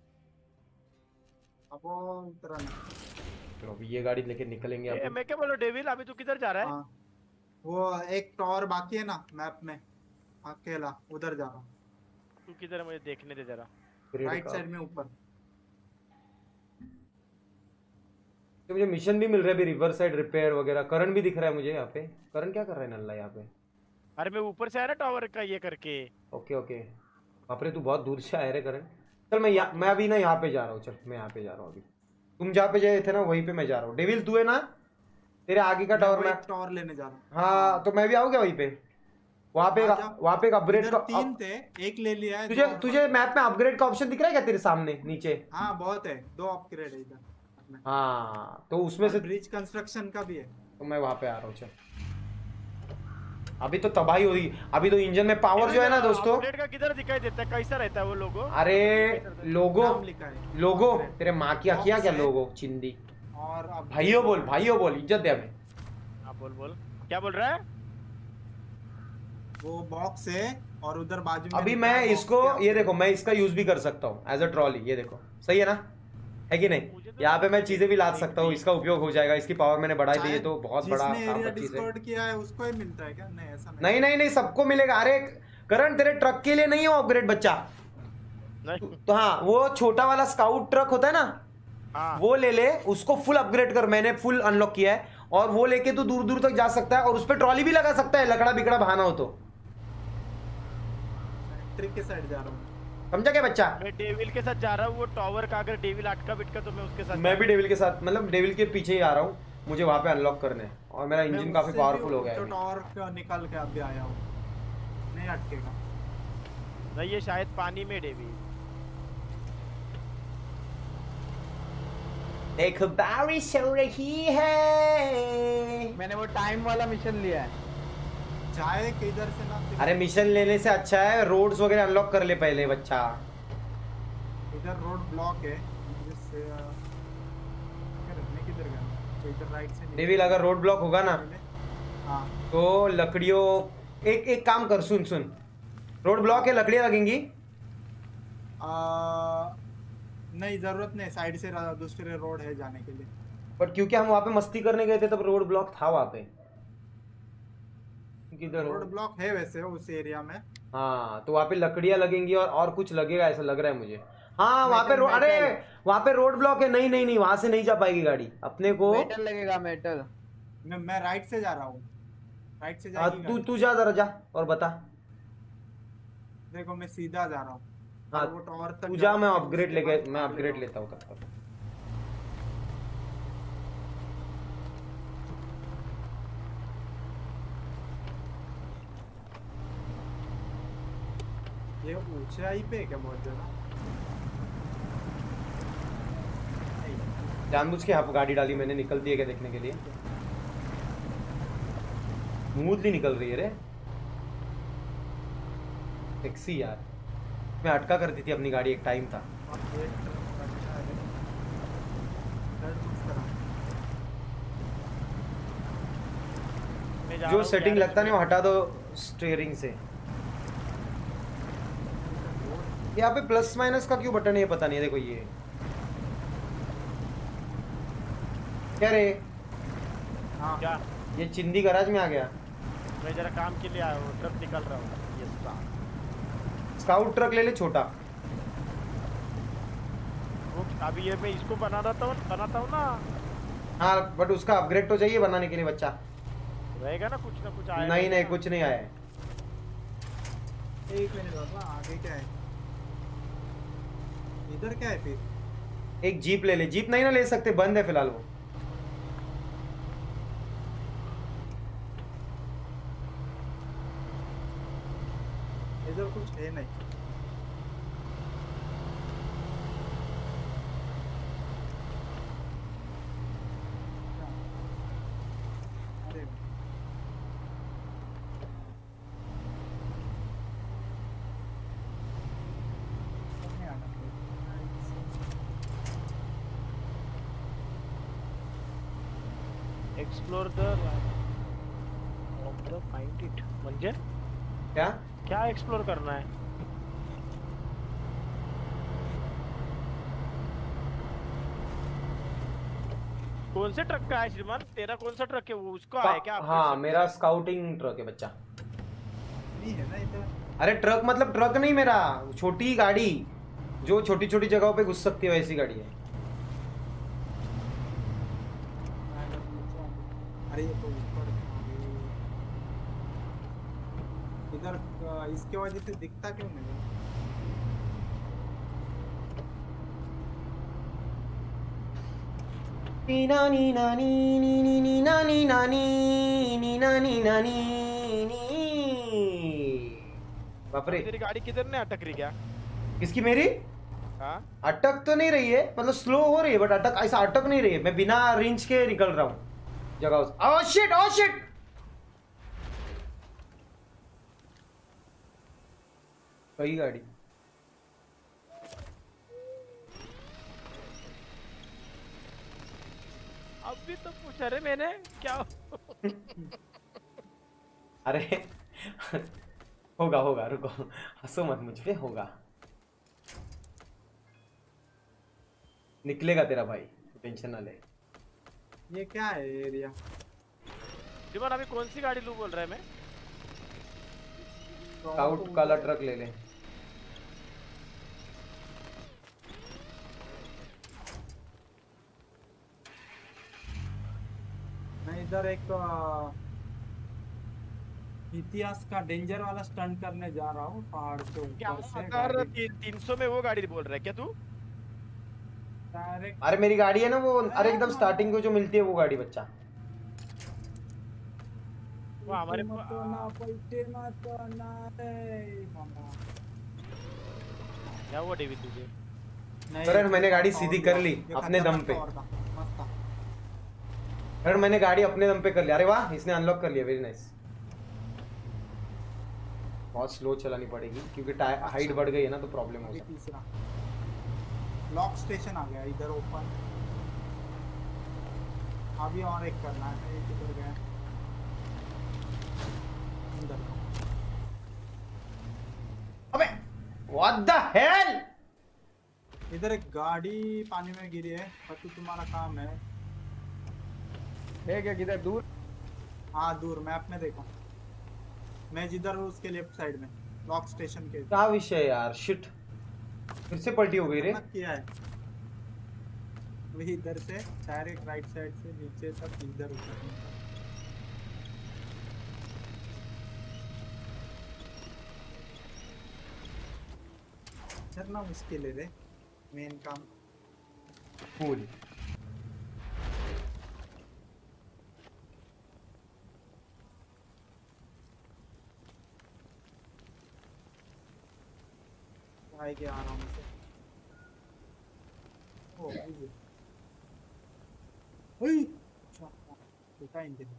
चलो अभी ये गाड़ी लेके निकलेंगे। मैं क्या बोलूं डेविल, अभी तू किधर जा रहा है? हाँ, वो एक टावर बाकी है ना मैप में, अकेला उधर जा रहा हूँ। तू किधर है, मुझे देखने दे जरा। राइट साइड में ऊपर। तो मुझे मिशन भी मिल रहा है अभी, रिवर साइड रिपेयर वगैरह। करण भी दिख रहा है मुझे यहाँ पे। करण क्या कर रहा है नल्ला यहाँ पे? अरे मैं ऊपर से आया ना टावर का ये करके। ओके बाप रे तू बहुत दूर से आया रे करण। चल मैं अभी ना यहाँ पे जा रहा हूँ। चल मैं यहाँ पे जा रहा हूँ अभी। तुम जहाँ पे गए थे ना वहीं पे मैं जा रहा हूँ। डेविल तू है ना, तेरे आगे का टावर में टावर लेने जा रहा हूँ। हाँ तो मैं भी आऊँगा वहीं पे। वहाँ पे एक अपग्रेड का 3 थे, एक ले लिया है। तुझे मैप में अपग्रेड का ऑप्शन दिख रहा है क्या तेरे सामने नीचे? हाँ बहुत है, 2 अपग्रेड है इधर। हाँ तो उसमें से ब्रिज कंस्ट्रक्शन का भी है, तो मैं वहाँ पे आ रहा हूँ। चल अभी तो तबाही हो रही, अभी तो इंजन में पावर जो है ना दोस्तों। अपग्रेड का किधर दिखाई देता है, कैसा रहता है वो लोगो? अरे लोगो तेरे माँ की अखियाँ क्या लोगो चिंदी। और भाइयों बोल इज्जत दे हमें। हाँ बोल क्या बोल रहा है? वो बॉक्स है और उधर बाजू में अभी मैं इसको ये देखो, मैं इसका यूज भी कर सकता हूँ एज अ ट्रॉली। ये देखो सही है ना, है कि नहीं? यहाँ पे मैं चीजें भी लाद सकता हूँ, इसका उपयोग हो जाएगा। इसकी पावर मैंने बढ़ा दी है तो बहुत बड़ा काम का चीज है। किया है उसको ही मिलता है क्या? नहीं ऐसा नहीं सबको मिलेगा। अरे करण तेरे ट्रक के लिए नहीं हो अपग्रेड बच्चा। तो हाँ वो छोटा वाला स्काउट ट्रक होता है ना, वो ले ले, उसको फुल अपग्रेड कर। मैंने फुल अनलॉक किया है और वो लेके तो दूर दूर तक जा सकता है और उस पर ट्रॉली भी लगा सकता है, लकड़ा बिकड़ा बहाना हो तो। ट्रिक के साइड जा रहा हूँ, समझा क्या बच्चा? मैं डेविल के साथ जा रहा हूँ। वो टावर का अगर डेविल अटका बिटका तो मैं उसके साथ। मैं भी डेविल के साथ, मतलब डेविल के पीछे ही आ रहा हूँ। मुझे वहाँ पे अनलॉक करने हैं और मेरा इंजन काफी पावरफुल हो गया है। टावर का निकाल के अभी आया हूँ, नहीं अटकेगा। नहीं ये शायद पानी में डेविड। देखो बारिश हो रही है। मैंने वो टाइम वाला मिशन लिया है। जाए किधर से ना अरे मिशन लेने से अच्छा है रोड्स वगैरह अनलॉक कर ले पहले बच्चा। इधर रोड ब्लॉक है जिससे किधर गया तो इधर राइट से डेविल अगर रोड ब्लॉक होगा ना हाँ तो लकड़ियों एक काम कर सुन रोड ब्लॉक है लकड़ियां लगेंगी। नहीं जरूरत नहीं साइड से दूसरे रोड है जाने के लिए। बट क्योंकि हम वहाँ पे मस्ती करने गए थे तब रोड ब्लॉक था वहाँ पे। रोड ब्लॉक है वैसे उस एरिया में। हाँ तो वहाँ पे लकड़ियां लगेंगी और कुछ लगेगा ऐसा लग रहा है मुझे। हाँ वहाँ पे अरे वहाँ पे रोड ब्लॉक है। नहीं वहाँ से नहीं जा पाएगी गाड़ी अपने को। मेटल लगेगा मेटल। मैं राइट से जा रहा हूँ राइट से जाएगी। तू जा जरा जा और बता। देखो मैं सीधा जा रहा हूँ। हाँ तू जा मैं अपग्रेड लेता हूँ तब तक। ये ऊंचाई पे क्या बहुत ज्यादा जानबूझ के यहाँ गाड़ी डाली मैंने निकलती है क्या देखने के लिए। स्मूथली निकल रही है रे टैक्सी यार। मैं अटका करती थी अपनी गाड़ी एक टाइम था। जो सेटिंग लगता नहीं वो हटा दो स्टीयरिंग से। यहाँ पे प्लस माइनस का क्यों बटन है पता नहीं है। देखो ये क्या रे। हाँ क्या ये चिंदी गैराज में आ गया। मैं जरा काम के लिए आया हूँ ट्रक निकल रहा हूँ। ये स्काउट ट्रक ले ले छोटा। वो अभी ये मैं इसको बनाता हूँ ना। हाँ बट उसका अपग्रेड तो चाहिए बनाने के लिए बच्चा। रहेगा ना कुछ आएगा। नहीं कुछ नहीं आया है। एक मिनट बाबा आगे क्या है इधर क्या है फिर। एक जीप ले ले। जीप नहीं ना ले सकते बंद है फिलहाल वो। इधर कुछ है नहीं। अरे एक्सप्लोर द फाइंड इट म्हणजे क्या एक्सप्लोर करना है। कौन से ट्रक का है श्रीमान तेरा कौन सा ट्रक है वो उसका है क्या। हाँ मेरा स्काउटिंग ट्रक है बच्चा। नहीं है ना इधर। अरे ट्रक मतलब ट्रक नहीं मेरा छोटी गाड़ी जो छोटी छोटी जगहों पे घुस सकती है वैसी गाड़ी है। अरे ये तो ऊपर इधर इसके वजह से दिखता क्यों नहीं। नीना नीना नी नी नी नीना नीना नी नीना नीना नी नी। बाप रे तेरी गाड़ी किधर ने अटक रही क्या। किसकी मेरी। हाँ अटक तो नहीं रही है मतलब स्लो हो रही है बट अटक ऐसा अटक नहीं रही है। मैं बिना रेंज के निकल रहा हूँ जगह से। ओह शिट कई गाड़ी। अभी तो पूछा रे मैंने क्या। अरे होगा रुको हंसो मत मुझ पे। होगा निकलेगा तेरा भाई टेंशन ना ले। ये क्या है एरिया। जीवन अभी कौन सी गाड़ी लू बोल रहा है मैं। स्काउट काला ट्रक ले ले। मैं इधर एक इतिहास का डेंजर वाला स्टंट करने जा रहा हूँ पहाड़ के ऊपर से। अगर 300 में वो गाड़ी बोल रहा है क्या तू। अरे मेरी गाड़ी है ना वो। अरे एकदम स्टार्टिंग को जो मिलती है वो गाड़ी बच्चा। वो हमारे क्या हुआ डेविड तुझे? सर मैंने गाड़ी सीधी कर ली अपने दम पे। सर मैंने गाड़ी अपने दम पे कर ली। अरे वाह, इसने अनलॉक कर लिया, वेरी नाइस। बहुत स्लो चलानी पड़ेगी क्योंकि हाइट बढ़ गई है ना, तो प्रॉब्लम हो सकती है। तीसरा लॉक स्टेशन आ गया इधर ओपन। अभी और एक करना है, एक इधर गया इधर। अबे व्हाट द हेल, इधर एक गाड़ी पानी में गिरी है। पत्तू तुम्हारा काम है क्या किधर दूर? हाँ दूर, मैप में देखो। मैं जिधर हूँ उसके लेफ्ट साइड में, लॉक स्टेशन के। क्या विषय है यार, शिट फिर से पलटी हो गई रे। किया है वही इधर से डायरेक्ट राइट साइड से नीचे तक इधर उतरने का। करना मुश्किल है रे मेन काम। कूल। आएंगे आराम से। Oh easy. ओए छोटा engine.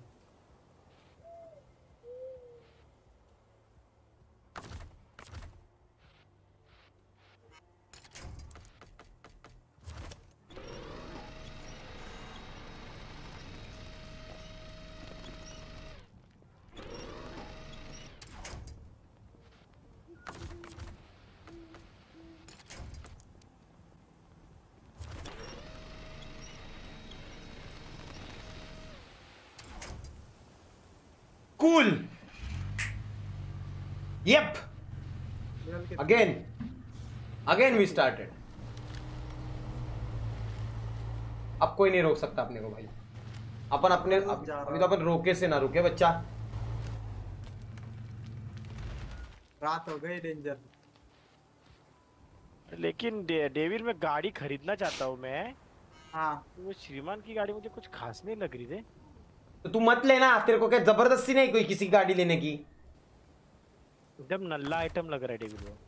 Cool. Yep. Again we started. अब कोई नहीं रोक सकता अपने को भाई। अपन अपने अभी तो अपन रोके से ना रुके बच्चा। रात हो गई डेंजर। लेकिन डेविल में गाड़ी खरीदना चाहता हूँ मैं। हाँ तो वो श्रीमान की गाड़ी मुझे कुछ खास नहीं लग रही थे। तो तू मत लेना, तेरे को क्या जबरदस्ती नहीं कोई किसी की गाड़ी लेने की। एकदम नल्ला आइटम लग रहा है डेविल वो।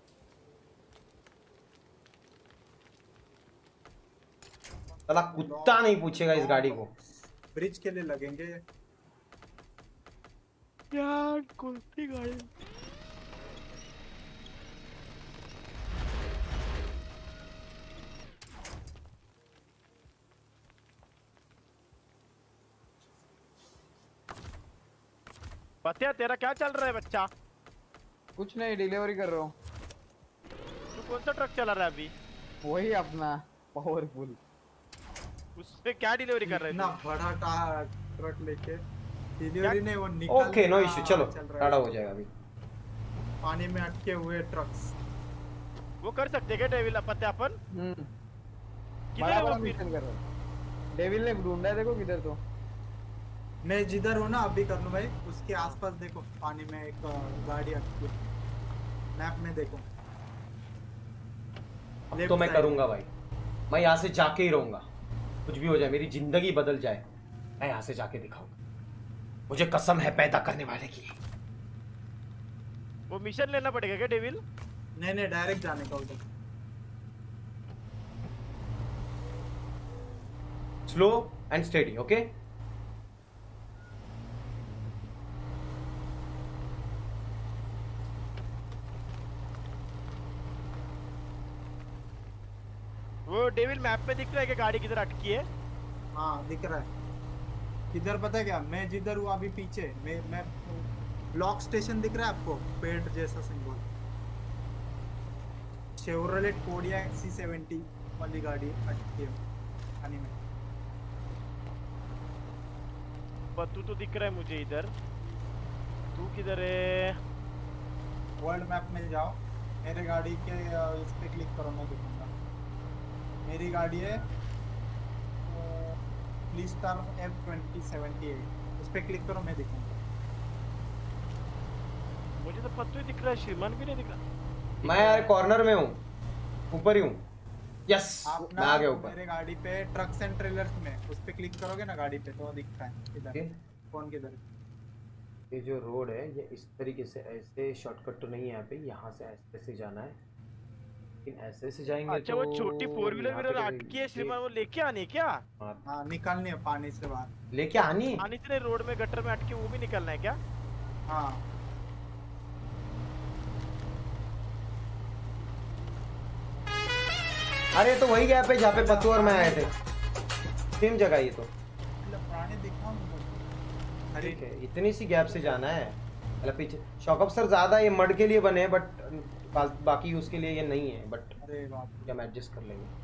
साला कुत्ता नहीं पूछेगा इस गाड़ी को। ब्रिज के लिए लगेंगे यार। कौन सी गाड़ी? पतिया तेरा क्या चल रहा है बच्चा? कुछ नहीं, डिलीवरी कर रहा हूँ। तू कौन सा ट्रक चला रहा है अभी? वही अपना पावरफुल। उसपे क्या डिलीवरी कर रहे इतना थे? बड़ा ट्रक लेके डिलीवरी नहीं, वो निकल। ओके नो इश्यू, चलो टाटा हो जाएगा अभी। पानी में अटके हुए ट्रक्स वो कर सकते क्या डेविल पत्ते अपन? किधर है वो फिर? मिशन कर रहा है डेविल ने ढूंढा है, देखो किधर। तो मैं जिधर हूँ ना अभी कर लूँ भाई, उसके आसपास देखो पानी में एक गाड़ी अटकी। मैप में देखो। अब तो मैं करूंगा भाई, मैं यहाँ से जाके ही रहूंगा। कुछ भी हो जाए, मेरी जिंदगी बदल जाए, मैं यहाँ से जाके दिखाऊंगा। मुझे कसम है पैदा करने वाले की। वो मिशन लेना पड़ेगा क्या डेविल? नहीं डायरेक्ट जाने का उधर। Slow and steady, okay. वो डेविल मैप पे दिख रहा है कि गाड़ी किधर अटकी है? हाँ दिख रहा है। किधर पता है क्या, मैं जिधर हूँ अभी पीछे मैं लॉक स्टेशन दिख रहा है आपको, पेड़ जैसा सिंबल। शेवरलेट कोडिया XC70 वाली गाड़ी अटकी है पानी में। तू तो दिख रहा है मुझे इधर। तू किधर है? वर्ल्ड मैप में जाओ, मेरे गाड़ी के इस पे क्लिक करो, मैं दिखाऊंगा। मेरी गाड़ी है स्टार F2078, उस पे क्लिक करो, मैं दिखाऊंगा। मुझे तो पत्तू ही दिख रहा है, श्रीमान भी नहीं दिख रहा। मैं यार कॉर्नर में हूँ, ऊपर ही हूँ। यस मैं आ गया ऊपर। मेरे गाड़ी पे ट्रक्स एंड ट्रेलर्स में उस पे क्लिक करोगे ना गाड़ी पे, तो दिखता है इधर। कौन किधर? ये जो रोड है ये इस तरीके से, ऐसे शॉर्टकट तो नहीं है यहाँ पे, यहाँ से ऐसे जाना है। ऐसे से जाएंगे अच्छा तो वो छोटी फोर व्हीलर यहाँ मेरे पे अटकी है श्रीमान, वो लेके आनी क्या? हाँ निकालनी है पानी से बाहर। लेके आनी? पानी से रोड में गटर में अटकी, वो भी निकलना है क्या? हाँ अरे तो वही गैप है जहाँ पे पत्तू और मैं आए थे, सेम जगह ये तो। प्राणी दिखाओ मुझे। अरे ठीक है, इतनी सी गैप से जाना है। मतलब पीछे शॉक सर ज्यादा ये मड के लिए बने हैं, बट बाकी यूज के लिए ये नहीं है। बट अरे बाप रे। हम एडजस्ट कर लेंगे।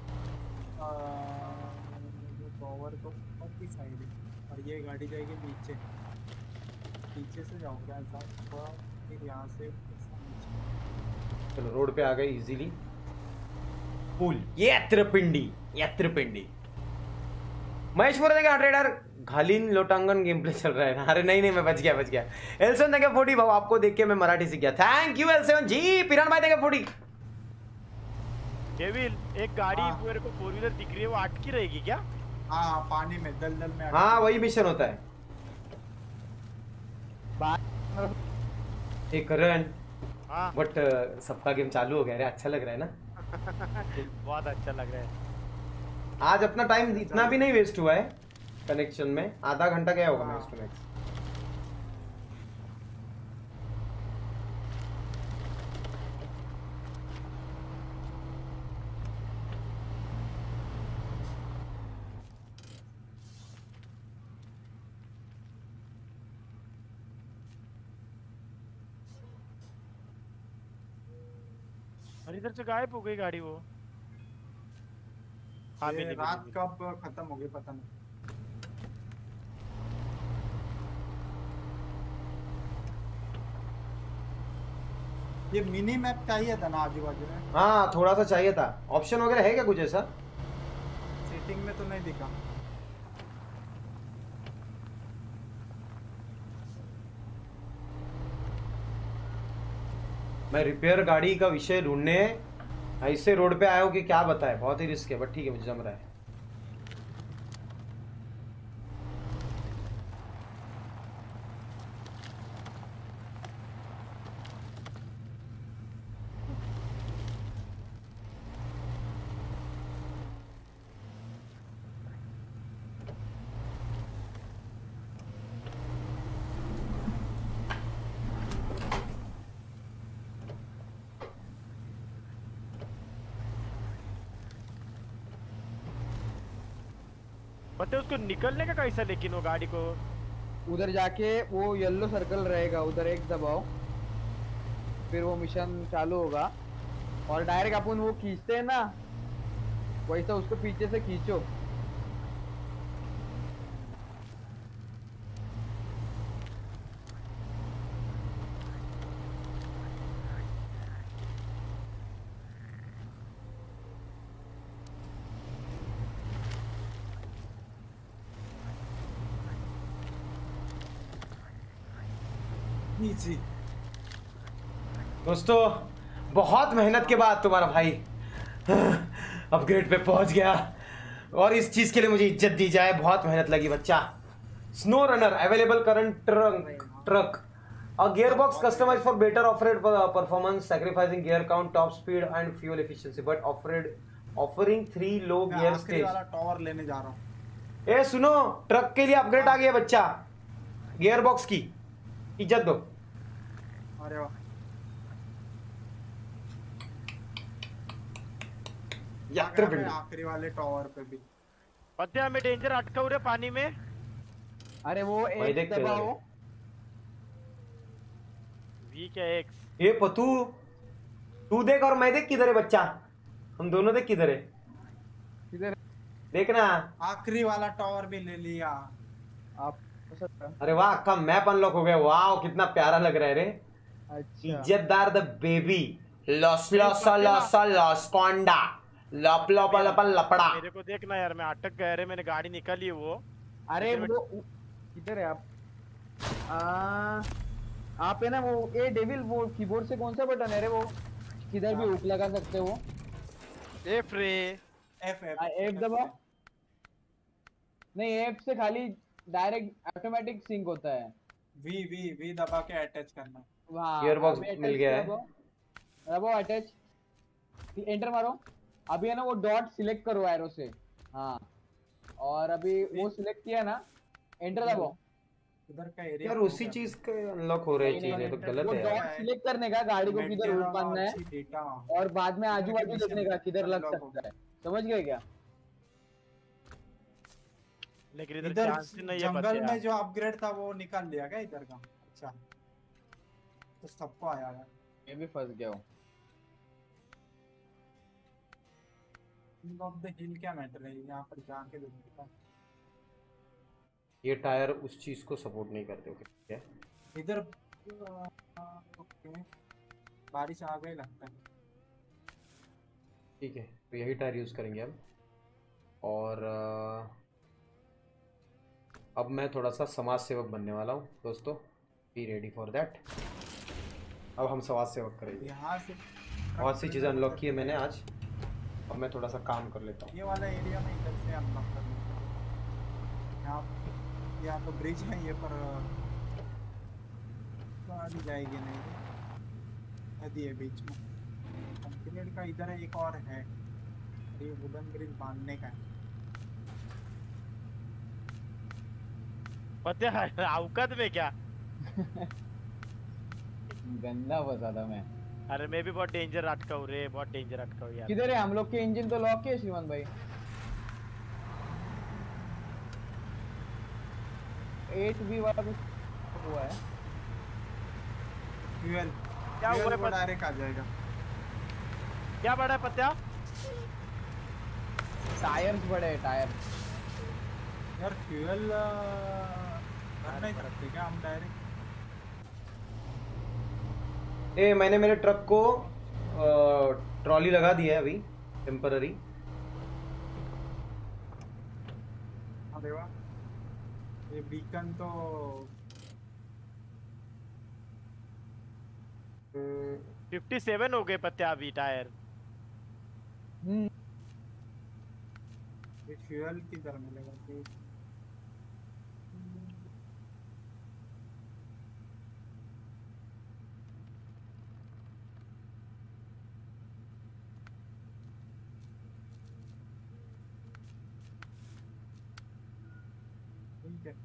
पावर तो बहुत ही साइड है और ये गाड़ी जाएगी नीचे, पीछे से जाओगे ऐसा थोड़ा, फिर यहाँ से ऐसा नीचे। चलो रोड पे आ गए इजीली। पुल यत्रपिंडी महेश बोल रहे ट्रेडर घालिन लोटांगन गेम प्ले चल रहा है। अरे नहीं मैं बच गया। एल7 देखे 40 भाव, आपको देख के मैं मराठी सीख गया। थैंक यू एल7 जी। पिरान भाई देखे 40। डेविल एक गाड़ी मेरे को फोर व्हीलर दिख रही है, वो अटकी रहेगी क्या? हाँ पानी में दलदल में। हाँ वही मिशन होता है। एक रन। हाँ बट सबका गेम चालू हो गया। अरे अच्छा लग रहा है ना। बहुत अच्छा लग रहा है। आज अपना टाइम इतना भी नहीं वेस्ट हुआ है कनेक्शन में, आधा घंटा गया होगा मैक्स टू मैक्स। और इधर से गायब हो गई गाड़ी वो। हाँ ये मिली रात कब खत्म हो गई पता नहीं। ये मिनी मैप चाहिए था ना आजू बाजू में? हाँ थोड़ा सा चाहिए था। ऑप्शन वगैरह है क्या कुछ ऐसा? सेटिंग में तो नहीं दिखा। मैं रिपेयर गाड़ी का विषय ढूंढने ऐसे रोड पे आया हूँ कि क्या बताए, बहुत ही रिस्क है। बट ठीक है मुझे जम रहा है। पता है उसको निकलने का कैसा, लेकिन वो गाड़ी को उधर जाके वो येलो सर्कल रहेगा, उधर एक दबाओ, फिर वो मिशन चालू होगा और डायरेक्ट अपन वो खींचते हैं ना, वैसा उसको पीछे से खींचो। इजी। दोस्तों बहुत मेहनत के बाद तुम्हारा भाई अपग्रेड पे पहुंच गया और इस चीज के लिए मुझे इज्जत दी जाए। बहुत मेहनत लगी बच्चा। Snow runner available current truck a gear box customise for better off road performance sacrificing gear count top speed and fuel efficiency but offering 3 low gear stage. वाला टावर लेने जा रहा हूँ। ए सुनो, ट्रक के लिए अपग्रेड आ गया बच्चा। गियर बॉक्स की इज्जत दो। अरे वाह आखिरी वाले टावर पे भी पता है मैं डेंजर अटका हुआ पानी में। अरे वो एक दबाओ। वी क्या एक्स? ये पतू तू देख और मैं देख किधर है बच्चा। हम दोनों देख किधर है। किधर देखना आखिरी वाला टावर भी ले लिया आप। अरे वाह का मैप अनलॉक हो गया। वाह कितना प्यारा लग रहा है रे। अच्छा इज्जतदार the baby loss loss loss loss कोंडा लप लप लप लपड़ा। मेरे को देखना यार, मैं अटक गया रे, मैंने गाड़ी निकाली वो। अरे वो किधर है आप? आप है ना वो ए डेविल, वो कीबोर्ड से कौन सा बटन है रे वो? किधर भी हुक लगा सकते हो। एफ रे एफ दबाओ। नहीं एफ से खाली डायरेक्ट ऑटोमेटिक सिंक होता है। वी दबा के अटैच करना। वहां गियर बॉक्स मिल गया है। दबाओ अटैच। एंटर मारो। अभी है ना वो डॉट सिलेक्ट करो एरो से। हाँ और अभी वो सिलेक्ट किया ना, एंटर दबाओ। उधर का एरिया यार उसी चीज के अनलॉक हो रही चीजें तो गलत वो है डॉट यार। सिलेक्ट करने का, गाड़ी को किधर रूट बांधना है डेटा और बाद में आजू बाजू देखने का किधर लग सकता है। समझ गए क्या? लेकिन इधर इधर चांस ही नहीं है जंगल बच्चे में यार। जो अपग्रेड था वो निकाल लिया क्या इधर का? अच्छा तो सबको आया है। मैं भी फंस गया हूँ। किंग ऑफ द हिल क्या मैटर है यहाँ पर जाके देखो। ये टायर उस चीज को सपोर्ट नहीं करते। ओके ठीक है। इधर ओके बारिश आ गई लगता है। ठीक है तो यही टायर यूज करेंगे हम। और अब मैं थोड़ा सा समाज सेवक बनने वाला हूँ दोस्तों। Be ready for that. अब हम समाज सेवक करेंगे। यहाँ से बहुत सी चीज़ें अनलॉक की है मैंने आज। अब मैं थोड़ा सा काम कर लेता हूँ। ये वाला एरिया में इधर से अनलॉक कर लेते हैं। यहाँ तो ब्रिज है ये पर गाड़ी जाएगी नहीं। नदी है बीच में। कंक्रीट का इधर एक और है। ये वुडन ब्रिज बांधने का है। पता है औकात में क्या? गंदा फंसा था मैं। अरे मैं भी बहुत डेंजर अटका हूँ रे, बहुत डेंजर अटका हूँ यार। किधर है हम लोग के इंजन तो लॉक है श्रीमान भाई। 8B वाला कुछ हुआ है। फ्यूल क्या हुआ है? डायरेक्ट आ जाएगा। क्या बड़ा है पत्या? टायर्स बड़े हैं टायर। यार फ्यूल कर नहीं सकते क्या हम डायरेक्ट? मैंने मेरे ट्रक को ट्रॉली लगा दी है अभी टेम्पररी। अरे वाह ये बीकन तो 57 हो गए पत्या अभी टायर। ये फ्यूल किधर मिलेगा? ठीक है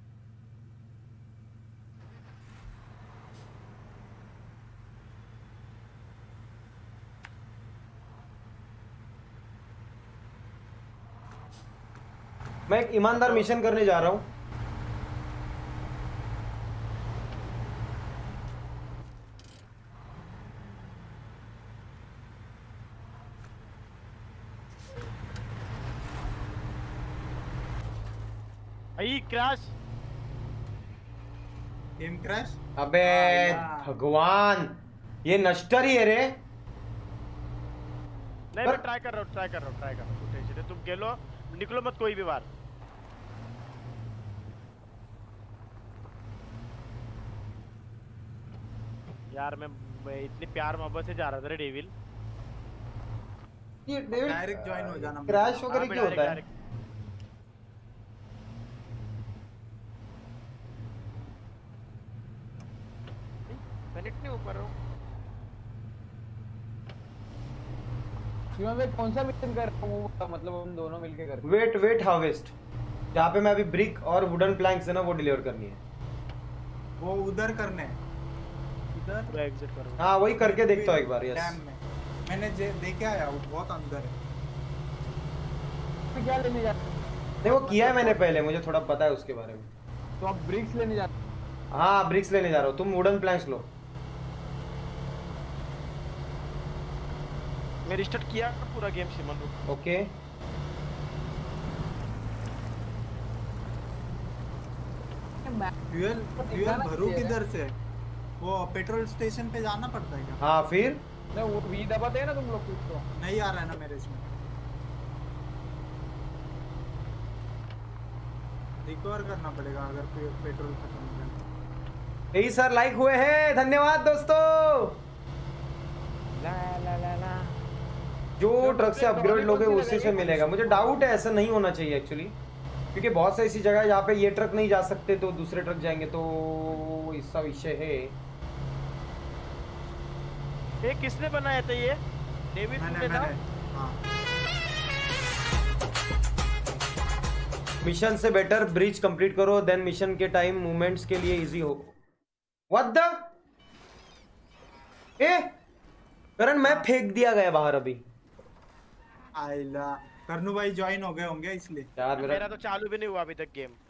मैं एक ईमानदार मिशन करने जा रहा हूँ। I crash. Game crash. अबे भगवान ये नश्टर ही है रे। नहीं मैं ट्राई कर रहा हूँ टेंशन है। तुम खेलो निकलो मत कोई भी बार। यार मैं इतनी प्यार मोहब्बत से जा रहा था रे डेविल। ये डेविड डायरेक्ट ज्वाइन हो जाना। क्रैश वगैरह क्यों होता है? कनेक्ट नहीं हो पा रहा हूँ। श्रीमान भाई कौन सा मिशन कर रहा हूँ? मतलब हम दोनों मिलके कर। वेट हार्वेस्ट जहाँ पे मैं अभी ब्रिक और वुडन प्लैंक्स है ना वो डिलीवर करनी है। वो उधर करने हैं। इधर पूरा एग्जिट करो। हाँ वही करके देखता हूँ एक बार। यस डैम में मैंने देखे आया वो बहुत अंदर है। क्या लेने जा? नहीं वो किया है मैंने पहले, मुझे थोड़ा पता है उसके बारे में। तो आप ब्रिक्स लेने जा? हाँ ब्रिक्स लेने जा रहा हूँ। तुम वुडन प्लैंक्स लो। मैं रिस्टार्ट किया पूरा गेम सिमन। ओके फ्यूल भरू किधर से? वो पेट्रोल स्टेशन पे जाना पड़ता है क्या? हाँ फिर नहीं वो वी दबाते हैं ना तुम लोग कुछ तो। नहीं आ रहा है ना मेरे इसमें। रिकवर करना पड़ेगा अगर पेट्रोल खत्म हो जाए। यही सर लाइक हुए हैं, धन्यवाद दोस्तों। ला ला ला ला। जो ट्रक से अपग्रेड लोगे उसी से मिलेगा। मुझे डाउट है ऐसा नहीं होना चाहिए एक्चुअली, क्योंकि बहुत सी ऐसी जगह है जहाँ पे ये ट्रक नहीं जा सकते तो दूसरे ट्रक जाएंगे, तो इसका विषय है। ये किसने बनाया था ये? डेविड मैंने तुमने मैंने जाओ। हाँ मिशन से बेटर ब्रिज कंप्लीट करो, देन मिशन के टाइम मूवमेंट्स के लिए इजी हो। व्हाट द ए करण, मैं फेंक दिया गया बाहर अभी आइला। करनू भाई ज्वाइन हो गए होंगे इसलिए। यार। मेरा तो चालू भी नहीं हुआ अभी तक गेम।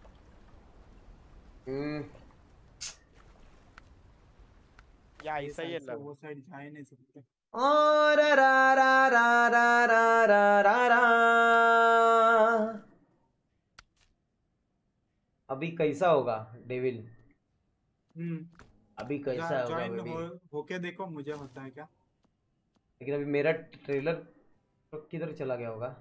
या ऐसा ही है से वो साइड जा ही नहीं सकते। रा रा रा रा रा रा रा रा रा। अभी कैसा होगा डेविल? अभी कैसा होगा ज्वाइन बेबी? होके देखो मुझे होता है क्या। लेकिन अभी मेरा ट्रेलर तो किधर चला गया होगा?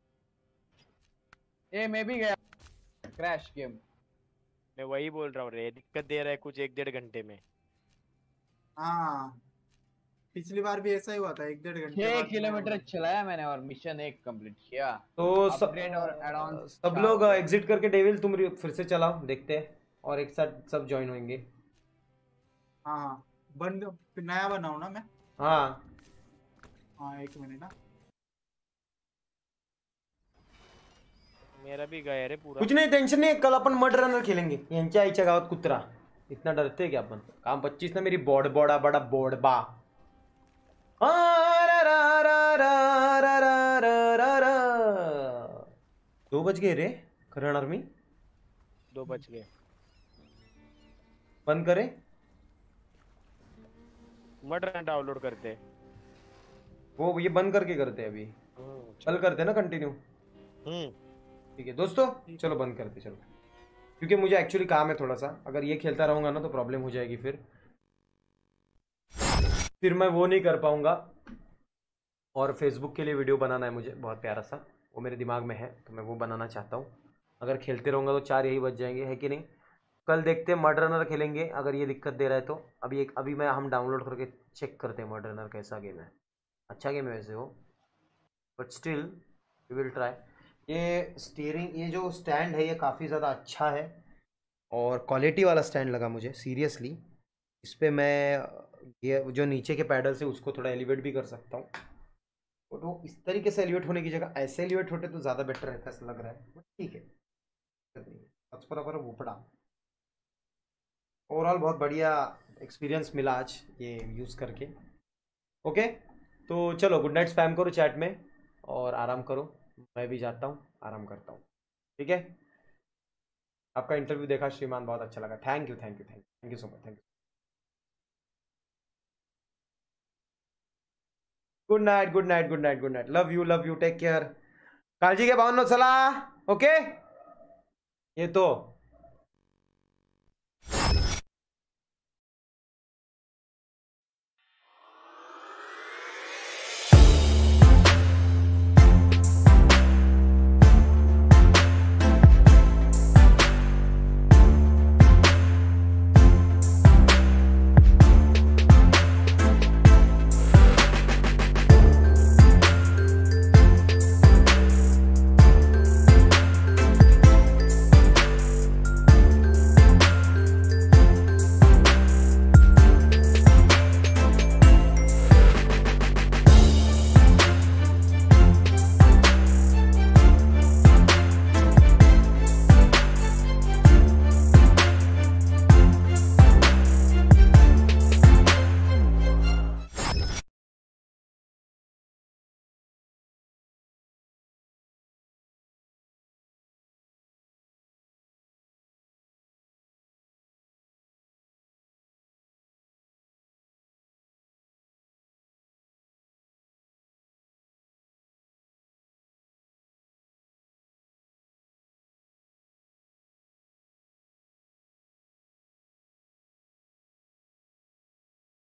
ए मैं भी गया क्रैश गेम। मैं वही बोल रहा हूँ रे, दिक्कत दे रहा है कुछ 1-1.5 घंटे में। हाँ पिछली बार भी ऐसा ही हुआ था, 1-1.5 घंटे 6 बाद किलोमीटर चलाया मैंने और मिशन 1 कंप्लीट किया। तो अपग्रेड और एड-ऑन सब लोग एग्जिट करके डेविल तुम फिर से चलाओ, देखते हैं और एक साथ सब ज्वाइन होंगे। हाँ हाँ बंद नया बनाऊं ना मैं। हाँ हाँ 1 मिनट ना। मेरा भी गया रे पूरा। कुछ नहीं, टेंशन नहीं, कल अपन मड रनर खेलेंगे। यांच्या आईच्या गावात कुत्रा, इतना डरते क्या अपन? काम 25 ना मेरी बोर्ड बड़ा बड़ा बोर्ड बा। रा रा रा रा रा रा रा रा रा। 2 बज गए रे करण आर्मी। 2 बज गए। बंद करे मड रन डाउनलोड करते। वो ये बंद करके करते हैं अभी, कल करते ना कंटिन्यू। ठीक है दोस्तों, चलो बंद करते चलो, क्योंकि मुझे एक्चुअली काम है थोड़ा सा। अगर ये खेलता रहूंगा ना तो प्रॉब्लम हो जाएगी, फिर मैं वो नहीं कर पाऊंगा। और फेसबुक के लिए वीडियो बनाना है मुझे बहुत प्यारा सा, वो मेरे दिमाग में है तो मैं वो बनाना चाहता हूँ। अगर खेलते रहूंगा तो 4 यही बज जाएंगे, है कि नहीं? कल देखते हैं मड रनर खेलेंगे, अगर ये दिक्कत दे रहा है तो। अभी हम डाउनलोड करके चेक करते हैं मड रनर कैसा गेम है। अच्छा गेम है वैसे वो, but still we will try. ये स्टीयरिंग, ये जो स्टैंड है ये काफ़ी ज़्यादा अच्छा है और क्वालिटी वाला स्टैंड लगा मुझे सीरियसली। इस पर मैं ये जो नीचे के पैडल से उसको थोड़ा एलिवेट भी कर सकता हूँ, और वो इस तरीके से एलिवेट होने की जगह ऐसे एलिवेट होते तो ज़्यादा बेटर रहता ऐसा लग रहा है, बट ठीक है। उपड़ा ओवरऑल बहुत बढ़िया एक्सपीरियंस मिला आज ये यूज़ करके। ओके तो चलो गुड नाइट स्पैम करो चैट में और आराम करो, मैं भी जाता हूँ आराम करता हूँ, ठीक है? आपका इंटरव्यू देखा श्रीमान, बहुत अच्छा लगा। Thank you thank you thank you thank you so much, thank you. Good night good night good night good night, love you take care, काळजी घ्या भावांनो, चला ओके येतो।